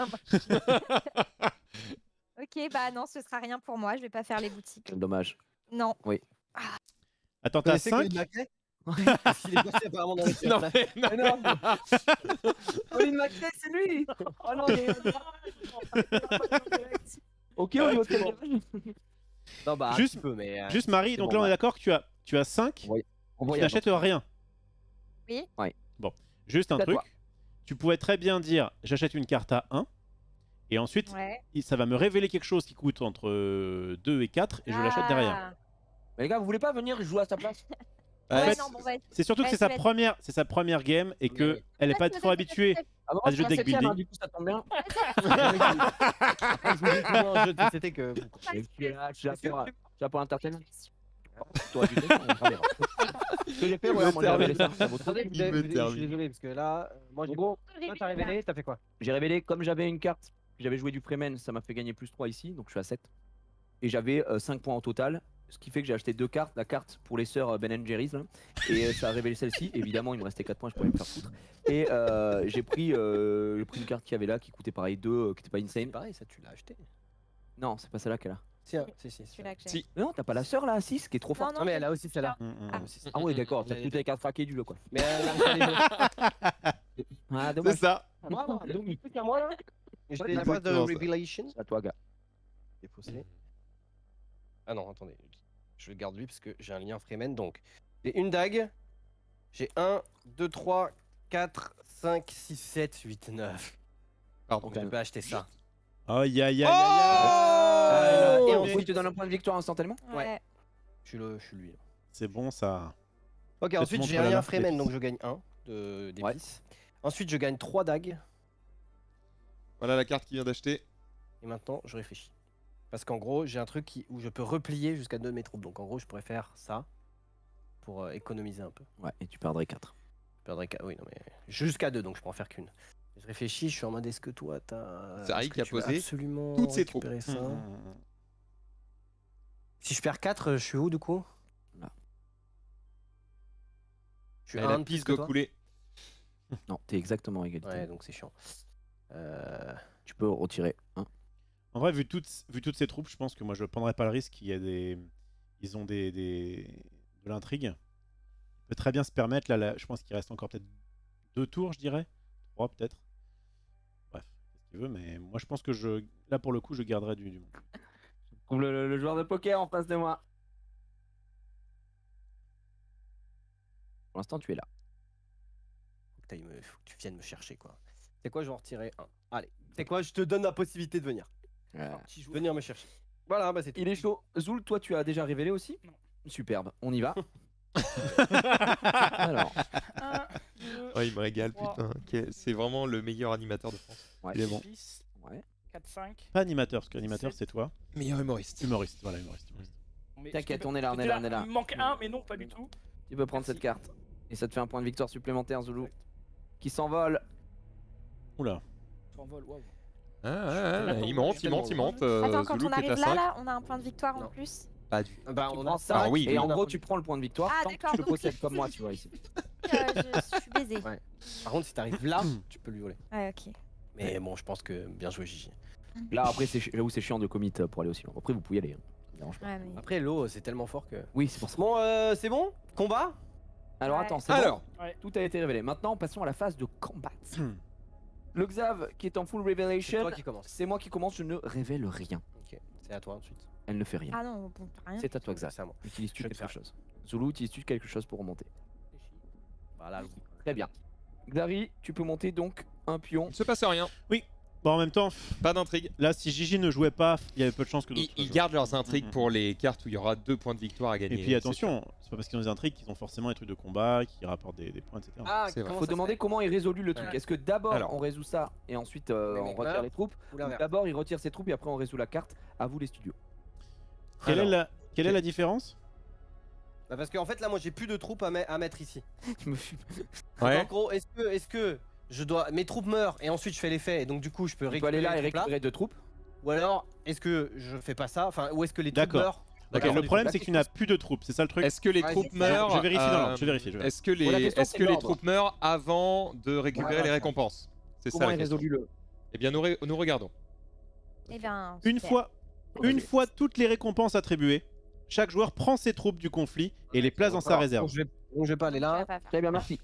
Ok, bah non, ce sera rien pour moi. Je vais pas faire les boutiques. Dommage. Non. Attends, Vous t'as connaissez cinq. Colin McRae Parce qu'il est passé apparemment dans les Non, là. mais- non. Mais non Colin McRae, c'est lui. Oh non, mais... Ok, on y va très bien. Non, bah, Juste- un petit peu, mais. euh, Juste Marie, c'est donc bon, là on ouais. est d'accord que tu as, tu as cinq. Ouais. On Tu voyage. n'achètes rien. Oui. Ouais. Bon, juste un C'est à truc. toi. Tu pourrais très bien dire j'achète une carte à un. Et ensuite, Ouais. il- ça va me révéler quelque chose qui coûte entre euh, deux et quatre. Et je l'achète derrière. Ah. Mais les gars, vous voulez pas venir jouer à sa place? En Ouais, fait, non, bon, vas-y. C'est surtout que c'est Vas-y, sa vas-y. première, c'est sa première game et que Mais- elle est pas Vas-y, trop vas-y, habituée. vas-y, Ah bon, Ah, je jeu suis deck la septième, building. hein, du coup ça tombe bien. Je vous dis comment un jeu de société que. Et puis là, je suis là pour, je suis là pour l'entertainment. Toi, du deck, on verra. Ce que j'ai fait, ouais, moi j'ai révélé ça. Ça vaut trop. Attendez, vous Il avez- me vous avez- je termine. suis désolé parce que là, euh, moi j'ai. En gros, Toi, t'as révélé, t'as fait quoi? j'ai révélé, comme j'avais une carte, j'avais joué du Fremen, ça m'a fait gagner plus trois ici, donc je suis à sept. Et j'avais euh, cinq points au total, ce qui fait que j'ai acheté deux cartes, la carte pour les sœurs euh, Ben and Jerry's, là, et euh, ça a révélé celle-ci. Évidemment, il me restait quatre points, je pourrais me faire foutre. Et euh, j'ai pris, euh, j'ai pris une carte qu'il y avait là, qui coûtait pareil deux, euh, qui était pas insane. Pareil, ça tu l'as acheté. Non, c'est pas celle-là qu'elle a. Si, hein, si, si. Celui-là que j'ai. Si. Mais non, t'as pas la sœur là à six, qui est trop Non, forte. non, Non, mais j'ai- elle a aussi celle-là. Mm, mm, Ah. mm. Ah ouais, d'accord, Elle t'as a les toutes les cartes fraquées du lot, quoi. Mais elle a acheté les deux. Ah, C'est dommage. ça. Moi, moi, donc, il plus qu'à moi là. Et je Ouais, fais la phase de exactement ça. Revelation. C'est à toi, gars. Défaussé. Ah non, attendez. Je le garde lui parce que j'ai un lien Fremen. Donc, j'ai une dague. J'ai un, deux, trois, quatre, cinq, six, sept, huit, neuf. Pardon. Donc, je peux acheter ça. Aïe aïe aïe aïe Oh aïe. Et Oh ensuite, il te donne un point de victoire instantanément. Ouais. Je suis, le, je suis lui. là. C'est bon ça. Ok, te ensuite montre j'ai la un lien marque Fremen, d'épices. donc je gagne un de Ouais. d'épices. Ensuite, je gagne trois dagues. Voilà la carte qu'il vient d'acheter. Et maintenant, je réfléchis. Parce qu'en gros, j'ai un truc qui, où je peux replier jusqu'à deux de mes troupes. Donc en gros, je pourrais faire ça pour euh, économiser un peu. Ouais, et tu perdrais quatre. Je perdrais qu'à- Oui, non, mais jusqu'à deux, donc je peux en faire qu'une. Je réfléchis, je suis en mode est-ce que toi, t'as. C'est Harry est-ce que qui a tu veux posé absolument toutes ses troupes. récupérer Mm, ça mm, mm. Si je perds quatre, je suis où du coup Là. Je suis Ouais, à un la de plus piste que doit toi. couler. Non, t'es exactement à égalité. Ouais, donc c'est chiant. Euh, Tu peux retirer un. En vrai, vu toutes, vu toutes ces troupes, je pense que moi je prendrais pas le risque. Il y a des, ils ont des, des... de l'intrigue. Il peut très bien se permettre. Là, là je pense qu'il reste encore peut-être deux tours, je dirais, trois peut-être. Bref, c'est ce qu'il veut, mais moi je pense que je, là pour le coup, je garderai du, du monde. Je trouve le, le- le joueur de poker en face de moi. Pour l'instant, tu es là. Faut que, t'ailles me- faut que tu viennes me chercher quoi. C'est quoi, je vais en retirer un. Allez, c'est quoi, je te donne la possibilité de venir. Euh, Venir me chercher. Voilà, bah c'est tout. Il est chaud. Zoul, toi, tu as déjà révélé aussi? Non. Superbe. On y va. Alors, un, deux, Oh, il me régale, trois, putain. Ok, c'est vraiment le meilleur animateur de France. ouais. Il est bon. six, Ouais. quatre, cinq. Pas animateur, parce que l'animateur Sept. c'est toi. Meilleur humoriste. Humoriste, voilà, humoriste. humoriste. Mais T'inquiète, je te- on est là, on est j'étais là, on est là. Il me manque un, mais non, pas du tout. Tu peux prendre Merci. cette carte. Et ça te fait un point de victoire supplémentaire, Zoulou. Qui s'envole. Oula. S'envole, waouh. Ah, ah, ah, il monte, il monte, il monte. euh, Attends, quand Zoulou on qui est à arrive là, cinq. là, on a un point de victoire en Non. plus. Pas du. Bah, Tu on prends a ça, Ah oui, et oui. en gros, tu prends le point de victoire. Ah, tant que d'accord, tu le donc possèdes oui. comme moi, tu vois ici. Euh, je, je suis baisée. Ouais. Par contre, si t'arrives là, tu peux lui voler. Ouais, ok. Mais bon, je pense que bien joué, Gigi. Là, après, c'est chi- j'avoue, c'est chiant de commit euh, pour aller aussi loin. Après, vous pouvez y aller. hein. Ça me dérange pas. Ouais, mais... Après, l'eau, c'est tellement fort que. Oui, c'est pour ça. Bon, euh, c'est bon? Combat? Alors, Ouais. attends, c'est Alors, bon. Ouais. Tout a été révélé. Maintenant, passons à la phase de combat. Le Xav qui est en full revelation. C'est toi qui commence. C'est moi qui commence, je ne révèle rien. Ok, c'est à toi ensuite. Elle ne fait rien. Ah non, bon, t'as rien. C'est à toi, Xav. C'est à moi. Utilises-tu Je vais te quelque faire. chose? Zulu, utilises-tu quelque chose pour remonter? Voilà. Très bien. Xari, tu peux monter donc un pion. il ne se passe rien. Bon, en même temps, Pas d'intrigue. là, si Gigi ne jouait pas, il y avait peu de chances que Ils, d'autres. ils jouent. gardent leurs intrigues Mhm. pour les cartes où il y aura deux points de victoire à gagner. Et puis c'est attention, c'est pas parce qu'ils ont des intrigues qu'ils ont forcément des trucs de combat qui rapportent des, des points, et cetera. Ah, C'est vrai. comment Faut ça demander se fait? comment est résolu le truc. Ouais. Est-ce que d'abord Alors. on résout ça et ensuite euh, Les on mecs retire meurent. les troupes, Ou ou l'inverse. d'abord il retire ses troupes et après on résout la carte? À vous les studios. Quelle, Alors, est, la, quelle est ok. la différence? Bah parce qu'en fait là moi j'ai plus de troupes à, me- à mettre ici. Je me suis- Donc, Ouais. en gros est-ce que est-ce que je dois mes troupes meurent et ensuite je fais l'effet et donc du coup je peux Tu peux récupérer aller là et les troupes là récupérer deux troupes. ou alors est-ce que je fais pas ça enfin ou est-ce que les troupes D'accord. meurent Ok, D'accord, le du problème coup. c'est que tu n'as plus de troupes, c'est ça le truc? Est-ce que les Ouais, troupes c'est ça. meurent Je vérifie dans euh, l'ordre, je vérifie, je vérifie. Est-ce que Bon, la les, question, est-ce c'est que les l'ordre. troupes meurent avant de récupérer Voilà, les ça. récompenses? C'est ça Comment la est question. résolu le Eh bien, nous, ré- nous regardons. Eh bien, Une super. fois, une Ok. fois toutes les récompenses attribuées, chaque joueur prend ses troupes du conflit et les place dans sa réserve. Donc je vais, donc, je vais pas aller Tu vas là. pas faire. Très bien, merci.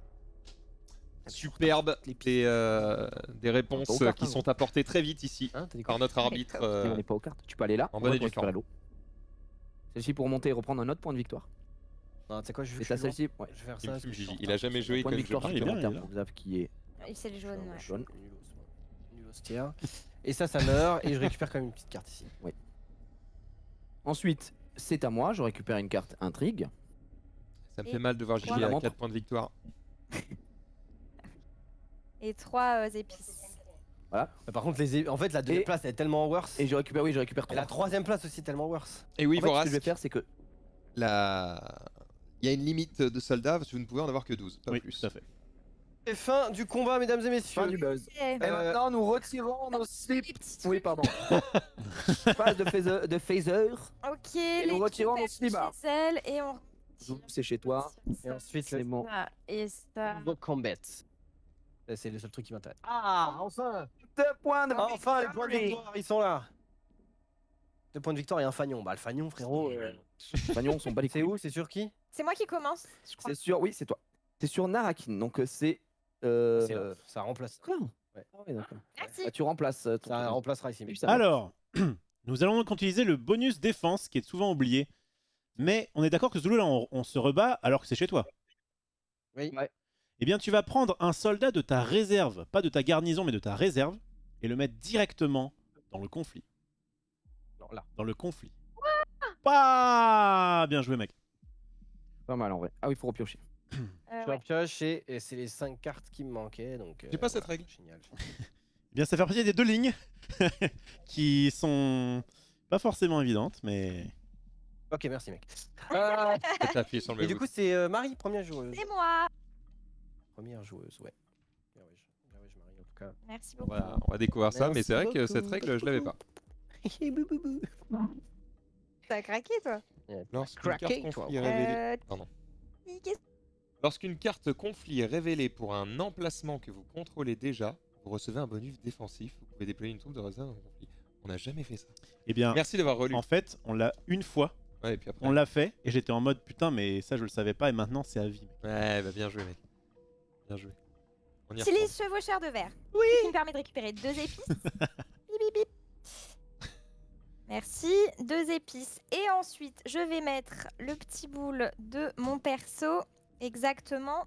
Superbe. Des, euh, des réponses Pas aux cartes, qui hein, sont apportées très vite ici Hein, t'as dit quoi par notre arbitre. Si euh, on n'est pas aux cartes, tu peux aller là. en on bonne va et due récupérer forme. l'eau. Celle-ci pour remonter et reprendre un autre point de victoire. Non, tu sais quoi, je vais Et faire t'as celle-ci. Ouais. Je vais faire Il ça. me parce fume, que je suis Gigi. en Il a retard. jamais joué Point de comme victoire jeu. Ah, il est bien, supplémentaire il est pour Xav qui est. Et c'est le jaune, ouais. Jaune. Nulos, tiens. Et ça, ça meurt et je récupère quand même une petite carte ici. Ensuite, c'est à moi, je récupère une carte intrigue. Ça me Et fait mal de voir Gigi voilà. à Montre. quatre points de victoire. Et trois euh, épices. Mais par contre, les... é- en fait, la deuxième Et- place elle est tellement worse. Et je récupère, oui, je récupère Et trois. la troisième place aussi tellement worse. Et oui, En fait, ce Voraz, que je vais faire, c'est que la... il y a une limite de soldats, parce que vous ne pouvez en avoir que douze, pas Oui, plus. tout à fait. Et fin du combat, mesdames et messieurs. fin du buzz. Eh, Et maintenant, nous retirons nos slips. Oui, pardon. Phase de phaser. De phaser. Ok, les nous retirons troupes nos slibards. chez elle et on. Zou, c'est chez toi. Et ensuite, C'est le bon. Ça et ça. combo combat. Ça, c'est le seul truc qui m'intéresse. Ah, enfin Deux points de Enfin, les points de victoire, ils sont là. Deux points de victoire et un fagnon. Bah, le fagnon, frérot. euh, Fagnon, on s'en bat les C'est couilles. où? C'est sur qui? C'est moi qui commence, je crois. C'est sur. Oui, c'est toi. C'est sur Narakin. Donc, euh, c'est. Euh... C'est là. Ça remplace. Quoi Ouais. Ah ouais, d'accord. Merci. Bah, tu remplaces. euh, ton Ça truc. remplacera ici. Et mais- puis ça va. Alors, nous allons donc utiliser le bonus défense qui est souvent oublié. Mais on est d'accord que Zulu, là, on, on se rebat alors que c'est chez toi. Oui. Ouais. Eh bien, tu vas prendre un soldat de ta réserve, pas de ta garnison, mais de ta réserve, et le mettre directement dans le conflit. Non, là. Dans le conflit. Pas bien joué, mec. Pas mal en vrai. Ah oui, il faut repiocher. Euh, Je ouais. repioche et, et c'est les cinq cartes qui me manquaient. Donc. J'ai pas cette règle. Génial. Eh bien, ça fait partie des deux lignes qui sont pas forcément évidentes, mais. Ok, merci, mec. Peut-être appuyer sur le Et du bouton. coup, c'est euh, Marie, première joueuse. C'est moi. Première joueuse, ouais. Bien ouais, je, bien ouais, je Marie en tout cas. Merci On beaucoup. va, on va découvrir ça, mais c'est vrai que Merci cette beaucoup. règle, je l'avais pas. T'as craqué, toi. Lorsqu'une Craqué, carte toi. conflit est révélée... Euh, Pardon. qu'est-ce- Lorsqu'une carte conflit est révélée pour un emplacement que vous contrôlez déjà, vous recevez un bonus défensif. Vous pouvez déployer une troupe de réserve dans le conflit. On n'a jamais fait ça. Eh bien, Merci d'avoir relu. en fait, on l'a une fois, Ouais, et puis après... on l'a fait, et j'étais en mode putain, mais ça, je le savais pas, et maintenant, c'est à vie. mec. Ouais, bah bien joué, mec. Bien joué. On y Utilise retourne. chevaucheur de verre. Oui. Ce qui me permet de récupérer deux épices. Bip, bip, bip. Merci, deux épices. Et ensuite, je vais mettre le petit boule de mon perso exactement.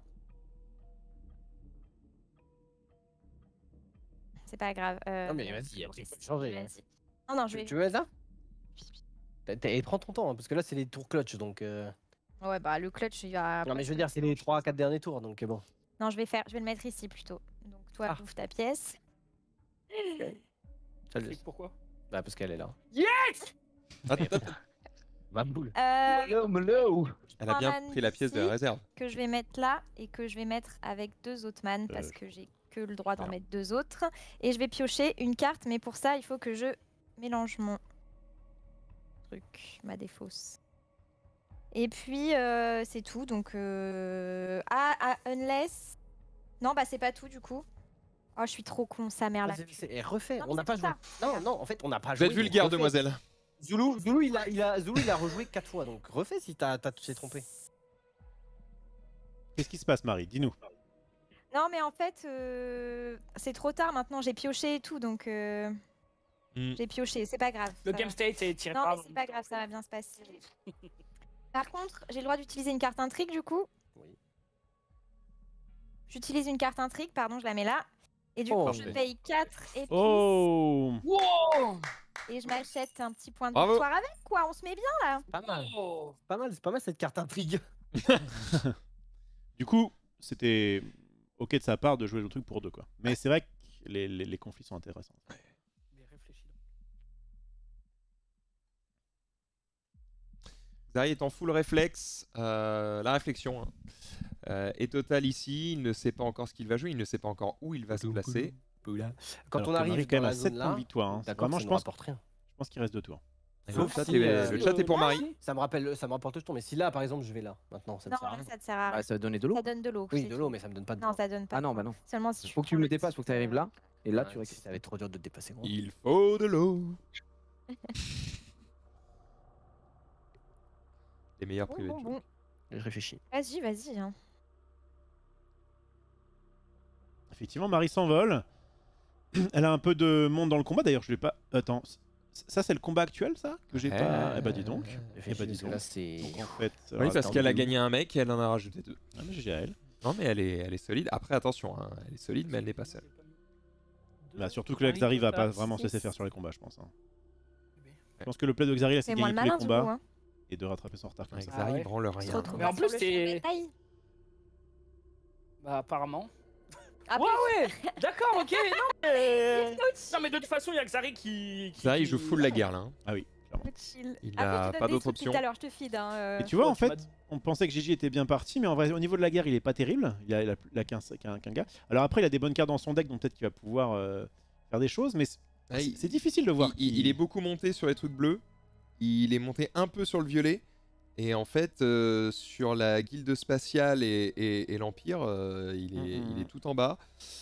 C'est pas grave. euh, Non, mais vas-y, après, faut changer. hein. vas-y. Non, non, je vais. Tu veux être là? T'as- t'as- Et prends ton temps, hein, parce que là, c'est les tours clutch, donc... euh, Ouais, bah le clutch, il va. Non, mais je veux dire, c'est les trois à quatre derniers tours, donc euh, bon. Non, je vais faire, je vais le mettre ici plutôt. Donc toi, Ah. ouvre ta pièce. Ça le- Explique pourquoi. Bah, parce qu'elle est là. Yes. Attends, attends, Va boule. Euh, Hello, hello. elle a bien Un pris la pièce de la ici. réserve. que je vais mettre là et que je vais mettre avec deux autres man parce Euh, que j'ai que le droit d'en voilà. mettre deux autres. Et je vais piocher une carte, mais pour ça, il faut que je mélange mon truc, ma défausse. Et puis, euh, c'est tout. Donc, euh... ah, ah, unless... Non, bah c'est pas tout du coup. Oh, je suis trop con, sa mère là. Vas-y, c'est- Et refais, Non, on n'a c'est pas pour joué. ça. Non, non, en fait, on n'a pas Vous joué. êtes vulgaire, refais. demoiselle. Zoulou, Zoulou, il a, il a, Zoulou, il a rejoué quatre fois, donc refais si t'as t'as- tu t'es trompé. Qu'est-ce qui se passe, Marie? Dis-nous. Non, mais en fait, euh, c'est trop tard maintenant. J'ai pioché et tout, donc euh, Hmm. j'ai pioché. C'est pas grave. Le ça game va. state est tiré Non, par. mais c'est pas grave, ça va bien se passer. Par contre, j'ai le droit d'utiliser une carte intrigue du coup. Oui. J'utilise une carte intrigue, pardon, je la mets là. Et du Oh, coup, je parfait. paye quatre épices Oh! Wow. et je m'achète un petit point de Bravo. victoire avec, quoi. On se met bien là. Pas mal. Oh. Pas mal, c'est pas mal cette carte intrigue. Du coup, c'était ok de sa part de jouer le truc pour deux, quoi. Mais c'est vrai que les, les- les conflits sont intéressants. Mais réfléchis donc. Xari est en full réflexe. euh, la réflexion hein, euh, est totale ici. Il ne sait pas encore ce qu'il va jouer. Il ne sait pas encore où il va se placer. Quand Alors on que Marie arrive est quand dans même à la sept zone points de là, victoire. Hein. d'accord, Vraiment, ça je ne pense, rapporte rien. je pense qu'il reste deux tours. Le Sauf chat, si, est, euh, le chat est pour Marie. Ça me rappelle, ça me rapporte le tour, mais si là, par exemple, je vais là, maintenant, ça ne Non, sert à là, rien. ça te sert à rien. Ah, ça va donner de l'eau. Ça donne de l'eau. Oui, c'est de tout. l'eau, mais ça me donne pas de Non, temps. ça donne pas. Ah de non, points. bah non. Seulement si tu Faut que tu prends me le dépasses, faut que tu arrives là. Et là, tu Ouais, récupères. Ça va être trop dur de te dépasser, gros. Il faut de l'eau. Les meilleurs Bon, privés bon, de bon. Je réfléchis. Vas-y, vas-y. hein. Effectivement, Marie s'envole. Elle a un peu de monde dans le combat. D'ailleurs, je vais pas. Attends, c- ça c'est le combat actuel, ça que j'ai pas. Eh bah dis donc. Eh Réfléchis, bah dis parce que donc. là, c'est. Donc en fait. Oui, alors, parce attends, qu'elle a deux. gagné un mec et elle en a rajouté deux. Ah, mais j'ai à elle. Non, mais elle est, elle est solide. Après, attention, hein, elle est solide, mais elle n'est pas seule. Bah, surtout que là, Xari va pas vraiment se laisser faire sur les combats, je pense. hein. Je pense que le play de Xari, là, c'est C'est de moi gagner le tous les malin, du coup. combats hein. et de rattraper son retard comme Ouais, ça. Xari Ah ouais. branle Se rien. retrouver Mais en sur plus, le champ de t'es- bataille. Bah apparemment. Ah, Ouais ouais. D'accord, ok. Non mais. Coach. Non mais de toute façon, il y a Xari qui. qui- Xari qui- joue full la guerre là. hein. Ah oui, clairement. Coach chill. Il Après, a tu donnes pas des d'autre trucs depuis option. tout à l'heure, je te feed. Hein, euh. Et tu vois, Ouais, en tu fait, m'as dit. on pensait que Gigi était bien parti, mais en vrai, au niveau de la guerre, il est pas terrible. Il a, il a, il a qu'un qu'un- qu'un gars. Alors après, il a des bonnes cartes dans son deck, donc peut-être qu'il va pouvoir euh, faire des choses, mais c'est Ah, il- c'est difficile de voir. Il, il- qui- il est beaucoup monté sur les trucs bleus. Il est monté un peu sur le violet. Et en fait, euh, sur la guilde spatiale et, et- et l'Empire, euh, il, est, Mhm. il est tout en bas.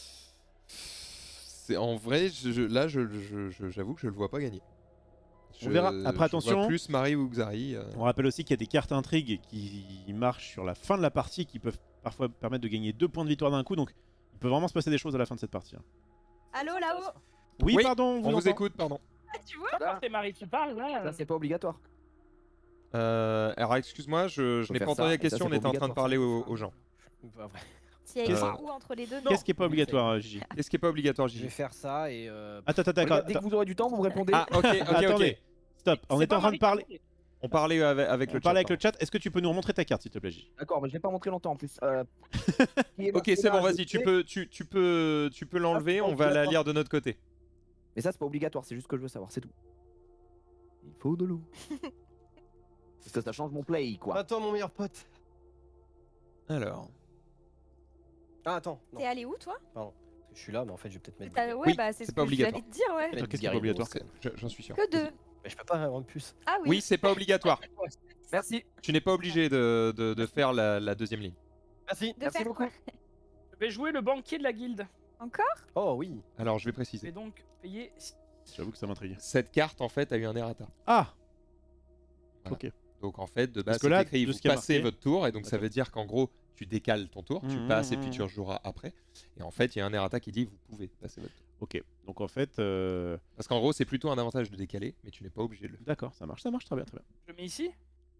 C'est en vrai, je- je- là, je- je- je- j'avoue que je le vois pas gagner. On verra. Après, je vois attention. plus Marie ou Xari. euh. On rappelle aussi qu'il y a des cartes intrigues qui marchent sur la fin de la partie, qui peuvent parfois permettre de gagner deux points de victoire d'un coup, donc il peut vraiment se passer des choses à la fin de cette partie. hein. Allô là-haut. Oui, Oui, pardon, On vous entend. écoute, pardon. Ah, tu vois D'accord, c'est Marie qui parle là. Ça, c'est pas obligatoire. Euh, alors, excuse-moi, je, je Faut n'ai faire pas entendu ça, la et ça, question, c'est on était en train de obligatoire, parler ça. aux, aux gens. Pas vrai. S'il y a Qu'est-ce- écrit où entre les deux Qu'est-ce qui est pas Non. obligatoire, euh, Gigi Qu'est-ce qui est pas obligatoire, Je vais Gigi? faire ça et. euh, Attends, attends, d'accord. Regarde, dès que vous aurez du temps, vous me répondez. Ah, ok, ok, Attendez, ok. stop. On C'est était pas en train de Marie parler. qui parle. On parlait avec, avec On le chat. parlait avec le pardon. chat. Est-ce que tu peux nous remontrer ta carte, s'il te plaît, Gigi? D'accord, mais je l'ai pas montré longtemps en plus. Euh, qui est Ok, marqué c'est là, bon, je vas-y, tu sais. peux, tu, tu peux, tu peux l'enlever, Ah, on va la d'accord. lire de notre côté. Mais ça, c'est pas obligatoire, c'est juste ce que je veux savoir, c'est tout. Il faut de l'eau. Parce que ça change mon play, quoi. Pas toi, mon meilleur pote. Alors. Ah, attends. Non, T'es allé où toi pardon. Je suis là, mais en fait, je vais peut-être mettre. T'as- des- Ouais, Oui, bah c'est c'est ce pas que j'allais obligatoire. te dire, ouais. mettre qu'est-ce des qui est pas Gary obligatoire Moore, Je- J'en suis sûr. Que deux. Mais je peux pas avoir une puce. Ah oui. Oui, c'est pas obligatoire. Merci. Tu n'es pas obligé de, de, de faire la, la deuxième ligne. Merci. De Merci faire beaucoup. quoi Je vais jouer le banquier de la guilde. Encore Oh oui. Alors, je vais Je vais préciser. donc payer. J'avoue que ça m'intrigue. Cette carte, en fait, a eu un errata. Ah Voilà. Ok. Donc, en fait, de base, Parce que c'est là, écrit, de vous ce qui a passez marqué- votre tour, et donc ça D'accord. veut dire qu'en gros, tu décales ton tour, tu Mmh, passes, et mmh, puis mmh. tu rejoueras après. Et en fait, il y a un errata qui dit, vous pouvez passer votre tour. Ok. Donc en fait, euh, Parce qu'en gros, c'est plutôt un avantage de décaler, mais tu n'es pas obligé de le faire. d'accord, ça marche, ça marche très bien, très bien. Je mets ici.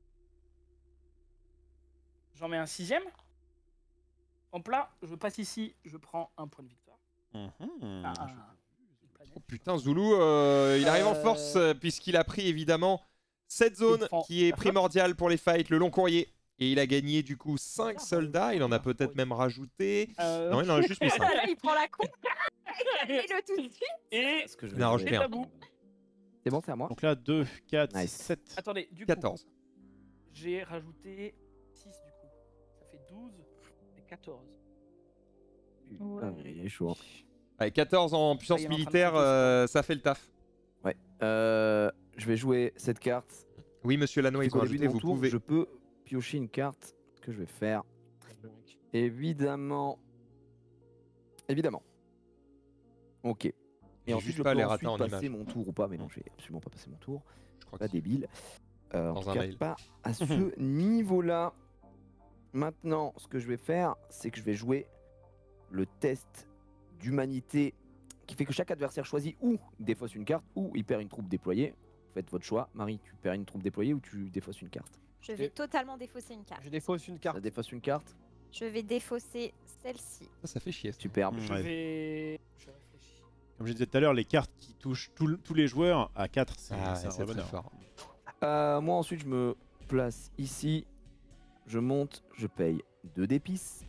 J'en mets un sixième. Hop là, je passe ici, je prends un point de victoire. Mhm. Ah, Oh putain, Zulu, euh, il arrive en Euh. force, euh, puisqu'il a pris évidemment Cette zone Défends. qui est primordiale pour les fights, le long courrier. Et il a gagné du coup cinq soldats, il en a peut-être même rajouté. Euh, Non, il en a juste mis cinq. Là, il prend la con. Il a mis le tout de suite. Et Ce que je Il en a vais rajouté jouer. un. tabou. C'est bon, c'est à moi. Donc là, deux, quatre, Nice. sept. Attendez, du coup, quatorze. j'ai rajouté six du coup. Ça fait douze et quatorze. Ah, il est chaud. Allez, quatorze en puissance Ah, il est en train de militaire, sauter, euh, ça fait le taf. Ouais. Euh, je vais jouer cette carte. Oui, monsieur Lannoy, ils Au ont début de ajouté, mon vous tour, pouvez. je peux piocher une carte. Ce que je vais faire. Évidemment. Évidemment. Ok. Et J'ai ensuite, juste je pas peux les ensuite ratins en passer image. mon tour ou pas. Mais non, je vais absolument pas passer mon tour. Je crois Pas que débile. Euh, en Dans tout un cas, mail. pas à ce niveau-là. Maintenant, ce que je vais faire, c'est que je vais jouer le test d'humanité qui fait que chaque adversaire choisit ou défausse une carte ou il perd une troupe déployée. Faites votre choix. Marie, tu perds une troupe déployée ou tu défausses une carte? Je vais totalement défausser une carte. Je défausse une Ça carte. défausse une carte. Je vais défausser celle-ci. ça, ça fait chier. ça. Superbe. Mm. Je Ouais. vais. Je réfléchis. Comme je disais tout à l'heure, les cartes qui touchent tout le- tous les joueurs à quatre, c'est Ah, c'est ouais, un c'est vrai très bonheur. fort. Euh, moi ensuite je me place ici, je monte, je paye deux d'épices.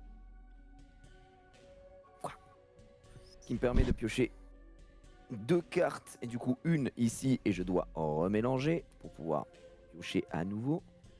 Voilà. Ce qui me permet de piocher deux cartes et du coup une ici et je dois remélanger pour pouvoir piocher à nouveau.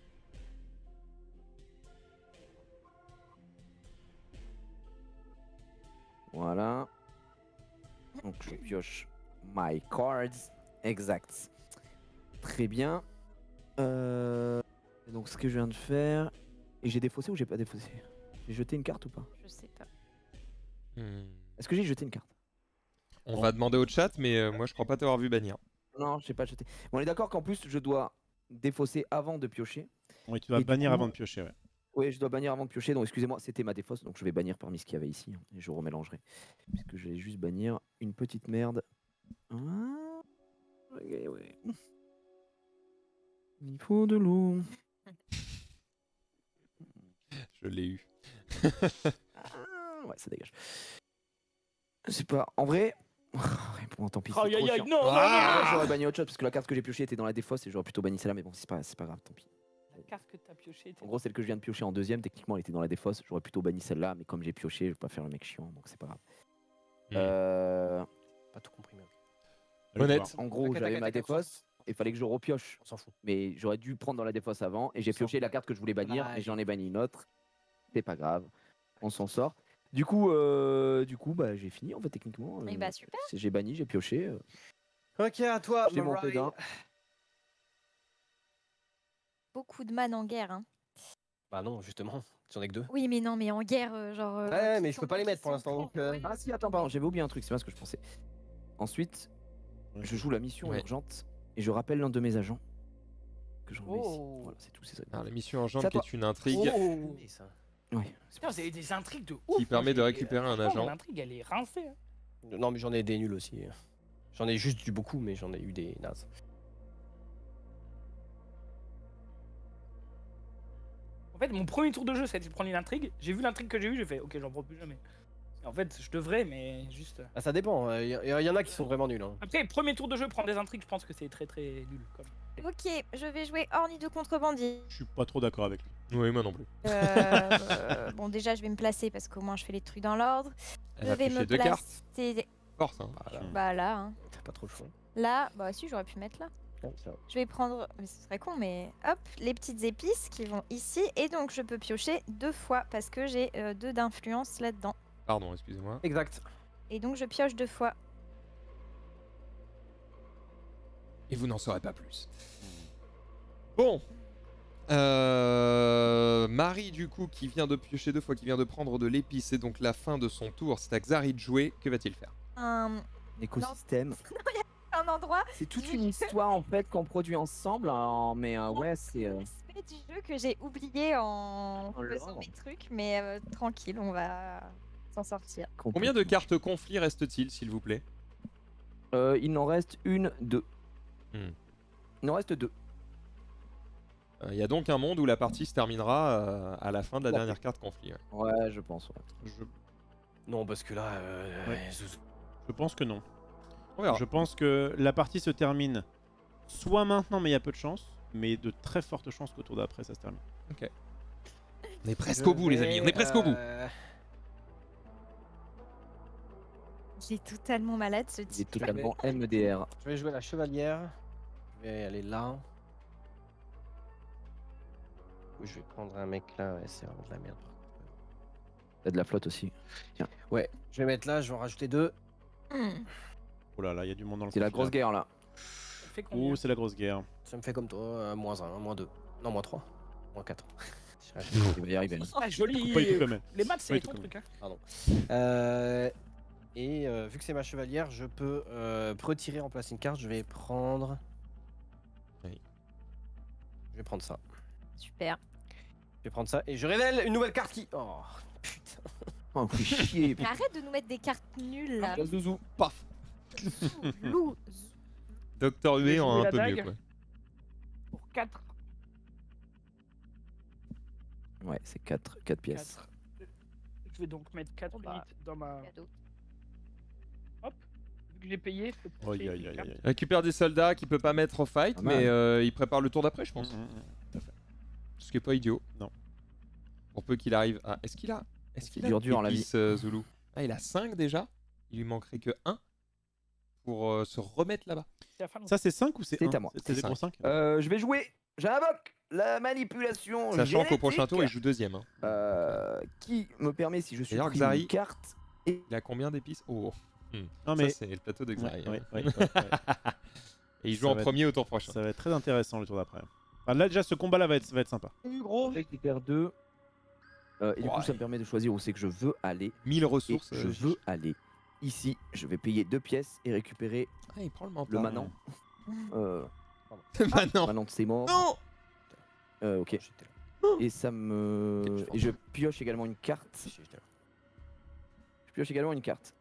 Voilà. Donc je pioche my cards. Exact. Très bien. Euh, Donc ce que je viens de faire. Et j'ai défaussé ou j'ai pas défaussé? J'ai jeté une carte ou pas? Je sais pas. Hmm. Est-ce que j'ai jeté une carte? On va demander au chat, mais euh, moi je crois pas t'avoir vu bannir. Non, j'ai pas jeté. Bon, on est d'accord qu'en plus je dois défausser avant de piocher. Oui, tu dois Et du bannir coup- avant de piocher, ouais. Oui, je dois bannir avant de piocher, donc excusez-moi, c'était ma défausse, donc je vais bannir parmi ce qu'il y avait ici, hein, et je remélangerai. Puisque je vais juste bannir une petite merde. Ah, ouais, ouais. Il faut de l'eau. Je l'ai eu. Ah, ouais, ça dégage. C'est pas. En vrai. Ouais, bon, tant pis. c'est Aïe aïe trop aïe, chiant. non, non, Ah, non, j'aurais banni autre chose parce que la carte que j'ai piochée était dans la défausse et j'aurais plutôt banni celle-là, mais bon, c'est pas, c'est pas grave, tant pis. La carte que t'as piochée était. En gros, celle que je viens de piocher en deuxième, techniquement, elle était dans la défausse. J'aurais plutôt banni celle-là, mais comme j'ai pioché, je vais pas faire le mec chiant, donc c'est pas grave. Hmm. Euh, Pas tout compris même. Honnête. en gros, T'inquiète, j'avais t'inquiète, ma t'inquiète, on défausse et il fallait que je repioche. On s'en fout. Mais j'aurais dû prendre dans la défausse avant et j'ai s'en pioché fout. la carte que je voulais bannir, Ouais. mais j'en ai banni une autre. C'est pas grave, on s'en sort. Du coup, euh, du coup, bah, j'ai fini en fait techniquement. Eh euh, bah, super. c'est- J'ai banni, j'ai pioché. euh, Ok, à toi. J'ai monté Mariah. d'un. Beaucoup de man en guerre. Hein. Bah non, justement. J'en ai que deux. Oui, mais non, mais en guerre, euh, genre. euh, Ouais, qui mais je sont- peux pas les qui mettre pour sont l'instant, très- donc, euh, ouais. Ah si, attends, pardon, j'avais oublié un truc, c'est pas ce que je pensais. Ensuite, je joue la mission Ouais. urgente et je rappelle l'un de mes agents que j'en mets ici. Oh. Voilà, c'est tout, c'est ça. Alors, la mission urgente C'est à qui toi. est une intrigue Oh. Et ça. Ouais, c'est Putain, vous avez des intrigues de ouf. qui permet moi, de j'ai- récupérer un franchement, agent. mon intrigue, elle est rincée. hein. Non, mais j'en ai des nuls aussi. J'en ai juste eu beaucoup, mais j'en ai eu des nazes. En fait, mon premier tour de jeu, c'était de prendre une intrigue. J'ai vu l'intrigue que j'ai eue, j'ai fait ok, j'en prends plus jamais. Et en fait, je devrais, mais juste. Ah, ça dépend. Il y, y en a qui sont vraiment nuls. Hein. Après, premier tour de jeu, prendre des intrigues, je pense que c'est très très nul. Comme... Ok, je vais jouer Orni de contrebandier. Je suis pas trop d'accord avec lui. Oui, moi non plus. Euh, euh, bon, déjà, je vais me placer parce qu'au moins, je fais les trucs dans l'ordre. Elle Je a vais pioché me deux cartes. placer. Force, hein. Voilà. Bah là, hein. T'as pas trop le choix. Là, bah si, j'aurais pu mettre là. Ouais, ça va. Je vais prendre, mais ce serait con, mais hop, les petites épices qui vont ici. Et donc, je peux piocher deux fois parce que j'ai euh, deux d'influence là-dedans. Pardon, excusez-moi. Exact. Et donc, je pioche deux fois. Et vous n'en saurez pas plus. Bon. Euh, Marie, du coup, qui vient de piocher deux fois, qui vient de prendre de l'épice, c'est donc la fin de son tour. C'est à Xari de jouer. Que va-t-il faire? Un, l'écosystème. un endroit. C'est toute une histoire en fait qu'on produit ensemble, hein, mais euh, ouais, c'est. euh, Aspect du jeu que j'ai oublié en Oh là faisant là. mes trucs, mais euh, tranquille, on va s'en sortir. Combien de cartes conflits reste-t-il, s'il vous plaît? Euh, Il n'en reste une, deux. Hmm. Il en reste deux. Euh, Il y a donc un monde où la partie se terminera euh, à la fin de la Ouais. dernière carte conflit. ouais. Ouais, je pense. Ouais. Je... Non, parce que là. Euh, Ouais. ouais, Zouzou. Je pense que non. On verra. Je pense que la partie se termine soit maintenant, mais il y a peu de chance, mais de très fortes chances qu'au tour d'après, ça se termine. On est presque Je au bout, les amis. On vais, est presque au bout. euh, Il est totalement malade ce Il est type. totalement M D R. Je vais jouer la chevalière. Je vais aller là. Ou je vais prendre un mec là, ouais, c'est vraiment de la merde. Il y a de la flotte aussi. Tiens, Ouais, je vais mettre là, je vais en rajouter deux. Hmm. Oh là là, il y a du monde dans le c'est la conflit, grosse là. guerre là. Ça fait combien Oh, c'est la grosse guerre. Ça me fait comme toi, euh, moins un, moins deux. Non, moins trois. Moins quatre. Il va y arriver. lui. Ah, joli. Pas du tout quand même. Les maths, Pas c'est du tout ton comme truc. Hein. Pardon. Euh, et euh, vu que c'est ma chevalière, je peux euh, retirer, remplacer une carte. Je vais prendre. Oui. Je vais prendre ça. Super. Je vais prendre ça et je révèle une nouvelle carte qui. Oh putain. Oh, fait chier. Mais arrête de nous mettre des cartes nulles là. putain. Zouzou. Paf. Lou. Docteur Je vais Hué en jouer un la peu mieux, dague. quoi. Pour quatre. Ouais, c'est quatre pièces. Je vais donc mettre quatre bah. unités dans ma. Cadeau. Vu que j'ai payé, je peux Aïe, créer aïe, une aïe, carte. aïe. Récupère des soldats qu'il peut pas mettre au fight, Pas mal. mais euh, il prépare le tour d'après, je pense. Mm, mm, mm. Ce qui est pas idiot. Non. Pour peu qu'il arrive à. Est-ce qu'il a. Est-ce qu'il a Dur, dur, la vie. d'épices, euh, Zulu Ah, il a cinq déjà. Il lui manquerait que un pour euh, se remettre là-bas. C'est la fin de- Ça, c'est cinq ou c'est C'est un? à moi. C'est des C'est gros cinq. Euh, je vais jouer. J'invoque la manipulation. Sachant qu'au prochain tour, il génétique, joue deuxième. hein. euh, qui me permet, si je suis D'ailleurs, pris Xari- une carte. Il a combien d'épices Oh, Non, mais ça c'est le plateau de Xari. Ouais, hein. ouais, ouais, ouais, ouais. Et il joue Ça en va être- premier au tour prochain. Ça va être très intéressant le tour d'après. Enfin, là, déjà, ce combat-là va être, va être sympa. Gros. Je récupère deux. Euh, et du coup, Ouais. ça me permet de choisir où c'est que je veux aller. mille Et ressources. je euh, veux aller ici. Je vais payer deux pièces et récupérer Ah, il prend le mental. le manant. Euh, Maintenant. Manant, c'est mort. Non Euh, ok. J'étais là. Et ça me. Et je pioche également une carte. Si, si, j'étais là. Je pioche également une carte.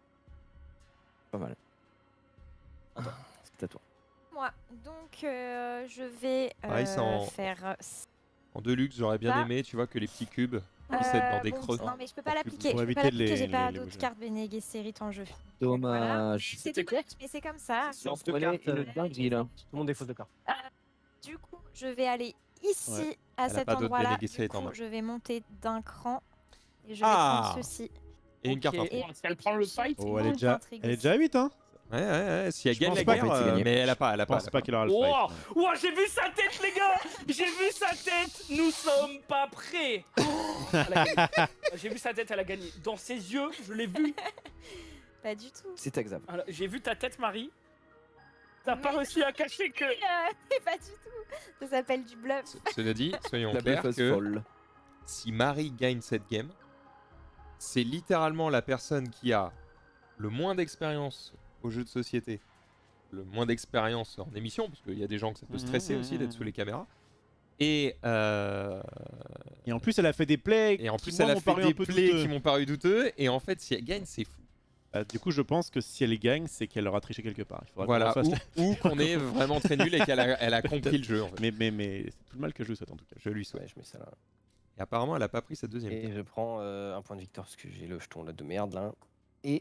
Pas mal. C'est à toi. Moi, donc euh, je vais euh, Pareil, c'est en- faire. euh, En deluxe, j'aurais bien Ça. aimé, tu vois, que les petits cubes puissent être euh, dans des bon, creux. Non, mais je peux pas Pour l'appliquer. pour Je peux éviter pas de l'appliquer. les- J'ai pas les- les d'autres bouger. cartes Bene Gesserit en jeu. Voilà. Dommage. C'est C'était quoi dommage, mais c'est comme ça. Silence J'en de prenais carte. une euh, dinguerie là. Tout le monde est faute de carte. Du coup, je vais aller ici, Ouais. à Elle a cet pas d'autres endroit-là. Bene Gesserit Du en coup, main. je vais monter d'un cran. Et je vais Ah. prendre ceci. Et une carte Ok. en trop. Et- Si elle prend le fight, Oh, elle est Une déjà, intrigue elle est aussi. déjà à huit, hein. Ouais, ouais, ouais. Si elle Je gagne pense la pas guerre, qu'en fait, c'est euh, gagné. mais elle a pas, elle a Je pas. pense elle a pas pas. qu'il aura le Wow, fight. wow, j'ai vu sa tête, les gars. J'ai vu sa tête. Nous sommes pas prêts. Elle a gagné. J'ai vu sa tête, elle a gagné. Dans ses yeux, je l'ai vu. Pas du tout. C'est exact. Alors, J'ai vu ta tête, Marie. T'as pas Mais réussi à cacher que. Euh, pas du tout. Ça s'appelle du bluff. Ce- Cela dit, soyons La clairs blufeuse que folle. si Marie gagne cette game, c'est littéralement la personne qui a le moins d'expérience au jeu de société, le moins d'expérience en émission, parce qu'il y a des gens que ça peut stresser Mhm, aussi mhm, d'être sous les caméras. Et, euh, Et en plus, elle a fait des plays. et en qui, plus, moi, elle a m'ont fait paru un des peu plays douteux. qui m'ont paru douteux. Et en fait, si elle gagne, c'est fou. Euh, du coup, je pense que si elle gagne, c'est qu'elle aura triché quelque part. Il faudra qu'on Voilà, refasse ou, la- ou qu'on est vraiment très nul et qu'elle a, elle a compris le jeu. En fait. Mais, mais, mais c'est tout le mal que je lui souhaite en tout cas. Je lui souhaite. Ouais, je mets ça là. Et apparemment, elle a pas pris sa deuxième. Et je prends euh, un point de victoire parce que j'ai le jeton là de merde là. Et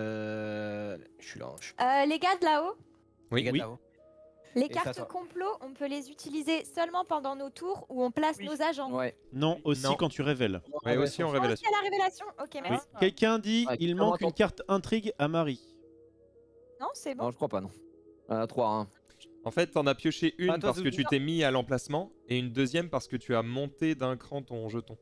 euh, je suis là. Je suis Euh, les gars de là-haut, Oui, Les gars de oui. là-haut. les Et ça, cartes ça- complot, on peut les utiliser seulement pendant nos tours où on place Oui. nos agents. Ouais. Non, aussi Non. quand tu révèles. Ouais, aussi en Ah, révélation. aussi à la révélation. Ok, Oui. merci. Quelqu'un dit Ah, il comment manque une attends- carte intrigue à Marie. Non, c'est bon. Non, je crois pas, non. Euh, trois, hein. En fait, t'en as pioché une Ah, toi, parce que Zouzou. tu t'es mis à l'emplacement et une deuxième parce que tu as monté d'un cran ton jeton.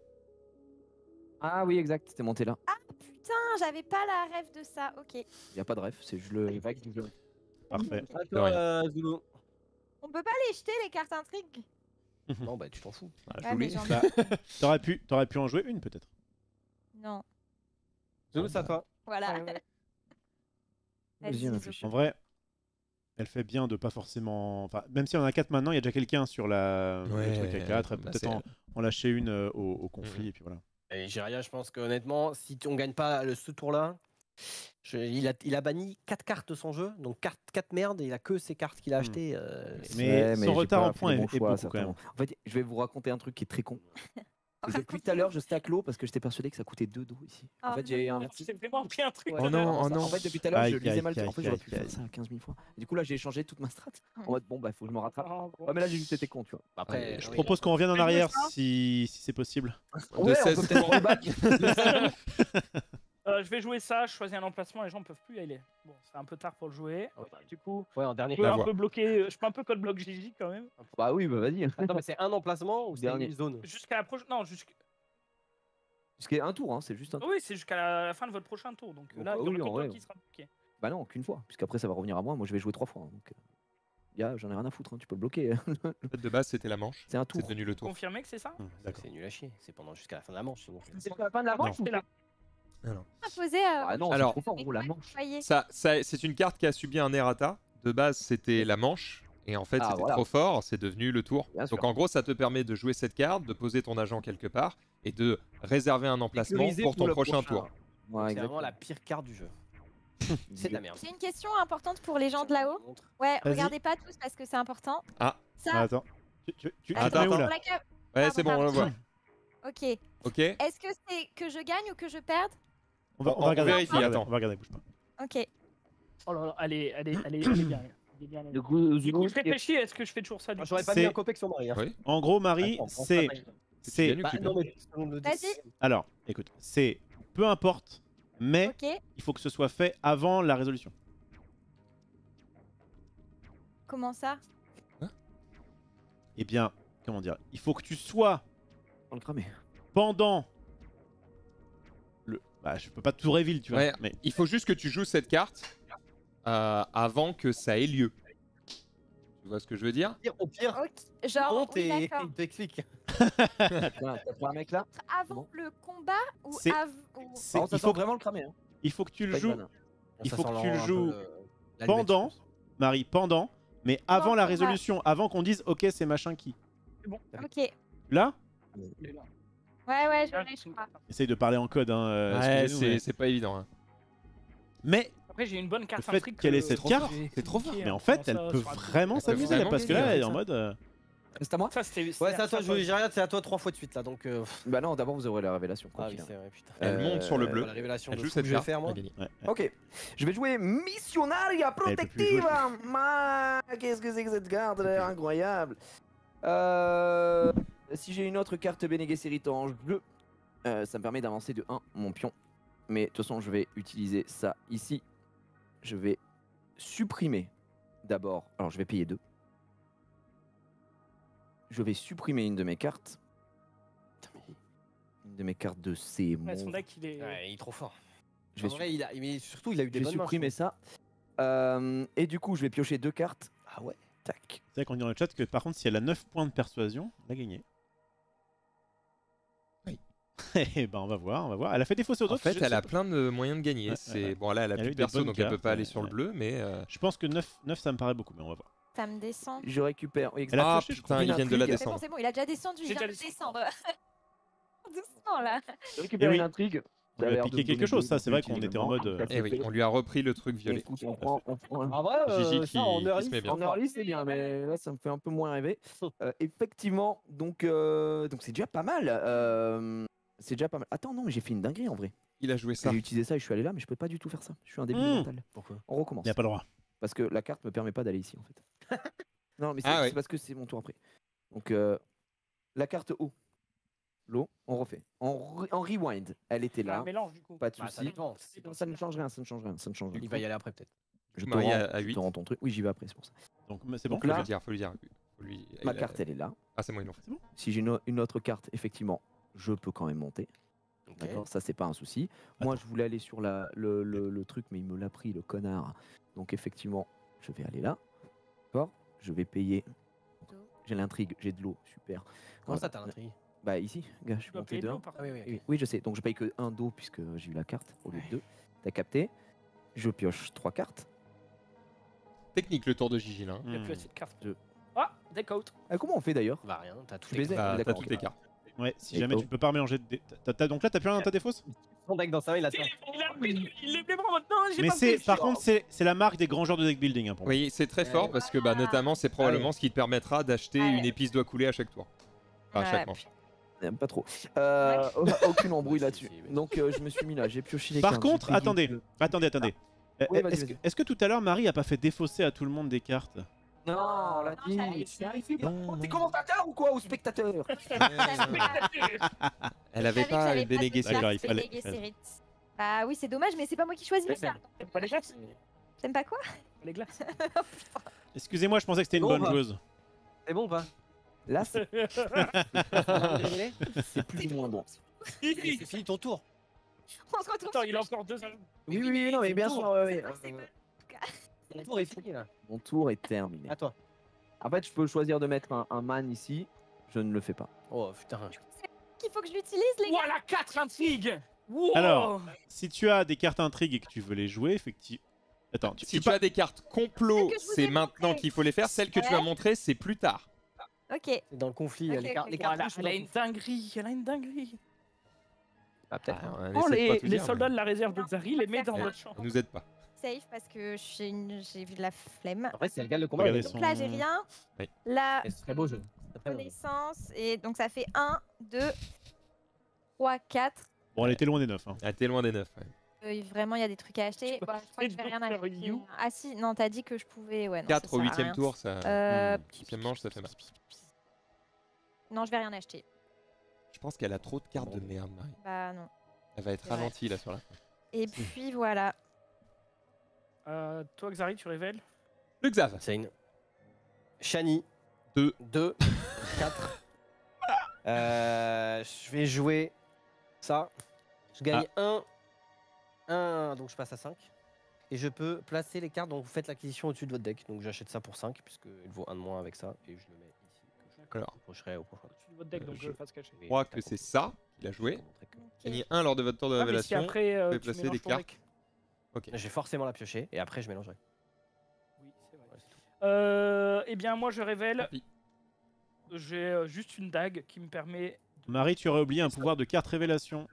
Ah oui, exact, c'était monté là. Putain, j'avais pas la rêve de ça. Ok. Y a pas de ref, c'est juste le vague du jeu. Parfait. À De toi, rien. euh, Zulu. On peut pas les jeter les cartes intrigues. Non, bah tu t'en fous. Voilà, Ouais, je mais voulais- j'en ai- Bah, T'aurais pu, t'aurais pu en jouer une peut-être. Non. Zulu, c'est à toi. Voilà. Ouais, ouais. Vas-y, Vas-y, on Zozo. réfléchit. En vrai, elle fait bien de pas forcément. Enfin, même si on en a quatre maintenant, il y a déjà quelqu'un sur la. le Ouais, truc à quatre. bah, Peut-être c'est en, en lâcher une euh, au, au conflit Mhm. et puis voilà. Et Jiraya, je pense qu'honnêtement, si on gagne pas le, ce tour-là, je- il, a, il a banni quatre cartes de son jeu, donc quatre merdes, et il a que ces cartes qu'il a Hmm. achetées. euh, Mais Ouais, son j'ai retard pas en fait points les est- bons est choix, beaucoup, quand même. certainement. En fait, je vais vous raconter un truc qui est très con. Depuis tout à l'heure, je stack l'eau parce que j'étais persuadé que ça coûtait deux d'eau ici. En Oh fait, j'ai non. inversé. J'ai vraiment pris un truc. Ouais, Oh non, oh non. En fait, depuis tout à l'heure, Aïe, je lisais aïe, mal. aïe, En fait, j'aurais pu aïe, faire aïe. ça quinze mille fois. Et du coup, là, j'ai changé toute ma strat. Mm. En mode, bon, bah, faut que je me rattrape. Oh, bon. Ouais, mais là, j'ai juste été con, tu vois. Après, Je oui. propose qu'on revienne en Je vais arrière jouer ça. si, si c'est possible. De Ouais, on seize peut peut-être roll back. Euh, je vais jouer ça, je choisis un emplacement, les gens peuvent plus y aller. Bon, c'est un peu tard pour le jouer. Ouais. Du coup, Ouais, en dernier. je peux La un voix. peu bloquer, je peux un peu code block Gigi quand même. Bah oui, bah vas-y. Attends, mais c'est un emplacement ou c'est Dernier. une zone? Jusqu'à la prochaine. Non, jusqu'à. Parce qu'il y a un tour, hein, c'est juste un tour. Oui, c'est jusqu'à la... la fin de votre prochain tour. Donc Bon, là, bah il y oui, aura en que toi vrai. qui sera bloqué. Bah non, qu'une fois. Puisqu'après, ça va revenir à moi. Moi, je vais jouer trois fois. hein, Donc, euh, gars, j'en ai rien à foutre. hein, Tu peux le bloquer. En fait, de base, c'était la manche. C'est un C'est tour. devenu le tour. Confirmé que c'est ça Hum, D'accord. C'est nul à chier. C'est pendant jusqu'à la fin de la manche. sinon. C'est pas la fin de la manche C'est là. Imposé à. Ah non, c'est Alors- trop fort, gros, la manche. Voyez. Ça, ça, c'est une carte qui a subi un errata. De base, c'était la manche. Et en fait, Ah, c'était voilà. trop fort, c'est devenu le tour. Bien sûr. Donc en gros, ça te permet de jouer cette carte, de poser ton agent quelque part et de réserver un emplacement Sécuriser pour ton le prochain tour. Ouais, C'est vraiment exactement. la pire carte du jeu. C'est de la merde. J'ai une question importante pour les gens de là-haut. Montre. Ouais, Vas-y. regardez pas tous parce que c'est important. Ah. Ça, Ah, attends. Tu, tu, tu, tu Attends, te mets où, attends. là pour la cave. Ouais, Pardon, c'est bon, on le pardon. voit. Ok. Ok. Est-ce que c'est que je gagne ou que je perde? On va, On- on va on regarder. vérifie, on va regarder, attends. On va regarder, bouge pas. Ok. Oh là là, elle est, elle est, elle est, elle est bien. Elle est bien, elle est bien. Du coup, Du coup, je réfléchis, est-ce que je fais toujours ça du Moi, coup J'aurais pas C'est- mis un copec sur Marie. hein. Oui. En gros, Marie, Attends, prends c'est. ça, Marie. c'est gagnes ou Bah, tu non, perds mais on me le dit. Vas-y. Alors, écoute, c'est peu importe, mais Ok. il faut que ce soit fait avant la résolution. Comment ça? Eh bien, comment dire, il faut que tu sois On le cramer. pendant le. Bah, je peux pas tout reveal, tu vois. Ouais, Mais il faut juste que tu joues cette carte euh, avant que ça ait lieu. Tu vois ce que je veux dire? Au pire, Ok. Genre, monte oui, et d'accord. il t'explique. T'as t'as pris un mec là Avant Bon. le combat ou C'est- avant. ou- c'est- Par contre, ça il, sent faut, vraiment le cramer. Hein. il faut que tu le Pas une joues, vanne. Il Ça faut sent que tu le un peu joues le- l'allumette, pendant, je pense. Marie, pendant, mais Pendant avant le la combat. résolution, avant qu'on dise ok, c'est machin qui. Ok. Là, Il est là. Ouais, ouais, je Ah, l'ai, je crois. essaye de parler en code. Hein, euh, Ouais, excusez-nous, c'est mais... c'est pas évident. hein. mais Après, j'ai une bonne carte fait intrigue qu'elle que- ait cette trop carte, fort. c'est trop fort. Ok, mais en on fait, commence elle à- peut sur un- vraiment Elle peut s'amuser vraiment parce que gagner là, elle est avec en ça. mode. euh, C'est à moi Ça, c'était. Ouais, c'est à toi, ça, je j'ai rien, c'est à toi trois fois de suite là donc. euh, Bah non, d'abord vous aurez la révélation. quoi Ah qu'il oui, arrive. c'est vrai, putain. Elle Euh, monte sur le bleu. La révélation Elle de joue fou cette que je vais carte. faire moi. elle gagne. ouais, ouais. Ok, je vais jouer Missionaria Elle peut plus jouer, je Protectiva. Ma, qu'est-ce que c'est que cette carte? Elle a l'air incroyable. Euh, si j'ai une autre carte Bene Gesserit en jeu, euh, ça me permet d'avancer de un mon pion. Mais de toute façon, je vais utiliser ça ici. Je vais supprimer d'abord. Alors, je vais payer deux. Je vais supprimer une de mes cartes. Putain, mais une de mes cartes de ces Ouais, son mots. deck, il est. Ouais, il est trop fort. Je vais, En vrai, il a, mais surtout, il a eu je des vais bonnes mains, supprimer je ça. Euh, et du coup, je vais piocher deux cartes. trouve. Ah ouais. Tac. C'est vrai qu'on dit dans le chat que par contre, si elle a neuf points de persuasion, elle a gagné. Oui. Eh ben, on va voir, on va voir. Elle a fait des fausses aux En autres. fait, je elle sais a pas. plein de moyens de gagner. Ouais, C'est ouais, ouais. bon, là, elle a Elle a plus eu de des perso, bonnes donc elle peut cartes, pas aller ouais, sur le ouais. bleu, mais. euh, Je pense que neuf, neuf, ça me paraît beaucoup, mais on va voir. Ça me descend. Je récupère. Oui, Elle a Ah pioché, je crois. putain, ils Une viennent de la intrigue. C'est bon, descendre. c'est bon, il a déjà descendu, il J'ai vient de déjà descendre. Doucement là. Je récupère Eh une oui. intrigue. On Ça a lui a l'air piqué de me quelque donner chose, de- ça, c'est vrai de qu'on était éléments. en mode, euh, Ça Eh fait oui, plaisir. on lui a repris le truc Mais violet. écoute, on prend, on prend- En vrai, euh, Gigi ça, qui- en qui early, se met bien. En early, c'est bien, mais là, ça me fait un peu moins rêver. Euh, effectivement, donc euh, donc c'est déjà pas mal. euh, c'est déjà pas mal. Attends, non, mais j'ai fait une dinguerie en vrai. Il a joué ça. J'ai utilisé ça et je suis allé là, mais je peux pas du tout faire ça. Je suis un débile Hmm. mental. Pourquoi? On recommence. Il n'y a pas le droit. Parce que la carte me permet pas d'aller ici en fait. Non, mais c'est Ah c'est ouais. parce que c'est mon tour après. Donc euh, la carte haut. L'eau, on refait. En, re- en rewind, elle était Un là. mélange, du coup. Pas de Bah, ça soucis. dépend. Non, ça ne change rien, ça ne change rien, ça ne change rien. Il va y aller après peut-être. Je te Marie rends, à- à je huit. te rends ton truc. Oui, j'y vais après, c'est pour ça. Donc, c'est bon. Donc Faut là, lui dire, faut lui dire. Faut lui- ma il a- carte, elle est là. Ah, c'est moi, ils l'ont fait. Si j'ai une, une autre carte, effectivement, je peux quand même monter. Ok. D'accord, ça c'est pas un souci. Moi, je voulais aller sur la, le, le- le truc, mais il me l'a pris, le connard. Donc effectivement, je vais aller là. D'accord. Je vais payer. J'ai l'intrigue, j'ai de l'eau, super. Comment Voilà. ça, t'as l'intrigue? Bah ici, gars, je suis Tu dois monté payer de deux. l'eau, par Ah oui, oui, Oui, ok. oui, je sais. Donc je paye que un d'eau puisque j'ai eu la carte au lieu de deux. T'as capté? Je pioche trois cartes. Technique le tour de Gigi là. hein. Il n'y a Hmm. plus assez de cartes. Je- Ah, deck out. Ah, comment on fait d'ailleurs? Bah rien, t'as tout Je baisais. Bah, T'as d'accord, toutes ok. les cartes. Ouais, si Et jamais oh. tu peux pas mélanger. de- t'as- t'as- Donc là, t'as plus rien dans ta défausse. Son deck dans sa main, il a Il ça. a pris, il est vraiment maintenant. j'ai Mais pas c'est, fait, par je- contre, c'est c'est la marque des grands joueurs de deck building hein, pour moi. Oui, c'est très fort parce que bah, notamment c'est probablement ce qui te permettra d'acheter Ouais. une épice doigt coulé à chaque tour. Enfin, à Ouais. chaque manche. N'aime pas trop. Euh, aucune embrouille Si, là-dessus. si, mais- Donc euh, je me suis mis là, j'ai pioché les Par cartes. j'ai contre, payé attendez, le- attendez, attendez. Euh, Oui, vas-y, Est-ce que, vas-y. est-ce que tout à l'heure, Marie a pas fait défausser à tout le monde des cartes? Non, on l'a Non, dit. j'avais- C'est arrivé. Non, T'es non. commentateur ou quoi? Ou spectateur? Elle avait pas une déléguée D'accord, série. il fallait- Délégué série. Bah oui, c'est dommage, mais c'est pas moi qui choisis les cartes. T'aimes pas les glaces T'aimes pas quoi? Les glaces. Excusez-moi, je pensais que c'était une Bon, bonne bah. joueuse. C'est bon ou pas? Là, c'est Terminé c'est plus ou moins bon. C'est fini ton tour. On se retrouve. Attends, il a encore deux. Oui, oui, oui, non, mais bien sûr. ouais, ouais, C'est euh, bon. Ton tour est fini là. Mon tour est terminé. À toi. En fait, je peux choisir de mettre un, un man ici. Je ne le fais pas. Oh putain. Qu'il faut que je l'utilise, les gars. Voilà, quatre intrigues. Wow. Alors, Si tu as des cartes intrigues et que tu veux les jouer, effectivement. Attends, tu, Si tu tu as des cartes complot, Celles que je vous c'est ai maintenant montrées. qu'il faut les faire. Celles que tu Ouais. as montrées, c'est plus tard. Ok. C'est dans le conflit. Ok, les, car- ok, les ok. cartes Voilà, rouges, elle a une dinguerie, elle a une dinguerie. Ah, peut-être. Ah, hein. on Oh, essaie de les, pas tout les dire, soldats mais de la réserve de Zari, les met dans Ouais. votre champ. elle nous aide pas. Safe parce que j'ai une... j'ai vu de la flemme. En vrai, si elle gagne le combat, Regardez elle son- Donc là, j'ai rien. Oui. Là, gagne. C'est très beau jeu. Très, très beau jeu. connaissance. Et donc ça fait un, deux, trois, quatre. Bon, elle était loin des neuf. Hein. Ah, t'es loin des neuf. ouais. Euh, vraiment, il y a des trucs à acheter. peux Bah, je crois que je vais rien faire acheter. You. Ah si, non, t'as dit que je pouvais. Ouais, non, quatre ça au sert à huitième rien. tour, ça. Euh, Hmm, Sixième manche, ça fait mal. Non, je vais rien acheter. Je pense qu'elle a trop de cartes de merde, Marie. Bah non. Elle va être C'est vrai. ralentie là sur la fin. Et puis voilà. Euh, toi, Xari, tu révèles. Le Xav. C'est une. Shani. Deux. deux. quatre. Euh, je vais jouer ça. Je gagne un. un, donc je passe à cinq. Et je peux placer les cartes, donc vous faites l'acquisition au-dessus de votre deck. Donc j'achète ça pour cinq, puisqu'il vaut un de moins avec ça. Et je le mets ici. que je Alors. approcherai au prochain. Tu votre deck, Euh, donc je euh, face cachée. Je crois que c'est ça qu'il a joué. Ok. Gagné un lors de votre tour de Ah, mais si révélation. après, euh, vous pouvez tu placer mélanges des ton cartes. deck. Ok. Je vais forcément la piocher et après je mélangerai. Oui, c'est vrai. Ouais, c'est tout. Euh, eh bien, moi, je révèle. Papy. J'ai euh, juste une dague qui me permet. Marie, tu aurais oublié un pouvoir de carte révélation.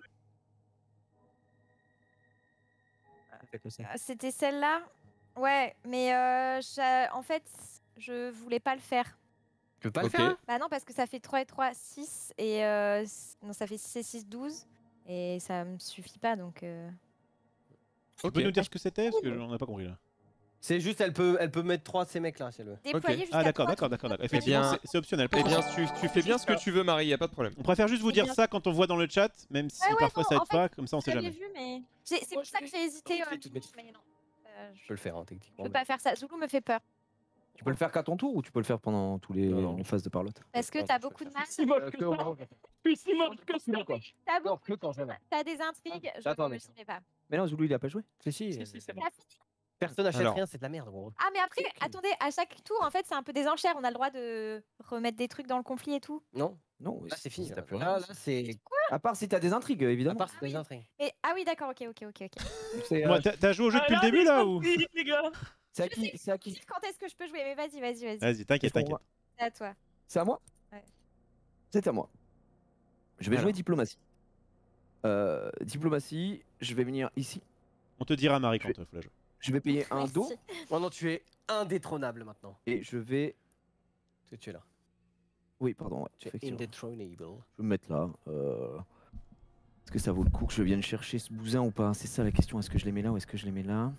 Ah, c'était celle-là. Ouais, mais euh, j'a- en fait, je voulais pas le faire. Tu peux pas Ok. le faire? Bah non, parce que ça fait trois et trois, six. Et euh, c- non, ça fait six et six, douze. Et ça me suffit pas, donc... euh, Tu peux nous dire ce que c'était? Parce que on n'a pas compris là. C'est juste, elle peut, elle peut mettre trois de ces mecs là si elle veut. Déployer jusqu'à Ah d'accord, trois, d'accord, tu d'accord. peux d'accord. déployer. Effectivement, bien- c'est- c'est optionnel. Eh bien, tu, tu fais bien ce que tu veux, Marie, y a pas de problème. On préfère juste vous Eh dire bien- ça quand on voit dans le chat, même si Ouais, ouais, parfois non, ça aide en fait, pas, comme ça on sait J'avais jamais. vu, mais... j'ai- C'est Moi, pour ça que j'ai hésité. je vais euh, tout mettre. mais non. Euh, Je peux le faire hein, techniquement. Je peux mais- pas faire ça. Zulu me fait peur. Tu peux le faire qu'à ton tour ou tu peux le faire pendant tous les, Non, non. les phases de parlotte? Parce que non, t'as je peux beaucoup le de faire. mal. Si moche Euh, que que au ça. moment- Je suis si moche que ça. quoi. T'as Non, beaucoup- que quand jamais. t'as des intrigues. Je J'attends, ne mec. m'y mets pas. Mais non, Zulu il a pas joué. Si, si. Si, si, c'est bon. T'as fini. Personne n'achète Alors. rien, c'est de la merde gros. Ah, mais après, attendez, à chaque tour, en fait, c'est un peu des enchères. On a le droit de remettre des trucs dans le conflit et tout. Non, Non, là c'est fini. si Là, t'as plus là, rien. là, c'est. À part si t'as des intrigues, À évidemment. part c'est des intrigues. Mais, ah oui, d'accord, ok, ok, ok, ok. C'est Moi, euh, t'as t'as joué au jeu depuis le Ah, début là ou? les les gars. c'est à qui? C'est à qui? Dites quand est-ce que je peux jouer, mais vas-y, vas-y, vas-y. Vas-y, t'inquiète, Qu'est-ce qu'on t'inquiète. C'est à toi. C'est à moi? Ouais. C'est à moi. Je vais Alors. jouer diplomatie. Euh, diplomatie, je vais venir ici. On te dira Marie Je quand vais- il faut la jouer. Je vais payer un Merci. dos Oh non, tu es indétrônable maintenant. et je vais. Parce que tu es là. Oui, pardon. Ouais, Tu es effectivement. indétrônable. Je vais me mettre là. euh, Est-ce que ça vaut le coup que je vienne chercher ce bousin ou pas? C'est ça la question. Est-ce que je les mets là ou est-ce que je les mets là?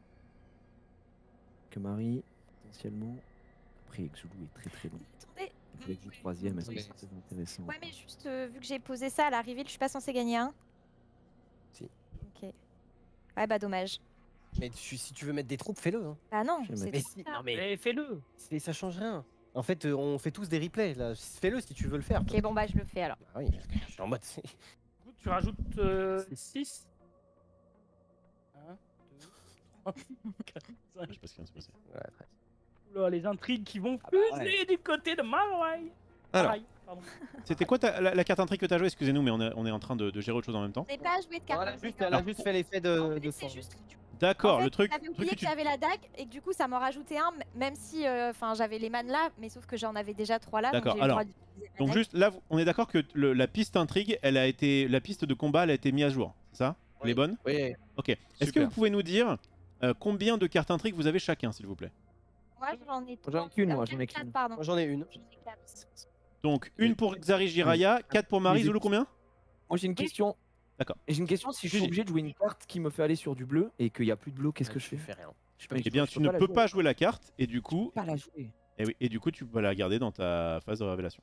Que Marie, potentiellement. Après, Xulu est très très long. Attendez. Je vais jouer troisième. Est-ce que Mais- c'est très intéressant? Ouais, mais juste euh, vu que j'ai posé ça à l'arrivée, je suis pas censée gagner un. Si. Ok. Ouais, bah dommage. Mais tu- si tu veux mettre des troupes, fais-le. Hein. Bah non, Je vais c'est mettre- Mais pour si, ça. non mais Eh, fais-le. c'est- ça change rien. En fait, euh, on fait tous des replays là. Fais-le si tu veux le faire. Ok, bon bah je le fais alors. Ah oui, je suis en mode. c'est- Du coup, tu rajoutes six. un, deux, trois, quatre, cinq. Je sais pas ce qui vient de se passer. Ouais, très- Oula, les intrigues qui vont Ah bah fuser ouais. du côté de Marai. Alors. Marai, pardon. C'était quoi ta- la, la carte intrigue que t'as jouée? Excusez-nous, mais on est, on est en train de, de gérer autre chose en même temps. J'ai pas joué de carte. Voilà, intrigue, juste, elle a hein. juste fait l'effet de, En fait, de c'est force. juste. D'accord, En fait, le truc, J'avais le oublié truc que que tu... j'avais la dague et que du coup ça m'en rajoutait un, m- même si euh, enfin j'avais les man là, mais sauf que j'en avais déjà trois là. donc D'accord, j'ai eu le alors, droit d'utiliser ma Donc dague. juste là, vous- on est d'accord que le- la piste intrigue, elle a été, la piste de combat, elle a été mise à jour, c'est ça? Elle Oui. est bonne? Oui, Ok. Est-ce que Super. vous pouvez nous dire euh, combien de cartes intrigues vous avez chacun, s'il vous plaît? Moi j'en ai J'en ai trois. qu'une, Euh, moi, j'en ai quatre, qu'une. pardon. moi j'en ai une. J'en ai quatre. Donc une pour Xari Jiraya, quatre pour Marie, Les Zulu combien? Moi j'ai une question. D'accord. Et j'ai une question, si je suis Gigi. obligé de jouer une carte qui me fait aller sur du bleu et qu'il n'y a plus de bleu, qu'est-ce que je Tu fais? fais rien. Je peux- Eh je bien je tu ne la peux jouer. pas jouer la carte et du coup, Pas la jouer. et, oui, et du coup tu peux la garder dans ta phase de révélation.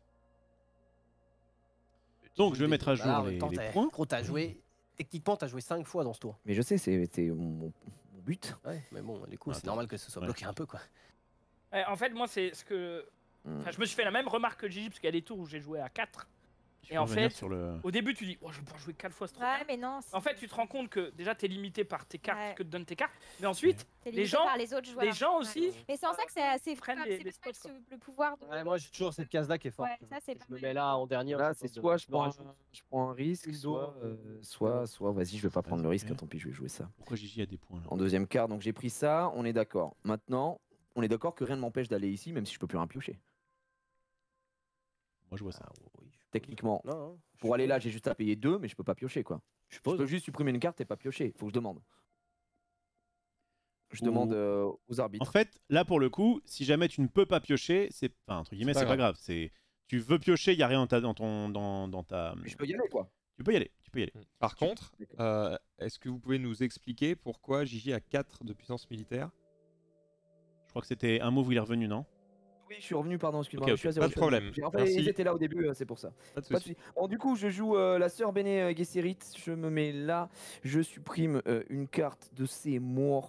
Donc je vais mettre à jour Bah, en les, même temps, les t'as- points. Gros, t'as joué. Techniquement, t'as joué cinq fois dans ce tour. Mais je sais, c'est c'est mon, mon but. Ouais, mais bon, du coup, c'est Attends. normal que ce soit Ouais. bloqué un peu, quoi. Ouais, en fait, moi, c'est ce que. Hmm. Enfin, je me suis fait la même remarque que Gigi, parce qu'il y a des tours où j'ai joué à quatre. Tu Et peux en revenir fait, sur le... Au début, tu dis, oh, je vais pouvoir jouer quatre fois, c'est trop Ouais, bien. mais non. c'est- En fait, tu te rends compte que déjà, t'es limité par tes cartes Ouais. que te donnent tes cartes. Mais ensuite, t'es les limité gens- par les autres joueurs. les gens Ouais. aussi. Mais c'est en ça que c'est assez Prennent fun, les- c'est les parce que spots, quoi. ce- le pouvoir de. Ouais, moi, j'ai toujours cette case-là qui est forte. Ouais, ça, c'est je pas me mal. mets là en dernier. Là, en c'est face de- soit je me prends, un, rajoute. je prends un risque, Une soit, dos, euh, soit, soit vas-y, je vais pas prendre le Vas-y, risque, fais. tant pis, je vais jouer ça. Pourquoi Gigi a des points là? En deuxième carte, donc j'ai pris ça, on est d'accord. Maintenant, on est d'accord que rien ne m'empêche d'aller ici, même si je peux plus rien piocher. Moi je vois ça. Ah, oui, je- Techniquement, Non, non, je pour aller suppose. là, j'ai juste à payer deux, mais je peux pas piocher quoi. Je Je suppose. peux juste supprimer une carte et pas piocher. Faut que je demande. Je Ou- demande euh, aux En arbitres. fait, là pour le coup, si jamais tu ne peux pas piocher, c'est enfin, entre guillemets, pas c'est pas grave. C'est tu veux piocher, il y a rien dans ta, dans ton dans, dans ta. Mais je peux y aller quoi. Tu peux y aller, tu peux y aller. Par contre, D'accord. euh, est-ce que vous pouvez nous expliquer pourquoi Gigi a quatre de puissance militaire? Je crois que c'était un move où il est revenu, non? Oui, je suis revenu, pardon, excuse-moi. Ok, je suis ok, à zéro, pas de je suis à zéro. problème. J'ai- En fait, Merci. ils étaient là au début, euh, c'est pour ça. Pas de Pas de soucis. soucis. Bon, du coup, je joue euh, la sœur Béné euh, Gesserit. Je me mets là. Je supprime euh, une carte de ses morts.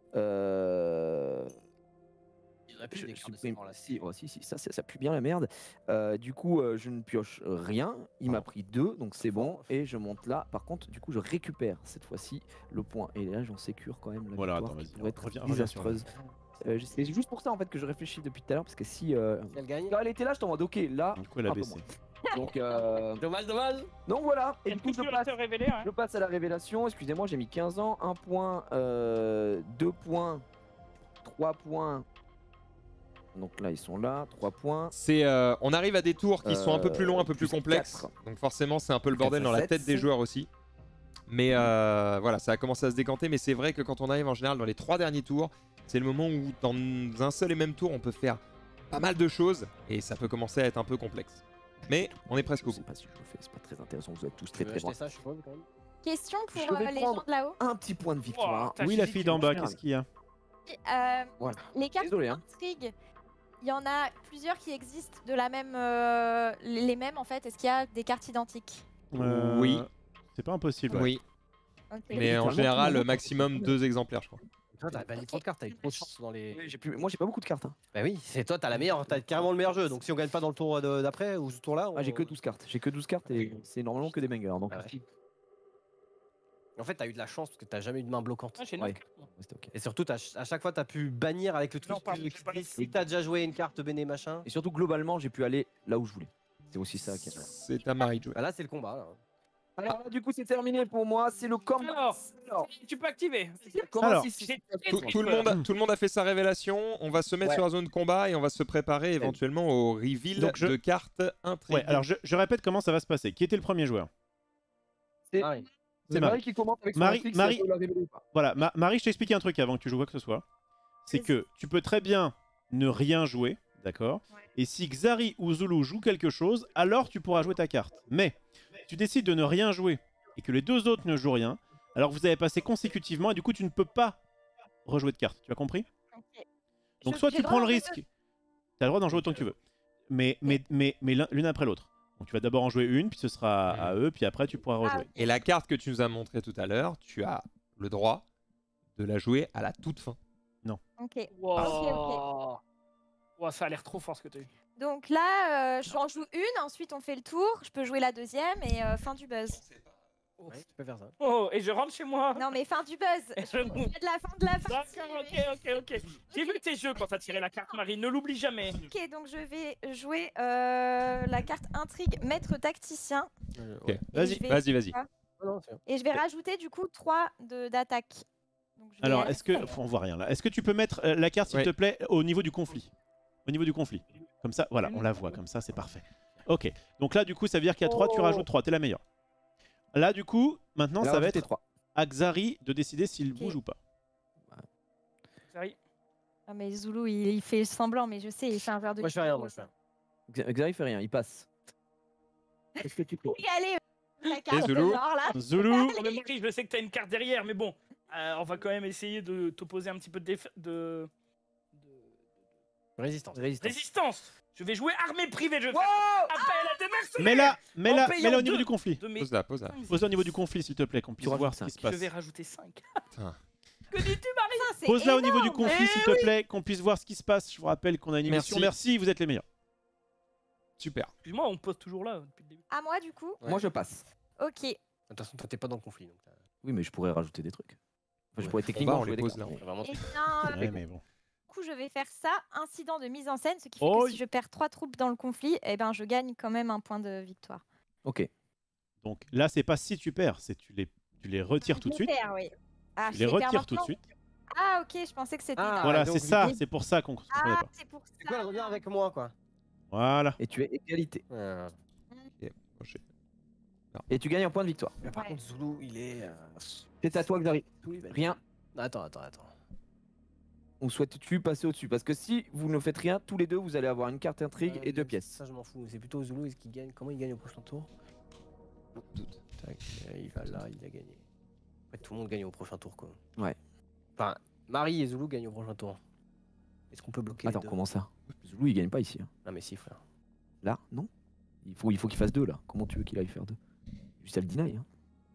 Euh... Il aurait pu Je des cartes de supprime. ce genre-là. Si, oh, si, si, ça, ça, ça pue bien la merde. Euh, du coup, euh, je ne pioche rien. Il m'a pris deux, donc c'est bon. Et je monte là. Par contre, du coup, je récupère cette fois-ci le point. Et là, j'en sécure quand même la Voilà, victoire attends, qui vas-y, pourrait être reviens- reviens sur le- désastreuse. Euh, je- c'est juste pour ça en fait que je réfléchis depuis tout à l'heure parce que si euh, Si elle gagne. quand elle était là, je t'en mode ok, là. Du coup, elle a un peu baissé. moins. Donc, euh, Dommage, dommage. donc voilà. Et Et du coup, je tu passe, te révéler, ouais. je passe à la révélation. Excusez-moi, j'ai mis quinze ans. un point, euh, deux points, trois points. Donc là, ils sont là. trois points. C'est, euh, on arrive à des tours qui sont un peu plus longs, un peu Euh, plus plus complexes. quatre. Donc forcément, c'est un peu le quatre bordel à dans la sept. tête des joueurs aussi. Mais euh, voilà, ça a commencé à se décanter. Mais c'est vrai que quand on arrive en général dans les trois derniers tours, c'est le moment où dans un seul et même tour, on peut faire pas mal de choses et ça peut commencer à être un peu complexe. Mais on est presque Je au sais bout. pas si je le fais. C'est pas très intéressant. Vous êtes tous Tu très veux très acheter bons. ça, je suppose, quand même. Question pour Je vais euh, les prendre- gens de là-haut. Un petit point de victoire. Wow, t'as Oui, la Gigi fille qui d'en bas, mange qu'est-ce qu'il y a? Euh, Voilà. les cartes Désolé, hein. intrigues, il y en a plusieurs qui existent de la même, euh, les mêmes en fait. Est-ce qu'il y a des cartes identiques? Euh, Oui. C'est pas impossible. ouais. Oui, Ok. mais littéralement, en tout le général, monde- maximum deux exemplaires, je crois. Toi, t'as banni trop de cartes, t'as eu trop de chance dans les. Oui, j'ai plus- Moi, j'ai pas beaucoup de cartes. hein. Bah oui, c'est toi, t'as la meilleure, t'as carrément le meilleur jeu. Donc si on gagne pas dans le tour de- d'après ou ce tour-là. Ah, j'ai on- que douze cartes. J'ai que douze cartes et c'est normalement que des bangers. Donc, Ah ouais. En fait, t'as eu de la chance parce que t'as jamais eu de main bloquante. Ah, j'ai Ouais. neuf cartes, moi. c'était ok. Et surtout, t'as- à chaque fois, t'as pu bannir avec le truc Non, pardon, qui j'ai pas dit les- si t'as déjà joué une carte béné machin. Et surtout, globalement, j'ai pu aller là où je voulais. C'est aussi ça qui est. C'est à Marie de jouer. Bah là, c'est le combat. Là. Alors, là, du coup, c'est terminé pour moi. C'est le combat. Alors, Alors, tu peux activer. comment Alors. si- si- J'ai- Tout, tout le monde a, tout le monde a fait sa révélation. On va se mettre Ouais. sur la zone de combat et on va se préparer éventuellement au reveal Donc je- de cartes intrigues. Ouais, alors je, je répète comment ça va se passer. Qui était le premier joueur? C'est Ah oui. c'est C'est Marie. Marie. qui commente avec son Marie- intrigue, si Marie- elle veut la révéler ou pas. Voilà, Ma- Marie, je t'explique un truc avant que tu joues quoi que ce soit. C'est Vas-y. que tu peux très bien ne rien jouer, d'accord? Ouais. Et si Xari ou Zulu jouent quelque chose, alors tu pourras jouer ta carte. Mais si tu décides de ne rien jouer et que les deux autres ne jouent rien, alors vous avez passé consécutivement et du coup tu ne peux pas rejouer de carte. Tu as compris? Ok. Donc Je- soit j'ai tu le prends le droit d'en risque, jouer tu as le droit d'en jouer autant que tu veux. Mais, mais, mais, mais l'un- l'une après l'autre. Donc tu vas d'abord en jouer une, puis ce sera à eux, puis après tu pourras rejouer. Et la carte que tu nous as montrée tout à l'heure, tu as le droit de la jouer à la toute fin. Ok. Wow. Ok, ok. Wow, ça a l'air trop fort ce que t'as eu. Donc là, euh, je en joue une, ensuite on fait le tour, je peux jouer la deuxième et euh, fin du buzz. Ouais, tu peux faire ça. Oh, et je rentre chez moi. Non mais fin du buzz. Et je- De la fin de la fin. D'accord, ok, ok, ok. J'ai vu tes jeux quand t'as tiré la carte, Marie. Ne l'oublie jamais. Ok, donc je vais jouer euh, la carte intrigue maître tacticien. Euh, Ok. ouais. Et Vas-y, je vais- Vas-y, vas-y. Ah non, c'est- Et je vais rajouter du coup trois d'attaque. Donc, je vais Alors, aller- est-ce que... Pff, on voit rien là. Est-ce que tu peux mettre euh, la carte, s'il Ouais. te plaît, au niveau du conflit? Au niveau du conflit. Comme ça, voilà, on la voit, comme ça, c'est parfait. Ok, donc là, du coup, ça veut dire qu'il y a trois, tu Oh. rajoutes trois, t'es la meilleure. Là, du coup, maintenant, Elle a ça va rajouté être trois. à Xari de décider s'il Ok. bouge ou pas. Sérieux. Ah mais Zulu il, il fait semblant mais je sais il fait un verre de Moi, je fais rien, moi, je fais rien. Xa- Xari fait rien, il passe. Est-ce que tu peux Et allez, la carte Zulu. de mort là. Zulu. Non, mais Marie, je sais que t'as une carte derrière, mais bon, euh, on va quand même essayer de t'opposer un petit peu de, déf- de... de- Résistance. Résistance. résistance. Je vais jouer armée privée, je vais Wow faire appel à tes mercenaires. Mets-la, mets-la, payant mets-la au niveau deux. du conflit. De mes... Pose-la, pose-la. Pose-la au niveau du conflit, s'il te plaît, qu'on puisse rajoutes voir ce cinq. qui se Je passe. vais rajouter cinq. Putain. Que dis-tu, Marie? Putain, c'est Pose-la au niveau du énorme. conflit, Eh s'il te plaît, qu'on puisse voir ce qui se passe. Je vous rappelle qu'on a une émission. Merci. Merci, vous êtes les meilleurs. Super. Excuse-moi, on pose toujours là depuis le début. À moi du coup. Moi je passe. Ok. De toute façon, toi, t'es pas dans le conflit. Donc t'as- Oui, mais je pourrais rajouter des trucs. Enfin, je Ouais, pourrais on techniquement va, on jouer les des pose cartes, là. mais- Vraiment. Eh bien, euh, Ouais, mais bon. du coup, je vais faire ça. Incident de mise en scène, ce qui fait Oh. que si je perds trois troupes dans le conflit, eh ben, je gagne quand même un point de victoire. Ok. Donc là, c'est pas si tu perds, c'est tu les, tu les retires Je tout de les suite. perds, oui. Ah, Tu je les perds retires tout de maintenant. suite. Ah, ok, je pensais que c'était. Ah, dans- Voilà, donc, c'est du ça, coup- c'est pour ça qu'on ne comprenait Ah, pas. c'est pour ça. C'est quoi le regard avec moi, quoi? Voilà. Et tu es égalité. Euh, Ok, bon, j'ai- Et tu gagnes un point de victoire. Mais par Ouais. contre, Zulu, il est. euh, C'est à toi, Xari. tous les belles. Rien. Attends, attends, attends. On souhaite-tu passer au-dessus? Parce que si vous ne faites rien, tous les deux, vous allez avoir une carte intrigue Euh, et deux même pièces. Ça, je m'en fous. C'est plutôt Zulu, est-ce qu'il gagne? Comment il gagne au prochain tour? Doute. Tac, euh, il va là, il a gagné. En fait, tout le monde gagne au prochain tour, quoi. Ouais. Enfin, Marie et Zulu gagnent au prochain tour. Est-ce qu'on peut bloquer les Attends, deux? comment ça? Zulu, il gagne pas ici. hein. Non, mais si, frère. Là, non? Il faut il faut qu'il fasse deux, là. Comment tu veux qu'il aille faire deux? Juste à le deny. Hein.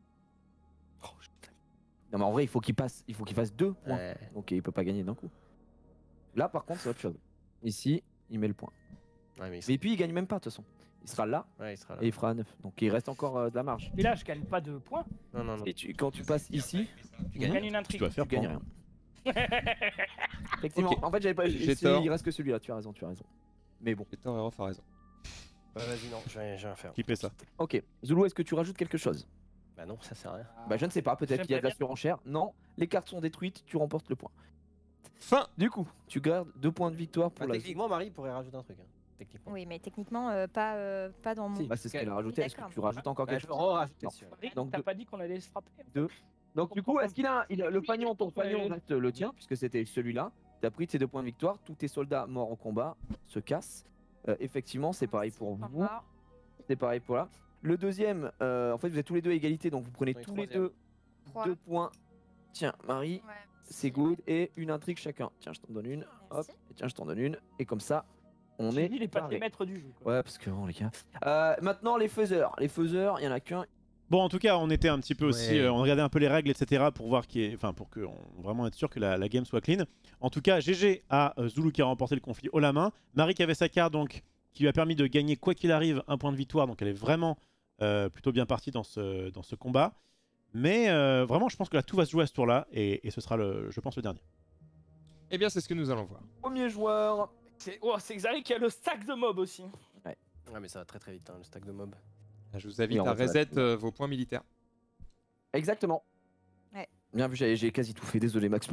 Oh, je- Non, mais en vrai, il faut qu'il passe. Il faut qu'il fasse deux points. Ouais. Donc, il peut pas gagner d'un coup. Là, par contre, c'est autre chose. Ici, il met le point. Ouais, mais il Mais puis, il gagne même pas, de toute façon. Il sera là Ouais, il sera là. et il fera neuf. Donc, il reste encore euh, de la marge. Et là, je gagne pas de points. Non, non, non. Et tu, quand tu passes ici, Je gagnes. gagne une Tu intrigue. dois faire tu gagnes prendre. rien. Effectivement. Ok. En fait, j'avais pas. J'ai c'est- tort. Il reste que celui-là. Tu as raison, tu as raison. Mais bon. J'ai tort, Erof a raison. Bah, vas-y, non, je vais, je vais rien faire. Keepez ça. Ok. Zulu, est-ce que tu rajoutes quelque chose? Bah, non, ça sert à rien. Bah, je ne sais pas. Peut-être qu'il y a de la J'aimerais surenchère. Non. Les cartes sont détruites. Tu remportes le point. Fin. Du coup, tu gardes deux points de victoire pour Bah, la. techniquement, Marie pourrait rajouter un truc. Hein. Techniquement. Oui, mais techniquement, euh, pas, euh, pas dans mon. Si. Bah, c'est ce qu'elle a rajouté. Est-ce que D'accord. tu rajoutes encore Bah, quelque je chose? peux rajouter Non. dessus. Marie, Donc, t'as deux. pas dit qu'on allait se frapper. Deux. Donc du coup, est-ce qu'il a il a- le panion, ton panion reste le tien puisque c'était celui-là. T'as pris tes deux points de victoire. Tous tes soldats morts au combat se cassent. Euh, effectivement, c'est pareil pour vous. Sympa. C'est pareil pour là. Le deuxième, euh, en fait, vous êtes tous les deux à égalité, donc vous prenez Oui, tous les troisième. deux Trois. deux points. Tiens, Marie, Ouais. c'est good et une intrigue chacun. Tiens, je t'en donne une. Hop. Merci. Et tiens, je t'en donne une. Et comme ça, on J'ai est. dit, il est pas pareil. des maîtres du jeu. quoi. Ouais, parce que bon, les gars. Euh, maintenant, les faiseurs. Les faiseurs, il y en a qu'un. Bon, en tout cas, on était un petit peu aussi, Ouais. euh, on regardait un peu les règles, et cetera, pour voir qui est, enfin, pour que on- vraiment être sûr que la, la game soit clean. En tout cas, G G à euh, Zulu qui a remporté le conflit haut la main. Marie qui avait sa carte, donc, qui lui a permis de gagner quoi qu'il arrive un point de victoire, donc elle est vraiment euh, plutôt bien partie dans ce, dans ce combat. Mais euh, vraiment, je pense que là, tout va se jouer à ce tour-là, et, et ce sera, le, je pense, le dernier. Eh bien, c'est ce que nous allons voir. Premier joueur. C'est oh, c'est Xari qui a le stack de mob aussi. Ouais, mais ça va très très vite, hein, le stack de mob. Je vous invite Oui, on à va faire la reset euh, vos points militaires. Exactement. Ouais. Bien vu, j'ai j'ai quasi tout fait. Désolé, Max.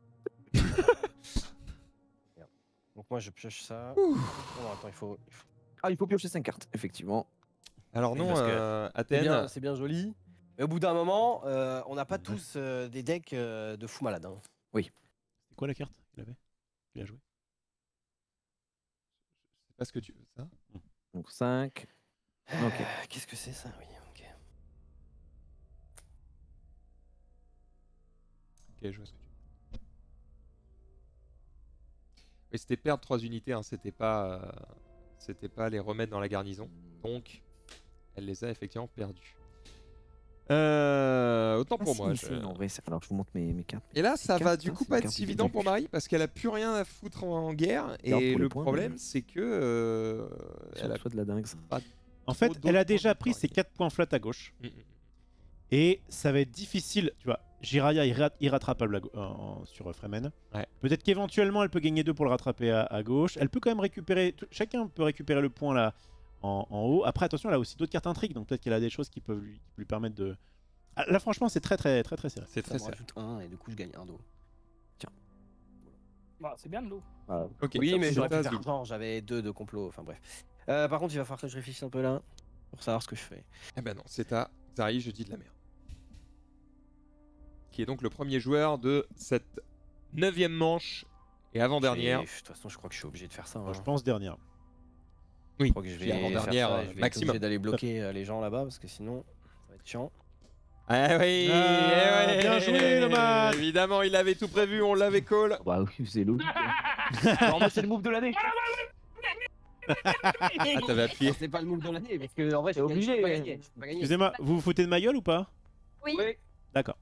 Donc moi je pioche ça. Non, attends, il faut. il faut- Ah, il faut piocher cinq cartes, effectivement. Alors non, Parce que euh, C'est Athènes, bien, c'est bien joli. Mais au bout d'un moment, euh, on n'a pas Ouais. tous euh, des decks euh, de fou malade. Hein. C'est quoi la carte qu'il avait qu'il a joué c'est pas ce que tu veux, ça. Donc cinq. Ok. Euh, Qu'est-ce que c'est ça? Oui, ok. Ok, je vois ce que tu veux. Mais c'était perdre trois unités, hein, c'était pas, euh, c'était pas les remettre dans la garnison. Donc, elle les a effectivement perdues. Euh, autant pour Ah, moi. si, je- si, non, en vrai, c'est- alors je vous montre mes, mes cartes. Et là, ça Ces va cartes, du hein, coup c'est pas des être cartes si de évident deck. pour Marie parce qu'elle a plus rien à foutre en, en guerre. Regarde Et pour le les points, problème, mais- c'est que euh, elle a Soit de la dingue. ça. En fait, d'autres elle a points déjà de pris victoire, ses ok. quatre points flat à gauche. Mm, mm. Et ça va être difficile, tu vois. Jiraya est rat- irrattrapable à go- en- sur euh, Fremen. Ouais. Peut-être qu'éventuellement elle peut gagner deux pour le rattraper à, à gauche. Elle peut quand même récupérer, tout- chacun peut récupérer le point là en, en haut. Après attention, elle a aussi d'autres cartes intrigues, donc peut-être qu'elle a des choses qui peuvent lui, qui lui permettre de... Ah, là franchement c'est très très très très serré. C'est Ça très me serré. rajoute un et du coup je gagne un d'eau. Bah, c'est bien de l'eau. Voilà. Ok, Oui, mais c'est j'aurais pu ta faire Zulu. genre j'avais deux de complot, enfin bref. Euh, par contre, il va falloir que je réfléchisse un peu là pour savoir ce que je fais. Eh ben non, c'est à Zari, je dis de la merde. Qui est donc le premier joueur de cette neuvième manche et avant-dernière. Et, De toute façon, je crois que je suis obligé de faire ça. Moi, hein. je pense dernière. Oui, Je crois que je vais puis avant faire dernière, ça, euh, je vais être maximum. obligé d'aller bloquer euh, les gens là-bas parce que sinon ça va être chiant. Ah oui, Ah, eh ouais, bien joué, le match. Évidemment, il avait tout prévu, on l'avait call. Bah oui, c'est logique. Alors moi c'est le move de l'année. Ah, t'avais appuyé. C'est pas le move de l'année parce que en vrai C'est je gagne- obligé. je peux pas gagner, je peux pas gagner. Excusez-moi, vous vous foutez de ma gueule ou pas? Oui. Oui. D'accord.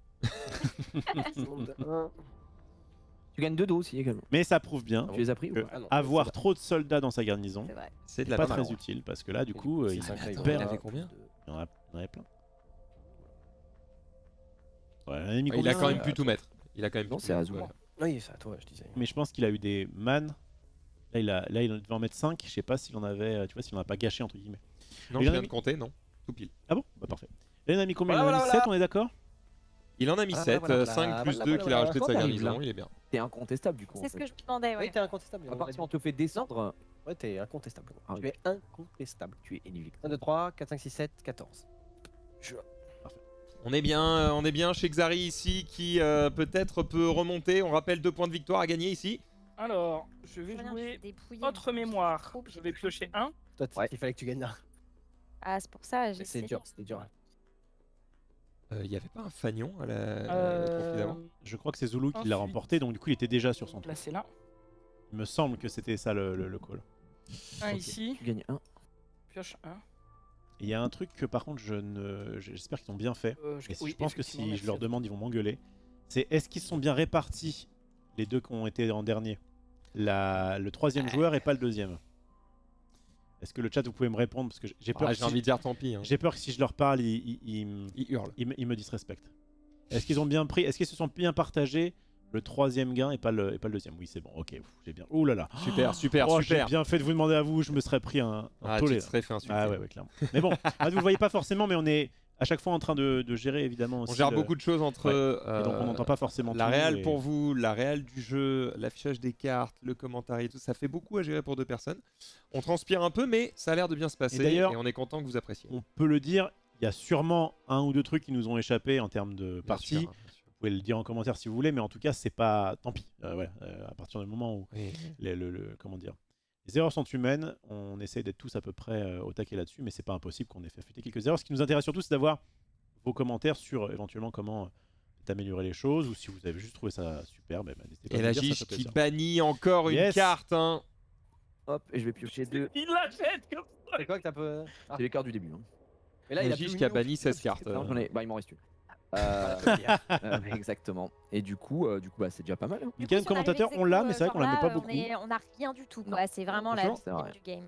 Tu gagnes deux dos aussi également. Mais ça prouve bien Tu les as pris ou que pas? Ah non, avoir c'est pas- trop de soldats dans sa garnison, C'est vrai. C'est de c'est la pas merde. très utile parce que là, du coup, euh, C'est il, cinq règles. perd. Il avait combien il y en a- il y en avait plein. Ouais, il en a mis Il a combien, quand même là pu tout mettre. Il a quand même Non, pu c'est tout à mettre, Azuma. ouais. Oui, c'est à toi, je disais. Mais je pense qu'il a eu des man. Là, il, a, là, il devait en mettre cinq. Je sais pas s'il en avait, tu vois, s'il en a pas gâché entre guillemets. Non, Il je en a viens mis- de compter, non. Tout pile. Ah bon? Bah parfait. Là, il en a mis combien? Voilà, Il en a mis voilà, sept, on est d'accord? Il en a mis Voilà, sept, voilà, voilà, cinq plus voilà, deux voilà, qu'il a rajouté de sa voilà. Comment garnison, t'arrives il est bien. T'es incontestable du coup. C'est en ce fait. que je me demandais, Oui, ouais. t'es incontestable. À on part l'a si dit. on te fait descendre, Ouais, t'es incontestable. Ah, Tu es incontestable. tu es inéluctable. un, deux, trois, quatre, cinq, six, sept, quatorze. Je... On est bien, euh, on est bien chez Xari ici qui euh, peut-être peut remonter. On rappelle deux points de victoire à gagner ici. Alors, je vais Rien, je jouer suis dépouillée, autre mais- mémoire. Trop Je vais piocher un. Toi, Ouais. il fallait que tu gagnes là. Ah, c'est pour ça, j'ai C'est essayé. dur, c'était dur. Il n'y avait pas un fagnon à la Euh, confidemment. Je crois que c'est Zulu qui l'a Ensuite. remporté, donc du coup, il était déjà sur son tour. Là, c'est là. Il me semble que c'était ça le, le, le call. Un Ok. ici. Tu gagnes un. Pioche un. Et il y a un truc que par contre, je ne, j'espère qu'ils ont bien fait. Euh, Et oui, je pense que effectivement, si merci je leur à toi. demande, ils vont m'engueuler. C'est est-ce qu'ils sont bien répartis, les deux qui ont été en dernier, la, le troisième joueur et pas le deuxième? Est-ce que le chat, vous pouvez me répondre? Parce que j'ai peur, Ah, que j'ai si- envie de dire tant pis. hein. j'ai peur que si je leur parle, ils, ils, ils me- Il hurle. ils me- ils me disrespectent. Est-ce qu'ils ont bien pris? Est-ce qu'ils se sont bien partagés le troisième gain et pas le, et pas le deuxième? Oui, c'est bon. Ok, pff, j'ai bien. Ouh là là. Super, super, Oh, j'ai super. bien fait de vous demander à vous. Je me serais pris un, un Ah, tollé, tu te là. serais fait insulter. Ah ouais, ouais, clairement. Mais bon, ah, vous le voyez pas forcément, mais on est à chaque fois en train de, de gérer évidemment. On Aussi gère le- beaucoup de choses entre. Ouais. euh, Et donc on n'entend pas forcément La tout, réal et- pour vous, la réal du jeu, l'affichage des cartes, le commentaire et tout, ça fait beaucoup à gérer pour deux personnes. On transpire un peu, mais ça a l'air de bien se passer et, d'ailleurs, on est content que vous appréciez. On peut le dire, il y a sûrement un ou deux trucs qui nous ont échappé en termes de Bien parties. sûr, bien sûr. Vous pouvez le dire en commentaire si vous voulez, mais en tout cas, c'est pas. Tant pis. Euh, ouais, euh, à partir du moment où Oui. les, le, le- comment dire, les erreurs sont humaines, on essaie d'être tous à peu près euh, au taquet là-dessus, mais c'est pas impossible qu'on ait fait fuiter quelques erreurs. Ce qui nous intéresse surtout, c'est d'avoir vos commentaires sur euh, éventuellement comment euh, améliorer les choses, ou si vous avez juste trouvé ça super, ben, ben, n'hésitez pas Et à la nous dire, ça Gige fait qui plaisir. bannit encore une Yes. carte. Hein. Hop, et je vais piocher deux. Il l'achète comme ça. C'est quoi que t'as peu. Ah. C'est les cartes du début. Hein. Mais là, La il a Gige plus qui a une banni option, seize parce que cartes. c'est- Non, j'en ai. Bah, il m'en reste une. Euh, euh, exactement. Et du coup, euh, du coup, bah, c'est déjà pas mal. hein. Du Nickel, coup, si on commentateur, arrive on l'a, ex aequo, mais c'est vrai euh, qu'on la met genre pas là, beaucoup. On, est- on a rien du tout, quoi. C'est vraiment la franchement, c'est vie vrai. du game.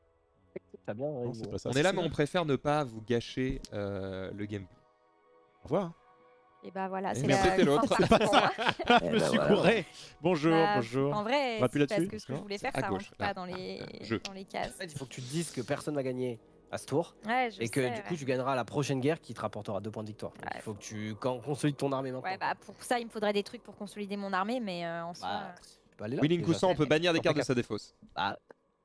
T'as bien. Non, ouais, c'est bon. pas ça, On c'est est là, ça. mais on préfère ne pas vous gâcher euh, le gameplay. Au revoir. Et bah voilà, Et c'est merci, la c'était l'autre. grande partie pour moi. Je Eh me ben suis voilà. couré. Bonjour, Bah, bonjour. En vrai, On va plus c'est parce là-dessus que ce que je Non, voulais c'est faire, à ça gauche, rentre pas là. dans les, Je. dans les En cases. fait, il faut que tu te dises que personne va gagner à ce tour Ouais, je et que sais, du coup ouais. tu gagneras la prochaine guerre qui te rapportera deux points de victoire. Donc, Ouais, il faut que tu quand, consolides ton armée maintenant. Ouais, bah pour ça, il me faudrait des trucs pour consolider mon armée, mais euh, en soi. Bah, euh, tu peux aller là. Winning déjà. Cousin, on peut bannir des T'en cartes fais de sa défausse. Bah.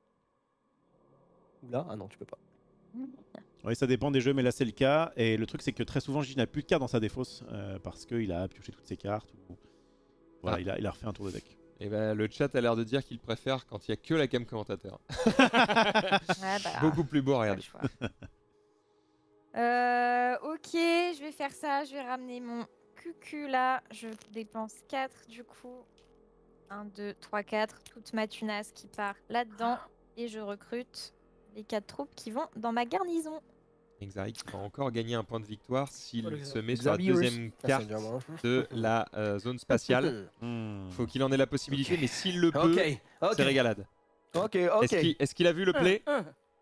Ou là, ah non, tu peux pas. Oui, ça dépend des jeux, mais là c'est le cas. Et le truc, c'est que très souvent, Gigi n'a plus de cartes dans sa défausse euh, parce qu'il a pioché toutes ses cartes. Ou... Voilà, Ah. il, a, il a refait un tour de deck. Et ben le chat a l'air de dire qu'il préfère quand il y a que la cam commentateur. ouais, bah, Beaucoup plus beau à pas le regarder. choix. Euh, ok, je vais faire ça. Je vais ramener mon Q Q là. Je dépense quatre du coup. un, deux, trois, quatre. Toute ma tunasse qui part là-dedans. Et je recrute les quatre troupes qui vont dans ma garnison. Xari qui va encore gagner un point de victoire s'il Oh, le se met sur la Xavius. deuxième Ah, carte c'est dur, moi. de la euh, zone spatiale. Hmm. Faut qu'il en ait la possibilité, mais s'il le peut, Ok, ok, c'est régalade. ok, ok. Est-ce qu'il est-ce qu'il a vu le play? Un, un.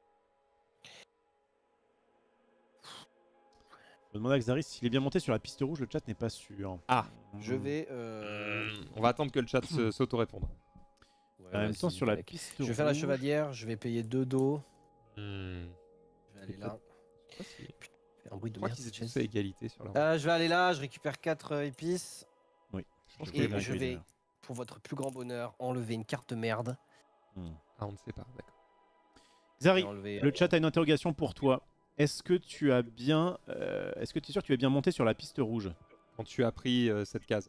Je demande à Xaris s'il est bien monté sur la piste rouge. Le chat n'est pas sûr. Ah. Je vais. euh, On va attendre que le chat se- s'auto-réponde. ouais, En même vas-y, temps, sur la mec. piste Je vais faire la rouge- chevalière, je vais payer deux dos. Hmm. Je vais aller là. Je sais pas si- Fait un bruit je de crois merde. qu'ils cette étaient tous chaise. à égalité sur la route. Euh, je vais aller là, je récupère quatre épices. Je pense je que Et vais les mecs- je vais, pour votre plus grand bonheur, enlever une carte de merde. Hmm. Ah, on ne sait pas, d'accord. Xari, Et enlever, le euh, chat a une interrogation pour toi. Est-ce que tu as bien, euh, est-ce que tu es sûr que tu es bien monté sur la piste rouge? Quand tu as pris euh, cette case.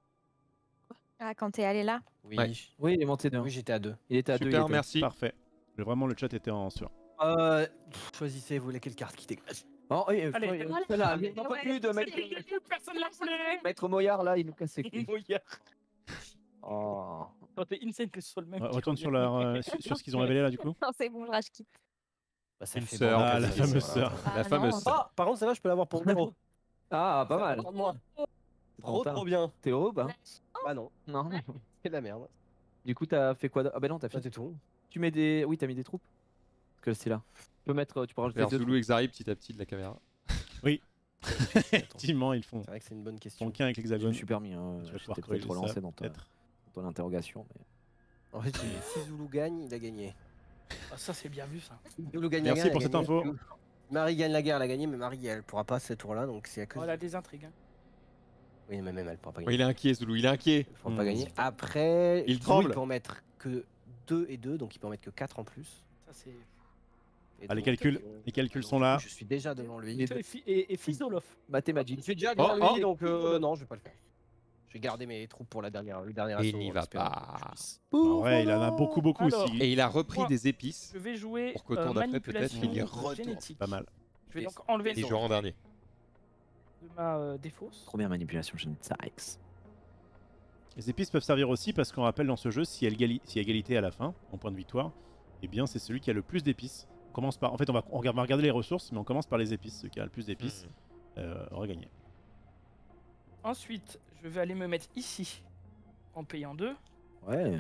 Ah, quand t'es allé là. Oui, Ouais. Oui, il est monté d'un. oui j'étais à deux. Il était à deux. il Super, était- merci. Parfait. Le- Vraiment, le chat était en sueur. Euh, pff, choisissez, vous voulez quelle carte qui dégage? Oh, et, euh, Allez, euh, voilà. celle-là, Ouais, n'en peut ouais, plus de mettre. Personne l'a voulu. Maître Moyard, là, il nous casse les couilles. Moyard. Oh. Attends, t'es insane que ce soit le même. Ouais, qui Retourne sur, revienne. leur, euh, sur, sur ce qu'ils ont révélé là du coup. Non, c'est bon, je rage quitte. Bah, ça Une fait sœur, bon, Ah, quasi, la c'est fameuse ça. sœur. Ah, La fameuse non. sœur. Ah, par contre, celle-là, je peux l'avoir pour zéro. Ah, pas mal. Prends-moi. Trop, Quentin. trop bien. T'es heureux, bah Bah non, Non. c'est de la merde. Du coup, t'as fait quoi d'autre? Ah, bah non, t'as Ça, fait. c'est tout. Tu mets des. Oui, t'as mis des troupes. Parce que c'est là. Tu peux mettre. Tu peux rajouter Vers deux Zulu et Xari petit à petit de la caméra. Effectivement, ils font C'est vrai que c'est une bonne font question. qu'un avec Je me l'hexagone. suis permis. Hein. Tu vas Je pouvoir t'ai corriger peut-être relancé ça, dans, ta- peut-être. dans ton interrogation. Mais... En fait, si Zulu gagne, il a gagné. Ah, ça, c'est bien vu, ça. Zulu gagne Merci la guerre, pour il a cette gagné. info. Marie gagne la guerre, elle a gagné, mais Marie, elle pourra pas ce tour-là, donc c'est à cause. Oh, elle a des intrigues. Hein. Oui, mais même elle pourra pas Oh, gagner. il est inquiet, Zulu, il est inquiet. Elle pourra Hmm. pas gagner. Après, Il Zulu, tremble. il peut en mettre que deux et deux, donc il peut en mettre que quatre en plus. Ça, c'est. Et Ah, les donc, calculs, euh, les calculs donc, sont là. Je suis déjà devant lui. Et, fi- et, et fils Olof. Je Mathématiques. suis déjà devant Oh, lui, oh. donc euh, non, je vais pas le faire. Je vais garder mes troupes pour la dernière, le dernier Et assaut. il n'y en va espérant pas. que je puisse. En vrai, il en a beaucoup, beaucoup Alors, aussi. Et il a repris Moi, des épices. Je vais jouer Pour qu'au euh, tour d'après, peut-être, manipulation il y de retourne. génétique. Pas mal. Je vais donc enlever Il jouera en dernier. de ma euh, défausse. Trop bien, manipulation génétique. Les épices peuvent servir aussi parce qu'on rappelle dans ce jeu, s'il y a égali- s'il y a égalité à la fin, en point de victoire, eh bien c'est celui qui a le plus d'épices. On commence par, en fait, on va, on regarde- va regarder les ressources, mais on commence par les épices. Celui qui a le plus d'épices Hmm. euh, aura gagné. Ensuite, je vais aller me mettre ici en payant deux. Ouais.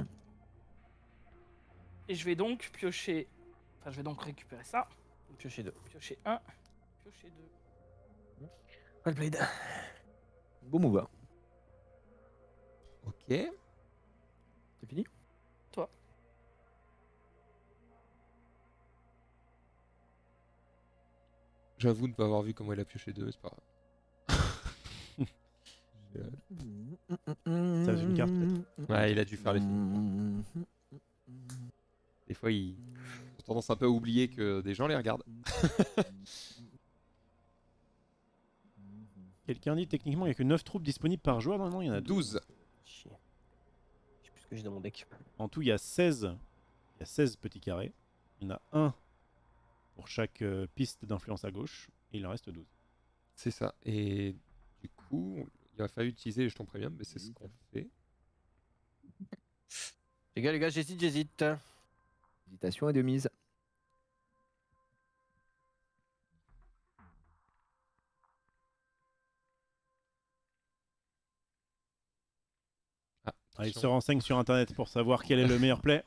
Et je vais donc piocher. Enfin, je vais donc récupérer ça. Piocher deux. Piocher un. Piocher deux. Well played. Beau move. Ok. C'est fini? J'avoue ne pas avoir vu comment il a pioché deux, c'est pas grave. Euh, Ça, c'est une carte, peut-être. Ouais, il a dû faire les films. Des fois, ils ont tendance un peu à oublier que des gens les regardent. Quelqu'un dit techniquement il n'y a que neuf troupes disponibles par joueur. Normalement, il y en a douze. douze. Chier. Je sais plus ce que j'ai dans mon deck. En tout, il y a seize. Il y a seize petits carrés. Il y en a un pour chaque euh, piste d'influence à gauche. Et il en reste douze. C'est ça. Et du coup, il a fallu utiliser les jetons premium, mais c'est ce qu'on fait. Les gars, les gars, j'hésite, j'hésite. Hésitation et de mise. Ah, Ah, il attention. se renseigne sur internet pour savoir quel est le meilleur play.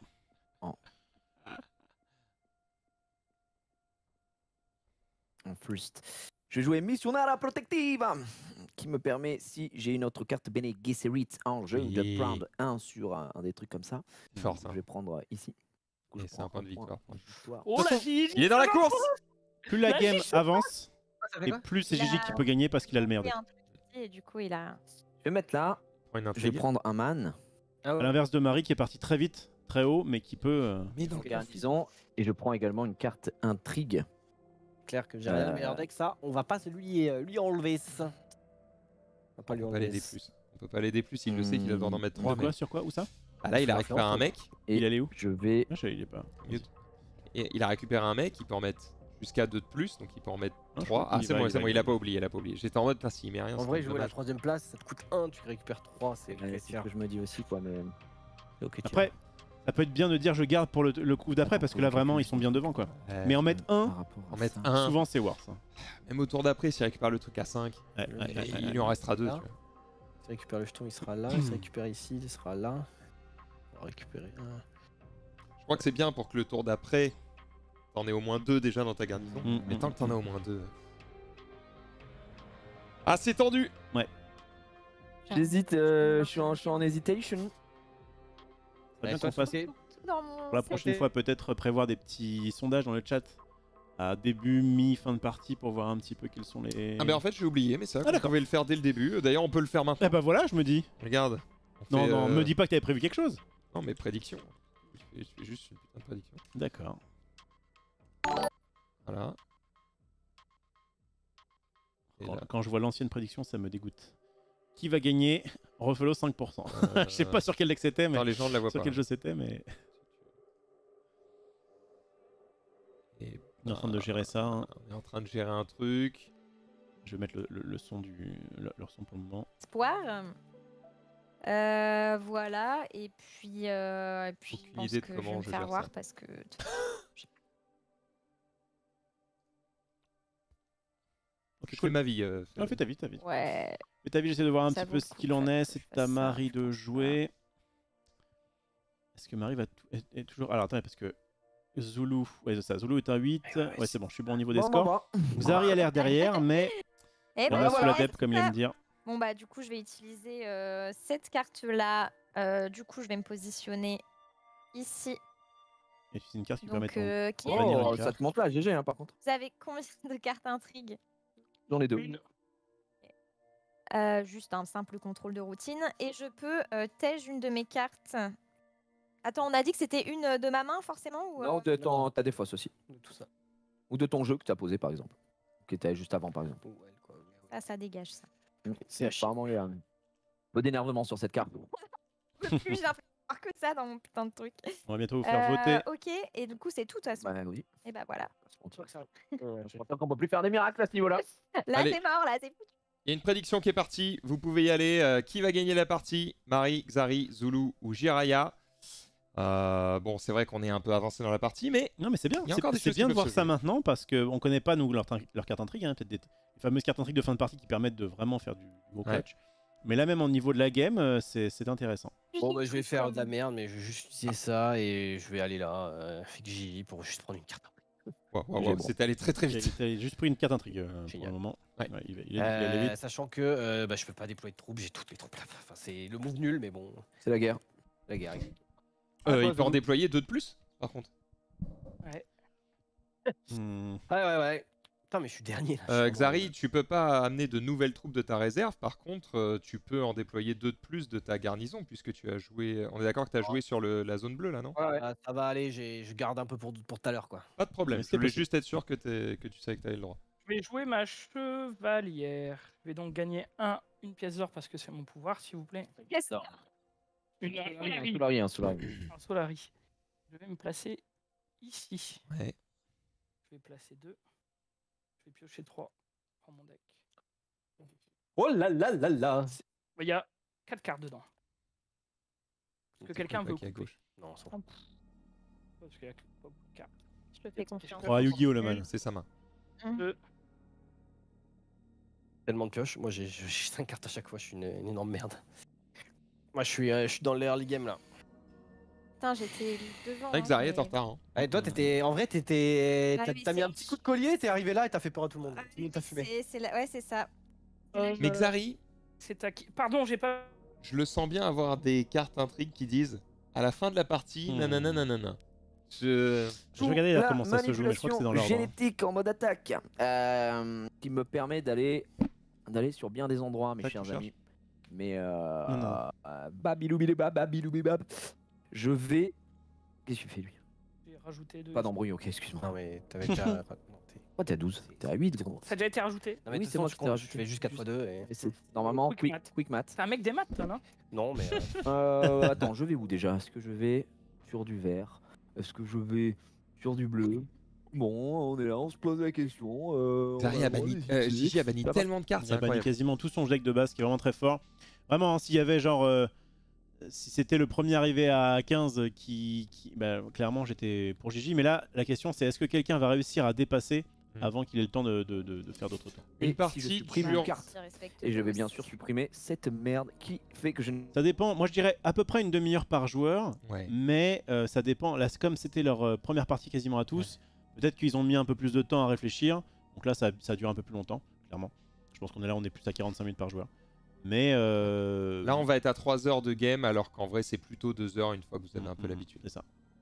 En first. Je vais jouer Missionara Protectiva, qui me permet, si j'ai une autre carte Bene Gesserit en jeu, Oui. de prendre un sur un, un des trucs comme ça. C'est fort, Donc, ça. Je vais prendre ici. Du coup, Et je c'est prends un point de victoire. point de victoire. Oh la Gigi. Il est dans la course. Plus la Vas-y, game chauffe. avance, Ça fait et quoi plus c'est Il a- Gigi qui peut gagner parce qu'il a le meilleur Il deck. a un truc ici et du coup, il a. Je vais mettre là. Prends une Je vais intrigue. prendre un man. Ah À ouais. l'inverse de Marie qui est partie très vite, très haut, mais qui peut. euh, Mais dans Donc, garnison. Et je prends également une carte intrigue. Clair que j'ai rien de Euh. meilleur deck, ça. On va pas se lui, euh, lui enlever ça. On va pas On lui peut pas enlever. l'aider plus. On peut pas l'aider plus, il le sait qu'il a besoin d'en mettre de trois. quoi Mais... Sur quoi Où ça Ah là, il a Sur la récupéré un carte. mec. Et Il allait où Je vais. Ah, je sais, il est pas. Et il a récupéré un mec, il peut en mettre jusqu'à deux de plus, donc il peut en mettre Ah, je trois. crois Ah, qu'il c'est va- bon, il c'est va bon, il a gagner. pas oublié, il a pas oublié. J'étais en mode, putain, s'il met rien. En c'est vrai, jouer la dommage. troisième place, ça te coûte un, tu récupères trois, c'est Ouais, c'est ce que je me dis aussi, quoi. Mais. c'est ok, tu Après, ça peut être bien de dire je garde pour le, le coup d'après parce que là vraiment ils sont bien devant quoi. Ouais. Mais en mettre vois, un, par rapport à En mettre ça. un, souvent c'est worse. hein. même au tour d'après, s'il récupère le truc à cinq, Ouais, ouais, ouais, ouais, il ouais. lui en restera deux. Là. tu vois. Tu récupères le jeton, il sera là. Il se récupère ici, il sera là. On va récupérer un. Je crois que c'est bien pour que le tour d'après, t'en aies au moins deux déjà dans ta garnison. Mm, Mais mm, tant que t'en mm. as au moins deux. Ah, c'est tendu! J'hésite, euh, je suis en, je suis en hesitation. Ça bien toi, qu'on fasse c'est- Dans mon. pour la prochaine Ok. fois peut-être prévoir des petits sondages dans le chat à début, mi, fin de partie pour voir un petit peu quels sont les. Ah, mais en fait, j'ai oublié, mais c'est vrai Ah, qu'on d'accord. pouvait le faire dès le début. D'ailleurs, on peut le faire maintenant. Eh bah voilà, je me dis. Regarde. on Non, fait, non, euh, me dis pas que t'avais prévu quelque chose. Non, mais prédiction. Je fais, je fais juste une putain de prédiction. D'accord. Voilà. Et Quand, là, quand je vois l'ancienne prédiction, ça me dégoûte. Qui va gagner Refelo cinq pour cent. euh, Je sais pas sur quel deck c'était, mais non, les gens ne la voient sur pas. quel jeu c'était, mais On est en train de gérer ça. Hein. On est en train de gérer un truc. Je vais mettre le, le, le son du le, leur son pour le moment. Espoir. Euh, voilà, et puis, euh, et puis je Aucune pense idée de que je comment vais me je faire gère voir ça. parce que. Ok, Je fais cool. ma vie. euh, Ah, fais ta vie, ta vie. Ouais. Fais ta vie, j'essaie de voir un Ça petit vaut peu le ce coup qu'il que en je est. fasse C'est ça, à Marie je de pense, jouer. Est-ce que Marie va tout- est, est toujours. Alors attendez, parce que Zulu. Ouais, c'est ça. Zulu est un huit. ouais, Ouais, c'est bon, je suis bon au niveau des Bon, scores. bon, bon. Xari a l'air derrière, mais Et on ben a sous la voilà, dep, c'est comme il ça. aime dire. Bon bah du coup je vais utiliser euh, cette carte là. du coup je vais me positionner ici. Et c'est une carte qui permet Donc de euh, qui Oh, bannir une Oh, ça carte. te monte là, G G, hein, par contre. vous avez combien de cartes intrigue? J'en ai deux. Une. Euh, Juste un simple contrôle de routine et je peux euh, tège une de mes cartes. Attends, on a dit que c'était une euh, de ma main forcément ou, Non, euh, de ton, t'as des fausses aussi. De tout ça. Ou de ton jeu que t'as posé, par exemple. Qui était juste avant, par exemple. Ou elle, quoi. Ça, ça dégage ça. C'est à chier. Apparemment, il y a un peu d'énervement sur cette carte. Plus j'ai l'impression d'avoir que ça dans mon putain de truc. On va bientôt vous faire Euh, voter. Ok, et du coup c'est tout de toute façon. Bah oui. Et bah voilà. Je crois qu'on peut plus faire des miracles à ce niveau-là. Là Allez. c'est mort, là c'est foutu. Il y a une prédiction qui est partie. Vous pouvez y aller. Euh, qui va gagner la partie? Marie, Xari, Zulu ou Jiraya? Euh, Bon, c'est vrai qu'on est un peu avancé dans la partie, mais Non, mais c'est bien. Il y a C'est encore des c'est choses bien qui de peuvent voir se ça jouer. maintenant parce qu'on connaît pas, nous, leur, leur carte intrigue. Hein, peut-être des les fameuses cartes intrigue de fin de partie qui permettent de vraiment faire du gros Ouais. clutch. Mais là, même au niveau de la game, euh, c'est c'est intéressant. Bon, bah, je vais faire de la merde, mais je vais juste utiliser ça et je vais aller là, euh, avec J J pour juste prendre une carte. Waouh, waouh, J'ai waouh, bon. c'est allé très très Il a, vite. il a juste pris une carte intrigue euh, pour Génial. le moment. Ouais. Ouais, il, va- il a dit qu'il allait Euh, vite. sachant que euh, bah, je peux pas déployer de troupes, j'ai toutes les troupes là. Enfin, c'est le move nul, mais bon, C'est la guerre. la guerre. Euh, Ah, il peut en Zulu. déployer deux de plus, par contre. Hmm. Ouais, ouais, ouais. Putain, mais je suis dernier là. je suis Euh, vraiment- Xari, tu peux pas amener de nouvelles troupes de ta réserve. Par contre, euh, tu peux en déployer deux de plus de ta garnison, puisque tu as joué. On est d'accord que tu as joué sur le- la zone bleue là, non? Ouais, ouais. Ah, ça va aller, j'ai- je garde un peu pour, pour tout à l'heure quoi. Pas de problème. Mais Je c'est voulais possible. juste être sûr que, t'es- que tu savais que tu avais le droit. Je vais jouer ma chevalière. Je vais donc gagner un, une pièce d'or parce que c'est mon pouvoir, s'il vous plaît. Yes. Une Un Solari. Solari, un Solari. Un Solari. Je vais me placer ici. Ouais. Je vais placer deux. Je vais piocher trois dans mon deck. Oh là là là là. Il y a quatre cartes dedans. Est-ce que quelqu'un veut Paquet à couper gauche. Non, on s'en fout. Parce qu'il y a pas beaucoup de cartes. Je te fais confiance. Oh, Yu-Gi-Oh, le man. C'est sa main. Deux. Tellement de pioches. Moi, j'ai j'ai cinq cartes à chaque fois. Je suis une, une énorme merde. Moi, je suis, euh, je suis dans l'early game là. Putain, j'étais devant. Avec hein, Xari est en mais- retard. hein. Allez, toi, t'étais, en vrai, t'étais, t'as Ouais, mais t'as mis c'est- un petit coup de collier, t'es arrivé là et t'as fait peur à tout le monde. Ah, Tout le monde t'a fumé. c'est- c'est la- Ouais, c'est ça. Euh, Mais Xari, C'est à qui? Pardon, j'ai pas. je le sens bien avoir des cartes intrigues qui disent à la fin de la partie, Hmm. nanana nanana. Je. Je vais regarder là La comment ça se joue, mais je crois que c'est dans l'ordre. hein. génétique en mode attaque, euh, qui me permet d'aller d'aller sur bien des endroits, mes Ça, tu chers cherches. amis. Mais euh, Non, non. euh, babiloubidébab, babiloubibab. Je vais. Qu'est-ce que tu fais lui? J'ai rajouté deux. Pas d'embrouille, ok, excuse-moi. Non, mais t'avais déjà. non, t'es- Pourquoi t'es à douze? T'es à huit, gros. Ça a déjà été rajouté. Non, mais Oui, de toute c'est moi façon, qui tu t'ai comptes, rajouté. Tu fais juste quatre fois deux et. Et c'est normalement Quick quick, math. quick math. C'est un mec des maths, toi, non? Non, mais. euh, Euh, attends, je vais où déjà? Est-ce que je vais sur du vert? Est-ce que je vais sur du bleu? Bon, on est là, on se pose la question. Euh, on Xari va a banni. voir, euh, discuter. Gigi a banni Ça va. tellement de cartes, Il c'est a banni incroyable. quasiment tout son deck de base qui est vraiment très fort. Vraiment, hein, s'il y avait genre. euh, si c'était le premier arrivé à quinze qui. qui bah, clairement, j'étais pour Gigi. Mais là, la question c'est est-ce que quelqu'un va réussir à dépasser Hmm. avant qu'il ait le temps de, de- de- de faire d'autres tours? Une Et si partie je supprime sur- une carte. Je respecte Et je vais tous. bien sûr supprimer cette merde qui fait que je ne. Ça dépend. Moi, je dirais à peu près une demi-heure par joueur. Ouais. Mais euh, ça dépend. Là, c'est comme c'était leur euh, première partie quasiment à tous, peut-être qu'ils ont mis un peu plus de temps à réfléchir. Donc là, ça, ça dure un peu plus longtemps, clairement. Je pense qu'on est là, on est plus à quarante-cinq minutes par joueur. Mais euh, Là, on va être à trois heures de game, alors qu'en vrai, c'est plutôt deux heures une fois que vous avez un peu Mhm, l'habitude. c'est ça.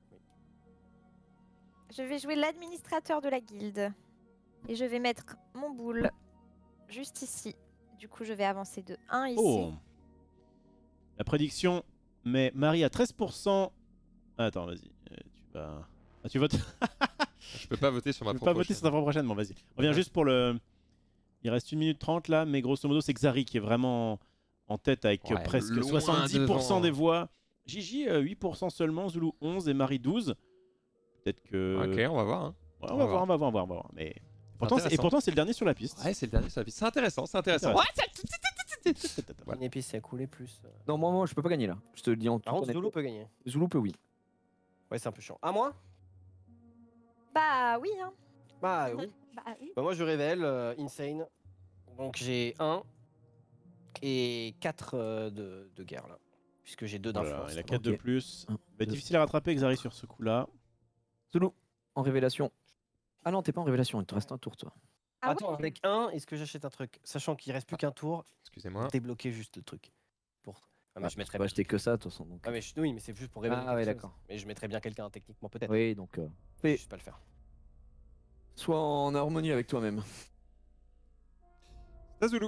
Je vais jouer l'administrateur de la guilde. Et je vais mettre mon boule juste ici. Du coup, je vais avancer de un ici. Oh. La prédiction met Marie à treize pour cent. Ah, attends, vas-y. Euh, tu vas. Ah, tu votes. Je peux pas voter sur ma Tu peux propre pas voter chaîne. sur ta propre prochaine. Bon, vas-y. On revient Ouais. juste pour le. Il reste une minute trente là, mais grosso modo, c'est Xari qui est vraiment en tête avec euh, Ouais, presque loin soixante-dix pour cent devant. des voix. Gigi, euh, huit pour cent seulement. Zulu, onze et Marie, douze. Peut-être que. Ok, on va voir. hein. Ouais, on va voir, on va voir, on va voir. on va voir. Mais pourtant, c'est- et Intéressant. pourtant, c'est le dernier sur la piste. Ouais, c'est le dernier sur la piste. C'est intéressant, c'est intéressant. Ouais. Voilà. Une épice, c'est à couler plus. euh. Non, moi, moi, je peux pas gagner là. Je te le dis en Par toute contre, Zulu honnêteté. peut gagner. Zulu peut, oui. Ouais, c'est un peu chiant. À moi Bah oui, hein. Bah oui. Bah oui. Bah, moi, je révèle euh, Insane. Donc, j'ai un et quatre de, de guerre là. Puisque j'ai deux Voilà, d'influence. il a quatre de Ok. plus. Un, Va être deux. difficile à rattraper Xari sur ce coup-là. Zulu, en révélation. Ah non, t'es pas en révélation, il te reste un tour, toi. Ah Attends, ouais. avec un, est-ce que j'achète un truc Sachant qu'il reste plus qu'un tour, Excusez-moi. débloquer juste le truc. Pour... Ah, mais Ah, je tu mettrais peux bien. acheter que ça, de toute façon. Donc... Ah, mais je- oui, mais c'est juste pour révéler. Ah, ouais, quelque chose. d'accord. Mais je mettrais bien quelqu'un techniquement peut-être. Oui, donc. euh, Je vais fais- juste pas le faire. Sois en harmonie avec toi-même. C'est à Zulu.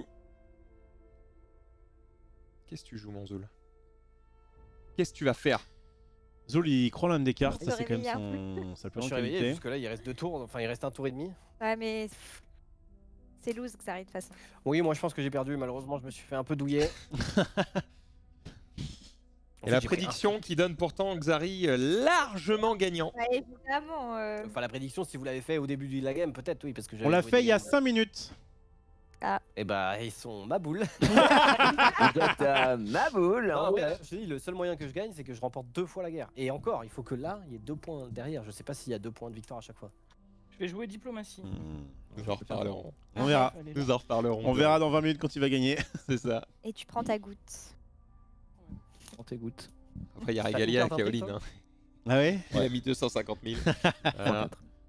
Qu'est-ce que tu joues, mon Zul? Qu'est-ce que tu vas faire? Zul, il croit l'un des cartes, Je ça c'est quand réveille même son... sa plus Je suis grande réveillé, qualité. jusque là il reste deux tours, enfin il reste un tour et demi. Ouais, mais pff, c'est loose que ça arrive de toute façon. Oui, moi je pense que j'ai perdu, malheureusement je me suis fait un peu douiller. Et la prédiction qui donne pourtant Xari euh, largement gagnant. Ouais, évidemment. euh, Enfin la prédiction si vous l'avez fait au début de la game peut-être oui parce que On l'a fait il y a cinq minutes. Et bah ils sont ma boule. T'as ma boule. Non, hein. mais, je te dis, le seul moyen que je gagne c'est que je remporte deux fois la guerre. Et encore il faut que là il y ait deux points derrière, je sais pas s'il y a deux points de victoire à chaque fois. Je vais jouer diplomatie. Hmm. Nous en reparlerons. On verra. Elle est là. Nous en reparlerons. On verra dans vingt minutes quand il va gagner. C'est ça. Et tu prends ta goutte. Prends tes gouttes. Après, il y a T'as Regalia une carte Kaolin. en Hein. Ah ouais? Il a mis deux cent cinquante mille. Voilà.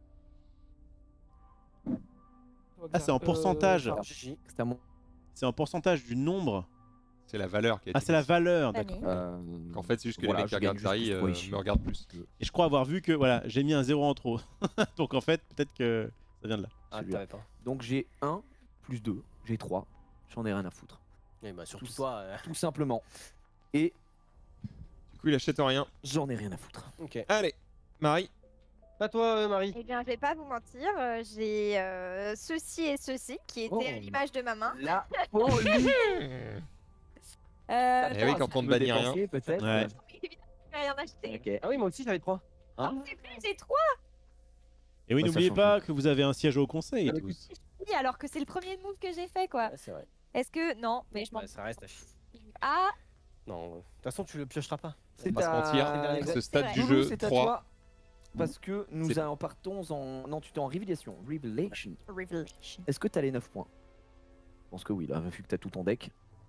Ah, c'est en pourcentage. Alors, G G. C'est à mon. C'est en pourcentage du nombre. C'est la valeur qui a été Ah, c'est la mise. valeur, Année. d'accord. Euh... En fait, c'est juste que Voilà, les mecs qui je gagne regardent juste Xari plus euh, pour ici. me regardent plus. Et je crois avoir vu que voilà, j'ai mis un zéro en trop. Donc en fait, peut-être que ça vient de là. Ah, Celui-là. t'avais pas. Donc j'ai un plus deux. J'ai trois. J'en ai rien à foutre. Et bah surtout Tous. toi. euh, Tout simplement. Et Du coup, il achète rien. j'en ai rien à foutre. Ok. Allez, Marie. Pas toi euh, Marie. Eh bien, je vais pas vous mentir, euh, j'ai euh, ceci et ceci qui étaient Oh. à l'image de ma main. La folie. Euh, Eh oui, quand on ne bannit rien. Peut-être. Ouais. évidemment, j'ai rien acheté. Ok. Ah oui moi aussi j'avais trois. Hein C'est plus, j'ai trois. Et oui, Bah, ça n'oubliez change pas que vous avez un siège au conseil. Ah, tous. Oui, alors que c'est le premier move que j'ai fait, quoi. Ouais, c'est vrai. Est-ce que non, mais je m'en. Ouais, ça reste à chier. Ah, Non, euh, de toute façon tu le piocheras pas. On va pas se mentir, à- à ce exact- stade vrai. du Loulou, jeu, c'est à trois. toi, parce que nous C'est- en partons en. Non, tu t'es en révélation. Revelation. Revelation. Est-ce que t'as les neuf points? Je pense que oui, là, vu que t'as tout ton deck.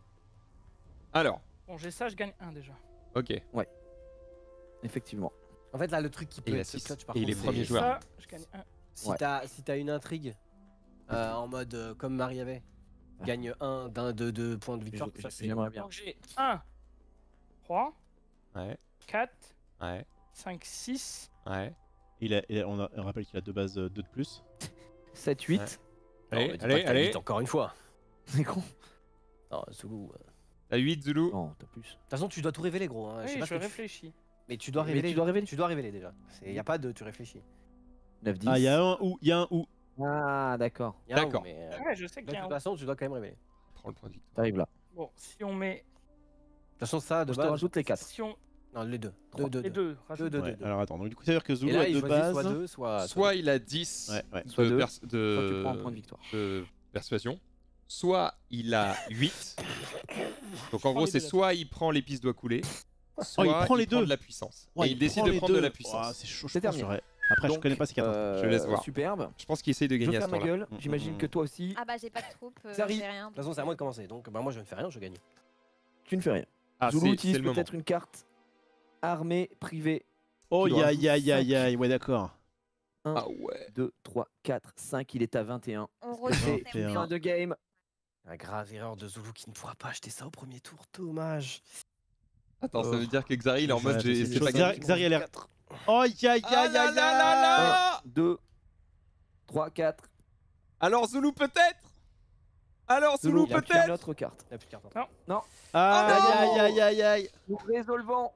Alors, Bon, j'ai ça, je gagne un déjà. ok. Et Effectivement. En fait là le truc qui peut il a être six. clutch par Et il est contre, premier c'est- joueur. Ça, je gagne un. Si Ouais. t'as si t'as une intrigue euh, en mode euh, comme Marie avait, Ouais. gagne un d'un de deux points de victoire. Je- ça, je- c'est- J'aimerais bien. Donc j'ai un, trois, Ouais, quatre, ouais, cinq, six. ouais. Il a, il a- on, a- on rappelle qu'il a deux bases deux de plus. sept, huit. Ouais. Non, Allez, mais dis pas allez, que t'as allez. huit encore une fois. C'est con. Non, Zulu. euh, T'as huit, Zulu. Non, t'as plus. De toute façon, tu dois tout révéler, gros. Hein. je sais Oui, pas je ce que tu- réfléchis. Mais tu dois Mais révéler. tu dois révéler. Tu dois révéler déjà. Il y a pas de. Tu réfléchis. neuf, dix. Ah, il y a un ou, il y a un ou. Ah, d'accord. Y a un D'accord. ou, mais, euh, Ouais, je sais de qu'il y a toute un. façon, tu dois quand même révéler. De Prends le point de victoire. T'arrives là. Bon, si on met. toute façon, ça, de Je te base. rajoute les quatre. Si on. Non, les deux. Trois. Deux, deux, Les deux. deux, rajoute deux, Ouais, deux. alors attends, donc du coup, ça veut dire que Et Zulu là, a il deux choisit bases. soit deux, soit. Soit il a dix Ouais, ouais. Soit de, deux, pers- Soit de- tu prends un point de victoire. de persuasion, soit il a huit. Donc en prends gros, les c'est deux, soit il prend l'épice doit couler, soit Oh, il prend les deux. de la puissance. Ouais, et il, décide prend de les prendre de deux. la Oh, puissance. c'est chaud, je C'est pense, terminé. j'aurais- Après, je Donc, connais pas ces cartes. Euh, Je laisse voir. Superbe. Je pense qu'il essaye de Je gagner à ce ferme ma tour-là. gueule. Mm, J'imagine mm, que toi aussi, Ah bah j'ai pas de troupe, euh, Ça arrive. j'ai rien. De toute façon, c'est à moi de commencer. Donc, bah, moi, je ne fais rien, je gagne. tu ne fais rien. Ah, Zulu c'est c'est utilise le moment. peut-être une carte armée privée. Oh, Tu dois aïe, aïe, aïe, cinq. aïe, ouais, d'accord. Ah ouais. deux, trois, quatre, cinq. Il est à vingt et un. On C'est retourne. vingt et un. fin de game. La grave erreur de Zulu qui ne pourra pas acheter ça au premier tour. Dommage. Attends, ça Oh. veut dire que Xari il est en mode Ouais, j'ai c'est c'est pas Xari- gagné. Xari a l'air- Oh, aïe, aïe, Ah aïe, là aïe, là là aïe. là deux, trois, quatre. Alors Zulu peut-être. Alors Zulu Zulu, il a pris peut-être. l'autre carte. Il n'y a plus de carte. Non. Aïe, aïe, aïe, aïe, aïe. Nous résolvons.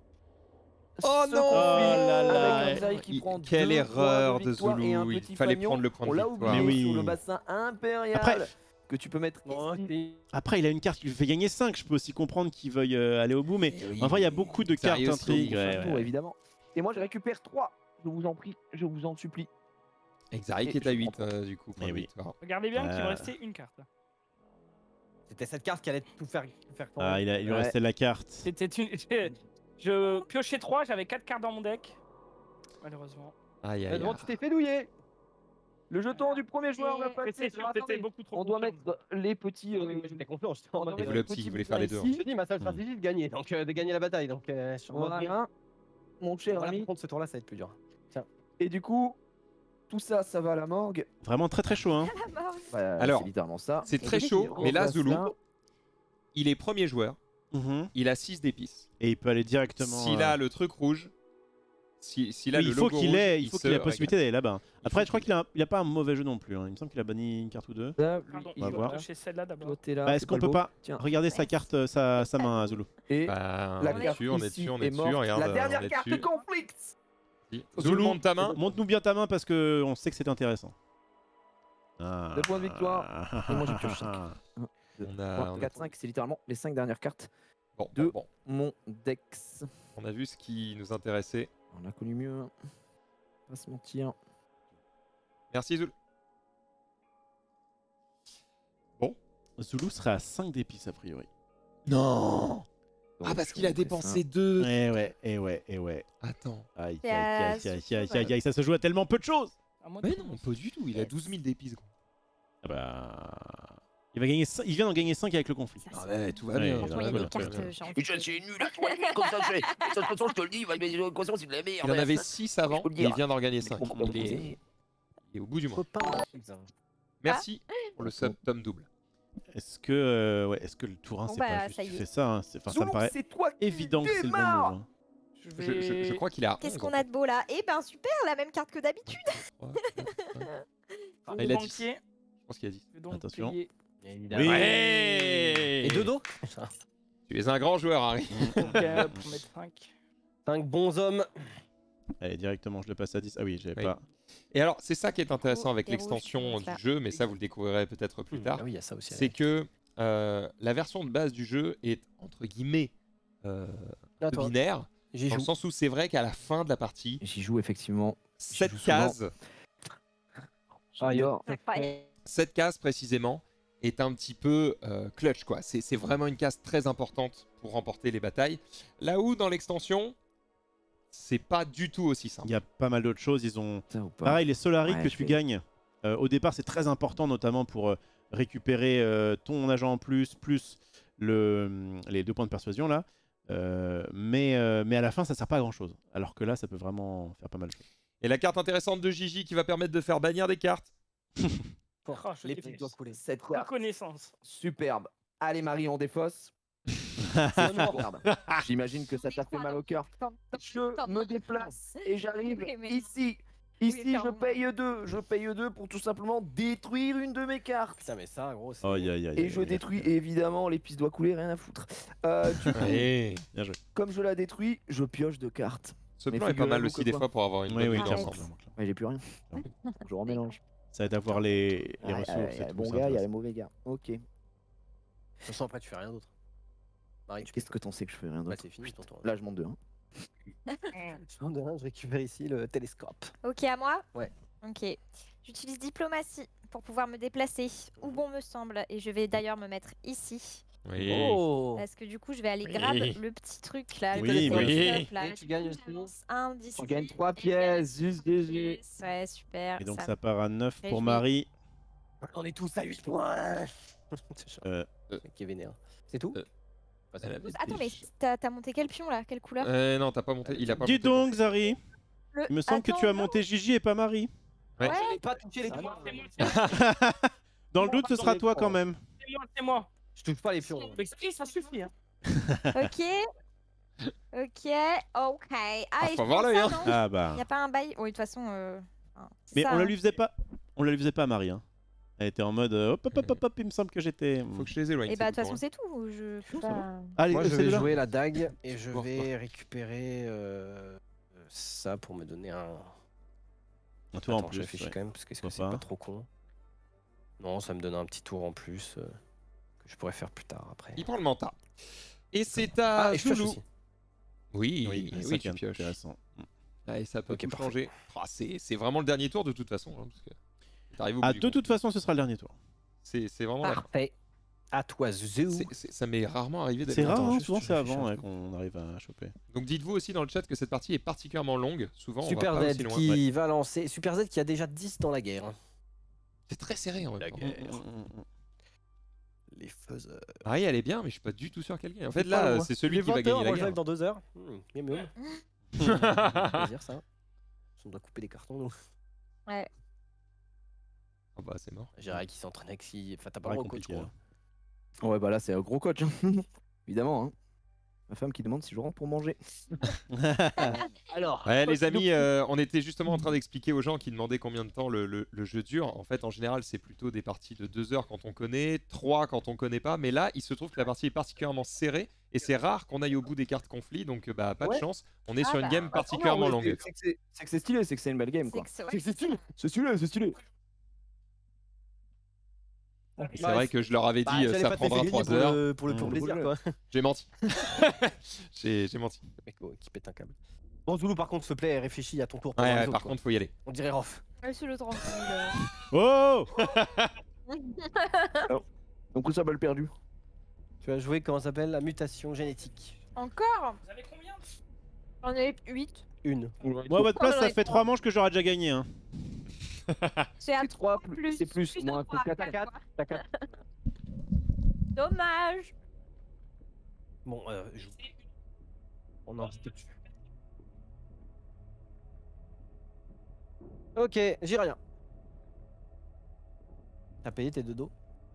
Oh ce non. conflit Oh là là. avec un Xari qui Il- prend quelle deux erreur points de victoire Zulu, et un il petit fallait fanion. prendre le point de On l'a victoire. oublié Mais oui. sur le bassin impérial Après- que tu peux mettre. ici. Après, il a une carte qui lui fait gagner cinq. Je peux aussi comprendre qu'il veuille euh, aller au bout, mais Oui. en vrai, il y a beaucoup de cartes Sérieux, intrigues. Zulu, ouais, Tour, ouais. évidemment. Et moi, je récupère trois. Je vous en prie, je vous en supplie. Exaric Et est à je huit comprends. euh, du coup. point Eh de oui. victoire. Regardez bien qu'il me Euh. restait une carte. C'était cette carte qui allait tout faire, tout faire tomber. Ah, il, a, il lui Ouais. restait la carte. C'était une. Je piochais trois, j'avais quatre cartes dans mon deck. Malheureusement. Aïe Mais aïe bon, aïe. tu t'es fait douiller. Le jeton du premier joueur va Et- passer. C'était Alors, c'était attendez, beaucoup trop on doit confiant. mettre les petits. Ah oui, euh, moi, j'étais confiant, j'étais en on doit mode. Il mettre voulait les le petit, petits il voulait faire les bouquins deux, hein. Je te dis, ma seule stratégie, c'est de gagner, donc euh, de gagner la bataille. Donc, euh, je suis en mode bien. Voilà, mon cher Voilà, ami. par contre, ce tour-là, ça va être plus dur. Et du coup, tout ça, ça va à la morgue. Vraiment très très chaud. Hein. La mort. Ouais, Alors, c'est littéralement ça. c'est Et très dès chaud, qu'il mais là, repasse Zoulou, là, Il est premier joueur. Mhm. Il a six d'épices. Et il peut aller directement. S'il euh, a le truc rouge, si- s'il a oui, le il faut logo qu'il rouge, ait, il faut se qu'il ait la régale. possibilité d'aller là-bas. Il Après, faut je crois qu'il- qu'il a, il a pas un mauvais jeu non plus. Hein. Il me semble qu'il a banni une carte ou deux. là, lui, Pardon, il on va je voir. vais piocher celle-là d'abord. Toi, t'es là, Bah, fais Est-ce pas qu'on le peut beau. pas Tiens. regarder sa carte, euh, sa, sa main à Zulu? Et Bah, la on est carte dessus, on est ici dessus, on est est dessus, morte. regarde, La on dernière est carte dessus. conflict. Si. Zulu, Zoulou, monte ta main. Montre-nous bien ta main parce que on sait que c'est intéressant. Ah. Deux points de victoire. Et moi, j'ai pioché cinq. On a, on a- quatre, cinq, c'est littéralement les cinq dernières cartes Bon, bon, Deux. bon. mon Dex. On a vu ce qui nous intéressait. On a connu mieux. Pas se mentir. Merci Zoulou. Zulu serait à cinq d'épices a priori. Non. Ah, Donc, parce je qu'il a vous ferai dépensé ça. deux. Eh ouais, eh ouais, eh ouais. Attends. Aïe, C'est aïe, à aïe, aïe, sous- aïe, aïe, aïe, ça se joue à tellement peu de choses. À moi de Mais prendre non, mon- pas du tout. Il a Yes. douze mille d'épices. gros. Ah bah... il, va gagner cin- il vient d'en gagner cinq avec le conflit. Ça, Ah c'est- ouais, tout va Ouais, bien. ouais, Franchement, il y a ouais, des ouais, cartes, ouais. euh, j'ai envie Putain, de- c'est nul à toi, comme ça, je fais. De toute façon, je te le dis, mais conscience, c'est de la merde. Il en avait six avant peux le et il dire. vient d'en gagner cinq. Pourquoi Il est, vous- il est au bout du monde. Copain. Putain. Merci pour le sub tome double. Est-ce que, euh, ouais, est-ce que le tour un, Bon, c'est bah, pas juste ça y qui est. fait ça hein, c'est- enfin, ça me Zoulou, paraît c'est toi qui évident que c'est le bon démarre. move. hein. Je, Je, vais... je- je crois qu'il a. Qu'est-ce onze, qu'on en a de beau là? Eh ben super, la même carte que d'habitude. fait. Ouais, ouais, ouais. Au il a banquier, dix. Je pense qu'il a dit. je vais donc Attention. payer Oui. Ouais. Et deux dos Tu es un grand joueur, Harry. donc, euh, pour mettre cinq. cinq bons hommes. Allez, directement, je le passe à dix. Ah oui, j'avais Oui. pas. Et alors, c'est ça qui est intéressant Oh, avec et rouge, l'extension comme ça. du jeu, mais ça, vous le découvrirez peut-être plus tard. Ah oui, il y a ça aussi. C'est que euh, la version de base du jeu est, entre guillemets, euh, Là, toi, binaire, j'y dans le joue. sens où c'est vrai qu'à la fin de la partie, J'y joue effectivement. cette joue souvent. case, Ah, yo. Incroyable. cette case précisément, est un petit peu euh, clutch, quoi. C'est c'est vraiment une case très importante pour remporter les batailles. Là où, dans l'extension, c'est pas du tout aussi simple. Il y a pas mal d'autres choses. Ils ont. Ça ou pas. Pareil, les Solari Ouais, que je tu vais- gagnes, euh, au départ, c'est très important, notamment pour euh, récupérer euh, ton agent en plus, plus le, les deux points de persuasion là. Euh, mais, euh, mais à la fin, ça sert pas à grand chose. Alors que là, ça peut vraiment faire pas mal de choses. Et la carte intéressante de Gigi qui va permettre de faire bannir des cartes. Oh, je Les déteste. petits doigts coulés. Cette carte, Reconnaissance. superbe. Allez, Marie, on défausse. Superbe. J'imagine que ça t'a fait mal au cœur. Je me déplace et j'arrive Oui, mais- ici. Oui, Ici, je clairement. paye deux. Je paye deux pour tout simplement détruire une de mes cartes. Putain, mais ça, gros, c'est. Aïe, aïe, aïe, Et aïe, je aïe, détruis aïe. évidemment les pistes doigts coulés, rien à foutre. Euh, du coup, Et comme je la détruis, je pioche deux cartes. ce Mais plan est pas mal figurez-vous aussi que des quoi. fois pour avoir une Oui, bonne oui, vue Arrête. clairement, d'ensemble. clairement, clairement. Ouais, j'ai plus rien. Je remélange. Ça aide à voir les, les Ah, ressources. Il y a et les tout, bons c'est gars, il y a les intéressant. mauvais gars. Ok. De toute façon, après, tu fais rien d'autre. Marie, tu Qu'est-ce que t'en sais que je fais rien Bah, d'autre c'est fini ton tour. Là, je monte deux. hein. Je monte de un, je récupère ici le télescope. Ok, à moi? Ouais. Ok. J'utilise diplomatie pour pouvoir me déplacer où bon me semble. Et je vais d'ailleurs me mettre ici. Oui. Oh Parce que du coup, je vais aller Oui. grab le petit truc là. le Oui, petit oui. télescope, là. Et tu gagnes aussi. J'avance un d'ici. Tu gagnes trois et pièces, juste bien, G G. Ouais, super. Et donc ça ça part à neuf Réjouis. pour Marie. On est tous à huit points. Euh, Qui est vénère. C'est tout Euh, Bah, c'est elle tout. avait- Attends, mais t'as t'as monté quel pion là? Quelle couleur? Euh, non, t'as pas monté. Il a pas Dis monté. donc, Zari. Le- Il me semble que Attends, tu as non. monté Gigi et pas Marie. Ouais. Ouais. Je n'ai pas touché les Ça pions. va. C'est moi, c'est moi, Dans le doute, ce Dans sera les toi points. quand même. c'est moi, c'est moi. Je touche pas les pions. Mais si, ça suffit. Hein. Ok. Ok. Ok. Ah, et je faut avoir prends l'œil, ça, hein. non Ah bah. Y a pas un bail? Oui, de toute façon. euh, enfin, c'est Mais ça, on la hein. lui faisait pas. On la lui faisait pas, Marie. Hein. Elle était en mode euh, hop hop hop hop hop. Il me semble que j'étais. Faut que je les éloigne. Et bah, de c'est toute tout façon, pour c'est tout. Je peux ça va. pas. Allez, Moi, euh, je c'est vais là. jouer la dague et je Bon, vais récupérer euh, ça pour me donner un. Un tour en Attends, je plus. réfléchis ouais. quand même parce que est-ce que Pourquoi c'est pas pas trop con. Non, ça me donne un petit tour en plus euh, que je pourrais faire plus tard après. Il prend le mentat. Et c'est à Ah, et je pioche Zoulou. aussi. Oui, Oui, oui, c'est ça qui tu est pioches. intéressant. Ah, et ça peut Ok, tout parfait. changer. Ah, c'est c'est vraiment le dernier tour de toute façon. hein, parce que t'arrives au bout Ah, du de compte. toute façon, ce sera le dernier tour. C'est c'est vraiment la fin. Parfait. À toi, Zou. C'est- c'est- Ça m'est rarement arrivé C'est d'aller rare, longtemps. hein, juste, souvent je c'est réfléchis avant un ouais, peu. qu'on arrive à choper. Donc dites-vous aussi dans le chat que cette partie est particulièrement longue. Souvent, Super on va pas Z aussi loin. qui va lancer. Super Z qui a déjà dix dans la guerre. C'est très serré en même La temps. guerre. Mm, mm, mm. Les faiseurs. Marie, elle est bien, mais je suis pas du tout sûr qu'elle gagne. En fait, pas là, loin. c'est celui Il est qui va vingt gagner heures, la moi je guerre. live dans deux heures. Mmh, miam, miam. Plaisir ça. On doit couper des cartons nous. Ah bah, c'est mort. J'irai qui s'entraîne avec si. Enfin, t'as pas Ouais, le droit au coach, compliqué, quoi. là. Ouais, bah là, c'est un gros coach. hein. Évidemment. Hein. Ma femme qui demande si je rentre pour manger. Alors. Ouais, les amis, euh, on était justement en train d'expliquer aux gens qui demandaient combien de temps le, le- le jeu dure. En fait, en général, c'est plutôt des parties de deux heures quand on connaît, trois quand on connaît pas. Mais là, il se trouve que la partie est particulièrement serrée et c'est rare qu'on aille au bout des cartes conflits. Donc, euh, bah, pas de Ouais. chance. On est Ah sur une bah, game ah, particulièrement Non, mais longue. c'est- C'est que c'est- c'est que c'est stylé, c'est que c'est une belle game C'est quoi. que c'est- ouais, C'est que c'est c'est stylé, c'est stylé, c'est stylé. C'est vrai que je leur avais dit Bah, euh, j'allais ça pas te laisser prendra gagner trois pour heures. le- Pour le Mmh. pour le plaisir, Mmh. quoi. J'ai menti. J'ai j'ai menti. Le mec oh, qui pète un câble. Bon, Zoulou, par contre, s'il te plaît, réfléchis à ton tour. Ouais, pendant les ouais, autres, par quoi. contre, faut y aller. On dirait Rof. Laisse-le tranquille. Oh Donc ça balle perdu. Tu as joué, comment ça s'appelle, la mutation génétique. Encore Vous avez combien? J'en ai huit. Une. Moi à votre place, Oh, ça j'en ai fait trois. trois manches que j'aurais déjà gagné. Hein. C'est à C'est trois trois plus. c'est plus, de moins trois, que quatre, quatre quatre. fois. T'as quatre. Dommage. Bon, euh, je- on en dit dessus. Ok, j'ai rien. T'as payé tes deux dos?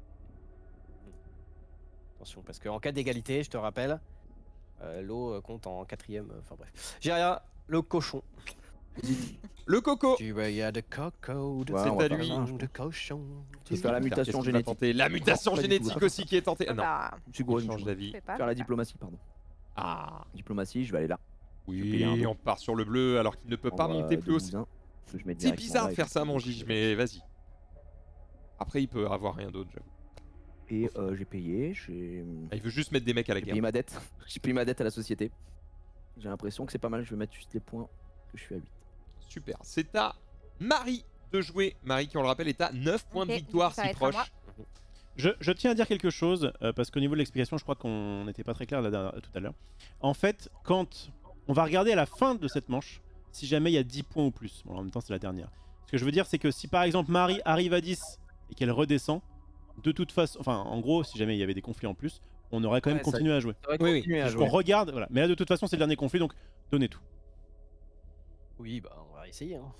Attention, parce qu'en cas d'égalité, je te rappelle, euh, l'eau euh, compte en quatrième. euh, Enfin bref. J'ai rien. Le cochon. Le coco. Tu vois, il y a de coco, de Ouais, C'est on va à faire lui. ça, je de cochon. Je vais faire la Qu'est-ce mutation qu'il va génétique. tenter La mutation Pas du tout, génétique là. aussi qui est tentée. Ah non, Bah, Je suis gros, il je change suis d'avis. fais pas. Faire la diplomatie, pardon. Ah. Diplomatie, je vais aller là. Oui, un on part sur le bleu alors qu'il ne peut pas On va monter de plus haut. bousin, que je mets C'est directement bizarre là, de et faire puis ça, je mon vais Gigi, coucher. mais vas-y. Après, il peut avoir rien d'autre, j'avoue. Et euh, j'ai payé, j'ai Ah, il veut juste mettre des mecs à la j'ai guerre. payé ma dette. J'ai payé ma dette à la société. J'ai l'impression que c'est pas mal, je vais mettre juste les points que je suis à huit. Super. C'est à Marie de jouer. Marie, qui on le rappelle, est à neuf points de Ok, victoire, ça si va être à proche. moi. Je, je tiens à dire quelque chose, euh, parce qu'au niveau de l'explication, je crois qu'on n'était pas très clair la dernière- tout à l'heure. En fait, quand on va regarder à la fin de cette manche, si jamais il y a dix points ou plus, bon en même temps c'est la dernière. Ce que je veux dire, c'est que si par exemple Marie arrive à dix et qu'elle redescend, de toute façon, enfin en gros, si jamais il y avait des conflits en plus, on aurait quand même Ouais, ça- continué à jouer. Ça va Oui, oui. continuer à On jouer. regarde, voilà. Mais là de toute façon c'est le dernier conflit, donc donnez tout. Oui, bah on va essayer. Hein.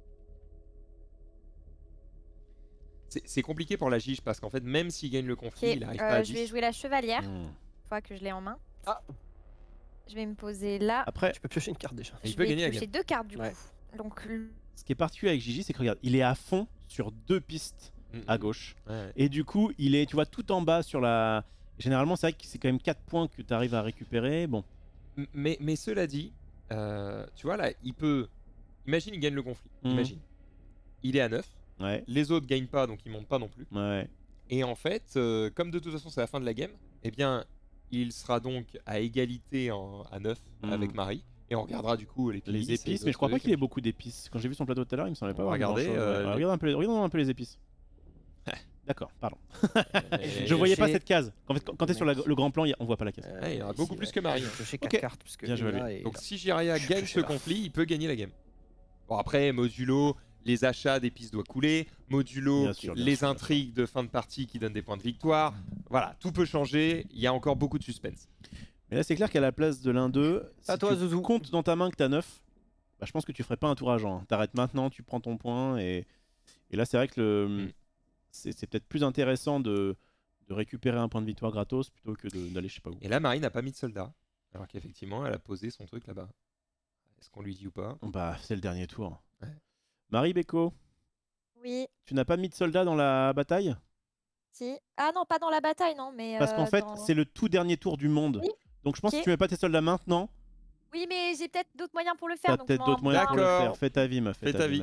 C'est c'est compliqué pour la Gige parce qu'en fait, même s'il gagne le Ok, conflit, il arrive euh, pas à je vais dix. jouer la chevalière, Hmm. une fois que je l'ai en main. Ah. Je vais me poser là. Après, Tu peux piocher une carte déjà. Il je peut vais gagner la piocher game. deux cartes du Ouais. coup. Donc l- ce qui est particulier avec Gigi, c'est que regarde, il est à fond sur deux pistes Mm, à mm. gauche. Ouais. Et du coup, il est, tu vois, tout en bas sur la. Généralement, c'est vrai que c'est quand même quatre points que tu arrives à récupérer. Bon, M- Mais, mais cela dit, euh, tu vois là, il peut. Imagine, il gagne le conflit. Mhm. Imagine. Il est à neuf. ouais, Les autres gagnent pas, donc ils montent pas non plus. ouais. Et en fait, euh, comme de toute façon c'est la fin de la game, eh bien, il sera donc à égalité en, à neuf Mhm. avec Marie. Et on regardera du coup les, Les et épices, les mais je crois autres pas qu'il ait trucs. beaucoup d'épices. Quand j'ai vu son plateau tout à l'heure, il me semblait pas On va avoir regarder, grand-chose. euh, Ouais, les- regarde un peu, les- regardons un peu les épices. D'accord, pardon. Et- Je voyais pas j'ai- cette case. En fait, quand, quand t'es sur la- le grand plan, il y a- on voit pas la case. Euh, Ouais, il y en a beaucoup plus ouais. que Marie. J'ai pioché Ok. quatre cartes. Puisque Bien joué, Léna est Donc là. si Jiraya Je gagne suis ce là. conflit, il peut gagner la game. Bon après, modulo, les achats d'épices doivent couler, modulo, Bien sûr, bien les sûr, bien intrigues de fin de partie qui donnent des points de victoire. Voilà, tout peut changer, il y a encore beaucoup de suspense. Mais là, c'est clair qu'à la place de l'un d'eux, si À toi, tu Zouzou. comptes dans ta main que t'as neuf, bah, je pense que tu ferais pas un tour à Jean. T'arrêtes maintenant, tu prends ton point. Et, et là, c'est vrai que le... Mm. c'est c'est peut-être plus intéressant de... de récupérer un point de victoire gratos plutôt que de- d'aller je sais pas où. Et là, Marie n'a pas mis de soldat, alors qu'effectivement, elle a posé son truc là-bas. Est-ce qu'on lui dit ou pas? Bah, c'est le dernier tour. Ouais. Marie Beko, oui, tu n'as pas mis de soldat dans la bataille? si. Ah non, pas dans la bataille, non, mais. Parce qu'en euh, fait, dans- c'est le tout dernier tour du monde. Oui. Donc je pense Ok. que si tu mets pas tes soldats maintenant, Oui, mais j'ai peut-être d'autres moyens pour le t'as faire. donc peut-être je m'en d'autres moyens pour le D'accord. faire. Fais ta vie, meuf. Fais ta vie. meuf.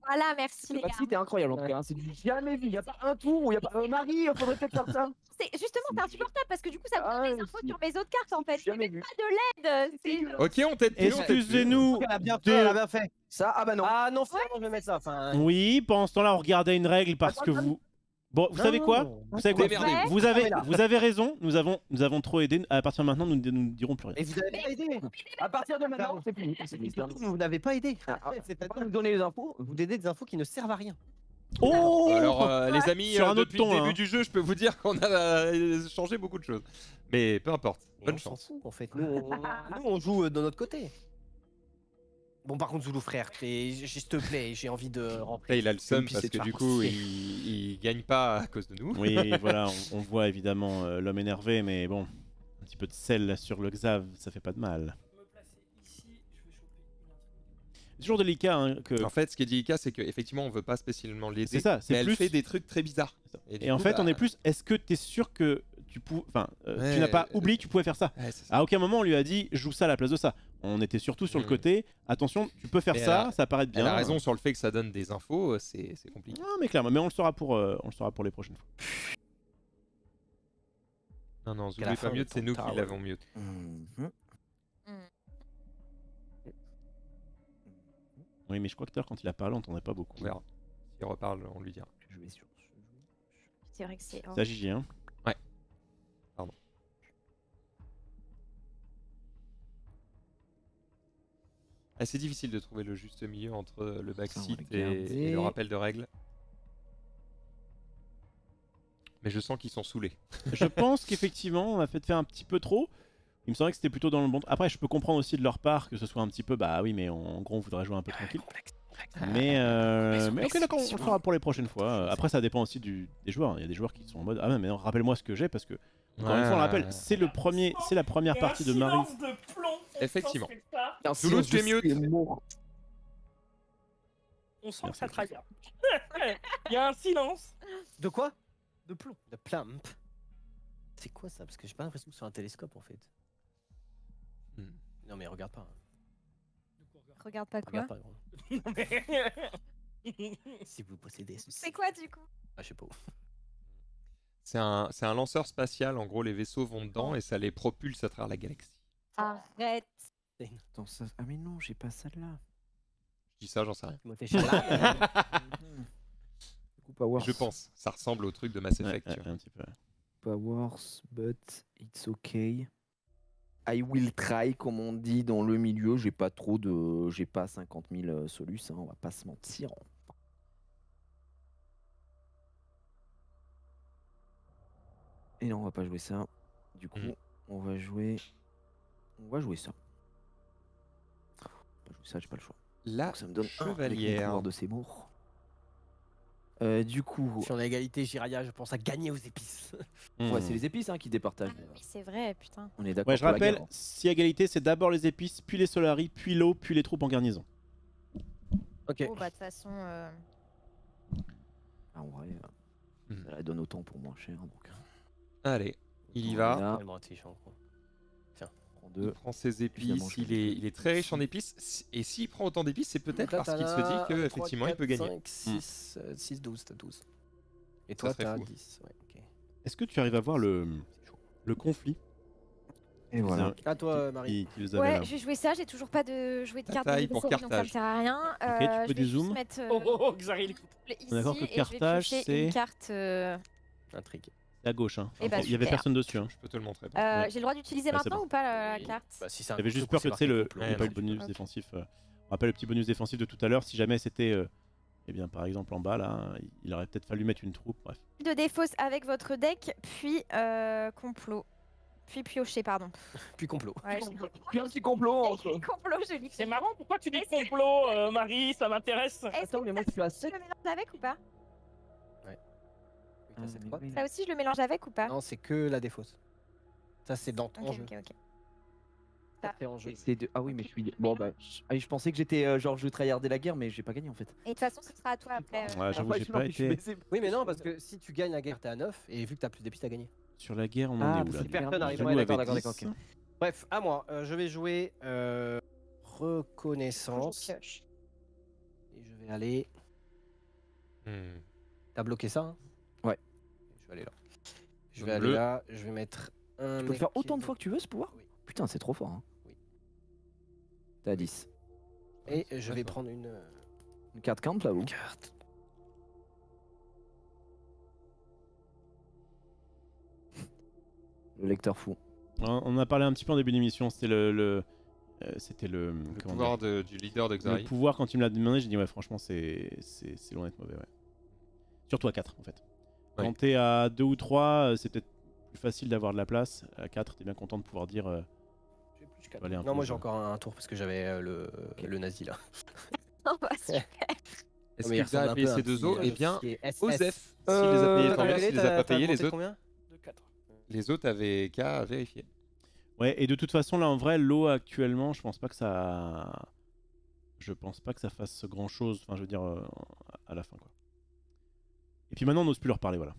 Voilà, merci les Bah, gars. si, t'es incroyable en tout cas. hein. C'est du jamais vu. Il y a pas un tour où il y a pas. Euh, Marie, faudrait peut-être faire ça. C'est justement c'est insupportable parce que du coup ça me Ah, donne des infos si. sur mes autres cartes en fait. J'ai Jamais même vu. pas de l'aide. C'est Ok, on t'aide plus, on t'aide plus. Excusez-nous Elle a bien fait, elle a de... bien fait. Ça, ah bah non. Ah non, finalement, je vais mettre ça. Enfin, Oui, pendant ce temps-là, on regardait une règle parce Attends, que attends. vous... Bon, vous Non, savez quoi non. Vous savez quoi Démerdez-vous. Vous avez, là. vous avez raison, nous avons, nous avons trop aidé. À partir de maintenant, nous ne nous dirons plus rien. Et vous avez pas aidé. À partir de maintenant, c'est fini. C'est fini. Vous n'avez pas aidé. Ah, ah, C'est faut pas pas nous donner les infos. vous donnez des infos qui ne servent à rien. Oh Alors, euh, les amis, Sur euh, un autre depuis ton, le début hein. du jeu, je peux vous dire qu'on a euh, changé beaucoup de choses. Mais peu importe, Et bonne on s'en chance. fout en fait. Nous, on, nous, on joue euh, de notre côté. Bon, par contre, Zoulou frère, t'es- s'il te plaît, j'ai envie de rentrer. Là, il a le seum puis parce c'est que de du faire coup, pousser. il, il gagne pas à cause de nous. Oui, voilà, on, on voit évidemment euh, l'homme énervé, mais bon, un petit peu de sel sur le Xav, ça fait pas de mal. Me placer ici, je vais choper une intrigue. C'est toujours délicat hein, que... En fait, ce qui est délicat, c'est qu'effectivement, on veut pas spécialement l'aider. C'est ça, c'est mais plus- elle fait des trucs très bizarres. Et, du en coup, fait, bah, on est plus, est-ce que t'es sûr que tu pouvais... Enfin, euh, Ouais, tu n'as pas euh, oublié que tu pouvais faire ça. ouais, c'est ça. À aucun moment, on lui a dit, joue ça à la place de ça. On était surtout sur le Mm. côté, attention, tu peux faire Et elle ça, a- ça paraît bien. Elle a raison sur le fait que ça donne des infos, euh, c'est c'est compliqué. Non, mais clairement, mais on le saura pour, euh, on le saura pour les prochaines fois. Non, non, Qu'à la Zoulou est fin, pas mieux, on c'est nous tentera, qui ouais. l'avons mieux. Mhm. Oui, mais je crois que tout à l'heure, quand il a parlé, on n'entendait pas beaucoup. On verra. S'il reparle, on lui dira. Je vais sur ce jeu. C'est vrai que c'est. C'est à Gigi, hein. Ah, c'est difficile de trouver le juste milieu entre le Ça, on va backseat le et, garder. et le rappel de règles. Mais je sens qu'ils sont saoulés. Je pense qu'effectivement, on a fait faire un petit peu trop. Il me semblait que c'était plutôt dans le bon. Après, je peux comprendre aussi de leur part que ce soit un petit peu, bah oui, mais en gros, on voudrait jouer un peu tranquille. Mais, euh, mais ok, d'accord, on le fera pour les prochaines fois. Après, ça dépend aussi du, des joueurs. Il y a des joueurs qui sont en mode, ah mais non, rappelle-moi ce que j'ai parce que, encore une fois, on le rappelle, c'est le premier, c'est la première Il y a un partie de Marie. silence de plomb, on Effectivement. sent que ça- Un Zoulou, silence tu es de mute. ces mots. On sent Merci, que ça Chris. travaille. Il y a un silence. De quoi De plomb. De plump. C'est quoi ça? Parce que j'ai pas l'impression que c'est un télescope en fait. Hmm. Non mais regarde pas. Regarde pas quoi. Regarde pas. gros. Si vous possédez ceci. C'est quoi du coup? Ah, je sais pas. C'est un, c'est un lanceur spatial, en gros les vaisseaux vont dedans et ça les propulse à travers la galaxie. Arrête. Attends, ça... Ah mais non, j'ai pas celle-là. Je dis ça, j'en sais rien. Moi, t'es charlatan. Du coup, Powers. Je pense, ça ressemble au truc de Mass Ouais, Effect. ouais, tu vois. un petit peu. Powers, but it's okay. I will try, comme on dit dans le milieu. J'ai pas trop de. J'ai pas cinquante mille euh, solus, hein, on va pas se mentir. Et non, on va pas jouer ça. Du coup, Mhm. on va jouer. On va jouer ça. On va jouer ça, j'ai pas le choix. La Donc ça me donne un avec mon chevalière. pouvoir de Seymour. Euh, du coup, Si on a égalité, Jiraya, je pense à gagner aux épices. ouais, Hmm. c'est les épices hein, qui départagent. Ah, oui, c'est vrai, putain. On est d'accord. Ouais, je pour la rappelle, guerre, hein. si égalité, c'est d'abord les épices, puis les solaris, puis l'eau, puis les troupes en garnison. Ok. Bon, bah, de toute façon. euh, Ah, en vrai, euh, Mhm. ça la donne autant pour moins cher. Donc, Allez, il y autant va. là, Tellement intelligent, quoi. prends Il deux. prend ses Évidemment, épices, je il vais est, mettre il est très riche en épices. Si- Et s'il prend autant d'épices, c'est peut-être Donc là, parce qu'il se t'as dit un, que trois, effectivement il peut quatre, gagner. cinq, six, euh, six, douze, t'as douze. Et Ça toi, serait t'as fou. dix. Ouais, ok. Est-ce que tu arrives à voir le, le conflit Et voilà. À toi, euh, Marie. qui, qui vous avait Ouais, là je vais jouer ça, j'ai toujours pas de jouer de carte de Bataille pour négociation, donc ça me Carthage. sert à rien. Ok, tu Euh, peux je vais des juste zooms mettre euh, Oh, oh, oh, Xari, écoute. le ici On est d'accord que et je vais Carthage, piocher c'est- une carte. euh, Intrigue. à gauche. Hein. Eh bah, il y avait super. personne dessus. Hein. Je peux te le montrer. euh, Ouais. J'ai le droit d'utiliser Ouais, c'est maintenant bon. ou pas la, la Oui. carte? Bah, si c'est un J'avais coup, juste coup, peur c'est que tu sais, marqué le, complot. il n'y a pas eu non, le bonus ok. défensif. euh, On rappelle le petit bonus défensif de tout à l'heure. Si jamais c'était, euh, eh bien, par exemple, en bas, là, il aurait peut-être fallu mettre une troupe. Bref. De défausse avec votre deck, puis euh, complot. Puis piocher, pardon. Puis complot. Ouais, je- Puis un petit complot entre. complot, je lis. C'est marrant, pourquoi tu dis complot, euh, Marie? Ça m'intéresse. Est-ce Attends, que mais moi je suis à je sept. le mélange avec ou pas? Ça, c'est mais quoi oui. Ça aussi, je le mélange avec ou pas? Non, c'est que la défausse. Ça, c'est dans ton Ok, jeu. ok, ok. Ça, c'est en jeu. Et c'est de- Ah oui, mais je suis. Bon, bah. je- ah oui, je pensais que j'étais euh, genre je tryhardais la guerre, mais j'ai pas gagné en fait. Et de toute façon, ce sera à toi après. euh. Ouais, j'avoue, Ah, j'ai je pas suis été. baisé. Oui, mais non, parce que si tu gagnes la guerre, t'es à neuf, et vu que t'as plus d'épices, t'as gagné. Sur la guerre, on en Ah, est où parce là que du personne coup n'arrive. Zoulou Ouais, avait d'accord, d'accord, dix. d'accord, Bref, à moi. Euh, je vais jouer euh, Faut que reconnaissance. je pioche. Et je vais aller Hmm. T'as bloqué ça hein? Ouais. Je vais aller là. Je Jaune vais aller bleu. là, je vais mettre un. Tu peux le mec faire qui autant de est- fois que tu veux ce pouvoir. Oui. Putain, c'est trop fort. Hein. Oui. T'es à dix. Et je Ouais, vais ça. prendre une euh, Une carte count là, vous. carte. Le lecteur fou. On on en a parlé un petit peu en début d'émission, c'était le, le euh, c'était le, Le comment pouvoir de- du leader de dire, le Xari. pouvoir quand il me l'a demandé, j'ai dit ouais franchement c'est c'est c'est loin d'être mauvais ouais. Surtout à quatre en fait. Ouais. Quand t'es à deux ou trois, euh, c'est peut-être plus facile d'avoir de la place. À quatre, t'es bien content de pouvoir dire euh, J'ai plus quatre. aller un Non, peu, moi j'ai ouais. encore un tour parce que j'avais euh, le, le nazi là. Non, bah, super. Est-ce Mais il qu'il ressemble a un payé peu à ses un deux petit, os euh, Eh bien, qui est S S. Osef, s'il les a Euh, payés, t'as tant mieux. regardé, S'il les a t'as- pas t'as payés, les compté autres, combien De quatre. les autres avaient qu'à vérifier. ouais. Et de toute façon là en vrai l'eau actuellement, je pense pas que ça, je pense pas que ça fasse grand chose. Enfin je veux dire euh, à la fin quoi. Et puis maintenant on n'ose plus leur parler voilà.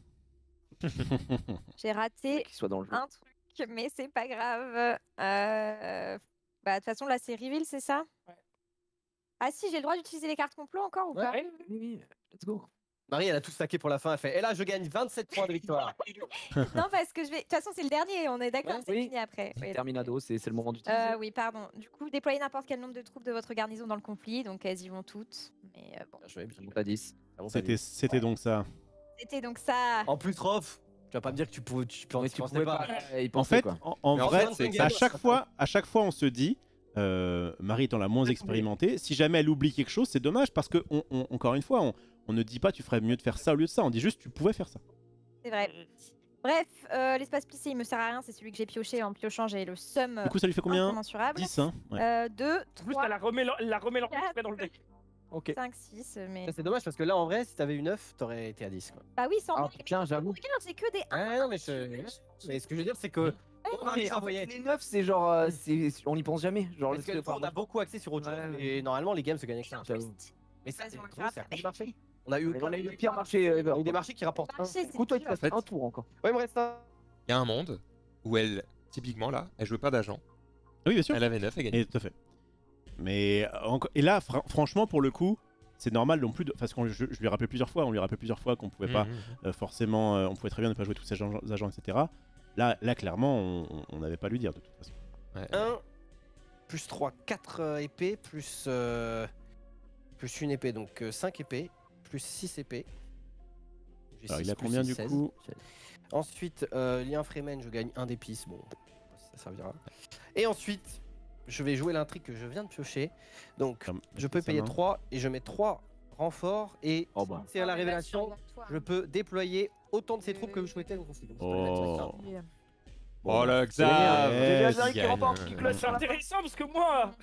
J'ai raté Qu'il soit dans le jeu. un truc, mais c'est pas grave. Euh, Bah, de toute façon, là, c'est reveal, c'est ça? Ouais. Ah si, j'ai le droit d'utiliser les cartes complot encore ou Ouais. pas? Ouais. Oui, oui, let's go. Marie, elle a tout stacké pour la fin. Elle fait. Et là, je gagne vingt-sept points de victoire. Non, parce que je vais. De toute façon, c'est le dernier, on est d'accord, Ouais, c'est oui. fini après. Oui, Terminado, c'est c'est le moment d'utiliser. Euh, oui, pardon. Du coup, déployez n'importe quel nombre de troupes de votre garnison dans le conflit, donc elles y vont toutes. Mais euh, bon. Je vais bien. Ça monte à dix. Ça monte à C'était dix. c'était donc ça. C'était donc ça. En plus, Rof, tu vas pas me dire que tu pouvais. Tu, Mais tu tu pensais pouvais pas. pas y En penser, fait, quoi. en, en Mais en vrai, fait, c'est à que- chaque fois, à chaque fois, on se dit, euh, Marie étant la moins expérimentée, si jamais elle oublie quelque chose, c'est dommage parce que, on, on- encore une fois, on, on ne dit pas tu ferais mieux de faire ça au lieu de ça. On dit juste tu pouvais faire ça. C'est vrai. Bref, euh, l'espace plissé, il me sert à rien, c'est celui que j'ai pioché. En piochant, j'ai le sum Du coup, ça lui fait combien incommensurable. dix, hein ouais. Euh, deux, En plus, trois, elle la remet l'en- elle la remet quatre. l'enregistré dans le deck. Ok. cinq, six, mais... Ça, c'est dommage parce que là, en vrai, si t'avais eu neuf, t'aurais été à dix. Quoi. Bah oui, sans Ah, blague, mais putain, j'avoue. regarde, j'ai que des un. Ouais, non, mais, je... mais ce que je veux dire, c'est que. On Non, mais a en fait, les neuf, c'est genre. euh, c'est- on y pense jamais. Genre, Parce que le des fois, on a beaucoup axé sur autre chose. Ouais, ouais. Et normalement, les games se gagnent avec Et ça. en plus, Mais ça, Vas-y, c'est on le trop, fera c'est un après. coup de marché. On a eu, on a eu le pire marché ever. on a eu des marchés qui rapportent un. marché, c'est Écoute, toi, il te dur. passe fait- un tour encore. Ouais, il me reste un. Il y a un monde où elle, typiquement là, elle jouait pas d'agent. Oui, bien sûr. Elle avait neuf, elle gagnait. Et tout à fait. Mais euh, enco- et là, fra- franchement, pour le coup, c'est normal non plus. De... Parce que je, je lui ai rappelé plusieurs fois, on lui a rappelé plusieurs fois qu'on pouvait pas Mhm. euh, forcément, euh, on pouvait très bien ne pas jouer tous ces agents, agents, et cetera. Là, là, clairement, on- on n'avait pas à lui dire de toute façon. Ouais. un, plus trois, quatre euh, épées, plus, euh, plus une épée, donc euh, cinq épées, plus six épées. J'ai Alors, six il a plus combien six, du seize. coup? Ensuite, euh, lien Freeman, je gagne un d'épices, bon, ça servira. Et ensuite, je vais jouer l'intrigue que je viens de piocher. Donc, Comme- je peux sa payer main. trois et je mets trois renforts. Et Oh bah. c'est à la révélation, je peux déployer autant de ces troupes que vous souhaitez au conflit. Donc, je peux le mettre sur ça. Oh. Oh le Ouais, Xav c'est qui gagne. Là, c'est intéressant parce que moi,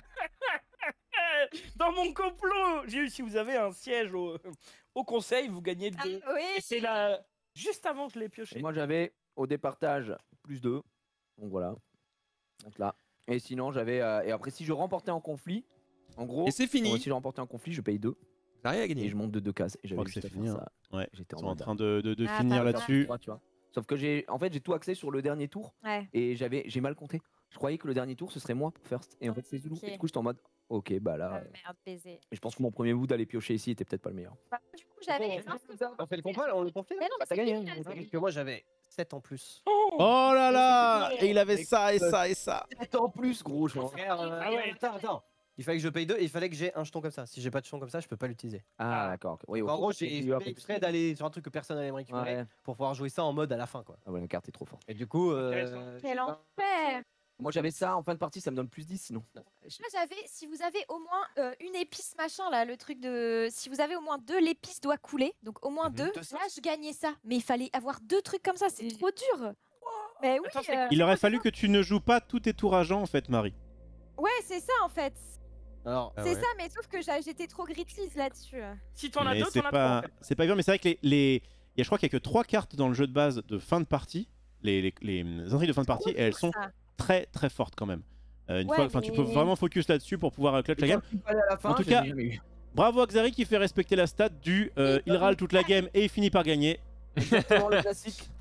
dans mon complot, j'ai eu si vous avez un siège au, au conseil, vous gagnez Ah, deux. Et oui, c'est là, juste avant que je l'ai pioché. Et moi, j'avais au départage plus deux. Donc voilà. Donc là. Et sinon, j'avais. euh, Et après, si je remportais en conflit, en gros. Et c'est fini. ouais, si je remportais en conflit, je paye deux. Xari a Et gagné. je monte de deux cases. Et Je j'avais crois que juste c'est à faire fini. ça. hein. Ouais. J'étais Ils en sont en mode, train de, de- de Ah, finir pardon. là-dessus. trois, tu vois. Sauf que j'ai. En fait, j'ai tout axé sur le dernier tour. ouais. Et j'avais, j'ai mal compté. Je croyais que le dernier tour, ce serait moi pour first. Et en fait, c'est Zulu. Ok. Et du coup, j'étais en mode. Ok, bah là. Ah, euh, merde, baiser. et je pense que mon premier move d'aller piocher ici était peut-être pas le meilleur. Bah, du coup, j'avais... On fait le combat, là, on le conflit là Mais non, mais t'as c'est gagné, fini, hein, là, t'as c'est Parce que moi j'avais sept en plus. Oh là là! c'est fini. Et il avait ça et ça et ça. Attends, en plus, gros, je Frère, euh, Ah ouais. attends, attends. Il fallait que je paye deux et il fallait que j'ai un jeton comme ça. Si j'ai pas de jeton comme ça, je peux pas l'utiliser. Ah, d'accord. ok. Oui, Donc, ok, en gros, ça fait j'ai eu un fait peu exprès plus. d'aller sur un truc que personne n'allait me récupérer Ouais. pour pouvoir jouer ça en mode à la fin quoi. Ah ouais, la carte est trop forte. Et du coup, euh, Intéressant. Quel enfer! Moi, j'avais ça en fin de partie, ça me donne plus dix sinon. Moi, j'avais, si vous avez au moins euh, une épice machin là, le truc de, si vous avez au moins deux, l'épice doit couler, donc au moins Mhm. deux. Deux Là, je gagnais ça, mais il fallait avoir deux trucs comme ça, c'est trop dur. Mais oui, Attends, c'est euh, Il aurait fallu que tu ne joues pas tous tes tours agents en fait, Marie. ouais, c'est ça en fait. alors Ah c'est ouais. ça, mais sauf que j'a- j'étais trop gritty là-dessus. Si t'en as Mais deux, c'est t'en as pas, trois. en fait. c'est pas grave, mais c'est vrai que les, les... Il y a, je crois qu'il y a que trois cartes dans le jeu de base de fin de partie, les, les, les intrigues de fin de partie, et elles sont Ça. très très fortes quand même. Euh, une Ouais, fois, enfin, tu peux mais- vraiment focus là-dessus pour pouvoir euh, clutch la game. À la fin, En tout je l'ai cas- jamais eu. Bravo à Xari qui fait respecter la stat du euh, il râle toute la game et il finit par gagner. Exactement le classique.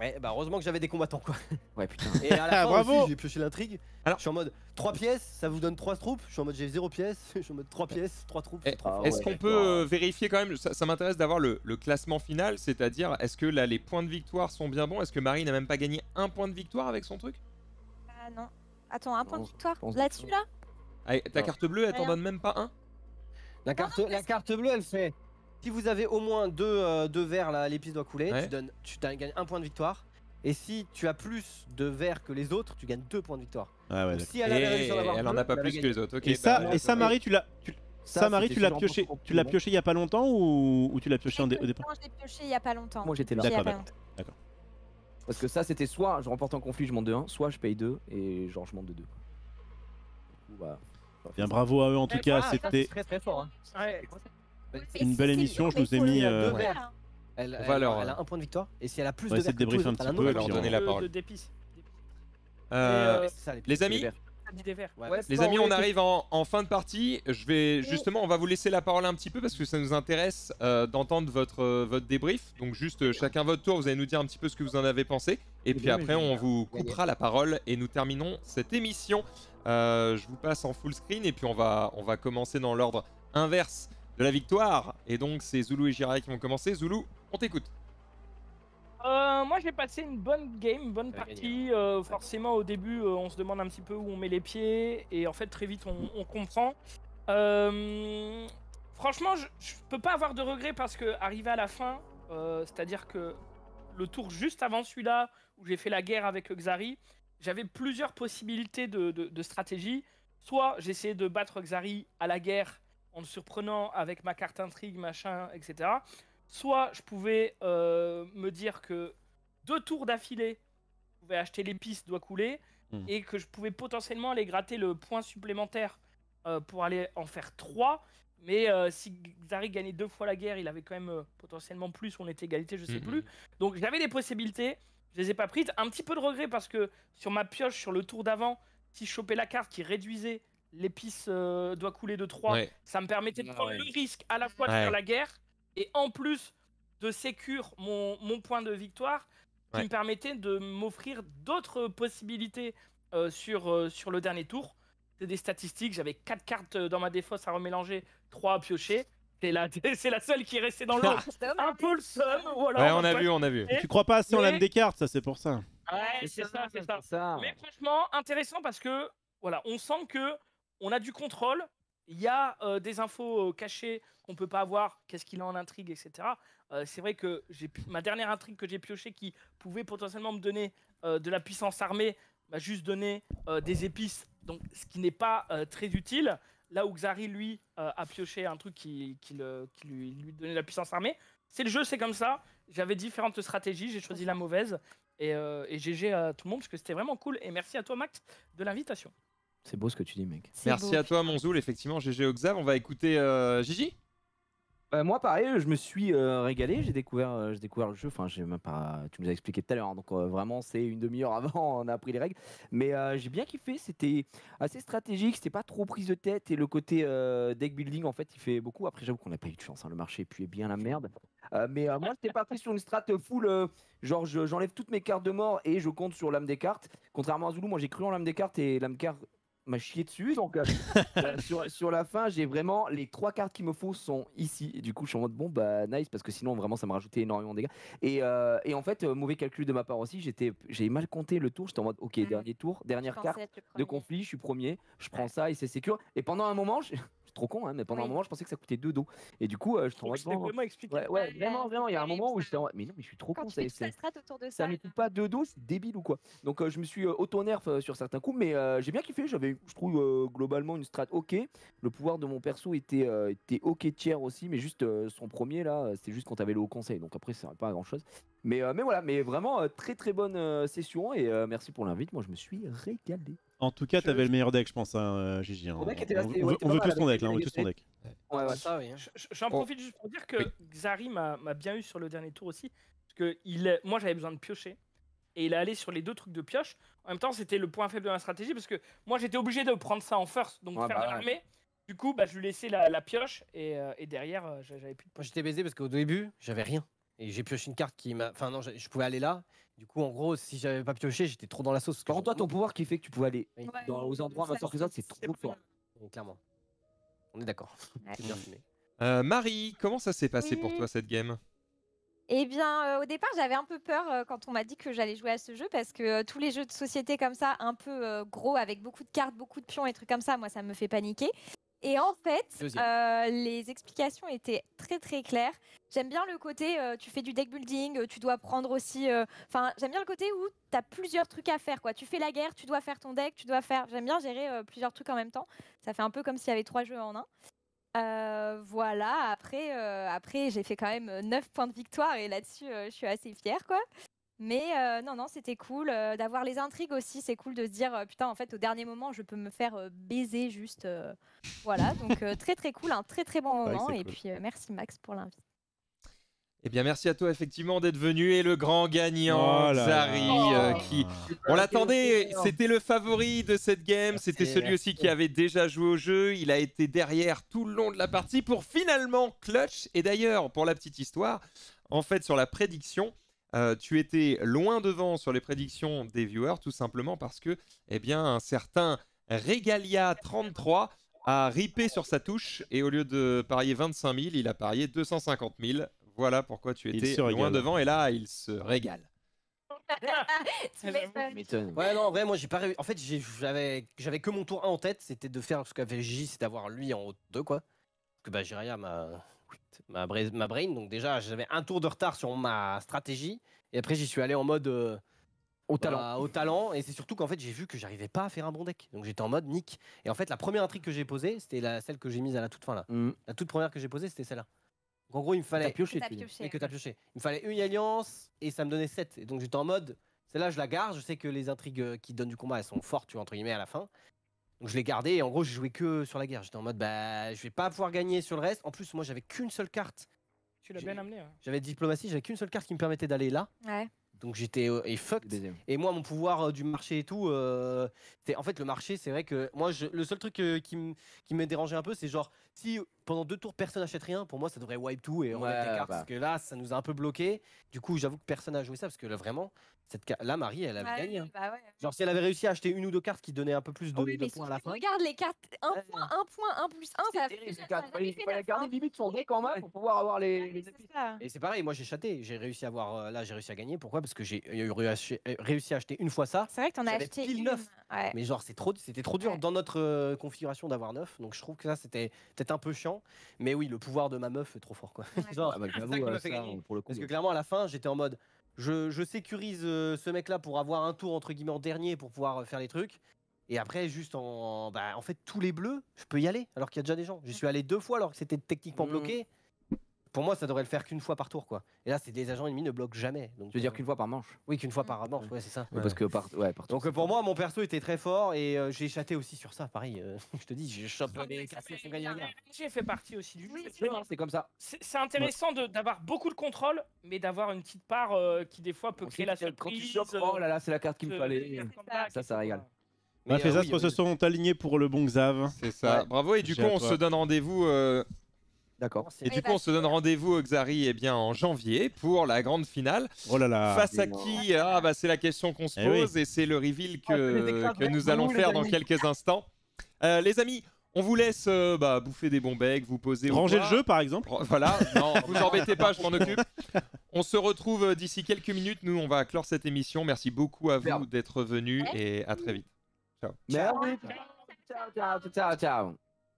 Ouais, bah heureusement que j'avais des combattants quoi. Ouais, putain. Et à la fin Bravo. aussi, j'ai pioché l'intrigue. Alors- Je suis en mode trois pièces, ça vous donne trois troupes. Je suis en mode j'ai zéro pièce. Je suis en mode trois pièces, trois troupes. Eh, c'est trop fort. Ah Est-ce ouais, qu'on peut d'accord. euh, vérifier quand même, ça, ça m'intéresse d'avoir le, le classement final, c'est-à-dire est-ce que là les points de victoire sont bien bons? Est-ce que Marie n'a même pas gagné un point de victoire avec son truc? Ah non. Attends, un point de Non, victoire je pense là-dessus que- là. Ah, ta Non. carte bleue, elle t'en Rien. donne même pas un? La carte, la carte bleue, elle fait. Si vous avez au moins deux, euh, deux verres là, l'épice doit couler. Ouais. Tu donnes, tu t'as- gagnes un point de victoire. Et si tu as plus de verres que les autres, tu gagnes deux points de victoire. Ah ouais, Donc, d'accord. si elle avait réussi à en Et avoir elle en deux, a pas elle avait plus que gagné. les autres. Ok, Et ça, bah, et ça, Marie, tu l'as, tu- ça, Marie, c'était tu l'as sur pioché, remportant tu l'as complément. pioché il y a pas longtemps ou, ou tu l'as pioché en dé- au départ? Non, je l'ai pioché il y a pas longtemps. Moi, j'étais là. Pioché il y a D'accord, pas d'accord. longtemps. Parce que ça, c'était soit je remporte un conflit, je monte de un, soit je paye deux et genre je monte de deux. Du coup, bah. Bien, bravo à eux en tout Eh, cas, voilà, c'était très très fort. Hein. Ouais. une belle émission, je vous ai mis, euh, ouais. Ouais. Elle, On elle- va leur- elle a un point de victoire. Et si elle a plus On va de essayer verres de que tous les débriefer un autres, elle petit a un peu, autre et leur puis donner on- la De- parole. de- d'épices. Euh, Et, euh, C'est ça, les petits amis, verres. Ça dit des verres. Ouais. Ouais, Les bon, amis, ouais, on arrive en, en fin de partie. Je vais justement, on va vous laisser la parole un petit peu parce que ça nous intéresse euh, d'entendre votre, euh, votre débrief. Donc juste euh, chacun votre tour, vous allez nous dire un petit peu ce que vous en avez pensé. Et puis bien, après, mais on je- vous coupera la parole et nous terminons cette émission. Euh, je vous passe en full screen et puis on va, on va commencer dans l'ordre inverse de la victoire. Et donc c'est Zoulou et Jiraya qui vont commencer. Zoulou, on t'écoute. Euh, moi j'ai passé une bonne game, une bonne T'as gagné, partie. Euh, forcément au début euh, on se demande un petit peu où on met les pieds et en fait très vite on, on comprend. Euh, franchement je, je peux pas avoir de regrets parce que arrivé à la fin, euh, c'est-à-dire que le tour juste avant celui-là où j'ai fait la guerre avec Xari, j'avais plusieurs possibilités de, de- de stratégie. Soit j'essayais de battre Xari à la guerre en le surprenant avec ma carte intrigue, machin, et cetera. Soit je pouvais euh, me dire que deux tours d'affilée, je pouvais acheter l'épice doit couler Hmm. et que je pouvais potentiellement aller gratter le point supplémentaire euh, pour aller en faire trois. Mais euh, si Xari gagnait deux fois la guerre, il avait quand même euh, potentiellement plus, on était égalité, je sais Mhm. plus. Donc j'avais des possibilités, je les ai pas prises. Un petit peu de regret parce que sur ma pioche, sur le tour d'avant, si je chopais la carte qui réduisait l'épice euh, doit couler de trois, Ouais. ça me permettait de Ah prendre ouais. le risque à la fois de Ouais. faire la guerre et en plus de sécure mon, mon point de victoire qui Ouais. me permettait de m'offrir d'autres possibilités euh, sur, euh, sur le dernier tour. C'est des statistiques, j'avais quatre cartes dans ma défausse à remélanger, trois à piocher. C'est la, c'est la seule qui est restée dans le lot. Un peu le seum, voilà. Ouais, va on a pas- vu, on a vu. Et- Tu crois pas assez en Mais- l'âme des cartes, ça c'est pour ça. Ouais, c'est ça, c'est ça. ça. Mais franchement, intéressant parce que voilà, on sent que on a du contrôle. Il y a euh, des infos euh, cachées qu'on peut pas avoir. Qu'est-ce qu'il a en intrigue, et cetera. Euh, c'est vrai que j'ai pu- ma dernière intrigue que j'ai piochée qui pouvait potentiellement me donner euh, de la puissance armée m'a juste donné euh, des épices, donc ce qui n'est pas euh, très utile. Là où Xari lui euh, a pioché un truc qui, qui le- qui lui, lui donnait de la puissance armée. C'est le jeu, c'est comme ça. J'avais différentes stratégies, j'ai choisi la mauvaise. Et, euh, et G G à tout le monde parce que c'était vraiment cool. Et merci à toi, Max, de l'invitation. C'est beau ce que tu dis, mec. C'est Merci beau. à toi, Monzoul. Effectivement, G G Oxav. On va écouter euh, Gigi. Euh, moi, pareil, je me suis euh, régalé. J'ai découvert, euh, j'ai découvert le jeu. Enfin, j'ai même pas. Tu nous as expliqué tout à l'heure. hein, donc euh, vraiment, c'est une demi-heure avant, on a appris les règles. Mais euh, j'ai bien kiffé. C'était assez stratégique. C'était pas trop prise de tête. Et le côté euh, deck building, en fait, il fait beaucoup. Après, j'avoue qu'on n'a pas eu de chance. hein, le marché puait bien la merde. Euh, mais euh, moi, j'étais parti sur une strat full. euh, genre, je- j'enlève toutes mes cartes de mort et je compte sur l'âme des cartes. Contrairement à Zoulou, moi, j'ai cru en l'âme des cartes et l'âme carte m'a chié dessus. Donc, euh, euh, sur, sur la fin, j'ai vraiment les trois cartes qu'il me faut sont ici. Et du coup, je suis en mode bon, bah nice, parce que sinon, vraiment, ça me rajoutait énormément de dégâts. Et, euh, et en fait, euh, mauvais calcul de ma part aussi, j'étais, j'ai mal compté le tour. J'étais en mode ok, Mm. dernier tour, dernière Je carte pensais être le de premier. conflit, je suis premier, je prends ça et c'est sécure. Et pendant un moment, je... c'est trop con, hein, mais pendant un Oui. moment, je pensais que ça coûtait deux dos. Et du coup, euh, je Je trouve trouve que c'était vraiment. vraiment expliqué. Ouais, ouais, Ouais, vraiment, vraiment. Il y a un c'est moment où terrible, j'étais en mode, mais non, mais je suis trop Quand con. tu fais c'est- toute la c'est- strat autour de ça ça. ne là. coûte pas deux dos, c'est débile ou quoi. Donc euh, je me suis euh, auto-nerf euh, sur certains coups, mais euh, j'ai bien kiffé. J'avais, je trouve euh, globalement une strat ok. Le pouvoir de mon perso était, euh, était ok tiers aussi, mais juste euh, son premier là, euh, c'était juste quand t'avais le haut conseil. Donc après, ça servait pas à grand chose. Mais, euh, mais voilà, mais vraiment euh, très très bonne euh, session et euh, merci pour l'invite. Moi, je me suis régalé. En tout cas, Je- t'avais le meilleur deck, je pense, hein, euh, Gigi. hein. Mon deck On, était là, on c'était- veut- ouais, on veut c'était pas tous ton mal deck, là, on veut avec tous ton les deck. Ouais, ouais. Ça, oui. hein. J- j- J'en Oh. profite juste pour dire que Oui. Xari m'a m'a bien eu sur le dernier tour aussi. Parce que il, est- moi, j'avais besoin de piocher. Et il est allé sur les deux trucs de pioche. En même temps, c'était le point faible de ma stratégie. Parce que moi, j'étais obligé de prendre ça en first. Donc, Ouais, faire bah de ouais. l'armée. Du coup, bah, je lui laissais la, la pioche. Et, euh, et derrière, euh, j'a- j'avais plus de Moi poche. j'étais baisé parce qu'au début, j'avais rien. Et j'ai pioché une carte qui m'a. Enfin, non, je je pouvais aller là. Du coup, en gros, si j'avais pas pioché, j'étais trop dans la sauce. Par contre, toi, ton pouvoir qui fait que tu pouvais aller Oui. dans, aux endroits ça, maintenant que les autres, c'est trop fort. Donc, clairement. On est d'accord. Ouais. C'est bien filmé. Euh, Marie, comment ça s'est passé pour Oui. toi cette game? Eh bien, euh, au départ, j'avais un peu peur euh, quand on m'a dit que j'allais jouer à ce jeu parce que euh, tous les jeux de société comme ça, un peu euh, gros, avec beaucoup de cartes, beaucoup de pions et trucs comme ça, moi, ça me fait paniquer. Et en fait, Deuxième. euh, les explications étaient très très claires. J'aime bien le côté, euh, tu fais du deck building, euh, tu dois prendre aussi... euh, Enfin, j'aime bien le côté où tu as plusieurs trucs à faire, quoi. Tu fais la guerre, tu dois faire ton deck, tu dois faire... J'aime bien gérer euh, plusieurs trucs en même temps. Ça fait un peu comme s'il y avait trois jeux en un. Euh, voilà, après, euh, après j'ai fait quand même euh, neuf points de victoire et là-dessus, euh, je suis assez fière, quoi. Mais euh, non, non, c'était cool euh, d'avoir les intrigues aussi. C'est cool de se dire, euh, putain, en fait, au dernier moment, je peux me faire euh, baiser juste. euh, voilà, donc euh, très très cool, un très très bon Ouais, moment. c'est Et cool. puis euh, merci Max pour l'invite. Eh bien, merci à toi effectivement d'être venu et le grand gagnant, Oh là Xari, là. euh, qui... On l'attendait, c'était le favori de cette game, Merci, c'était celui merci. aussi qui avait déjà joué au jeu, il a été derrière tout le long de la partie pour finalement clutch. Et d'ailleurs, pour la petite histoire, en fait sur la prédiction, euh, tu étais loin devant sur les prédictions des viewers, tout simplement parce que, eh bien, un certain Regalia trente-trois a ripé sur sa touche et au lieu de parier vingt-cinq mille, il a parié deux cent cinquante mille. Voilà pourquoi tu Il étais se loin régale. devant et là, il se régale. Tu m'étonnes. M'étonne. Ouais, non, en vrai, moi, j'ai pas réussi. En fait, j'ai- j'avais j'avais que mon tour un en tête, c'était de faire ce qu'avait J, c'est d'avoir lui en haut deux, quoi. Parce que bah, Jiraya m'a ma, bra- ma brain, donc déjà, j'avais un tour de retard sur ma stratégie. Et après, j'y suis allé en mode. euh, Au bah, talent. au talent. Et c'est surtout qu'en fait, j'ai vu que j'arrivais pas à faire un bon deck. Donc j'étais en mode nick. Et en fait, la première intrigue que j'ai posée, c'était la, celle que j'ai mise à la toute fin là. Mmh. La toute première que j'ai posée, c'était celle-là. Donc en gros, il me T'as fallait. pioché, T'as tu dis. pioché. Et que t'as pioché. Il me fallait une alliance et ça me donnait sept. Et donc j'étais en mode, celle-là je la garde, je sais que les intrigues euh, qui donnent du combat elles sont fortes, tu vois, entre guillemets à la fin. Donc je l'ai gardé et en gros j'ai joué que sur la guerre. J'étais en mode bah je vais pas pouvoir gagner sur le reste. En plus moi j'avais qu'une seule carte. Tu l'as J'ai- bien amené. Ouais. J'avais diplomatie, j'avais qu'une seule carte qui me permettait d'aller là. Ouais. Donc j'étais euh, et fucked. Deuxième. Et moi, mon pouvoir euh, du marché et tout, euh, c'est en fait le marché, c'est vrai que moi, je- le seul truc euh, qui me qui me dérangeait un peu, c'est genre si pendant deux tours personne n'achète rien, pour moi, ça devrait wipe tout et remettre Ouais, des cartes. bah. Parce que là, ça nous a un peu bloqué. Du coup, j'avoue que personne n'a joué ça parce que là, vraiment, cette ca- là, Marie, elle avait Ouais, gagné. hein. bah ouais. Genre si elle avait réussi à acheter une ou deux cartes qui donnaient un peu plus de, Oh oui, de mais points à si la tu fin. regarde les cartes, un Ouais. point, un point, un plus un, ça C'est fait terrible, ces ça cartes. fait Il fait fallait neuf, garder hein. limite son deck en main pour pouvoir avoir les, Ouais, les c'est épices. ça. Et c'est pareil, moi j'ai chaté, j'ai réussi à avoir euh, là, j'ai réussi à gagner. Pourquoi? Parce que j'ai eu réussi réussi à acheter une fois ça. C'est vrai que t'en as J'avais acheté pile une. neuf. Ouais. Mais genre, c'est trop, c'était trop dur Ouais. dans notre euh, configuration d'avoir neuf. Donc je trouve que ça, c'était peut-être un peu chiant. Mais oui, le pouvoir de ma meuf est trop fort, quoi. Ouais. Genre, Ah bah c'est ça j'avoue, qui m'a euh, fait ça, gagner. pour le coup. Parce que clairement, à la fin, j'étais en mode, je, je sécurise euh, ce mec-là pour avoir un tour, entre guillemets, en dernier pour pouvoir euh, faire les trucs. Et après, juste en, bah, en fait, tous les bleus, je peux y aller, alors qu'il y a déjà des gens. J'y suis allé deux fois alors que c'était techniquement Mhm. bloqué. Pour moi, ça devrait le faire qu'une fois par tour, quoi. Et là, c'est des agents ennemis ne bloquent jamais. Donc, Tu veux dire euh, qu'une fois par manche. oui, qu'une fois Mm. par manche, ouais, c'est ça. Ouais, Parce que par, ouais, par Donc euh, pour moi, mon perso était très fort et euh, j'ai chaté aussi sur ça. Pareil, euh, je te dis, je chope les cassés pour gagner la guerre. J'ai fait partie aussi du jeu. Oui, C'est c'est comme ça. C'est c'est intéressant de- d'avoir beaucoup de contrôle, mais d'avoir une petite part euh, qui des fois peut créer la Quand tu surprise. chopes, oh là là, c'est la carte qu'il me euh, fallait. le comeback Ça, et ça tout, régale. quoi. Bref, Mais, les euh, astres oui, se oui. sont alignés pour le bon Xav. C'est ça, Ouais. bravo. Et du J'ai coup, à on toi. se donne rendez-vous. euh, D'accord. Et Oui, du bah, coup, on se donne super. rendez-vous, Xari, eh bien, en janvier pour la grande finale. Oh là là. Face à dis-moi. qui? Ah, bah, c'est la question qu'on se Eh oui. pose et c'est le reveal Oh, je les que, écrase, que ouais. nous allons Vous, les faire dans amis. quelques instants. Euh, les amis, on vous laisse euh, bah, bouffer des bons becs, vous poser au Ranger le bar. jeu, par exemple. Ro- Voilà, non, vous embêtez pas, je m'en occupe. On se retrouve euh, d'ici quelques minutes. Nous, on va clore cette émission. Merci beaucoup à vous Merde. d'être venus et à très vite. Merci. Ciao, ciao, ciao, ciao.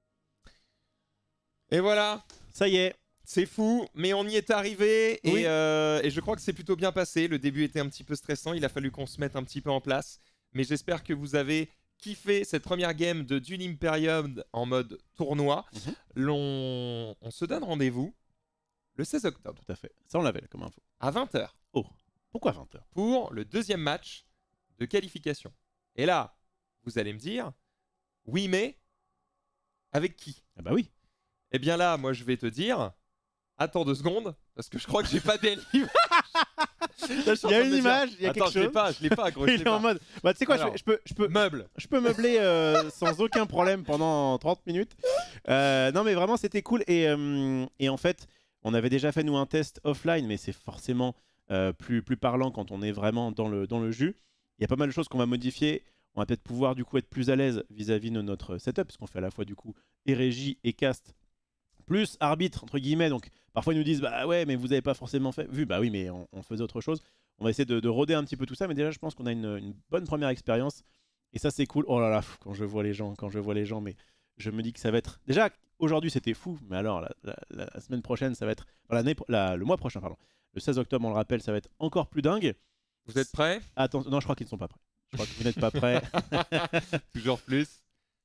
Et voilà, Ça y est. c'est fou, mais on y est arrivé et, Oui. euh, et je crois que c'est plutôt bien passé. Le début était un petit peu stressant, il a fallu qu'on se mette un petit peu en place. Mais j'espère que vous avez kiffé cette première game de Dune Imperium en mode tournoi. Mhm. L'on- On se donne rendez-vous le seize octobre Tout à fait. Ça, on l'avait là, comme info. à vingt heures Pourquoi vingt heures? pour le deuxième match de qualification. Et là, vous allez me dire, oui mais avec qui? Ah bah oui. Eh bien là, moi je vais te dire, attends deux secondes, parce que je crois que j'ai pas d'image. Il y a une image, il y a Attends, quelque je l'ai chose. pas, je l'ai pas, gros. je Il l'ai est en pas. mode. Bah, tu sais quoi, je, Alors. fais- je peux, je peux, Meuble. je peux meubler euh, sans aucun problème pendant trente minutes. Euh, non, mais vraiment, c'était cool. Et, euh, et en fait, on avait déjà fait, nous, un test offline, mais c'est forcément euh, plus, plus parlant quand on est vraiment dans le, dans le jus. Il y a pas mal de choses qu'on va modifier. On va peut-être pouvoir du coup être plus à l'aise vis-à-vis de notre setup, parce qu'on fait à la fois du coup et régie et cast, plus arbitre entre guillemets. Donc parfois ils nous disent bah ouais mais vous avez pas forcément fait vu, bah oui mais on, on faisait autre chose. On va essayer de, de roder un petit peu tout ça, mais déjà je pense qu'on a une, une bonne première expérience et ça c'est cool. Oh là là, quand je vois les gens, quand je vois les gens, mais je me dis que ça va être déjà aujourd'hui c'était fou, mais alors la, la, la semaine prochaine ça va être l'année, la, le mois prochain pardon, le seize octobre on le rappelle, ça va être encore plus dingue. Vous êtes prêts? Attends, non je crois qu'ils ne sont pas prêts. Je crois que vous n'êtes pas prêts. Toujours plus.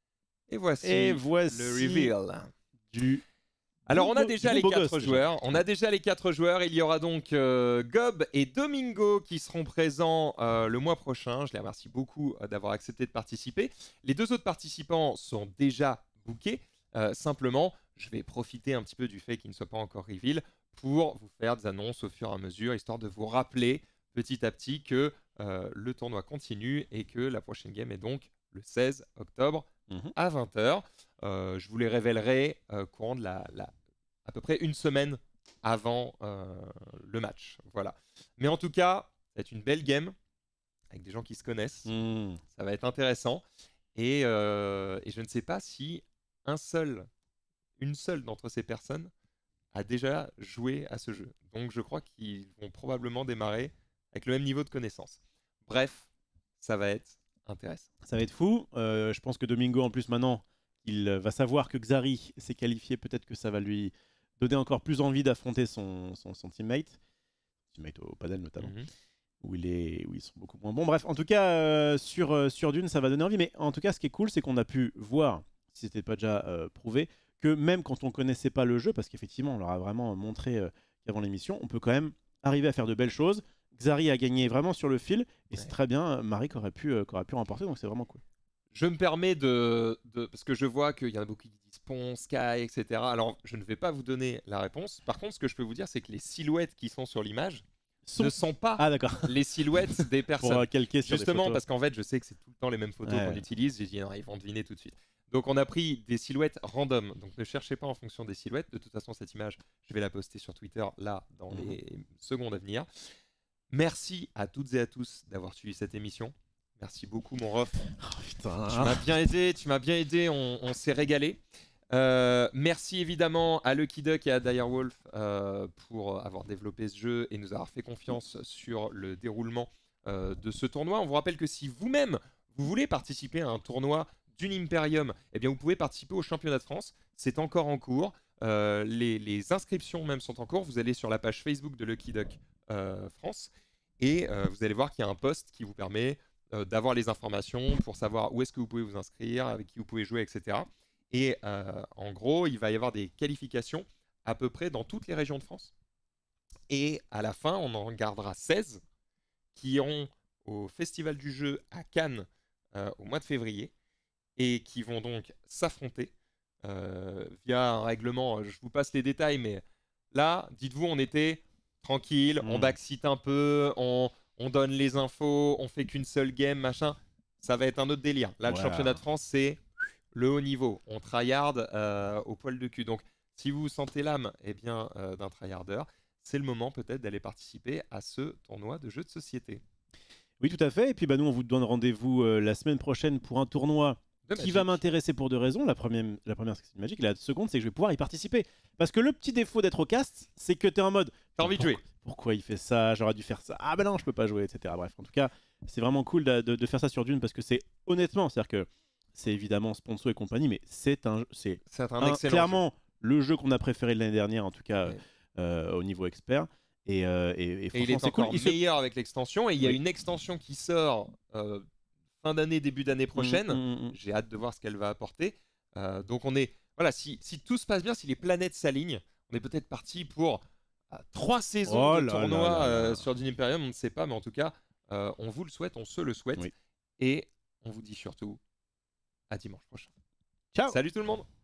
Et voici, Et voici le reveal. Du... Alors on a du déjà beau les gosse, quatre déjà. joueurs. On a déjà les quatre joueurs. Il y aura donc euh, Gob et Domingo qui seront présents euh, le mois prochain. Je les remercie beaucoup euh, d'avoir accepté de participer. Les deux autres participants sont déjà bookés. Euh, simplement, je vais profiter un petit peu du fait qu'ils ne soient pas encore reveal pour vous faire des annonces au fur et à mesure, histoire de vous rappeler petit à petit que euh, le tournoi continue et que la prochaine game est donc le seize octobre Mhm. à vingt heures. Euh, je vous les révélerai euh, courant de la, la- à peu près une semaine avant euh, le match. Voilà. Mais en tout cas, c'est une belle game avec des gens qui se connaissent. Mmh. Ça va être intéressant. Et, euh, et je ne sais pas si un seul, une seule d'entre ces personnes a déjà joué à ce jeu. Donc je crois qu'ils vont probablement démarrer avec le même niveau de connaissance. Bref, ça va être intéressant. Ça va être fou. Euh, je pense que Domingo, en plus, maintenant, il va savoir que Xari s'est qualifié. Peut-être que ça va lui donner encore plus envie d'affronter son, son, son teammate. Teammate au padel, notamment. Mhm. Où, il est, où ils sont beaucoup moins bons. Bref, en tout cas, euh, sur, euh, sur Dune, ça va donner envie. Mais en tout cas, ce qui est cool, c'est qu'on a pu voir, si c'était pas déjà euh, prouvé, que même quand on connaissait pas le jeu, parce qu'effectivement, on leur a vraiment montré euh, qu'avant l'émission, on peut quand même arriver à faire de belles choses. Xari a gagné vraiment sur le fil. Et c'est Ouais. très bien, euh, Marie qui aurait pu, euh, qui aurait pu remporter. Donc c'est vraiment cool. Je me permets de, de- Parce que je vois qu'il y en a beaucoup qui disent Pont, Sky, et cetera. Alors, je ne vais pas vous donner la réponse. Par contre, ce que je peux vous dire, c'est que les silhouettes qui sont sur l'image Sont- ne sont pas Ah d'accord. les silhouettes des Pour personnes. euh, calquer sur des Justement, photos. parce qu'en fait, je sais que c'est tout le temps les mêmes photos Ouais. qu'on utilise. J'ai dit, non, ils vont deviner tout de suite. Donc, on a pris des silhouettes random. Donc, ne cherchez pas en fonction des silhouettes. De toute façon, cette image, je vais la poster sur Twitter, là, dans Mhm. les secondes à venir. Merci à toutes et à tous d'avoir suivi cette émission. Merci beaucoup, mon ref. Oh, putain. Tu m'as bien aidé, tu m'as bien aidé, on, on s'est régalé. Euh, merci évidemment à Lucky Duck et à Direwolf euh, pour avoir développé ce jeu et nous avoir fait confiance sur le déroulement euh, de ce tournoi. On vous rappelle que si vous-même vous voulez participer à un tournoi d'une Imperium, eh bien vous pouvez participer au championnat de France. C'est encore en cours. Euh, les, les inscriptions même sont en cours. Vous allez sur la page Facebook de Lucky Duck euh, France et euh, vous allez voir qu'il y a un post qui vous permet euh, d'avoir les informations pour savoir où est-ce que vous pouvez vous inscrire, avec qui vous pouvez jouer, et cetera. Et euh, en gros, il va y avoir des qualifications à peu près dans toutes les régions de France. Et à la fin, on en gardera seize qui iront au Festival du jeu à Cannes euh, au mois de février et qui vont donc s'affronter euh, via un règlement. Je vous passe les détails, mais là, dites-vous, on était tranquille, on Mm. backseat un peu, on, on donne les infos, on fait qu'une seule game, machin. Ça va être un autre délire. Là, Voilà. le championnat de France, c'est le haut niveau. On tryhard euh, au poil de cul. Donc, si vous sentez l'âme eh bien, euh, d'un tryharder, c'est le moment peut-être d'aller participer à ce tournoi de jeux de société. Oui, tout à fait. Et puis bah, nous, on vous donne rendez-vous euh, la semaine prochaine pour un tournoi De qui Magic. va m'intéresser pour deux raisons. La première, la première c'est que c'est une Magic. Et la seconde, c'est que je vais pouvoir y participer. Parce que le petit défaut d'être au cast, c'est que tu es en mode. T'as envie de Pourquoi- jouer. Pourquoi il fait ça? J'aurais dû faire ça. Ah ben non, je peux pas jouer, et cetera. Bref, en tout cas, c'est vraiment cool de, de- de faire ça sur Dune parce que c'est honnêtement, c'est-à-dire que c'est évidemment sponsor et compagnie, mais c'est un, c'est C'est un, un- excellent clairement le jeu qu'on a préféré de l'année dernière, en tout cas Ouais. euh, au niveau expert. Et, euh, et, et jeu. Et il franchement, est c'est cool. encore Il se- meilleur avec l'extension. Et il y a Oui. une extension qui sort euh, fin d'année, début d'année prochaine. Mm, mm, mm. J'ai hâte de voir ce qu'elle va apporter. Euh, donc on est, voilà, si, si tout se passe bien, si les planètes s'alignent, on est peut-être parti pour euh, trois saisons Oh de là tournoi là là euh, là. sur Dune Imperium. On ne sait pas, mais en tout cas, euh, on vous le souhaite, on se le souhaite. Oui. Et on vous dit surtout à dimanche prochain. Ciao. Salut tout le monde.